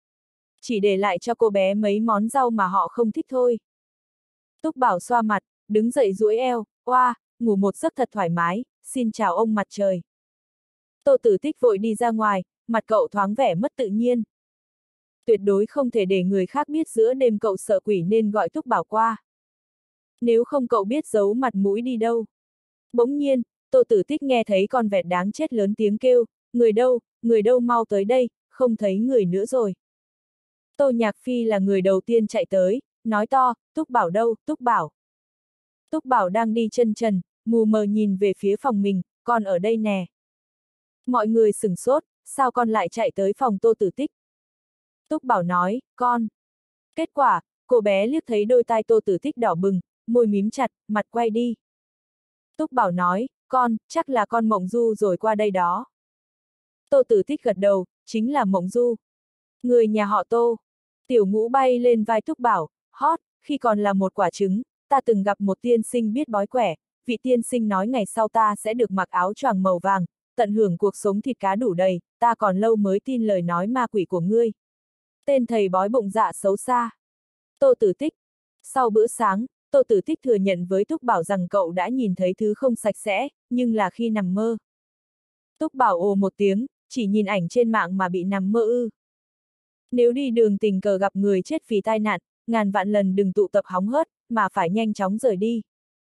Chỉ để lại cho cô bé mấy món rau mà họ không thích thôi. Túc Bảo xoa mặt, đứng dậy duỗi eo, oa, ngủ một giấc thật thoải mái, xin chào ông mặt trời. Tô Tử Tích vội đi ra ngoài, mặt cậu thoáng vẻ mất tự nhiên. Tuyệt đối không thể để người khác biết giữa đêm cậu sợ quỷ nên gọi Túc Bảo qua. Nếu không cậu biết giấu mặt mũi đi đâu. Bỗng nhiên, Tô Tử Tích nghe thấy con vẹt đáng chết lớn tiếng kêu, người đâu mau tới đây, không thấy người nữa rồi. Tô Nhạc Phi là người đầu tiên chạy tới, nói to, Túc Bảo đâu, Túc Bảo. Túc Bảo đang đi chân trần, mù mờ nhìn về phía phòng mình, con ở đây nè. Mọi người sửng sốt, sao con lại chạy tới phòng Tô Tử Tích? Túc Bảo nói, con. Kết quả, cô bé liếc thấy đôi tai Tô Tử Tích đỏ bừng, môi mím chặt, mặt quay đi. Túc Bảo nói, con, chắc là con Mộng Du rồi qua đây đó. Tô Tử Tích gật đầu, chính là Mộng Du. Người nhà họ Tô. Tiểu Ngũ bay lên vai Túc Bảo, hót, khi còn là một quả trứng, ta từng gặp một tiên sinh biết bói quẻ, vị tiên sinh nói ngày sau ta sẽ được mặc áo choàng màu vàng, tận hưởng cuộc sống thịt cá đủ đầy, ta còn lâu mới tin lời nói ma quỷ của ngươi. Tên thầy bói bụng dạ xấu xa. Tô Tử Tích. Sau bữa sáng, Tô Tử Tích thừa nhận với Túc Bảo rằng cậu đã nhìn thấy thứ không sạch sẽ, nhưng là khi nằm mơ. Túc Bảo ồ một tiếng, chỉ nhìn ảnh trên mạng mà bị nằm mơ ư. Nếu đi đường tình cờ gặp người chết vì tai nạn, ngàn vạn lần đừng tụ tập hóng hớt, mà phải nhanh chóng rời đi.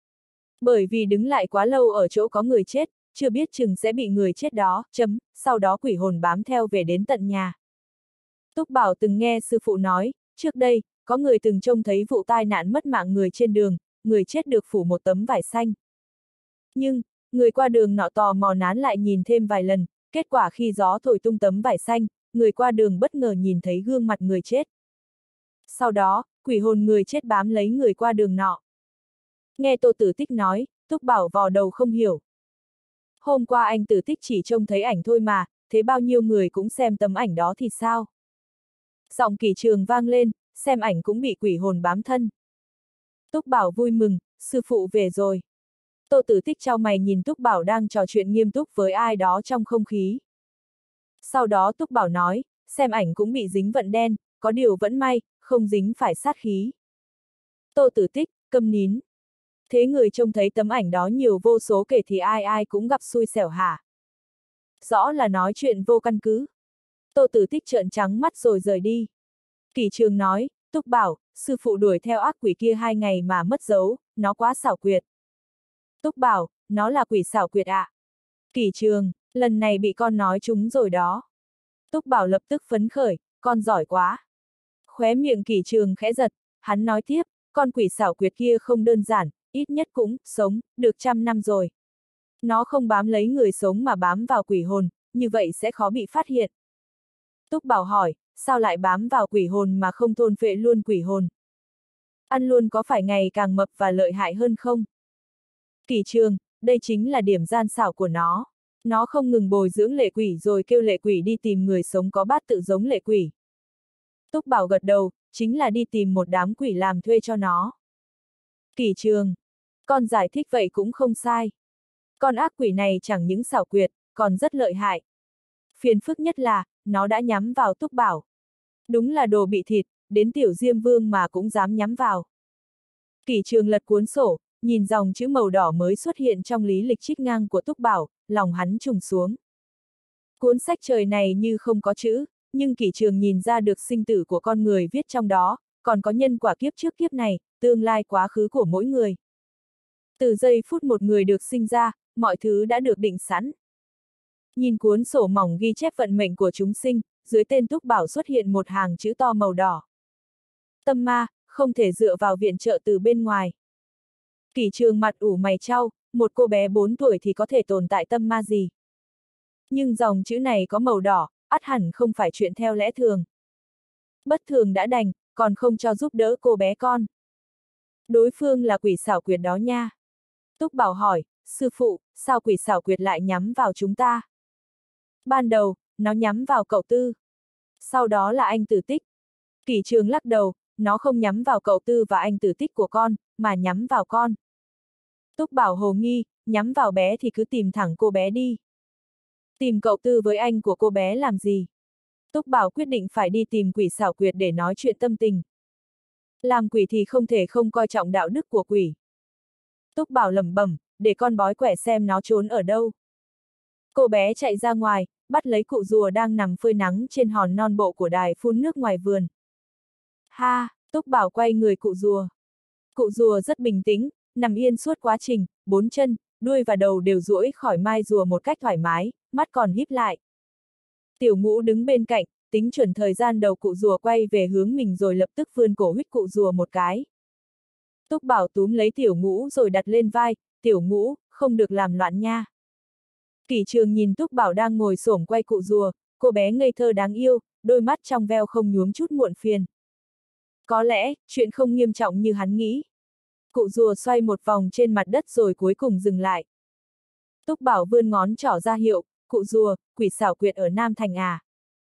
Bởi vì đứng lại quá lâu ở chỗ có người chết, chưa biết chừng sẽ bị người chết đó, sau đó quỷ hồn bám theo về đến tận nhà. Túc Bảo từng nghe sư phụ nói, trước đây, có người từng trông thấy vụ tai nạn mất mạng người trên đường, người chết được phủ một tấm vải xanh. Nhưng, Người qua đường nọ tò mò nán lại nhìn thêm vài lần, kết quả khi gió thổi tung tấm vải xanh, người qua đường bất ngờ nhìn thấy gương mặt người chết. Sau đó, quỷ hồn người chết bám lấy người qua đường nọ. Nghe Tô Tử Tích nói, Túc Bảo vò đầu không hiểu. Hôm qua anh Tử Tích chỉ trông thấy ảnh thôi mà, thế bao nhiêu người cũng xem tấm ảnh đó thì sao? Giọng Kỷ Trường vang lên, xem ảnh cũng bị quỷ hồn bám thân. Túc Bảo vui mừng, sư phụ về rồi. Tô Tử Tích chau mày nhìn Túc Bảo đang trò chuyện nghiêm túc với ai đó trong không khí. Sau đó Túc Bảo nói, xem ảnh cũng bị dính vận đen, có điều vẫn may, không dính phải sát khí. Tô Tử Tích, câm nín. Thế người trông thấy tấm ảnh đó nhiều vô số kể thì ai ai cũng gặp xui xẻo hả? Rõ là nói chuyện vô căn cứ. Tô Tử Tích trợn trắng mắt rồi rời đi. Kỷ Trường nói, Túc Bảo, sư phụ đuổi theo ác quỷ kia 2 ngày mà mất dấu, nó quá xảo quyệt. Túc Bảo, nó là quỷ xảo quyệt ạ. Kỷ Trường, lần này bị con nói trúng rồi đó. Túc Bảo lập tức phấn khởi, con giỏi quá. Khóe miệng Kỷ Trường khẽ giật, hắn nói tiếp, con quỷ xảo quyệt kia không đơn giản, ít nhất cũng sống được 100 năm rồi. Nó không bám lấy người sống mà bám vào quỷ hồn, như vậy sẽ khó bị phát hiện. Túc Bảo hỏi, sao lại bám vào quỷ hồn mà không thôn phệ luôn quỷ hồn? Ăn luôn có phải ngày càng mập và lợi hại hơn không? Kỷ Trường, đây chính là điểm gian xảo của nó. Nó không ngừng bồi dưỡng lệ quỷ rồi kêu lệ quỷ đi tìm người sống có bát tự giống lệ quỷ. Túc Bảo gật đầu, chính là đi tìm một đám quỷ làm thuê cho nó. Kỷ Trường, con giải thích vậy cũng không sai. Con ác quỷ này chẳng những xảo quyệt, còn rất lợi hại. Phiền phức nhất là, nó đã nhắm vào Túc Bảo. Đúng là đồ bị thịt, đến tiểu Diêm Vương mà cũng dám nhắm vào. Kỷ Trường lật cuốn sổ, nhìn dòng chữ màu đỏ mới xuất hiện trong lý lịch trích ngang của Túc Bảo, lòng hắn trùng xuống. Cuốn sách trời này như không có chữ, nhưng Kỷ Trường nhìn ra được sinh tử của con người viết trong đó, còn có nhân quả kiếp trước kiếp này, tương lai quá khứ của mỗi người. Từ giây phút một người được sinh ra, mọi thứ đã được định sẵn. Nhìn cuốn sổ mỏng ghi chép vận mệnh của chúng sinh, dưới tên Túc Bảo xuất hiện một hàng chữ to màu đỏ. Tâm ma, không thể dựa vào viện trợ từ bên ngoài. Kỷ Trường mặt ủ mày chau, một cô bé 4 tuổi thì có thể tồn tại tâm ma gì? Nhưng dòng chữ này có màu đỏ, ắt hẳn không phải chuyện theo lẽ thường. Bất thường đã đành, còn không cho giúp đỡ cô bé con. Đối phương là quỷ xảo quyệt đó nha. Túc Bảo hỏi, sư phụ, sao quỷ xảo quyệt lại nhắm vào chúng ta? Ban đầu, nó nhắm vào cậu Tư. Sau đó là anh Tử Tích. Kỷ Trường lắc đầu, nó không nhắm vào cậu Tư và anh Tử Tích của con, mà nhắm vào con. Túc Bảo hồ nghi, nhắm vào bé thì cứ tìm thẳng cô bé đi. Tìm cậu Tư với anh của cô bé làm gì? Túc Bảo quyết định phải đi tìm quỷ xảo quyệt để nói chuyện tâm tình. Làm quỷ thì không thể không coi trọng đạo đức của quỷ. Túc Bảo lẩm bẩm, để con bói quẻ xem nó trốn ở đâu. Cô bé chạy ra ngoài, bắt lấy cụ rùa đang nằm phơi nắng trên hòn non bộ của đài phun nước ngoài vườn. Ha, Túc Bảo quay người cụ rùa. Cụ rùa rất bình tĩnh, nằm yên suốt quá trình, 4 chân, đuôi và đầu đều duỗi khỏi mai rùa một cách thoải mái, mắt còn híp lại. Tiểu Ngũ đứng bên cạnh, tính chuẩn thời gian đầu cụ rùa quay về hướng mình rồi lập tức vươn cổ huýt cụ rùa một cái. Túc Bảo túm lấy Tiểu Ngũ rồi đặt lên vai, Tiểu Ngũ, không được làm loạn nha. Kỷ Trường nhìn Túc Bảo đang ngồi xổm quay cụ rùa, cô bé ngây thơ đáng yêu, đôi mắt trong veo không nhuốm chút muộn phiền. Có lẽ, chuyện không nghiêm trọng như hắn nghĩ. Cụ rùa xoay một vòng trên mặt đất rồi cuối cùng dừng lại. Túc Bảo vươn ngón trỏ ra hiệu, cụ rùa, quỷ xảo quyệt ở Nam Thành à.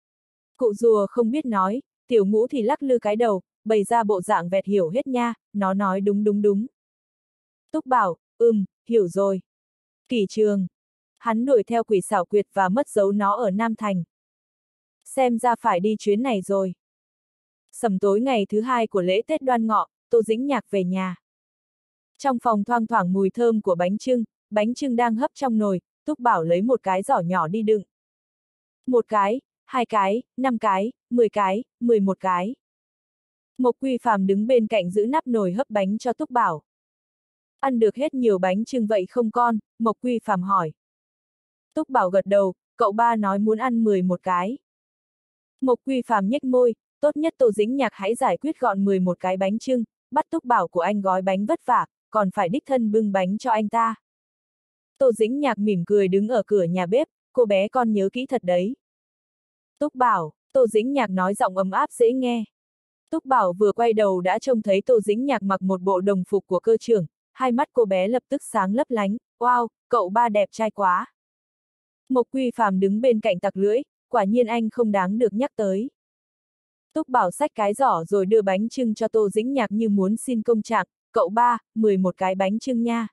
Cụ rùa không biết nói, Tiểu Ngũ thì lắc lư cái đầu, bày ra bộ dạng vẹt hiểu hết nha, nó nói đúng đúng đúng. Túc Bảo, hiểu rồi. Kỷ Trường. Hắn đuổi theo quỷ xảo quyệt và mất dấu nó ở Nam Thành. Xem ra phải đi chuyến này rồi. Sầm tối ngày thứ 2 của lễ Tết Đoan Ngọ, Tô Dĩnh Nhạc về nhà. Trong phòng thoang thoảng mùi thơm của bánh chưng đang hấp trong nồi, Túc Bảo lấy một cái giỏ nhỏ đi đựng. 1 cái, 2 cái, 5 cái, 10 cái, 11 cái. Mộc Quy Phàm đứng bên cạnh giữ nắp nồi hấp bánh cho Túc Bảo. Ăn được hết nhiều bánh chưng vậy không con? Mộc Quy Phàm hỏi. Túc Bảo gật đầu, cậu ba nói muốn ăn 11 cái. Mộc Quy Phàm nhếch môi, tốt nhất Tô Dĩnh Nhạc hãy giải quyết gọn 11 cái bánh chưng, bắt Túc Bảo của anh gói bánh vất vả, còn phải đích thân bưng bánh cho anh ta. Tô Dĩnh Nhạc mỉm cười đứng ở cửa nhà bếp, cô bé con nhớ kỹ thật đấy. Túc Bảo, Tô Dĩnh Nhạc nói giọng ấm áp dễ nghe. Túc Bảo vừa quay đầu đã trông thấy Tô Dĩnh Nhạc mặc một bộ đồng phục của cơ trưởng, hai mắt cô bé lập tức sáng lấp lánh, wow, cậu ba đẹp trai quá. Mộc Quy Phàm đứng bên cạnh tặc lưỡi, quả nhiên anh không đáng được nhắc tới. Túc Bảo xách cái giỏ rồi đưa bánh chưng cho Tô Dĩnh Nhạc như muốn xin công trạng, cậu ba, 11 cái bánh chưng nha.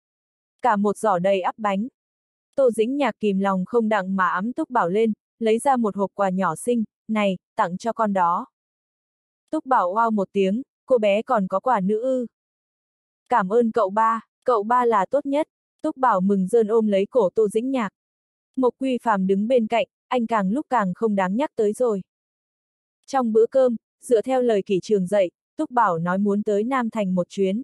Cả một giỏ đầy ắp bánh. Tô Dĩnh Nhạc kìm lòng không đặng mà ẵm Túc Bảo lên, lấy ra một hộp quà nhỏ xinh, này, tặng cho con đó. Túc Bảo wow một tiếng, cô bé còn có quà nữa ư. Cảm ơn cậu ba là tốt nhất. Túc Bảo mừng rơn ôm lấy cổ Tô Dĩnh Nhạc. Mộc Quy Phàm đứng bên cạnh, anh càng lúc càng không đáng nhắc tới rồi. Trong bữa cơm, dựa theo lời Kỷ Trường dạy, Túc Bảo nói muốn tới Nam Thành một chuyến.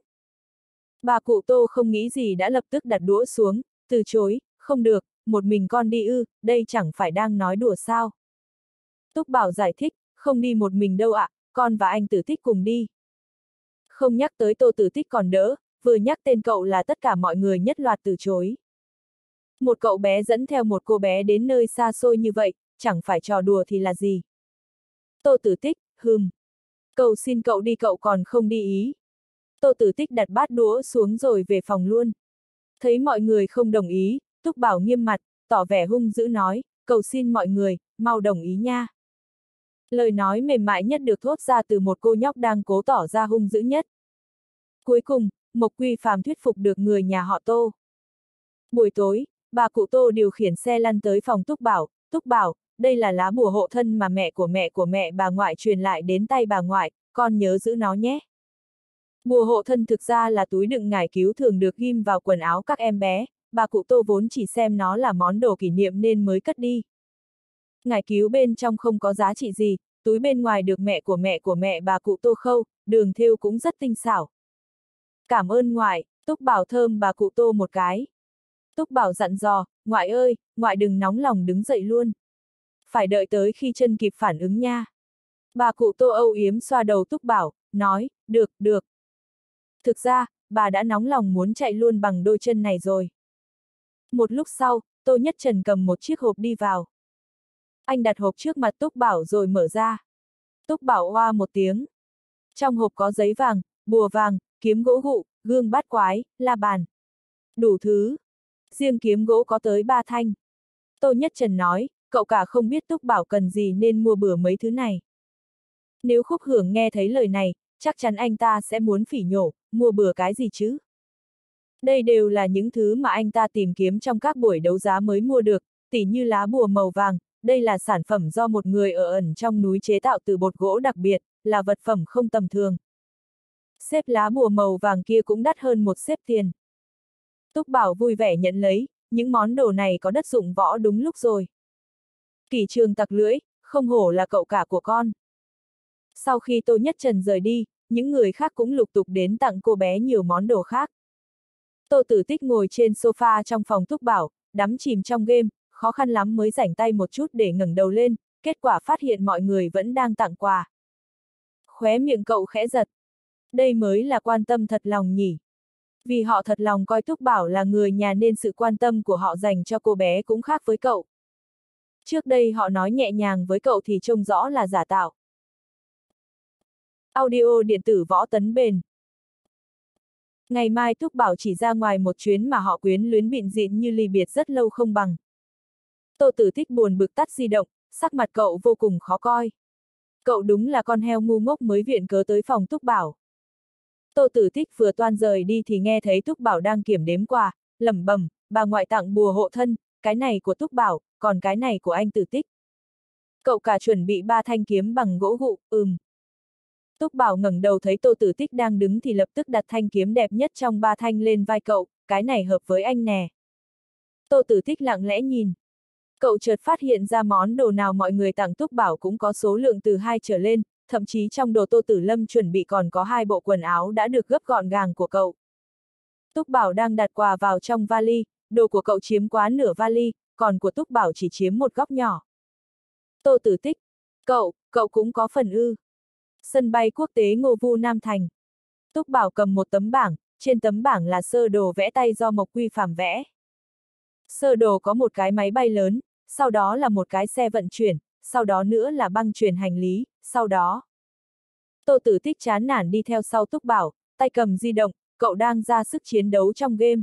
Bà cụ Tô không nghĩ gì đã lập tức đặt đũa xuống, từ chối, không được, một mình con đi ư, đây chẳng phải đang nói đùa sao. Túc Bảo giải thích, không đi một mình đâu ạ, con và anh Tử Tích cùng đi. Không nhắc tới Tô Tử Tích còn đỡ, vừa nhắc tên cậu là tất cả mọi người nhất loạt từ chối. Một cậu bé dẫn theo một cô bé đến nơi xa xôi như vậy, chẳng phải trò đùa thì là gì. Tô Tử Tích, cầu xin cậu đi cậu còn không đi ý. Tô Tử Tích đặt bát đũa xuống rồi về phòng luôn. Thấy mọi người không đồng ý, Túc Bảo nghiêm mặt, tỏ vẻ hung dữ nói, cầu xin mọi người, mau đồng ý nha. Lời nói mềm mại nhất được thốt ra từ một cô nhóc đang cố tỏ ra hung dữ nhất. Cuối cùng, Mộc Quy Phàm thuyết phục được người nhà họ Tô. Buổi tối, bà cụ Tô điều khiển xe lăn tới phòng Túc Bảo, đây là lá bùa hộ thân mà mẹ của mẹ bà ngoại truyền lại đến tay bà ngoại, con nhớ giữ nó nhé. Bùa hộ thân thực ra là túi đựng ngải cứu thường được ghim vào quần áo các em bé, bà cụ Tô vốn chỉ xem nó là món đồ kỷ niệm nên mới cất đi. Ngải cứu bên trong không có giá trị gì, túi bên ngoài được mẹ của mẹ bà cụ Tô khâu, đường thêu cũng rất tinh xảo. Cảm ơn ngoại, Túc Bảo thơm bà cụ Tô một cái. Túc Bảo dặn dò, ngoại ơi, ngoại đừng nóng lòng đứng dậy luôn. Phải đợi tới khi chân kịp phản ứng nha. Bà cụ Tô âu yếm xoa đầu Túc Bảo, nói, được. Thực ra, bà đã nóng lòng muốn chạy luôn bằng đôi chân này rồi. Một lúc sau, Tô Nhất Trần cầm một chiếc hộp đi vào. Anh đặt hộp trước mặt Túc Bảo rồi mở ra. Túc Bảo oa một tiếng. Trong hộp có giấy vàng, bùa vàng, kiếm gỗ gụ, gương bát quái, la bàn. Đủ thứ. Riêng kiếm gỗ có tới 3 thanh. Tô Nhất Trần nói, cậu cả không biết Túc Bảo cần gì nên mua bừa mấy thứ này. Nếu Khúc Hưởng nghe thấy lời này, chắc chắn anh ta sẽ muốn phỉ nhổ, mua bừa cái gì chứ? Đây đều là những thứ mà anh ta tìm kiếm trong các buổi đấu giá mới mua được, tỉ như lá bùa màu vàng, đây là sản phẩm do một người ở ẩn trong núi chế tạo từ bột gỗ đặc biệt, là vật phẩm không tầm thường. Xếp lá bùa màu vàng kia cũng đắt hơn một xếp tiền. Túc Bảo vui vẻ nhận lấy, những món đồ này có đất dụng võ đúng lúc rồi. Kỷ Trường tặc lưỡi, không hổ là cậu cả của con. Sau khi Tô Nhất Trần rời đi, những người khác cũng lục tục đến tặng cô bé nhiều món đồ khác. Tô Tử Tích ngồi trên sofa trong phòng Túc Bảo, đắm chìm trong game, khó khăn lắm mới rảnh tay một chút để ngẩng đầu lên, kết quả phát hiện mọi người vẫn đang tặng quà. Khóe miệng cậu khẽ giật. Đây mới là quan tâm thật lòng nhỉ. Vì họ thật lòng coi Túc Bảo là người nhà nên sự quan tâm của họ dành cho cô bé cũng khác với cậu. Trước đây họ nói nhẹ nhàng với cậu thì trông rõ là giả tạo. Audio điện tử Võ Tấn Bền. Ngày mai Túc Bảo chỉ ra ngoài một chuyến mà họ quyến luyến bịn dịn như ly biệt rất lâu không bằng. Tô Tử Tích buồn bực tắt di động, sắc mặt cậu vô cùng khó coi. Cậu đúng là con heo ngu ngốc mới viện cớ tới phòng Túc Bảo. Tô Tử Tích vừa toan rời đi thì nghe thấy Túc Bảo đang kiểm đếm quà, lẩm bẩm, bà ngoại tặng bùa hộ thân, cái này của Túc Bảo, còn cái này của anh Tử Tích. Cậu cả chuẩn bị 3 thanh kiếm bằng gỗ gụ, Túc Bảo ngẩng đầu thấy Tô Tử Tích đang đứng thì lập tức đặt thanh kiếm đẹp nhất trong 3 thanh lên vai cậu, cái này hợp với anh nè. Tô Tử Tích lặng lẽ nhìn. Cậu chợt phát hiện ra món đồ nào mọi người tặng Túc Bảo cũng có số lượng từ 2 trở lên, thậm chí trong đồ Tô Tử Lâm chuẩn bị còn có 2 bộ quần áo đã được gấp gọn gàng của cậu. Túc Bảo đang đặt quà vào trong vali, đồ của cậu chiếm quá nửa vali, còn của Túc Bảo chỉ chiếm một góc nhỏ. Tô Tử Tích, cậu cũng có phần ư. Sân bay quốc tế Ngô Vu Nam Thành. Túc Bảo cầm một tấm bảng, trên tấm bảng là sơ đồ vẽ tay do Mộc Quy Phàm vẽ. Sơ đồ có một cái máy bay lớn, sau đó là một cái xe vận chuyển, sau đó nữa là băng chuyển hành lý, sau đó. Tô Tử Tích chán nản đi theo sau Túc Bảo, tay cầm di động, cậu đang ra sức chiến đấu trong game.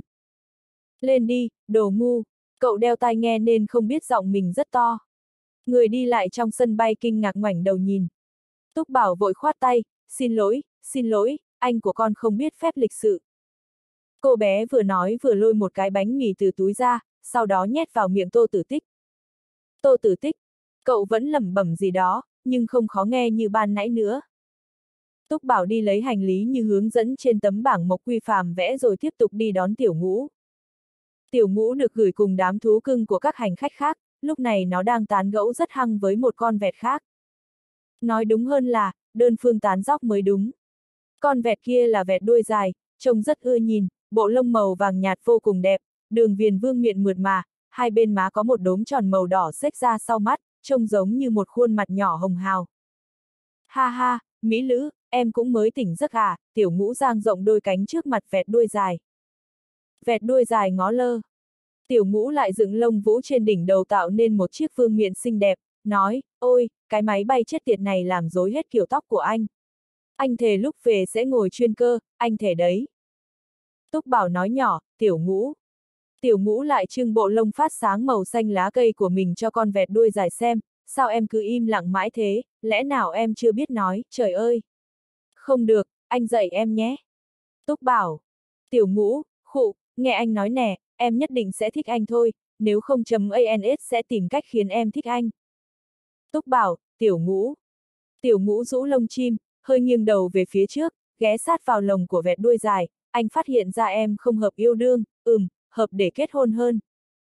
Lên đi, đồ ngu, cậu đeo tai nghe nên không biết giọng mình rất to. Người đi lại trong sân bay kinh ngạc ngoảnh đầu nhìn. Túc Bảo vội khoát tay, xin lỗi, anh của con không biết phép lịch sự. Cô bé vừa nói vừa lôi một cái bánh mì từ túi ra, sau đó nhét vào miệng Tô Tử Tích. Tô Tử Tích, cậu vẫn lẩm bẩm gì đó, nhưng không khó nghe như ban nãy nữa. Túc Bảo đi lấy hành lý như hướng dẫn trên tấm bảng Mộc Quy Phàm vẽ rồi tiếp tục đi đón Tiểu Ngũ. Tiểu Ngũ được gửi cùng đám thú cưng của các hành khách khác, lúc này nó đang tán gẫu rất hăng với một con vẹt khác. Nói đúng hơn là, đơn phương tán dóc mới đúng. Con vẹt kia là vẹt đuôi dài, trông rất ưa nhìn, bộ lông màu vàng nhạt vô cùng đẹp, đường viền vương miện mượt mà, hai bên má có một đốm tròn màu đỏ xếch ra sau mắt, trông giống như một khuôn mặt nhỏ hồng hào. Ha ha, mỹ lữ, em cũng mới tỉnh giấc à, Tiểu Ngũ dang rộng đôi cánh trước mặt vẹt đuôi dài. Vẹt đuôi dài ngó lơ. Tiểu Ngũ lại dựng lông vũ trên đỉnh đầu tạo nên một chiếc vương miện xinh đẹp, nói, ôi, cái máy bay chết tiệt này làm rối hết kiểu tóc của anh. Anh thề lúc về sẽ ngồi chuyên cơ, anh thề đấy. Túc Bảo nói nhỏ, Tiểu Ngũ. Tiểu Ngũ lại trưng bộ lông phát sáng màu xanh lá cây của mình cho con vẹt đuôi dài xem, sao em cứ im lặng mãi thế, lẽ nào em chưa biết nói, trời ơi. Không được, anh dạy em nhé. Túc Bảo. Tiểu Ngũ, khụ, nghe anh nói nè, em nhất định sẽ thích anh thôi, nếu không .ans sẽ tìm cách khiến em thích anh. Túc Bảo, Tiểu Ngũ. Tiểu Ngũ rũ lông chim, hơi nghiêng đầu về phía trước, ghé sát vào lồng của vẹt đuôi dài, anh phát hiện ra em không hợp yêu đương, hợp để kết hôn hơn.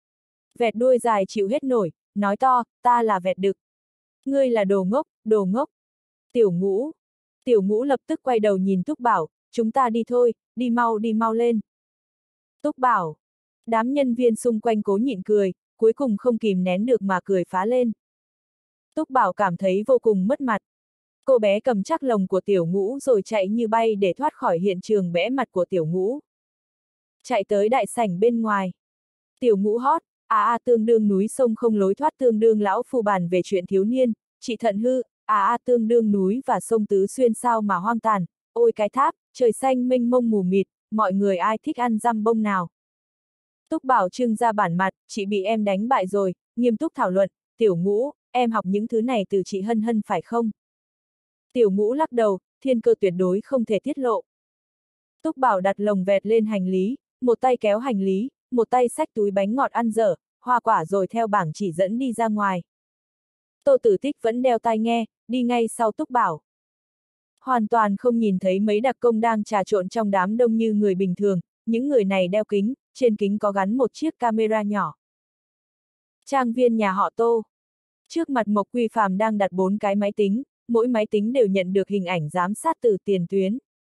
Vẹt đuôi dài chịu hết nổi, nói to, ta là vẹt đực. Ngươi là đồ ngốc, đồ ngốc. Tiểu Ngũ. Tiểu Ngũ lập tức quay đầu nhìn Túc Bảo, chúng ta đi thôi, đi mau lên. Túc Bảo. Đám nhân viên xung quanh cố nhịn cười, cuối cùng không kìm nén được mà cười phá lên. Túc Bảo cảm thấy vô cùng mất mặt. Cô bé cầm chắc lồng của Tiểu Ngũ rồi chạy như bay để thoát khỏi hiện trường bẽ mặt của Tiểu Ngũ. Chạy tới đại sảnh bên ngoài. Tiểu Ngũ hót, tương đương núi sông không lối thoát tương đương lão phu bàn về chuyện thiếu niên, chị thận hư, tương đương núi và sông tứ xuyên sao mà hoang tàn, ôi cái tháp, trời xanh mênh mông mù mịt, mọi người ai thích ăn dăm bông nào. Túc Bảo trưng ra bản mặt, chị bị em đánh bại rồi, nghiêm túc thảo luận, Tiểu Ngũ, em học những thứ này từ chị Hân Hân phải không? Tiểu Ngũ lắc đầu, thiên cơ tuyệt đối không thể tiết lộ. Túc Bảo đặt lồng vẹt lên hành lý, một tay kéo hành lý, một tay xách túi bánh ngọt ăn dở, hoa quả rồi theo bảng chỉ dẫn đi ra ngoài. Tô Tử Tích vẫn đeo tai nghe, đi ngay sau Túc Bảo. Hoàn toàn không nhìn thấy mấy đặc công đang trà trộn trong đám đông như người bình thường, những người này đeo kính, trên kính có gắn một chiếc camera nhỏ. Trang viên nhà họ Tô. Trước mặt Mộc Quy Phàm đang đặt 4 cái máy tính, mỗi máy tính đều nhận được hình ảnh giám sát từ tiền tuyến.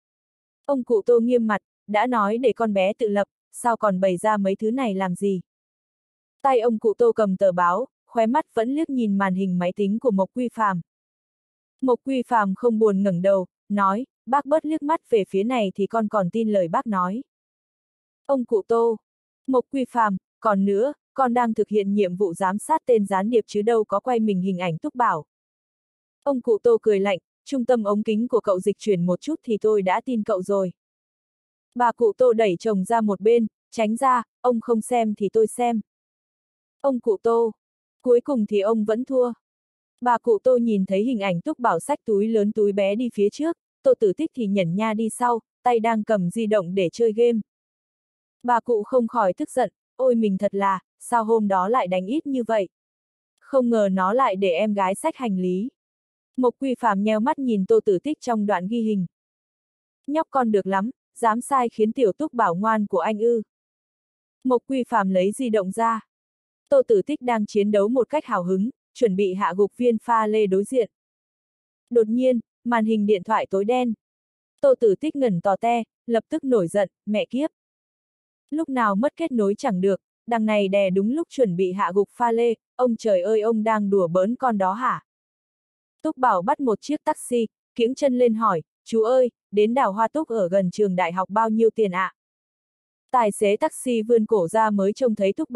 Ông cụ Tô nghiêm mặt, đã nói để con bé tự lập, sao còn bày ra mấy thứ này làm gì? Tay ông cụ Tô cầm tờ báo, khóe mắt vẫn liếc nhìn màn hình máy tính của Mộc Quy Phàm. Mộc Quy Phàm không buồn ngẩng đầu, nói, bác bớt liếc mắt về phía này thì con còn tin lời bác nói. Ông cụ Tô. Mộc Quy Phàm, còn nữa, con đang thực hiện nhiệm vụ giám sát tên gián điệp chứ đâu có quay mình hình ảnh Túc Bảo. Ông cụ Tô cười lạnh, trung tâm ống kính của cậu dịch chuyển một chút thì tôi đã tin cậu rồi. Bà cụ Tô đẩy chồng ra một bên, tránh ra, ông không xem thì tôi xem. Ông cụ Tô. Cuối cùng thì ông vẫn thua. Bà cụ Tô nhìn thấy hình ảnh Túc Bảo xách túi lớn túi bé đi phía trước, Tô Tử Tích thì nhẩn nha đi sau, tay đang cầm di động để chơi game. Bà cụ không khỏi tức giận, ôi mình thật là, sao hôm đó lại đánh ít như vậy? Không ngờ nó lại để em gái xách hành lý. Mộc Quy Phàm nheo mắt nhìn Tô Tử Tích trong đoạn ghi hình. Nhóc con được lắm, dám sai khiến tiểu Túc Bảo ngoan của anh ư. Mộc Quy Phàm lấy di động ra. Tô Tử Tích đang chiến đấu một cách hào hứng, chuẩn bị hạ gục viên pha lê đối diện. Đột nhiên, màn hình điện thoại tối đen. Tô Tử Tích ngẩn tò te, lập tức nổi giận, mẹ kiếp. Lúc nào mất kết nối chẳng được, đằng này đè đúng lúc chuẩn bị hạ gục pha lê, ông trời ơi ông đang đùa bỡn con đó hả? Túc Bảo bắt một chiếc taxi, kiễng chân lên hỏi, chú ơi, đến đảo Hoa Túc ở gần trường đại học bao nhiêu tiền ạ? Tài xế taxi vươn cổ ra mới trông thấy Túc Bảo,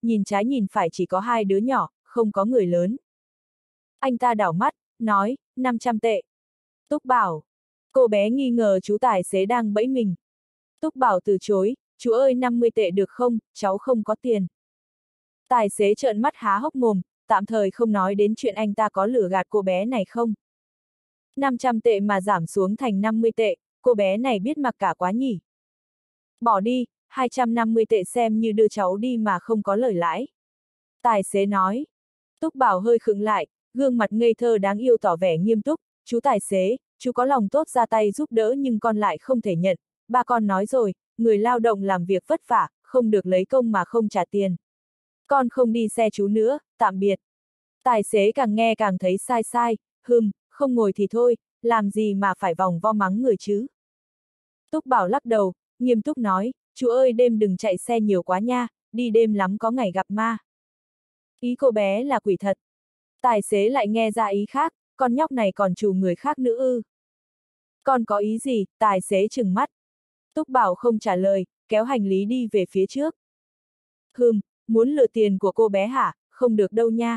nhìn trái nhìn phải chỉ có hai đứa nhỏ, không có người lớn. Anh ta đảo mắt, nói, 500 tệ. Túc Bảo. Cô bé nghi ngờ chú tài xế đang bẫy mình. Túc Bảo từ chối, chú ơi 50 tệ được không, cháu không có tiền. Tài xế trợn mắt há hốc mồm, tạm thời không nói đến chuyện anh ta có lừa gạt cô bé này không. 500 tệ mà giảm xuống thành 50 tệ, cô bé này biết mặc cả quá nhỉ. Bỏ đi, 250 tệ xem như đưa cháu đi mà không có lời lãi. Tài xế nói. Túc Bảo hơi khựng lại, gương mặt ngây thơ đáng yêu tỏ vẻ nghiêm túc, chú tài xế, chú có lòng tốt ra tay giúp đỡ nhưng con lại không thể nhận. Ba con nói rồi, người lao động làm việc vất vả, không được lấy công mà không trả tiền. Con không đi xe chú nữa, tạm biệt. Tài xế càng nghe càng thấy sai sai, không ngồi thì thôi, làm gì mà phải vòng vo mắng người chứ. Túc Bảo lắc đầu, nghiêm túc nói, chú ơi đêm đừng chạy xe nhiều quá nha, đi đêm lắm có ngày gặp ma. Ý cô bé là quỷ thật. Tài xế lại nghe ra ý khác, con nhóc này còn trù người khác nữa ư. Con có ý gì, tài xế trừng mắt. Túc Bảo không trả lời, kéo hành lý đi về phía trước. Muốn lừa tiền của cô bé hả, không được đâu nha.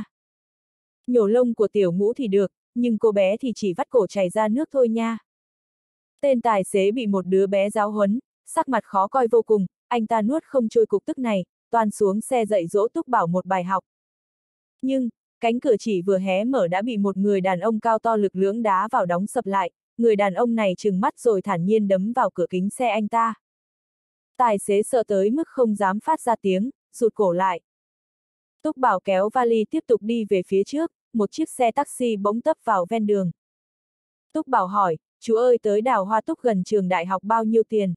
Nhổ lông của tiểu Ngũ thì được, nhưng cô bé thì chỉ vắt cổ chảy ra nước thôi nha. Tên tài xế bị một đứa bé giáo huấn, sắc mặt khó coi vô cùng, anh ta nuốt không trôi cục tức này, toan xuống xe dạy dỗ Túc Bảo một bài học. Nhưng, cánh cửa chỉ vừa hé mở đã bị một người đàn ông cao to lực lưỡng đá vào đóng sập lại, người đàn ông này trừng mắt rồi thản nhiên đấm vào cửa kính xe anh ta. Tài xế sợ tới mức không dám phát ra tiếng, rụt cổ lại. Túc Bảo kéo vali tiếp tục đi về phía trước, một chiếc xe taxi bỗng tấp vào ven đường. Túc Bảo hỏi, chú ơi tới Đào Hoa Túc gần trường đại học bao nhiêu tiền?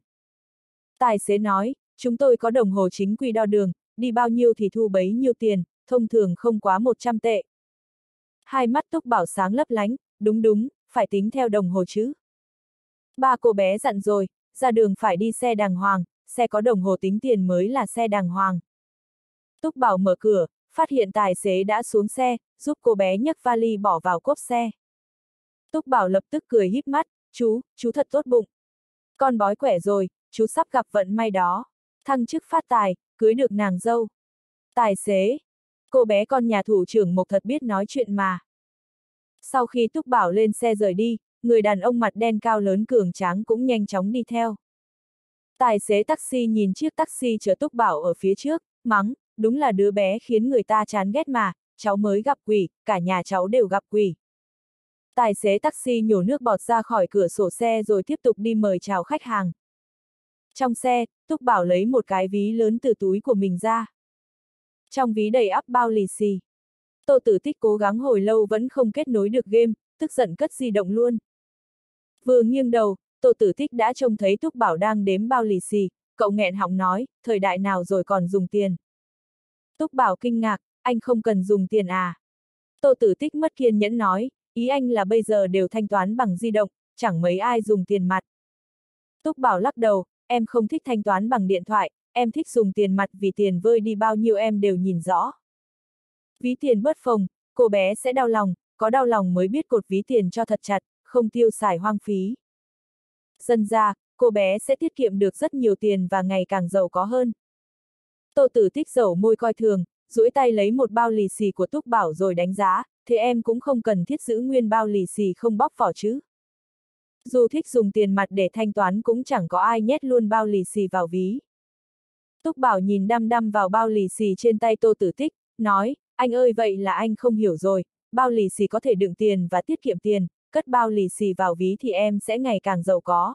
Tài xế nói, chúng tôi có đồng hồ chính quy đo đường, đi bao nhiêu thì thu bấy nhiêu tiền, thông thường không quá 100 tệ. Hai mắt Túc Bảo sáng lấp lánh, đúng, phải tính theo đồng hồ chứ. Ba cô bé dặn rồi, ra đường phải đi xe đàng hoàng, xe có đồng hồ tính tiền mới là xe đàng hoàng. Túc Bảo mở cửa, phát hiện tài xế đã xuống xe, giúp cô bé nhấc vali bỏ vào cốp xe. Túc Bảo lập tức cười híp mắt, chú thật tốt bụng. Con bói quẻ rồi, chú sắp gặp vận may đó. Thăng chức phát tài, cưới được nàng dâu. Tài xế, cô bé con nhà thủ trưởng Mộc thật biết nói chuyện mà. Sau khi Túc Bảo lên xe rời đi, người đàn ông mặt đen cao lớn cường tráng cũng nhanh chóng đi theo. Tài xế taxi nhìn chiếc taxi chở Túc Bảo ở phía trước, mắng, đúng là đứa bé khiến người ta chán ghét mà, cháu mới gặp quỷ, cả nhà cháu đều gặp quỷ. Tài xế taxi nhổ nước bọt ra khỏi cửa sổ xe rồi tiếp tục đi mời chào khách hàng. Trong xe, Túc Bảo lấy một cái ví lớn từ túi của mình ra. Trong ví đầy ắp bao lì xì. Tô Tử Tích cố gắng hồi lâu vẫn không kết nối được game, tức giận cất di động luôn. Vừa nghiêng đầu, Tô Tử Tích đã trông thấy Túc Bảo đang đếm bao lì xì, cậu nghẹn họng nói, thời đại nào rồi còn dùng tiền. Túc Bảo kinh ngạc, anh không cần dùng tiền à? Tô Tử Tích mất kiên nhẫn nói, ý anh là bây giờ đều thanh toán bằng di động, chẳng mấy ai dùng tiền mặt. Túc Bảo lắc đầu, em không thích thanh toán bằng điện thoại, em thích dùng tiền mặt vì tiền vơi đi bao nhiêu em đều nhìn rõ. Ví tiền bớt phồng, cô bé sẽ đau lòng, có đau lòng mới biết cột ví tiền cho thật chặt, không tiêu xài hoang phí. Dần ra, cô bé sẽ tiết kiệm được rất nhiều tiền và ngày càng giàu có hơn. Tô Tử Tích dẩu môi coi thường, duỗi tay lấy một bao lì xì của Túc Bảo rồi đánh giá, thế em cũng không cần thiết giữ nguyên bao lì xì không bóc vỏ chứ. Dù thích dùng tiền mặt để thanh toán cũng chẳng có ai nhét luôn bao lì xì vào ví. Túc Bảo nhìn đăm đăm vào bao lì xì trên tay Tô Tử Tích, nói, anh ơi vậy là anh không hiểu rồi, bao lì xì có thể đựng tiền và tiết kiệm tiền, cất bao lì xì vào ví thì em sẽ ngày càng giàu có.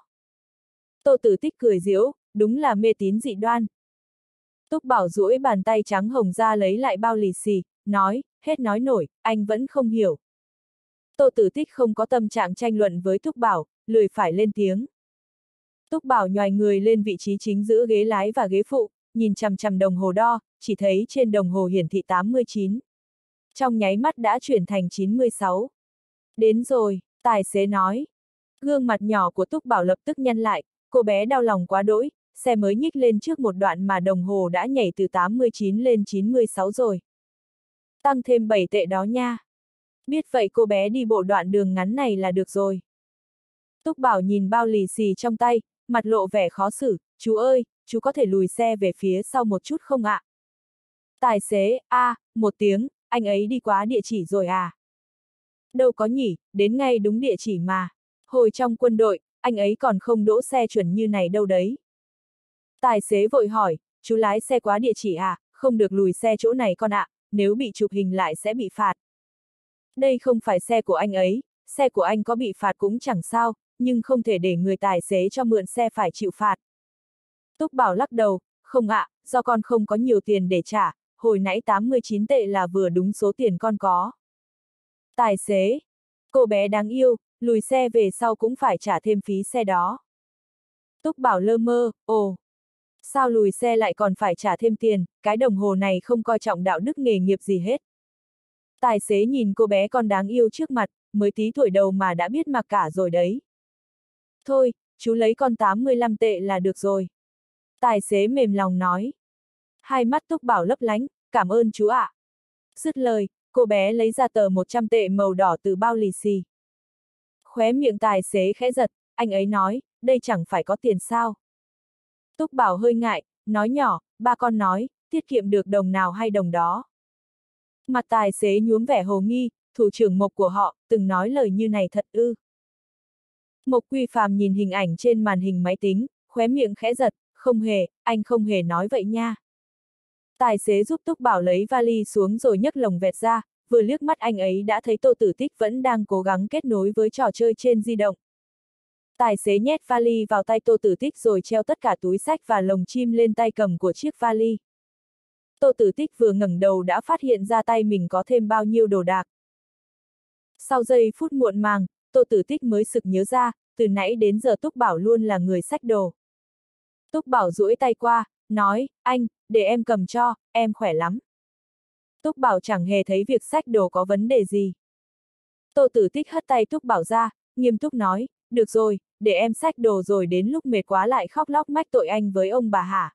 Tô Tử Tích cười giễu, đúng là mê tín dị đoan. Túc Bảo duỗi bàn tay trắng hồng ra lấy lại bao lì xì, nói, hết nói nổi, anh vẫn không hiểu. Tô Tử Tích không có tâm trạng tranh luận với Túc Bảo, lười phải lên tiếng. Túc Bảo nhoài người lên vị trí chính giữa ghế lái và ghế phụ, nhìn chằm chằm đồng hồ đo, chỉ thấy trên đồng hồ hiển thị 89. Trong nháy mắt đã chuyển thành 96. Đến rồi, tài xế nói. Gương mặt nhỏ của Túc Bảo lập tức nhăn lại, cô bé đau lòng quá đỗi, xe mới nhích lên trước một đoạn mà đồng hồ đã nhảy từ 89 lên 96 rồi. Tăng thêm 7 tệ đó nha. Biết vậy cô bé đi bộ đoạn đường ngắn này là được rồi. Túc Bảo nhìn bao lì xì trong tay, mặt lộ vẻ khó xử, chú ơi, chú có thể lùi xe về phía sau một chút không ạ? Tài xế, một tiếng, anh ấy đi quá địa chỉ rồi à? Đâu có nhỉ, đến ngay đúng địa chỉ mà. Hồi trong quân đội, anh ấy còn không đỗ xe chuẩn như này đâu đấy. Tài xế vội hỏi, chú lái xe quá địa chỉ à, không được lùi xe chỗ này con ạ, nếu bị chụp hình lại sẽ bị phạt. Đây không phải xe của anh ấy, xe của anh có bị phạt cũng chẳng sao, nhưng không thể để người tài xế cho mượn xe phải chịu phạt. Túc Bảo lắc đầu, không ạ, do con không có nhiều tiền để trả, hồi nãy 89 tệ là vừa đúng số tiền con có. Tài xế, cô bé đáng yêu, lùi xe về sau cũng phải trả thêm phí xe đó. Túc Bảo lơ mơ, ồ, sao lùi xe lại còn phải trả thêm tiền, cái đồng hồ này không coi trọng đạo đức nghề nghiệp gì hết. Tài xế nhìn cô bé con đáng yêu trước mặt, mới tí tuổi đầu mà đã biết mặc cả rồi đấy. Thôi, chú lấy con 85 tệ là được rồi. Tài xế mềm lòng nói. Hai mắt Túc Bảo lấp lánh, cảm ơn chú ạ. Dứt lời, cô bé lấy ra tờ 100 tệ màu đỏ từ bao lì xì. Khóe miệng tài xế khẽ giật, anh ấy nói, đây chẳng phải có tiền sao. Túc Bảo hơi ngại, nói nhỏ, ba con nói, tiết kiệm được đồng nào hay đồng đó. Mặt tài xế nhuốm vẻ hồ nghi, thủ trưởng Mộc của họ, từng nói lời như này thật ư. Mộc Quy Phàm nhìn hình ảnh trên màn hình máy tính, khóe miệng khẽ giật, không hề, anh không hề nói vậy nha. Tài xế giúp Túc Bảo lấy vali xuống rồi nhấc lồng vẹt ra, vừa liếc mắt anh ấy đã thấy Tô Tử Tích vẫn đang cố gắng kết nối với trò chơi trên di động. Tài xế nhét vali vào tay Tô Tử Tích rồi treo tất cả túi xách và lồng chim lên tay cầm của chiếc vali. Tô Tử Tích vừa ngẩng đầu đã phát hiện ra tay mình có thêm bao nhiêu đồ đạc. Sau giây phút muộn màng, Tô Tử Tích mới sực nhớ ra, từ nãy đến giờ Túc Bảo luôn là người xách đồ. Túc Bảo duỗi tay qua, nói, anh, để em cầm cho, em khỏe lắm. Túc Bảo chẳng hề thấy việc xách đồ có vấn đề gì. Tô Tử Tích hất tay Túc Bảo ra, nghiêm túc nói, được rồi, để em xách đồ rồi đến lúc mệt quá lại khóc lóc mách tội anh với ông bà hả.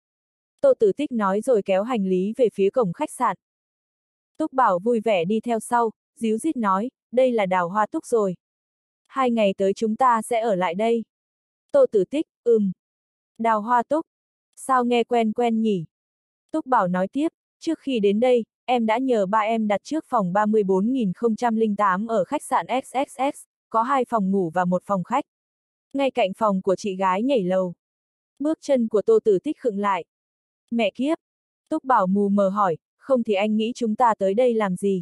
Tô Tử Tích nói rồi kéo hành lý về phía cổng khách sạn. Túc Bảo vui vẻ đi theo sau, díu dít nói, đây là Đào Hoa Túc rồi. 2 ngày tới chúng ta sẽ ở lại đây. Tô Tử Tích, Đào Hoa Túc. Sao nghe quen quen nhỉ? Túc Bảo nói tiếp, trước khi đến đây, em đã nhờ ba em đặt trước phòng 34.008 ở khách sạn XXX, có 2 phòng ngủ và 1 phòng khách. Ngay cạnh phòng của chị gái nhảy lầu. Bước chân của Tô Tử Tích khựng lại. Mẹ kiếp! Túc Bảo mù mờ hỏi, không thì anh nghĩ chúng ta tới đây làm gì?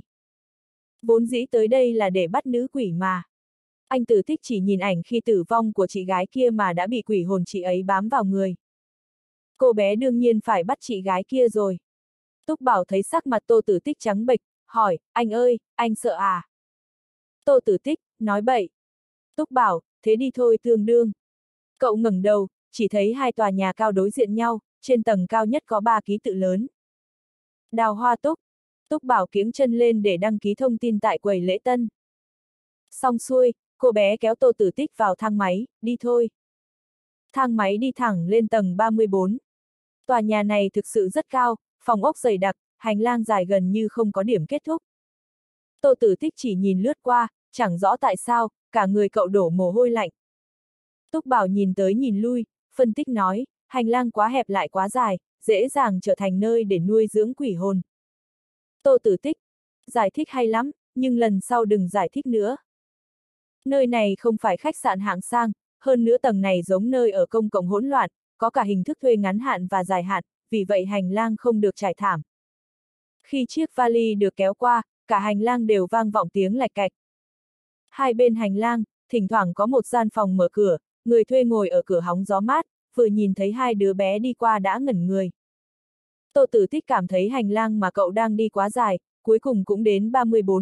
Vốn dĩ tới đây là để bắt nữ quỷ mà. Anh Tử Tích chỉ nhìn ảnh khi tử vong của chị gái kia mà đã bị quỷ hồn chị ấy bám vào người. Cô bé đương nhiên phải bắt chị gái kia rồi. Túc Bảo thấy sắc mặt Tô Tử Tích trắng bệch, hỏi, anh ơi, anh sợ à? Tô Tử Tích, nói bậy. Túc Bảo, thế đi thôi tương đương. Cậu ngẩng đầu, chỉ thấy 2 tòa nhà cao đối diện nhau, trên tầng cao nhất có 3 ký tự lớn. Đào Hoa Túc. Túc Bảo kiếng chân lên để đăng ký thông tin tại quầy lễ tân. Xong xuôi, cô bé kéo Tô Tử Tích vào thang máy, đi thôi. Thang máy đi thẳng lên tầng 34. Tòa nhà này thực sự rất cao, phòng ốc dày đặc, hành lang dài gần như không có điểm kết thúc. Tô Tử Tích chỉ nhìn lướt qua, chẳng rõ tại sao, cả người cậu đổ mồ hôi lạnh. Túc Bảo nhìn tới nhìn lui, phân tích nói, hành lang quá hẹp lại quá dài, dễ dàng trở thành nơi để nuôi dưỡng quỷ hồn. Tô Tử Tích, giải thích hay lắm, nhưng lần sau đừng giải thích nữa. Nơi này không phải khách sạn hạng sang, hơn nữa tầng này giống nơi ở công cộng hỗn loạn, có cả hình thức thuê ngắn hạn và dài hạn, vì vậy hành lang không được trải thảm. Khi chiếc vali được kéo qua, cả hành lang đều vang vọng tiếng lạch cạch. Hai bên hành lang, thỉnh thoảng có một gian phòng mở cửa, người thuê ngồi ở cửa hóng gió mát, vừa nhìn thấy 2 đứa bé đi qua đã ngẩn người. Tô Tử Tích cảm thấy hành lang mà cậu đang đi quá dài, cuối cùng cũng đến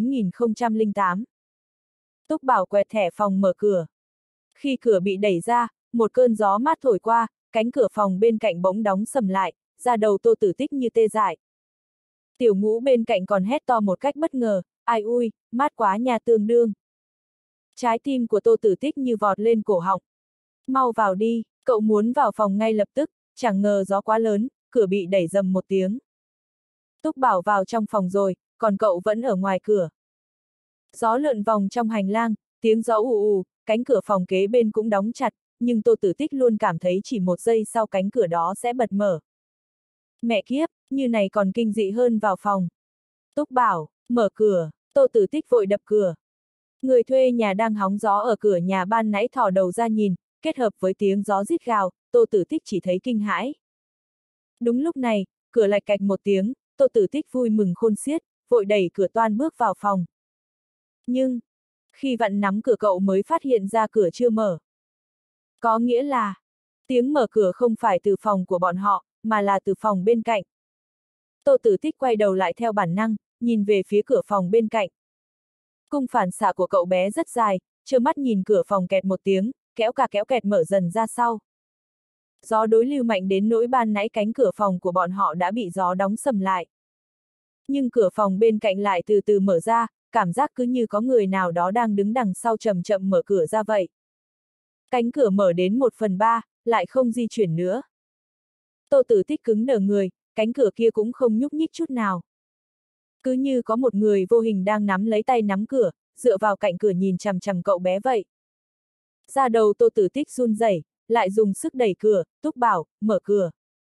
34.008. Túc Bảo quẹt thẻ phòng mở cửa. Khi cửa bị đẩy ra, một cơn gió mát thổi qua, cánh cửa phòng bên cạnh bỗng đóng sầm lại, da đầu Tô Tử Tích như tê dại. Tiểu Ngũ bên cạnh còn hét to một cách bất ngờ, ai ui, mát quá nhà tương đương. Trái tim của Tô Tử Tích như vọt lên cổ họng. Mau vào đi, cậu muốn vào phòng ngay lập tức, chẳng ngờ gió quá lớn, cửa bị đẩy rầm một tiếng. Túc Bảo vào trong phòng rồi, còn cậu vẫn ở ngoài cửa. Gió lượn vòng trong hành lang, tiếng gió ù ù, cánh cửa phòng kế bên cũng đóng chặt, nhưng Tô Tử Tích luôn cảm thấy chỉ 1 giây sau cánh cửa đó sẽ bật mở. Mẹ kiếp, như này còn kinh dị hơn vào phòng. Túc Bảo, mở cửa, Tô Tử Tích vội đập cửa. Người thuê nhà đang hóng gió ở cửa nhà ban nãy thò đầu ra nhìn, kết hợp với tiếng gió rít gào, Tô Tử Tích chỉ thấy kinh hãi. Đúng lúc này, cửa lạch cạch một tiếng, Tô Tử Tích vui mừng khôn xiết, vội đẩy cửa toan bước vào phòng. Nhưng, khi vặn nắm cửa cậu mới phát hiện ra cửa chưa mở. Có nghĩa là, tiếng mở cửa không phải từ phòng của bọn họ, mà là từ phòng bên cạnh. Tô Tử Tích quay đầu lại theo bản năng, nhìn về phía cửa phòng bên cạnh. Cung phản xạ của cậu bé rất dài, trơ mắt nhìn cửa phòng kẹt một tiếng, kéo kẹt mở dần ra sau. Gió đối lưu mạnh đến nỗi ban nãy cánh cửa phòng của bọn họ đã bị gió đóng sầm lại. Nhưng cửa phòng bên cạnh lại từ từ mở ra, cảm giác cứ như có người nào đó đang đứng đằng sau chậm chậm mở cửa ra vậy. Cánh cửa mở đến 1/3, lại không di chuyển nữa. Tô Tử Tích cứng đờ người, cánh cửa kia cũng không nhúc nhích chút nào. Cứ như có một người vô hình đang nắm lấy tay nắm cửa, dựa vào cạnh cửa nhìn chằm chằm cậu bé vậy. Da đầu Tô Tử Tích run rẩy, lại dùng sức đẩy cửa, Túc Bảo, mở cửa.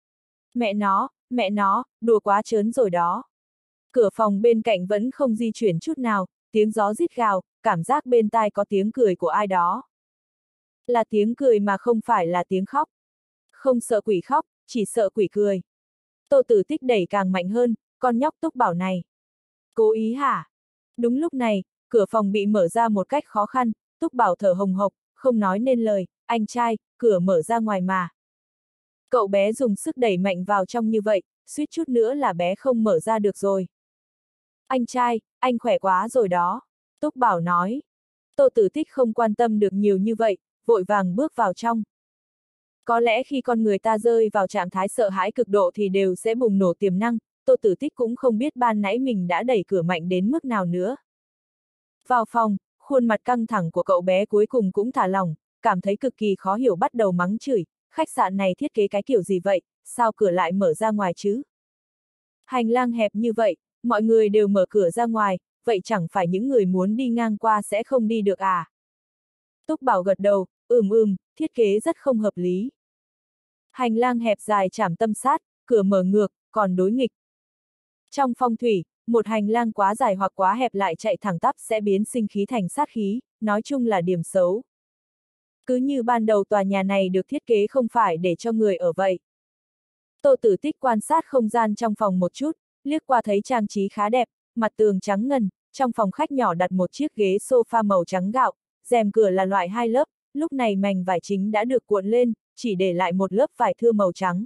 Mẹ nó, đùa quá trớn rồi đó. Cửa phòng bên cạnh vẫn không di chuyển chút nào, tiếng gió rít gào, cảm giác bên tai có tiếng cười của ai đó. Là tiếng cười mà không phải là tiếng khóc. Không sợ quỷ khóc, chỉ sợ quỷ cười. Tô Tử Tích đẩy càng mạnh hơn, con nhóc Túc Bảo này. Cố ý hả? Đúng lúc này, cửa phòng bị mở ra một cách khó khăn, Túc Bảo thở hồng hộc, không nói nên lời, anh trai, cửa mở ra ngoài mà. Cậu bé dùng sức đẩy mạnh vào trong như vậy, suýt chút nữa là bé không mở ra được rồi. Anh trai, anh khỏe quá rồi đó. Túc Bảo nói. Tô Tử Tích không quan tâm được nhiều như vậy, vội vàng bước vào trong. Có lẽ khi con người ta rơi vào trạng thái sợ hãi cực độ thì đều sẽ bùng nổ tiềm năng, Tô Tử Tích cũng không biết ban nãy mình đã đẩy cửa mạnh đến mức nào nữa. Vào phòng, khuôn mặt căng thẳng của cậu bé cuối cùng cũng thả lỏng, cảm thấy cực kỳ khó hiểu bắt đầu mắng chửi, khách sạn này thiết kế cái kiểu gì vậy, sao cửa lại mở ra ngoài chứ? Hành lang hẹp như vậy, mọi người đều mở cửa ra ngoài, vậy chẳng phải những người muốn đi ngang qua sẽ không đi được à? Túc Bảo gật đầu, thiết kế rất không hợp lý. Hành lang hẹp dài chạm tâm sát, cửa mở ngược, còn đối nghịch. Trong phong thủy, một hành lang quá dài hoặc quá hẹp lại chạy thẳng tắp sẽ biến sinh khí thành sát khí, nói chung là điểm xấu. Cứ như ban đầu tòa nhà này được thiết kế không phải để cho người ở vậy. Tô Tử Tích quan sát không gian trong phòng một chút, liếc qua thấy trang trí khá đẹp, mặt tường trắng ngần, trong phòng khách nhỏ đặt một chiếc ghế sofa màu trắng gạo, rèm cửa là loại 2 lớp, lúc này mảnh vải chính đã được cuộn lên, chỉ để lại một lớp vải thưa màu trắng.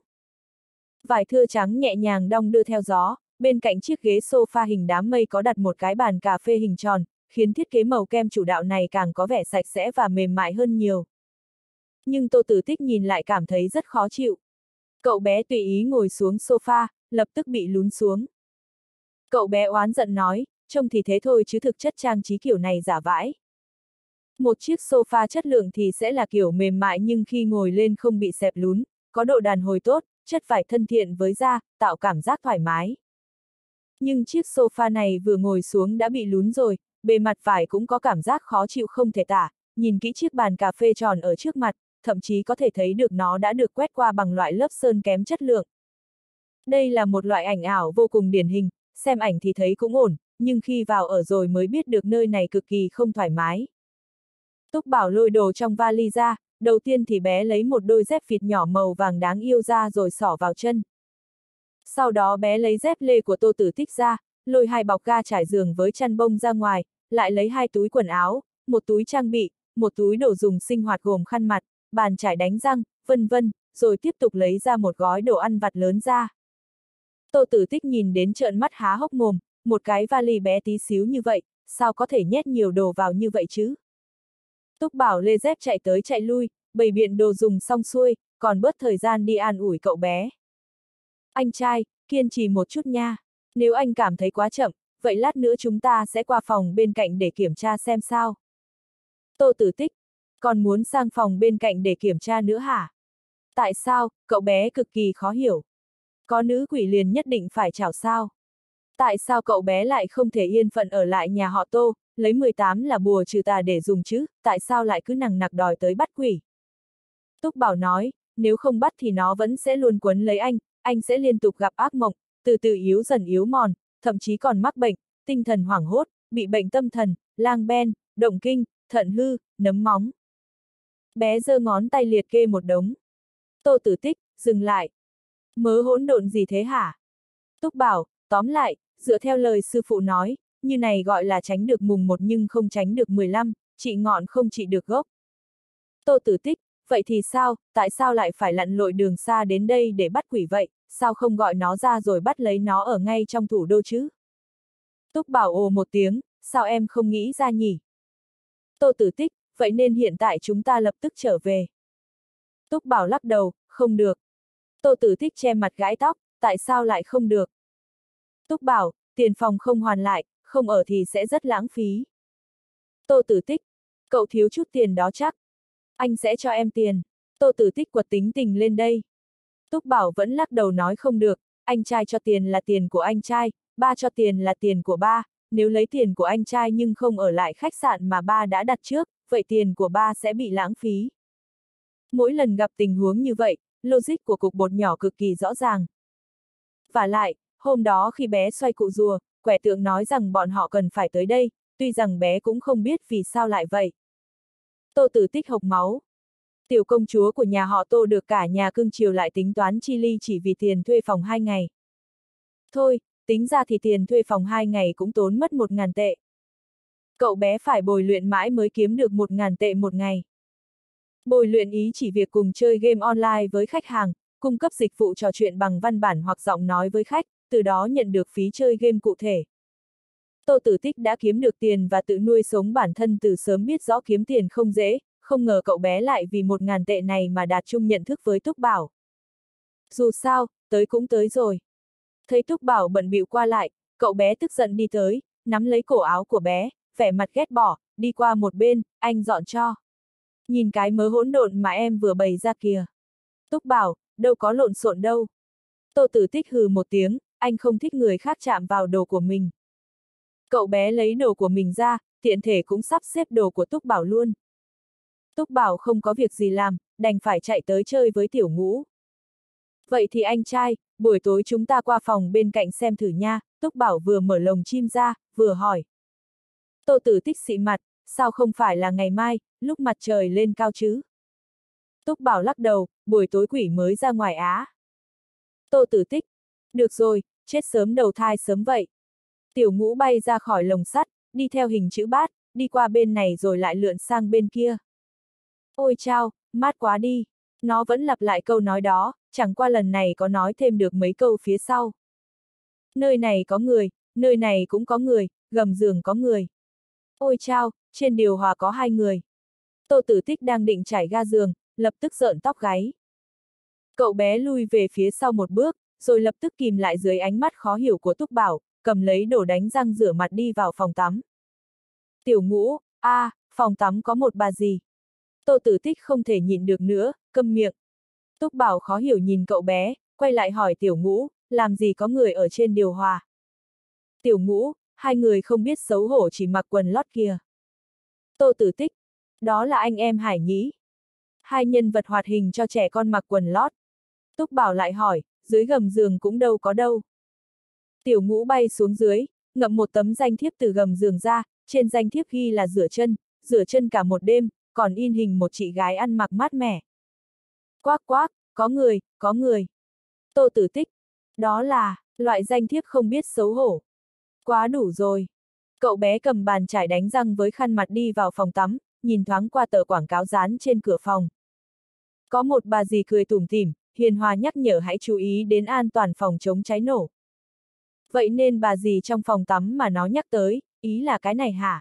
Vải thưa trắng nhẹ nhàng đong đưa theo gió, bên cạnh chiếc ghế sofa hình đám mây có đặt một cái bàn cà phê hình tròn, khiến thiết kế màu kem chủ đạo này càng có vẻ sạch sẽ và mềm mại hơn nhiều. Nhưng Tô Tử Tích nhìn lại cảm thấy rất khó chịu. Cậu bé tùy ý ngồi xuống sofa, lập tức bị lún xuống. Cậu bé oán giận nói, trông thì thế thôi chứ thực chất trang trí kiểu này giả vãi. Một chiếc sofa chất lượng thì sẽ là kiểu mềm mại nhưng khi ngồi lên không bị xẹp lún, có độ đàn hồi tốt, chất vải thân thiện với da, tạo cảm giác thoải mái. Nhưng chiếc sofa này vừa ngồi xuống đã bị lún rồi, bề mặt vải cũng có cảm giác khó chịu không thể tả, nhìn kỹ chiếc bàn cà phê tròn ở trước mặt, thậm chí có thể thấy được nó đã được quét qua bằng loại lớp sơn kém chất lượng. Đây là một loại ảnh ảo vô cùng điển hình, xem ảnh thì thấy cũng ổn, nhưng khi vào ở rồi mới biết được nơi này cực kỳ không thoải mái. Túc Bảo lôi đồ trong vali ra, đầu tiên thì bé lấy một đôi dép vịt nhỏ màu vàng đáng yêu ra rồi xỏ vào chân. Sau đó bé lấy dép lê của Tô Tử Tích ra, lôi 2 bọc ga trải giường với chăn bông ra ngoài, lại lấy 2 túi quần áo, một túi trang bị, một túi đồ dùng sinh hoạt gồm khăn mặt, bàn chải đánh răng, vân vân, rồi tiếp tục lấy ra một gói đồ ăn vặt lớn ra. Tô Tử Tích nhìn đến trợn mắt há hốc mồm, một cái vali bé tí xíu như vậy, sao có thể nhét nhiều đồ vào như vậy chứ? Túc Bảo lê dép chạy tới chạy lui, bày biện đồ dùng xong xuôi, còn bớt thời gian đi an ủi cậu bé. Anh trai, kiên trì một chút nha. Nếu anh cảm thấy quá chậm, vậy lát nữa chúng ta sẽ qua phòng bên cạnh để kiểm tra xem sao. Tô Tử Tích, còn muốn sang phòng bên cạnh để kiểm tra nữa hả? Tại sao, cậu bé cực kỳ khó hiểu. Có nữ quỷ liền nhất định phải chào sao? Tại sao cậu bé lại không thể yên phận ở lại nhà họ Tô, lấy 18 là bùa trừ tà để dùng chứ, tại sao lại cứ nằng nặc đòi tới bắt quỷ? Túc Bảo nói, nếu không bắt thì nó vẫn sẽ luôn quấn lấy anh, anh sẽ liên tục gặp ác mộng, từ từ yếu dần yếu mòn, thậm chí còn mắc bệnh, tinh thần hoảng hốt, bị bệnh tâm thần, lang ben, động kinh, thận hư, nấm móng. Bé giơ ngón tay liệt kê một đống. Tô Tử Tích, dừng lại. Mớ hỗn độn gì thế hả? Túc Bảo, tóm lại, dựa theo lời sư phụ nói, như này gọi là tránh được mùng 1 nhưng không tránh được 15, trị ngọn không trị được gốc. Tô Tử Tích, vậy thì sao, tại sao lại phải lặn lội đường xa đến đây để bắt quỷ vậy, sao không gọi nó ra rồi bắt lấy nó ở ngay trong thủ đô chứ? Túc Bảo ồ một tiếng, sao em không nghĩ ra nhỉ? Tô Tử Tích, vậy nên hiện tại chúng ta lập tức trở về. Túc Bảo lắc đầu, không được. Tô Tử Tích che mặt gãi tóc, tại sao lại không được? Túc Bảo, tiền phòng không hoàn lại, không ở thì sẽ rất lãng phí. Tô Tử Tích, cậu thiếu chút tiền đó chắc. Anh sẽ cho em tiền. Tô Tử Tích quật tính tình lên đây. Túc Bảo vẫn lắc đầu nói không được, anh trai cho tiền là tiền của anh trai, ba cho tiền là tiền của ba, nếu lấy tiền của anh trai nhưng không ở lại khách sạn mà ba đã đặt trước, vậy tiền của ba sẽ bị lãng phí. Mỗi lần gặp tình huống như vậy, logic của cục bột nhỏ cực kỳ rõ ràng. Vả lại, hôm đó khi bé xoay cụ rùa, quẻ tượng nói rằng bọn họ cần phải tới đây, tuy rằng bé cũng không biết vì sao lại vậy. Tô Tử Tích hộc máu. Tiểu công chúa của nhà họ Tô được cả nhà cưng chiều lại tính toán chi ly chỉ vì tiền thuê phòng 2 ngày. Thôi, tính ra thì tiền thuê phòng 2 ngày cũng tốn mất 1.000 tệ. Cậu bé phải bồi luyện mãi mới kiếm được 1.000 tệ một ngày. Bồi luyện ý chỉ việc cùng chơi game online với khách hàng, cung cấp dịch vụ trò chuyện bằng văn bản hoặc giọng nói với khách, từ đó nhận được phí chơi game cụ thể. Tô Tử Tích đã kiếm được tiền và tự nuôi sống bản thân từ sớm biết rõ kiếm tiền không dễ, không ngờ cậu bé lại vì 1.000 tệ này mà đạt chung nhận thức với Túc Bảo. Dù sao, tới cũng tới rồi. Thấy Túc Bảo bận bịu qua lại, cậu bé tức giận đi tới, nắm lấy cổ áo của bé, vẻ mặt ghét bỏ, đi qua một bên, anh dọn cho. Nhìn cái mớ hỗn độn mà em vừa bày ra kìa. Túc Bảo, đâu có lộn xộn đâu. Tô Tử Tích hừ một tiếng, anh không thích người khác chạm vào đồ của mình. Cậu bé lấy đồ của mình ra, tiện thể cũng sắp xếp đồ của Túc Bảo luôn. Túc Bảo không có việc gì làm, đành phải chạy tới chơi với Tiểu Ngũ. Vậy thì anh trai, buổi tối chúng ta qua phòng bên cạnh xem thử nha, Túc Bảo vừa mở lồng chim ra, vừa hỏi. Tô Tử Tích xị mặt, sao không phải là ngày mai, lúc mặt trời lên cao chứ? Túc Bảo lắc đầu, buổi tối quỷ mới ra ngoài á. Tô Tử Tích, được rồi, chết sớm đầu thai sớm vậy. Tiểu Ngũ bay ra khỏi lồng sắt, đi theo hình chữ bát, đi qua bên này rồi lại lượn sang bên kia. Ôi chao, mát quá đi. Nó vẫn lặp lại câu nói đó, chẳng qua lần này có nói thêm được mấy câu phía sau. Nơi này có người, nơi này cũng có người, gầm giường có người. Ôi chao, trên điều hòa có 2 người. Tô Tử Tích đang định trải ga giường, lập tức rợn tóc gáy. Cậu bé lui về phía sau một bước, rồi lập tức kìm lại dưới ánh mắt khó hiểu của Túc Bảo, cầm lấy đồ đánh răng rửa mặt đi vào phòng tắm. Tiểu Ngũ, phòng tắm có một bà gì? Tô Tử Tích không thể nhịn được nữa, câm miệng. Túc Bảo khó hiểu nhìn cậu bé, quay lại hỏi Tiểu Ngũ, làm gì có người ở trên điều hòa? Tiểu Ngũ, 2 người không biết xấu hổ chỉ mặc quần lót kìa. Tô Tử Tích, đó là anh em Hải Nhĩ. 2 nhân vật hoạt hình cho trẻ con mặc quần lót. Túc Bảo lại hỏi, dưới gầm giường cũng đâu có đâu. Tiểu Ngũ bay xuống dưới, ngậm một tấm danh thiếp từ gầm giường ra, trên danh thiếp ghi là rửa chân cả một đêm, còn in hình một chị gái ăn mặc mát mẻ. Quác quác, có người, có người. Tô Tử Tích, đó là, loại danh thiếp không biết xấu hổ. Quá đủ rồi. Cậu bé cầm bàn chải đánh răng với khăn mặt đi vào phòng tắm, nhìn thoáng qua tờ quảng cáo dán trên cửa phòng. Có một bà dì cười tủm tỉm, hiền hòa nhắc nhở hãy chú ý đến an toàn phòng chống cháy nổ. Vậy nên bà dì trong phòng tắm mà nó nhắc tới, ý là cái này hả?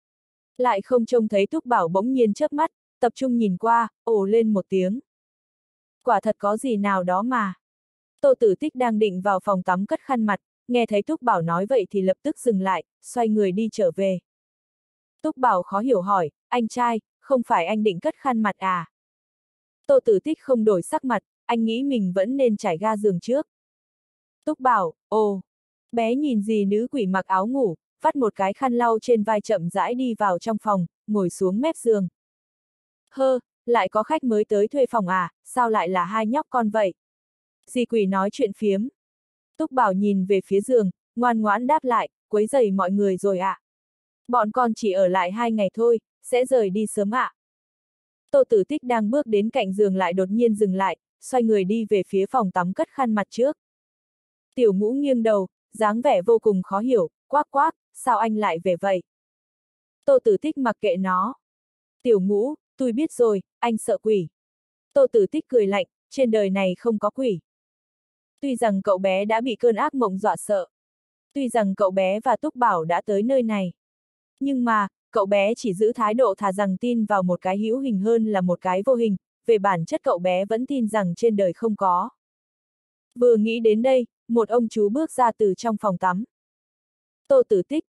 Lại không trông thấy Túc Bảo bỗng nhiên chớp mắt, tập trung nhìn qua, ồ lên một tiếng. Quả thật có gì nào đó mà. Tô Tử Tích đang định vào phòng tắm cất khăn mặt, nghe thấy Túc Bảo nói vậy thì lập tức dừng lại, xoay người đi trở về. Túc Bảo khó hiểu hỏi, anh trai, không phải anh định cất khăn mặt à? Tô Tử Tích không đổi sắc mặt, anh nghĩ mình vẫn nên trải ga giường trước. Túc Bảo, ồ, bé nhìn dì nữ quỷ mặc áo ngủ, vắt một cái khăn lau trên vai chậm rãi đi vào trong phòng, ngồi xuống mép giường. Lại có khách mới tới thuê phòng à, sao lại là 2 nhóc con vậy? Dì quỷ nói chuyện phiếm. Túc Bảo nhìn về phía giường, ngoan ngoãn đáp lại, quấy rầy mọi người rồi ạ. Bọn con chỉ ở lại 2 ngày thôi, sẽ rời đi sớm ạ. Tô Tử Tích đang bước đến cạnh giường lại đột nhiên dừng lại, xoay người đi về phía phòng tắm cất khăn mặt trước. Tiểu Ngũ nghiêng đầu, dáng vẻ vô cùng khó hiểu, quát quát, sao anh lại về vậy? Tô Tử Tích mặc kệ nó. Tiểu Ngũ, tôi biết rồi, anh sợ quỷ. Tô Tử Tích cười lạnh, trên đời này không có quỷ. Tuy rằng cậu bé đã bị cơn ác mộng dọa sợ. Tuy rằng cậu bé và Túc Bảo đã tới nơi này. Nhưng mà, cậu bé chỉ giữ thái độ thà rằng tin vào một cái hữu hình hơn là một cái vô hình, về bản chất cậu bé vẫn tin rằng trên đời không có. Vừa nghĩ đến đây, một ông chú bước ra từ trong phòng tắm. Tô Tử Tích.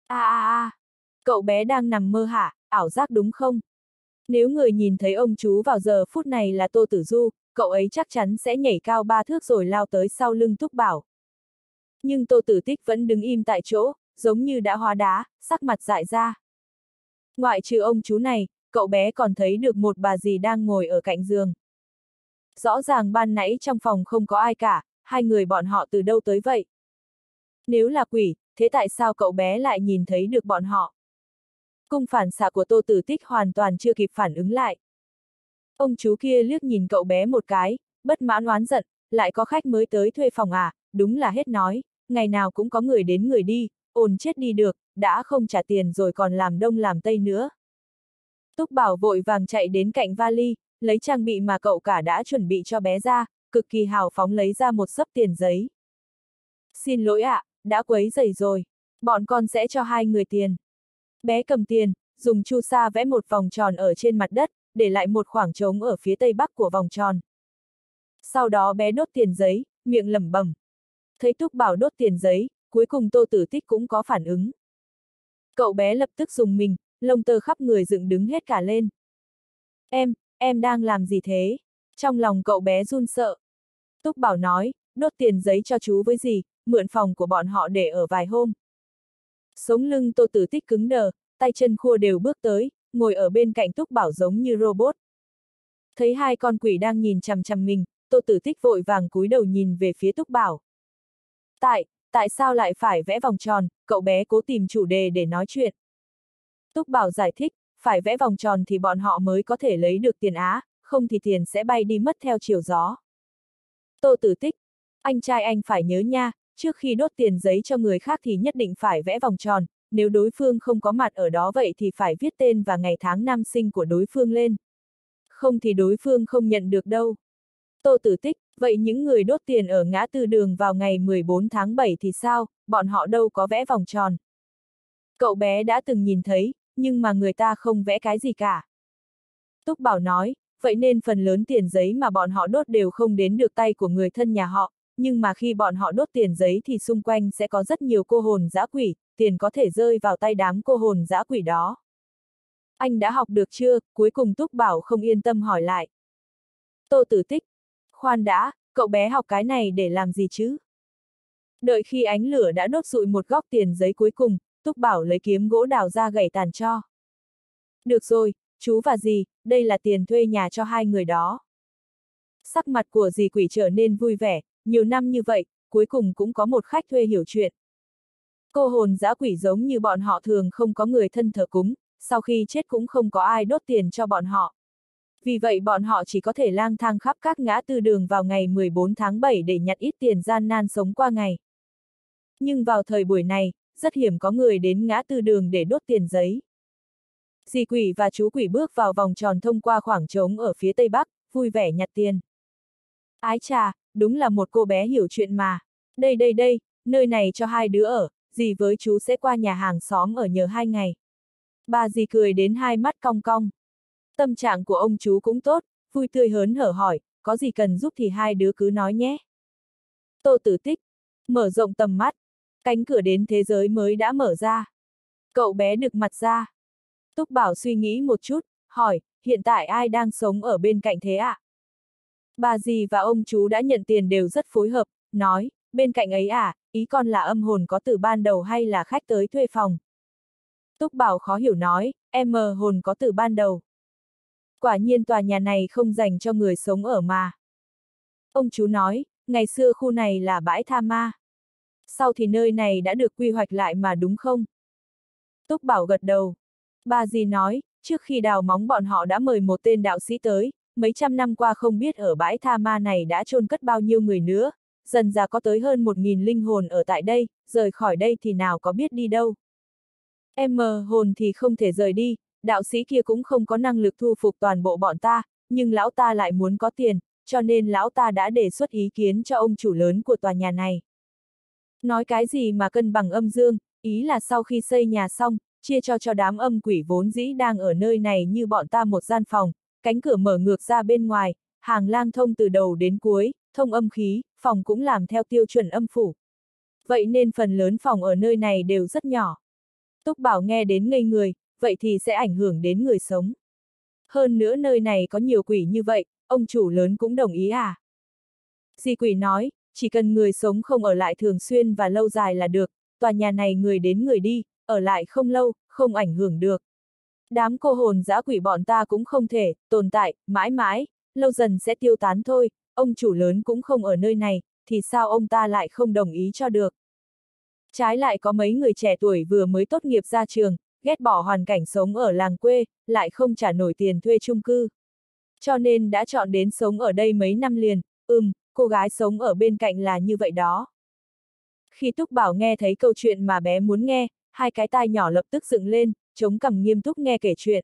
Cậu bé đang nằm mơ hả, ảo giác đúng không? Nếu người nhìn thấy ông chú vào giờ phút này là Tô Tử Du, cậu ấy chắc chắn sẽ nhảy cao 3 thước rồi lao tới sau lưng Túc Bảo. Nhưng Tô Tử Tích vẫn đứng im tại chỗ, giống như đã hóa đá, sắc mặt dại ra. Ngoại trừ ông chú này, cậu bé còn thấy được một bà dì đang ngồi ở cạnh giường. Rõ ràng ban nãy trong phòng không có ai cả, hai người bọn họ từ đâu tới vậy? Nếu là quỷ, thế tại sao cậu bé lại nhìn thấy được bọn họ? Cung phản xạ của Tô Tử Tích hoàn toàn chưa kịp phản ứng lại. Ông chú kia liếc nhìn cậu bé một cái, bất mãn oán giận, lại có khách mới tới thuê phòng à, đúng là hết nói, ngày nào cũng có người đến người đi, ồn chết đi được, đã không trả tiền rồi còn làm đông làm tây nữa. Túc Bảo vội vàng chạy đến cạnh vali, lấy trang bị mà cậu cả đã chuẩn bị cho bé ra, cực kỳ hào phóng lấy ra một xấp tiền giấy. Xin lỗi ạ, đã quấy rầy rồi, bọn con sẽ cho 2 người tiền. Bé cầm tiền, dùng chu sa vẽ một vòng tròn ở trên mặt đất, để lại một khoảng trống ở phía tây bắc của vòng tròn. Sau đó bé đốt tiền giấy, miệng lẩm bẩm. Thấy Túc Bảo đốt tiền giấy, cuối cùng Tô Tử Tích cũng có phản ứng. Cậu bé lập tức dùng mình, lông tơ khắp người dựng đứng hết cả lên. Em đang làm gì thế? Trong lòng cậu bé run sợ. Túc Bảo nói, đốt tiền giấy cho chú với dì, mượn phòng của bọn họ để ở vài hôm. Sống lưng Tô Tử Tích cứng đờ, tay chân khua đều bước tới, ngồi ở bên cạnh Túc Bảo giống như robot. Thấy hai con quỷ đang nhìn chằm chằm mình, Tô Tử Tích vội vàng cúi đầu nhìn về phía Túc Bảo. Tại sao lại phải vẽ vòng tròn, cậu bé cố tìm chủ đề để nói chuyện. Túc Bảo giải thích, phải vẽ vòng tròn thì bọn họ mới có thể lấy được tiền á, không thì tiền sẽ bay đi mất theo chiều gió. Tô Tử Tích, anh trai anh phải nhớ nha, trước khi đốt tiền giấy cho người khác thì nhất định phải vẽ vòng tròn, nếu đối phương không có mặt ở đó vậy thì phải viết tên và ngày tháng năm sinh của đối phương lên. Không thì đối phương không nhận được đâu. Tô Tử Tích, vậy những người đốt tiền ở ngã tư đường vào ngày 14 tháng 7 thì sao, bọn họ đâu có vẽ vòng tròn. Cậu bé đã từng nhìn thấy, nhưng mà người ta không vẽ cái gì cả. Túc Bảo nói, vậy nên phần lớn tiền giấy mà bọn họ đốt đều không đến được tay của người thân nhà họ, nhưng mà khi bọn họ đốt tiền giấy thì xung quanh sẽ có rất nhiều cô hồn dã quỷ, tiền có thể rơi vào tay đám cô hồn dã quỷ đó. Anh đã học được chưa? Cuối cùng Túc Bảo không yên tâm hỏi lại. Tô Tử Tích, khoan đã, cậu bé học cái này để làm gì chứ? Đợi khi ánh lửa đã đốt rụi một góc tiền giấy cuối cùng, Túc Bảo lấy kiếm gỗ đào ra gảy tàn cho. Được rồi, chú và dì, đây là tiền thuê nhà cho 2 người đó. Sắc mặt của dì quỷ trở nên vui vẻ, nhiều năm như vậy, cuối cùng cũng có một khách thuê hiểu chuyện. Cô hồn dã quỷ giống như bọn họ thường không có người thân thờ cúng, sau khi chết cũng không có ai đốt tiền cho bọn họ. Vì vậy bọn họ chỉ có thể lang thang khắp các ngã tư đường vào ngày 14 tháng 7 để nhặt ít tiền gian nan sống qua ngày. Nhưng vào thời buổi này, rất hiếm có người đến ngã tư đường để đốt tiền giấy. Dì quỷ và chú quỷ bước vào vòng tròn thông qua khoảng trống ở phía tây bắc, vui vẻ nhặt tiền. Ái chà, đúng là một cô bé hiểu chuyện mà. Đây, nơi này cho 2 đứa ở, dì với chú sẽ qua nhà hàng xóm ở nhờ 2 ngày. Bà dì cười đến hai mắt cong cong. Tâm trạng của ông chú cũng tốt, vui tươi hớn hở hỏi, có gì cần giúp thì 2 đứa cứ nói nhé. Tô Tử Tích, mở rộng tầm mắt, cánh cửa đến thế giới mới đã mở ra. Cậu bé đực mặt ra. Túc Bảo suy nghĩ một chút, hỏi, hiện tại ai đang sống ở bên cạnh thế ạ? Bà dì và ông chú đã nhận tiền đều rất phối hợp, nói, bên cạnh ấy à, ý con là âm hồn có từ ban đầu hay là khách tới thuê phòng? Túc Bảo khó hiểu nói, em hồn có từ ban đầu. Quả nhiên tòa nhà này không dành cho người sống ở mà. Ông chú nói, Ngày xưa khu này là bãi tha ma. Sau thì nơi này đã được quy hoạch lại mà đúng không? Túc Bảo gật đầu. Bà dì nói, trước khi đào móng bọn họ đã mời một tên đạo sĩ tới, mấy trăm năm qua không biết ở bãi tha ma này đã chôn cất bao nhiêu người nữa, dần ra có tới hơn 1.000 linh hồn ở tại đây, rời khỏi đây thì nào có biết đi đâu. Em mờ hồn thì không thể rời đi, đạo sĩ kia cũng không có năng lực thu phục toàn bộ bọn ta, nhưng lão ta lại muốn có tiền, cho nên lão ta đã đề xuất ý kiến cho ông chủ lớn của tòa nhà này. Nói cái gì mà cân bằng âm dương, ý là sau khi xây nhà xong, chia cho đám âm quỷ vốn dĩ đang ở nơi này như bọn ta một gian phòng, cánh cửa mở ngược ra bên ngoài, hàng lang thông từ đầu đến cuối, thông âm khí, phòng cũng làm theo tiêu chuẩn âm phủ. Vậy nên phần lớn phòng ở nơi này đều rất nhỏ. Túc Bảo nghe đến ngây người, vậy thì sẽ ảnh hưởng đến người sống. Hơn nữa nơi này có nhiều quỷ như vậy, ông chủ lớn cũng đồng ý à? Dì quỷ nói, chỉ cần người sống không ở lại thường xuyên và lâu dài là được, tòa nhà này người đến người đi, ở lại không lâu, không ảnh hưởng được. Đám cô hồn dã quỷ bọn ta cũng không thể tồn tại, mãi mãi, lâu dần sẽ tiêu tán thôi, ông chủ lớn cũng không ở nơi này, thì sao ông ta lại không đồng ý cho được. Trái lại có mấy người trẻ tuổi vừa mới tốt nghiệp ra trường, ghét bỏ hoàn cảnh sống ở làng quê, lại không trả nổi tiền thuê chung cư. Cho nên đã chọn đến sống ở đây mấy năm liền, cô gái sống ở bên cạnh là như vậy đó. Khi Túc Bảo nghe thấy câu chuyện mà bé muốn nghe, hai cái tai nhỏ lập tức dựng lên, chống cằm nghiêm túc nghe kể chuyện.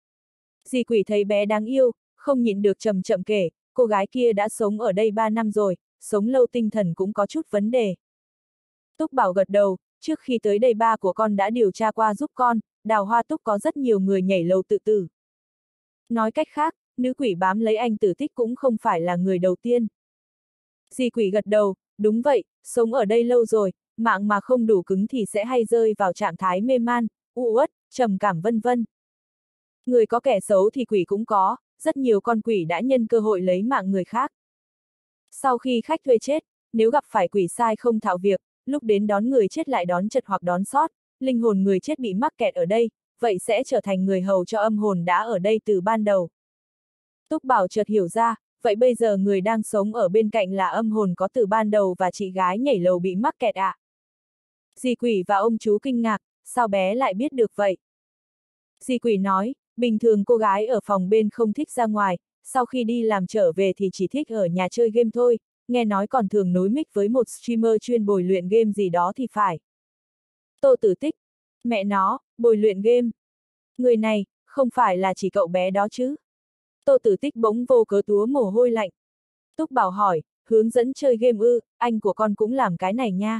Dì quỷ thấy bé đáng yêu, không nhịn được chậm chậm kể, cô gái kia đã sống ở đây 3 năm rồi, sống lâu tinh thần cũng có chút vấn đề. Túc Bảo gật đầu, trước khi tới đây ba của con đã điều tra qua giúp con, Đào Hoa Túc có rất nhiều người nhảy lầu tự tử. Nói cách khác, nữ quỷ bám lấy anh Tử Tích cũng không phải là người đầu tiên. Dì quỷ gật đầu, đúng vậy, sống ở đây lâu rồi, mạng mà không đủ cứng thì sẽ hay rơi vào trạng thái mê man, u uất, trầm cảm vân vân. Người có kẻ xấu thì quỷ cũng có, rất nhiều con quỷ đã nhân cơ hội lấy mạng người khác. Sau khi khách thuê chết, nếu gặp phải quỷ sai không thạo việc, lúc đến đón người chết lại đón chật hoặc đón sót, linh hồn người chết bị mắc kẹt ở đây, vậy sẽ trở thành người hầu cho âm hồn đã ở đây từ ban đầu. Túc Bảo chợt hiểu ra, vậy bây giờ người đang sống ở bên cạnh là âm hồn có từ ban đầu và chị gái nhảy lầu bị mắc kẹt ạ. Dì quỷ và ông chú kinh ngạc, sao bé lại biết được vậy? Dì quỷ nói, bình thường cô gái ở phòng bên không thích ra ngoài, sau khi đi làm trở về thì chỉ thích ở nhà chơi game thôi, nghe nói còn thường nối mic với một streamer chuyên bồi luyện game gì đó thì phải. Tô Tử Tích, mẹ nó, bồi luyện game. Người này, không phải là chỉ cậu bé đó chứ? Tô Tử Tích bỗng vô cớ túa mồ hôi lạnh. Túc Bảo hỏi, hướng dẫn chơi game ư, anh của con cũng làm cái này nha.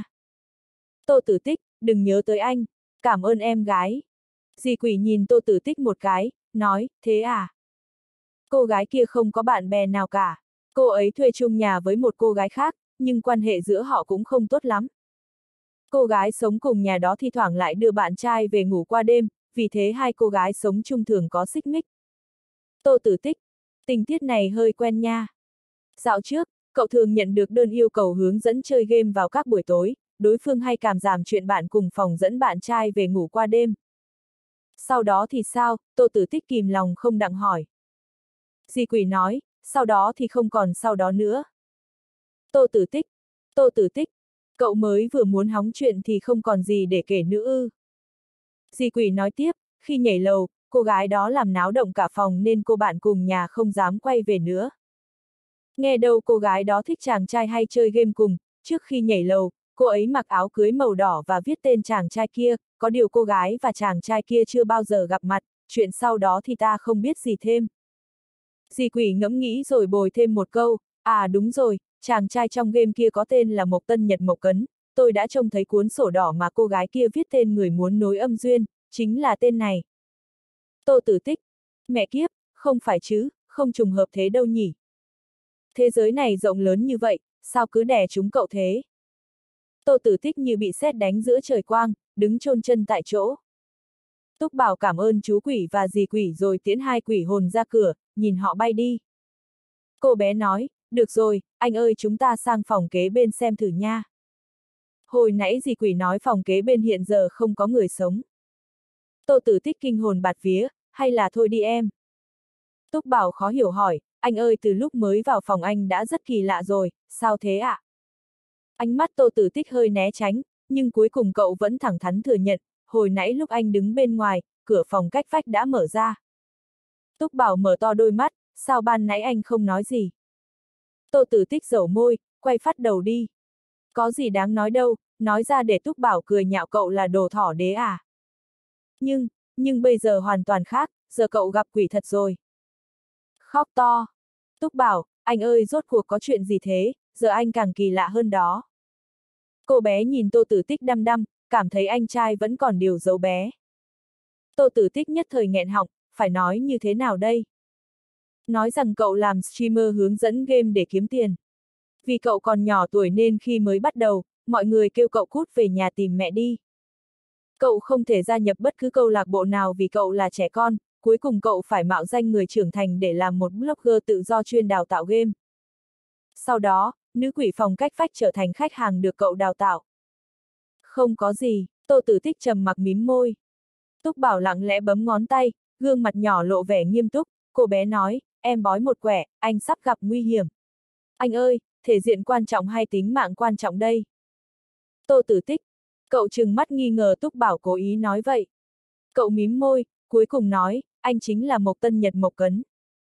Tô Tử Tích, đừng nhớ tới anh, cảm ơn em gái. Dì quỷ nhìn Tô Tử Tích một cái, nói, thế à? Cô gái kia không có bạn bè nào cả. Cô ấy thuê chung nhà với một cô gái khác, nhưng quan hệ giữa họ cũng không tốt lắm. Cô gái sống cùng nhà đó thi thoảng lại đưa bạn trai về ngủ qua đêm, vì thế hai cô gái sống chung thường có xích mích. Tô Tử Tích, tình tiết này hơi quen nha. Dạo trước, cậu thường nhận được đơn yêu cầu hướng dẫn chơi game vào các buổi tối, đối phương hay cảm giảm chuyện bạn cùng phòng dẫn bạn trai về ngủ qua đêm. Sau đó thì sao, Tô Tử Tích kìm lòng không đặng hỏi. Dì quỷ nói, sau đó thì không còn sau đó nữa. Tô Tử Tích, cậu mới vừa muốn hóng chuyện thì không còn gì để kể nữa ư. Dì quỷ nói tiếp, khi nhảy lầu, cô gái đó làm náo động cả phòng nên cô bạn cùng nhà không dám quay về nữa. Nghe đâu cô gái đó thích chàng trai hay chơi game cùng, trước khi nhảy lầu, cô ấy mặc áo cưới màu đỏ và viết tên chàng trai kia, có điều cô gái và chàng trai kia chưa bao giờ gặp mặt, chuyện sau đó thì ta không biết gì thêm. Dì quỷ ngẫm nghĩ rồi bồi thêm một câu, à đúng rồi, chàng trai trong game kia có tên là Mộc Tân Nhật Mộc Cấn, tôi đã trông thấy cuốn sổ đỏ mà cô gái kia viết tên người muốn nối âm duyên, chính là tên này. Tô Tử Tích, mẹ kiếp, không phải chứ, không trùng hợp thế đâu nhỉ. Thế giới này rộng lớn như vậy, sao cứ đè chúng cậu thế? Tô Tử Tích như bị sét đánh giữa trời quang, đứng chôn chân tại chỗ. Túc Bảo cảm ơn chú quỷ và dì quỷ rồi tiễn hai quỷ hồn ra cửa, nhìn họ bay đi. Cô bé nói, được rồi, anh ơi chúng ta sang phòng kế bên xem thử nha. Hồi nãy dì quỷ nói phòng kế bên hiện giờ không có người sống. Tô Tử Tích kinh hồn bạt vía, hay là thôi đi em. Túc Bảo khó hiểu hỏi, anh ơi từ lúc mới vào phòng anh đã rất kỳ lạ rồi, sao thế ạ? Ánh mắt Tô Tử Tích hơi né tránh, nhưng cuối cùng cậu vẫn thẳng thắn thừa nhận, hồi nãy lúc anh đứng bên ngoài, cửa phòng cách vách đã mở ra. Túc Bảo mở to đôi mắt, sao ban nãy anh không nói gì? Tô Tử Tích dẩu môi, quay phát đầu đi. Có gì đáng nói đâu, nói ra để Túc Bảo cười nhạo cậu là đồ thỏ đế à? Nhưng bây giờ hoàn toàn khác, giờ cậu gặp quỷ thật rồi. Khóc to. Túc Bảo, anh ơi rốt cuộc có chuyện gì thế, giờ anh càng kỳ lạ hơn đó. Cô bé nhìn Tô Tử Tích đăm đăm, cảm thấy anh trai vẫn còn điều giấu bé. Tô Tử Tích nhất thời nghẹn họng, phải nói như thế nào đây? Nói rằng cậu làm streamer hướng dẫn game để kiếm tiền. Vì cậu còn nhỏ tuổi nên khi mới bắt đầu, mọi người kêu cậu cút về nhà tìm mẹ đi. Cậu không thể gia nhập bất cứ câu lạc bộ nào vì cậu là trẻ con, cuối cùng cậu phải mạo danh người trưởng thành để làm một blogger tự do chuyên đào tạo game. Sau đó, nữ quỷ phòng cách vách trở thành khách hàng được cậu đào tạo. Không có gì, Tô Tử Tích trầm mặc mím môi. Túc Bảo lặng lẽ bấm ngón tay, gương mặt nhỏ lộ vẻ nghiêm túc, cô bé nói, em bói một quẻ, anh sắp gặp nguy hiểm. Anh ơi, thể diện quan trọng hay tính mạng quan trọng đây? Tô Tử Tích, cậu trừng mắt nghi ngờ Túc Bảo cố ý nói vậy. Cậu mím môi, cuối cùng nói, anh chính là Mộc Tân Nhật Mộc Cấn.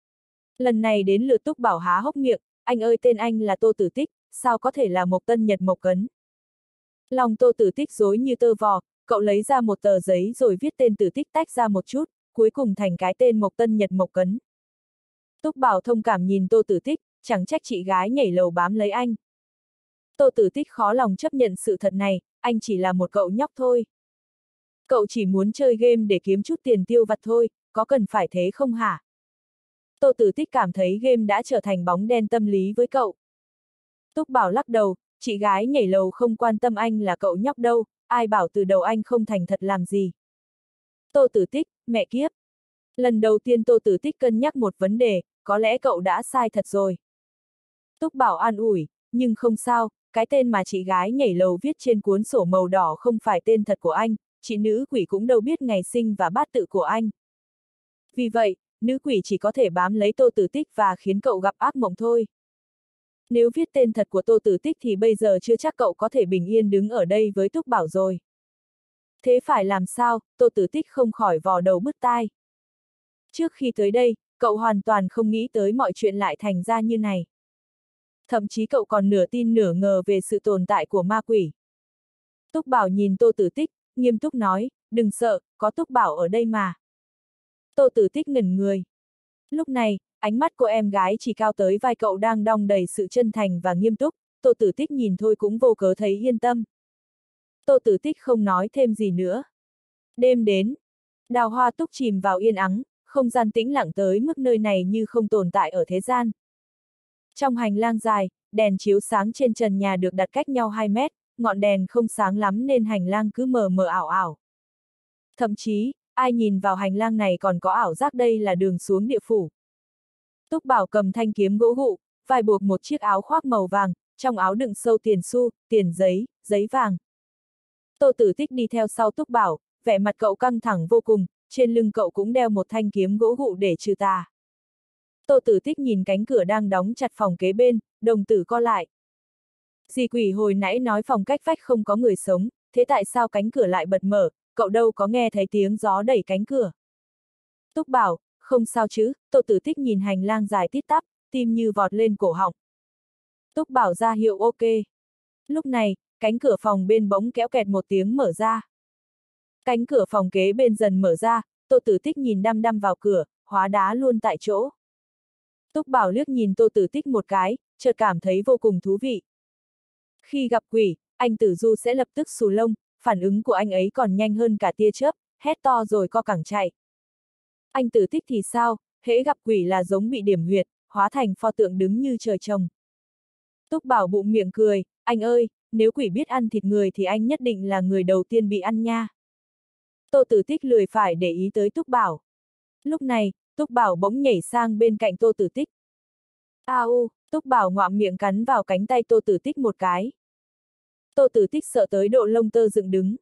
Lần này đến lượt Túc Bảo há hốc miệng, anh ơi tên anh là Tô Tử Tích, sao có thể là Mộc Tân Nhật Mộc Cấn? Lòng Tô Tử Tích rối như tơ vò, cậu lấy ra một tờ giấy rồi viết tên Tử Tích tách ra một chút, cuối cùng thành cái tên Mộc Tân Nhật Mộc Cấn. Túc Bảo thông cảm nhìn Tô Tử Tích, chẳng trách chị gái nhảy lầu bám lấy anh. Tô Tử Tích khó lòng chấp nhận sự thật này, anh chỉ là một cậu nhóc thôi. Cậu chỉ muốn chơi game để kiếm chút tiền tiêu vặt thôi, có cần phải thế không hả? Tô Tử Tích cảm thấy game đã trở thành bóng đen tâm lý với cậu. Túc Bảo lắc đầu, chị gái nhảy lầu không quan tâm anh là cậu nhóc đâu, ai bảo từ đầu anh không thành thật làm gì. Tô Tử Tích, mẹ kiếp. Lần đầu tiên Tô Tử Tích cân nhắc một vấn đề, có lẽ cậu đã sai thật rồi. Túc Bảo an ủi, nhưng không sao, cái tên mà chị gái nhảy lầu viết trên cuốn sổ màu đỏ không phải tên thật của anh, chị nữ quỷ cũng đâu biết ngày sinh và bát tự của anh. Vì vậy, nữ quỷ chỉ có thể bám lấy Tô Tử Tích và khiến cậu gặp ác mộng thôi. Nếu viết tên thật của Tô Tử Tích thì bây giờ chưa chắc cậu có thể bình yên đứng ở đây với Túc Bảo rồi. Thế phải làm sao, Tô Tử Tích không khỏi vò đầu bứt tai. Trước khi tới đây, cậu hoàn toàn không nghĩ tới mọi chuyện lại thành ra như này. Thậm chí cậu còn nửa tin nửa ngờ về sự tồn tại của ma quỷ. Túc Bảo nhìn Tô Tử Tích, nghiêm túc nói, đừng sợ, có Túc Bảo ở đây mà. Tô Tử Tích ngẩn người. Lúc này, ánh mắt của em gái chỉ cao tới vai cậu đang đong đầy sự chân thành và nghiêm túc, Tô Tử Tích nhìn thôi cũng vô cớ thấy yên tâm. Tô Tử Tích không nói thêm gì nữa. Đêm đến, đào hoa túc chìm vào yên ắng, không gian tĩnh lặng tới mức nơi này như không tồn tại ở thế gian. Trong hành lang dài, đèn chiếu sáng trên trần nhà được đặt cách nhau 2 mét, ngọn đèn không sáng lắm nên hành lang cứ mờ mờ ảo ảo. Thậm chí, ai nhìn vào hành lang này còn có ảo giác đây là đường xuống địa phủ. Túc Bảo cầm thanh kiếm gỗ gụ, vai buộc một chiếc áo khoác màu vàng, trong áo đựng sâu tiền xu, tiền giấy, giấy vàng. Tô Tử Tích đi theo sau Túc Bảo, vẻ mặt cậu căng thẳng vô cùng, trên lưng cậu cũng đeo một thanh kiếm gỗ gụ để trừ tà. Tô Tử Tích nhìn cánh cửa đang đóng chặt phòng kế bên, đồng tử co lại. Dì quỷ hồi nãy nói phòng cách vách không có người sống, thế tại sao cánh cửa lại bật mở, cậu đâu có nghe thấy tiếng gió đẩy cánh cửa. Túc Bảo, không sao chứ, Tô Tử Tích nhìn hành lang dài tít tắp, tim như vọt lên cổ họng. Túc Bảo ra hiệu ok. Lúc này, cánh cửa phòng bên bỗng kéo kẹt một tiếng mở ra. Cánh cửa phòng kế bên dần mở ra, Tô Tử Tích nhìn đăm đăm vào cửa, hóa đá luôn tại chỗ. Túc Bảo liếc nhìn Tô Tử Tích một cái, chợt cảm thấy vô cùng thú vị. Khi gặp quỷ, anh Tử Du sẽ lập tức xù lông, phản ứng của anh ấy còn nhanh hơn cả tia chớp, hét to rồi co cẳng chạy. Anh Tử Tích thì sao, hễ gặp quỷ là giống bị điểm huyệt, hóa thành pho tượng đứng như trời trồng. Túc Bảo bụng miệng cười, anh ơi, nếu quỷ biết ăn thịt người thì anh nhất định là người đầu tiên bị ăn nha. Tô Tử Tích lười phải để ý tới Túc Bảo. Lúc này, Túc Bảo bỗng nhảy sang bên cạnh Tô Tử Tích. Túc Bảo ngoạm miệng cắn vào cánh tay Tô Tử Tích một cái. Tô Tử Tích sợ tới độ lông tơ dựng đứng.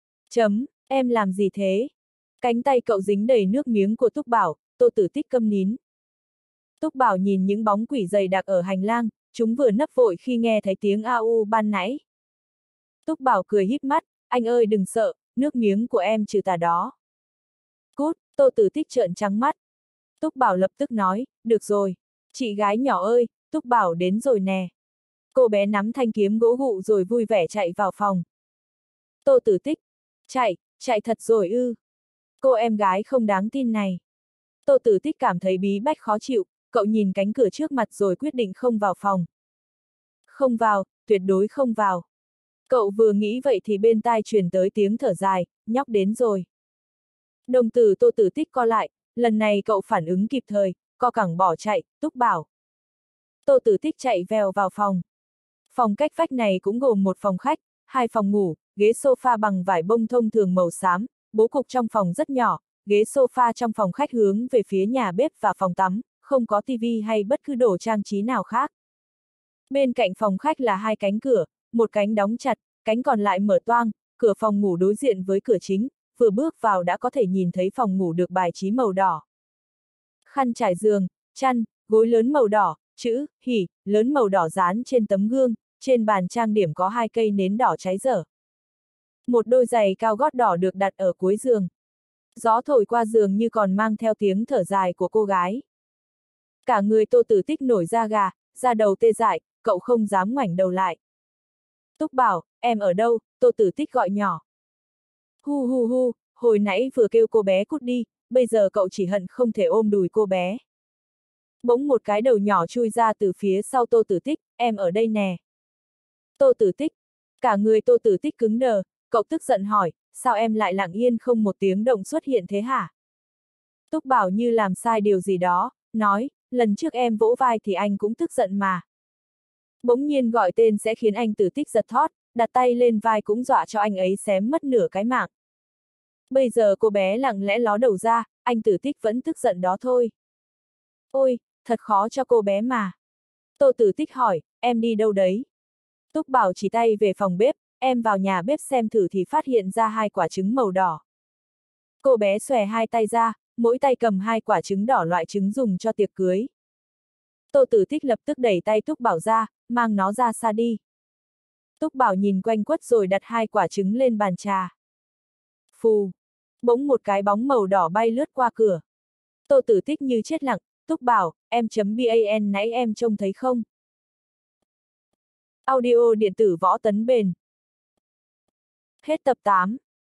Em làm gì thế? Cánh tay cậu dính đầy nước miếng của Túc Bảo, Tô Tử Tích câm nín. Túc Bảo nhìn những bóng quỷ dày đặc ở hành lang, chúng vừa nấp vội khi nghe thấy tiếng AU ban nãy. Túc Bảo cười híp mắt, anh ơi đừng sợ, nước miếng của em trừ tà đó. Cút, Tô Tử Tích trợn trắng mắt. Túc Bảo lập tức nói, được rồi. Chị gái nhỏ ơi, Túc Bảo đến rồi nè. Cô bé nắm thanh kiếm gỗ gụ rồi vui vẻ chạy vào phòng. Tô Tử Tích, chạy thật rồi ư. Cô em gái không đáng tin này. Tô Tử Tích cảm thấy bí bách khó chịu, cậu nhìn cánh cửa trước mặt rồi quyết định không vào phòng. Không vào, tuyệt đối không vào. Cậu vừa nghĩ vậy thì bên tai truyền tới tiếng thở dài, nhóc đến rồi. Đồng tử Tô Tử Tích co lại, lần này cậu phản ứng kịp thời, co cẳng bỏ chạy, Túc Bảo. Tô Tử Tích chạy vèo vào phòng. Phòng cách vách này cũng gồm một phòng khách, 2 phòng ngủ, ghế sofa bằng vải bông thông thường màu xám, bố cục trong phòng rất nhỏ, ghế sofa trong phòng khách hướng về phía nhà bếp và phòng tắm, không có tivi hay bất cứ đồ trang trí nào khác. Bên cạnh phòng khách là 2 cánh cửa, một cánh đóng chặt, cánh còn lại mở toang, cửa phòng ngủ đối diện với cửa chính, vừa bước vào đã có thể nhìn thấy phòng ngủ được bài trí màu đỏ. Khăn trải giường, chăn, gối lớn màu đỏ, chữ hỉ lớn màu đỏ dán trên tấm gương, trên bàn trang điểm có 2 cây nến đỏ cháy dở. Một đôi giày cao gót đỏ được đặt ở cuối giường. Gió thổi qua giường như còn mang theo tiếng thở dài của cô gái. Cả người Tô Tử Tích nổi da gà, da đầu tê dại, cậu không dám ngoảnh đầu lại. Túc Bảo, em ở đâu? Tô Tử Tích gọi nhỏ. Hu hu hu, hồi nãy vừa kêu cô bé cút đi, bây giờ cậu chỉ hận không thể ôm đùi cô bé. Bỗng một cái đầu nhỏ chui ra từ phía sau Tô Tử Tích, em ở đây nè. Tô Tử Tích, cả người Tô Tử Tích cứng đờ, cậu tức giận hỏi, sao em lại lặng yên không một tiếng động xuất hiện thế hả? Túc Bảo như làm sai điều gì đó, nói, lần trước em vỗ vai thì anh cũng tức giận mà. Bỗng nhiên gọi tên sẽ khiến anh Tử Tích giật thót, đặt tay lên vai cũng dọa cho anh ấy xém mất nửa cái mạng. Bây giờ cô bé lặng lẽ ló đầu ra, anh Tử Tích vẫn tức giận đó thôi. Ôi, thật khó cho cô bé mà. Tô Tử Tích hỏi, em đi đâu đấy? Túc Bảo chỉ tay về phòng bếp, em vào nhà bếp xem thử thì phát hiện ra 2 quả trứng màu đỏ. Cô bé xòe 2 tay ra, mỗi tay cầm 2 quả trứng đỏ loại trứng dùng cho tiệc cưới. Tô Tử Tích lập tức đẩy tay Túc Bảo ra, mang nó ra xa đi. Túc Bảo nhìn quanh quất rồi đặt 2 quả trứng lên bàn trà. Phù! Bỗng một cái bóng màu đỏ bay lướt qua cửa. Tô Tử Tích như chết lặng, Túc Bảo, em.ban nãy em trông thấy không? Audio điện tử Võ Tấn Bền. Hết tập 8.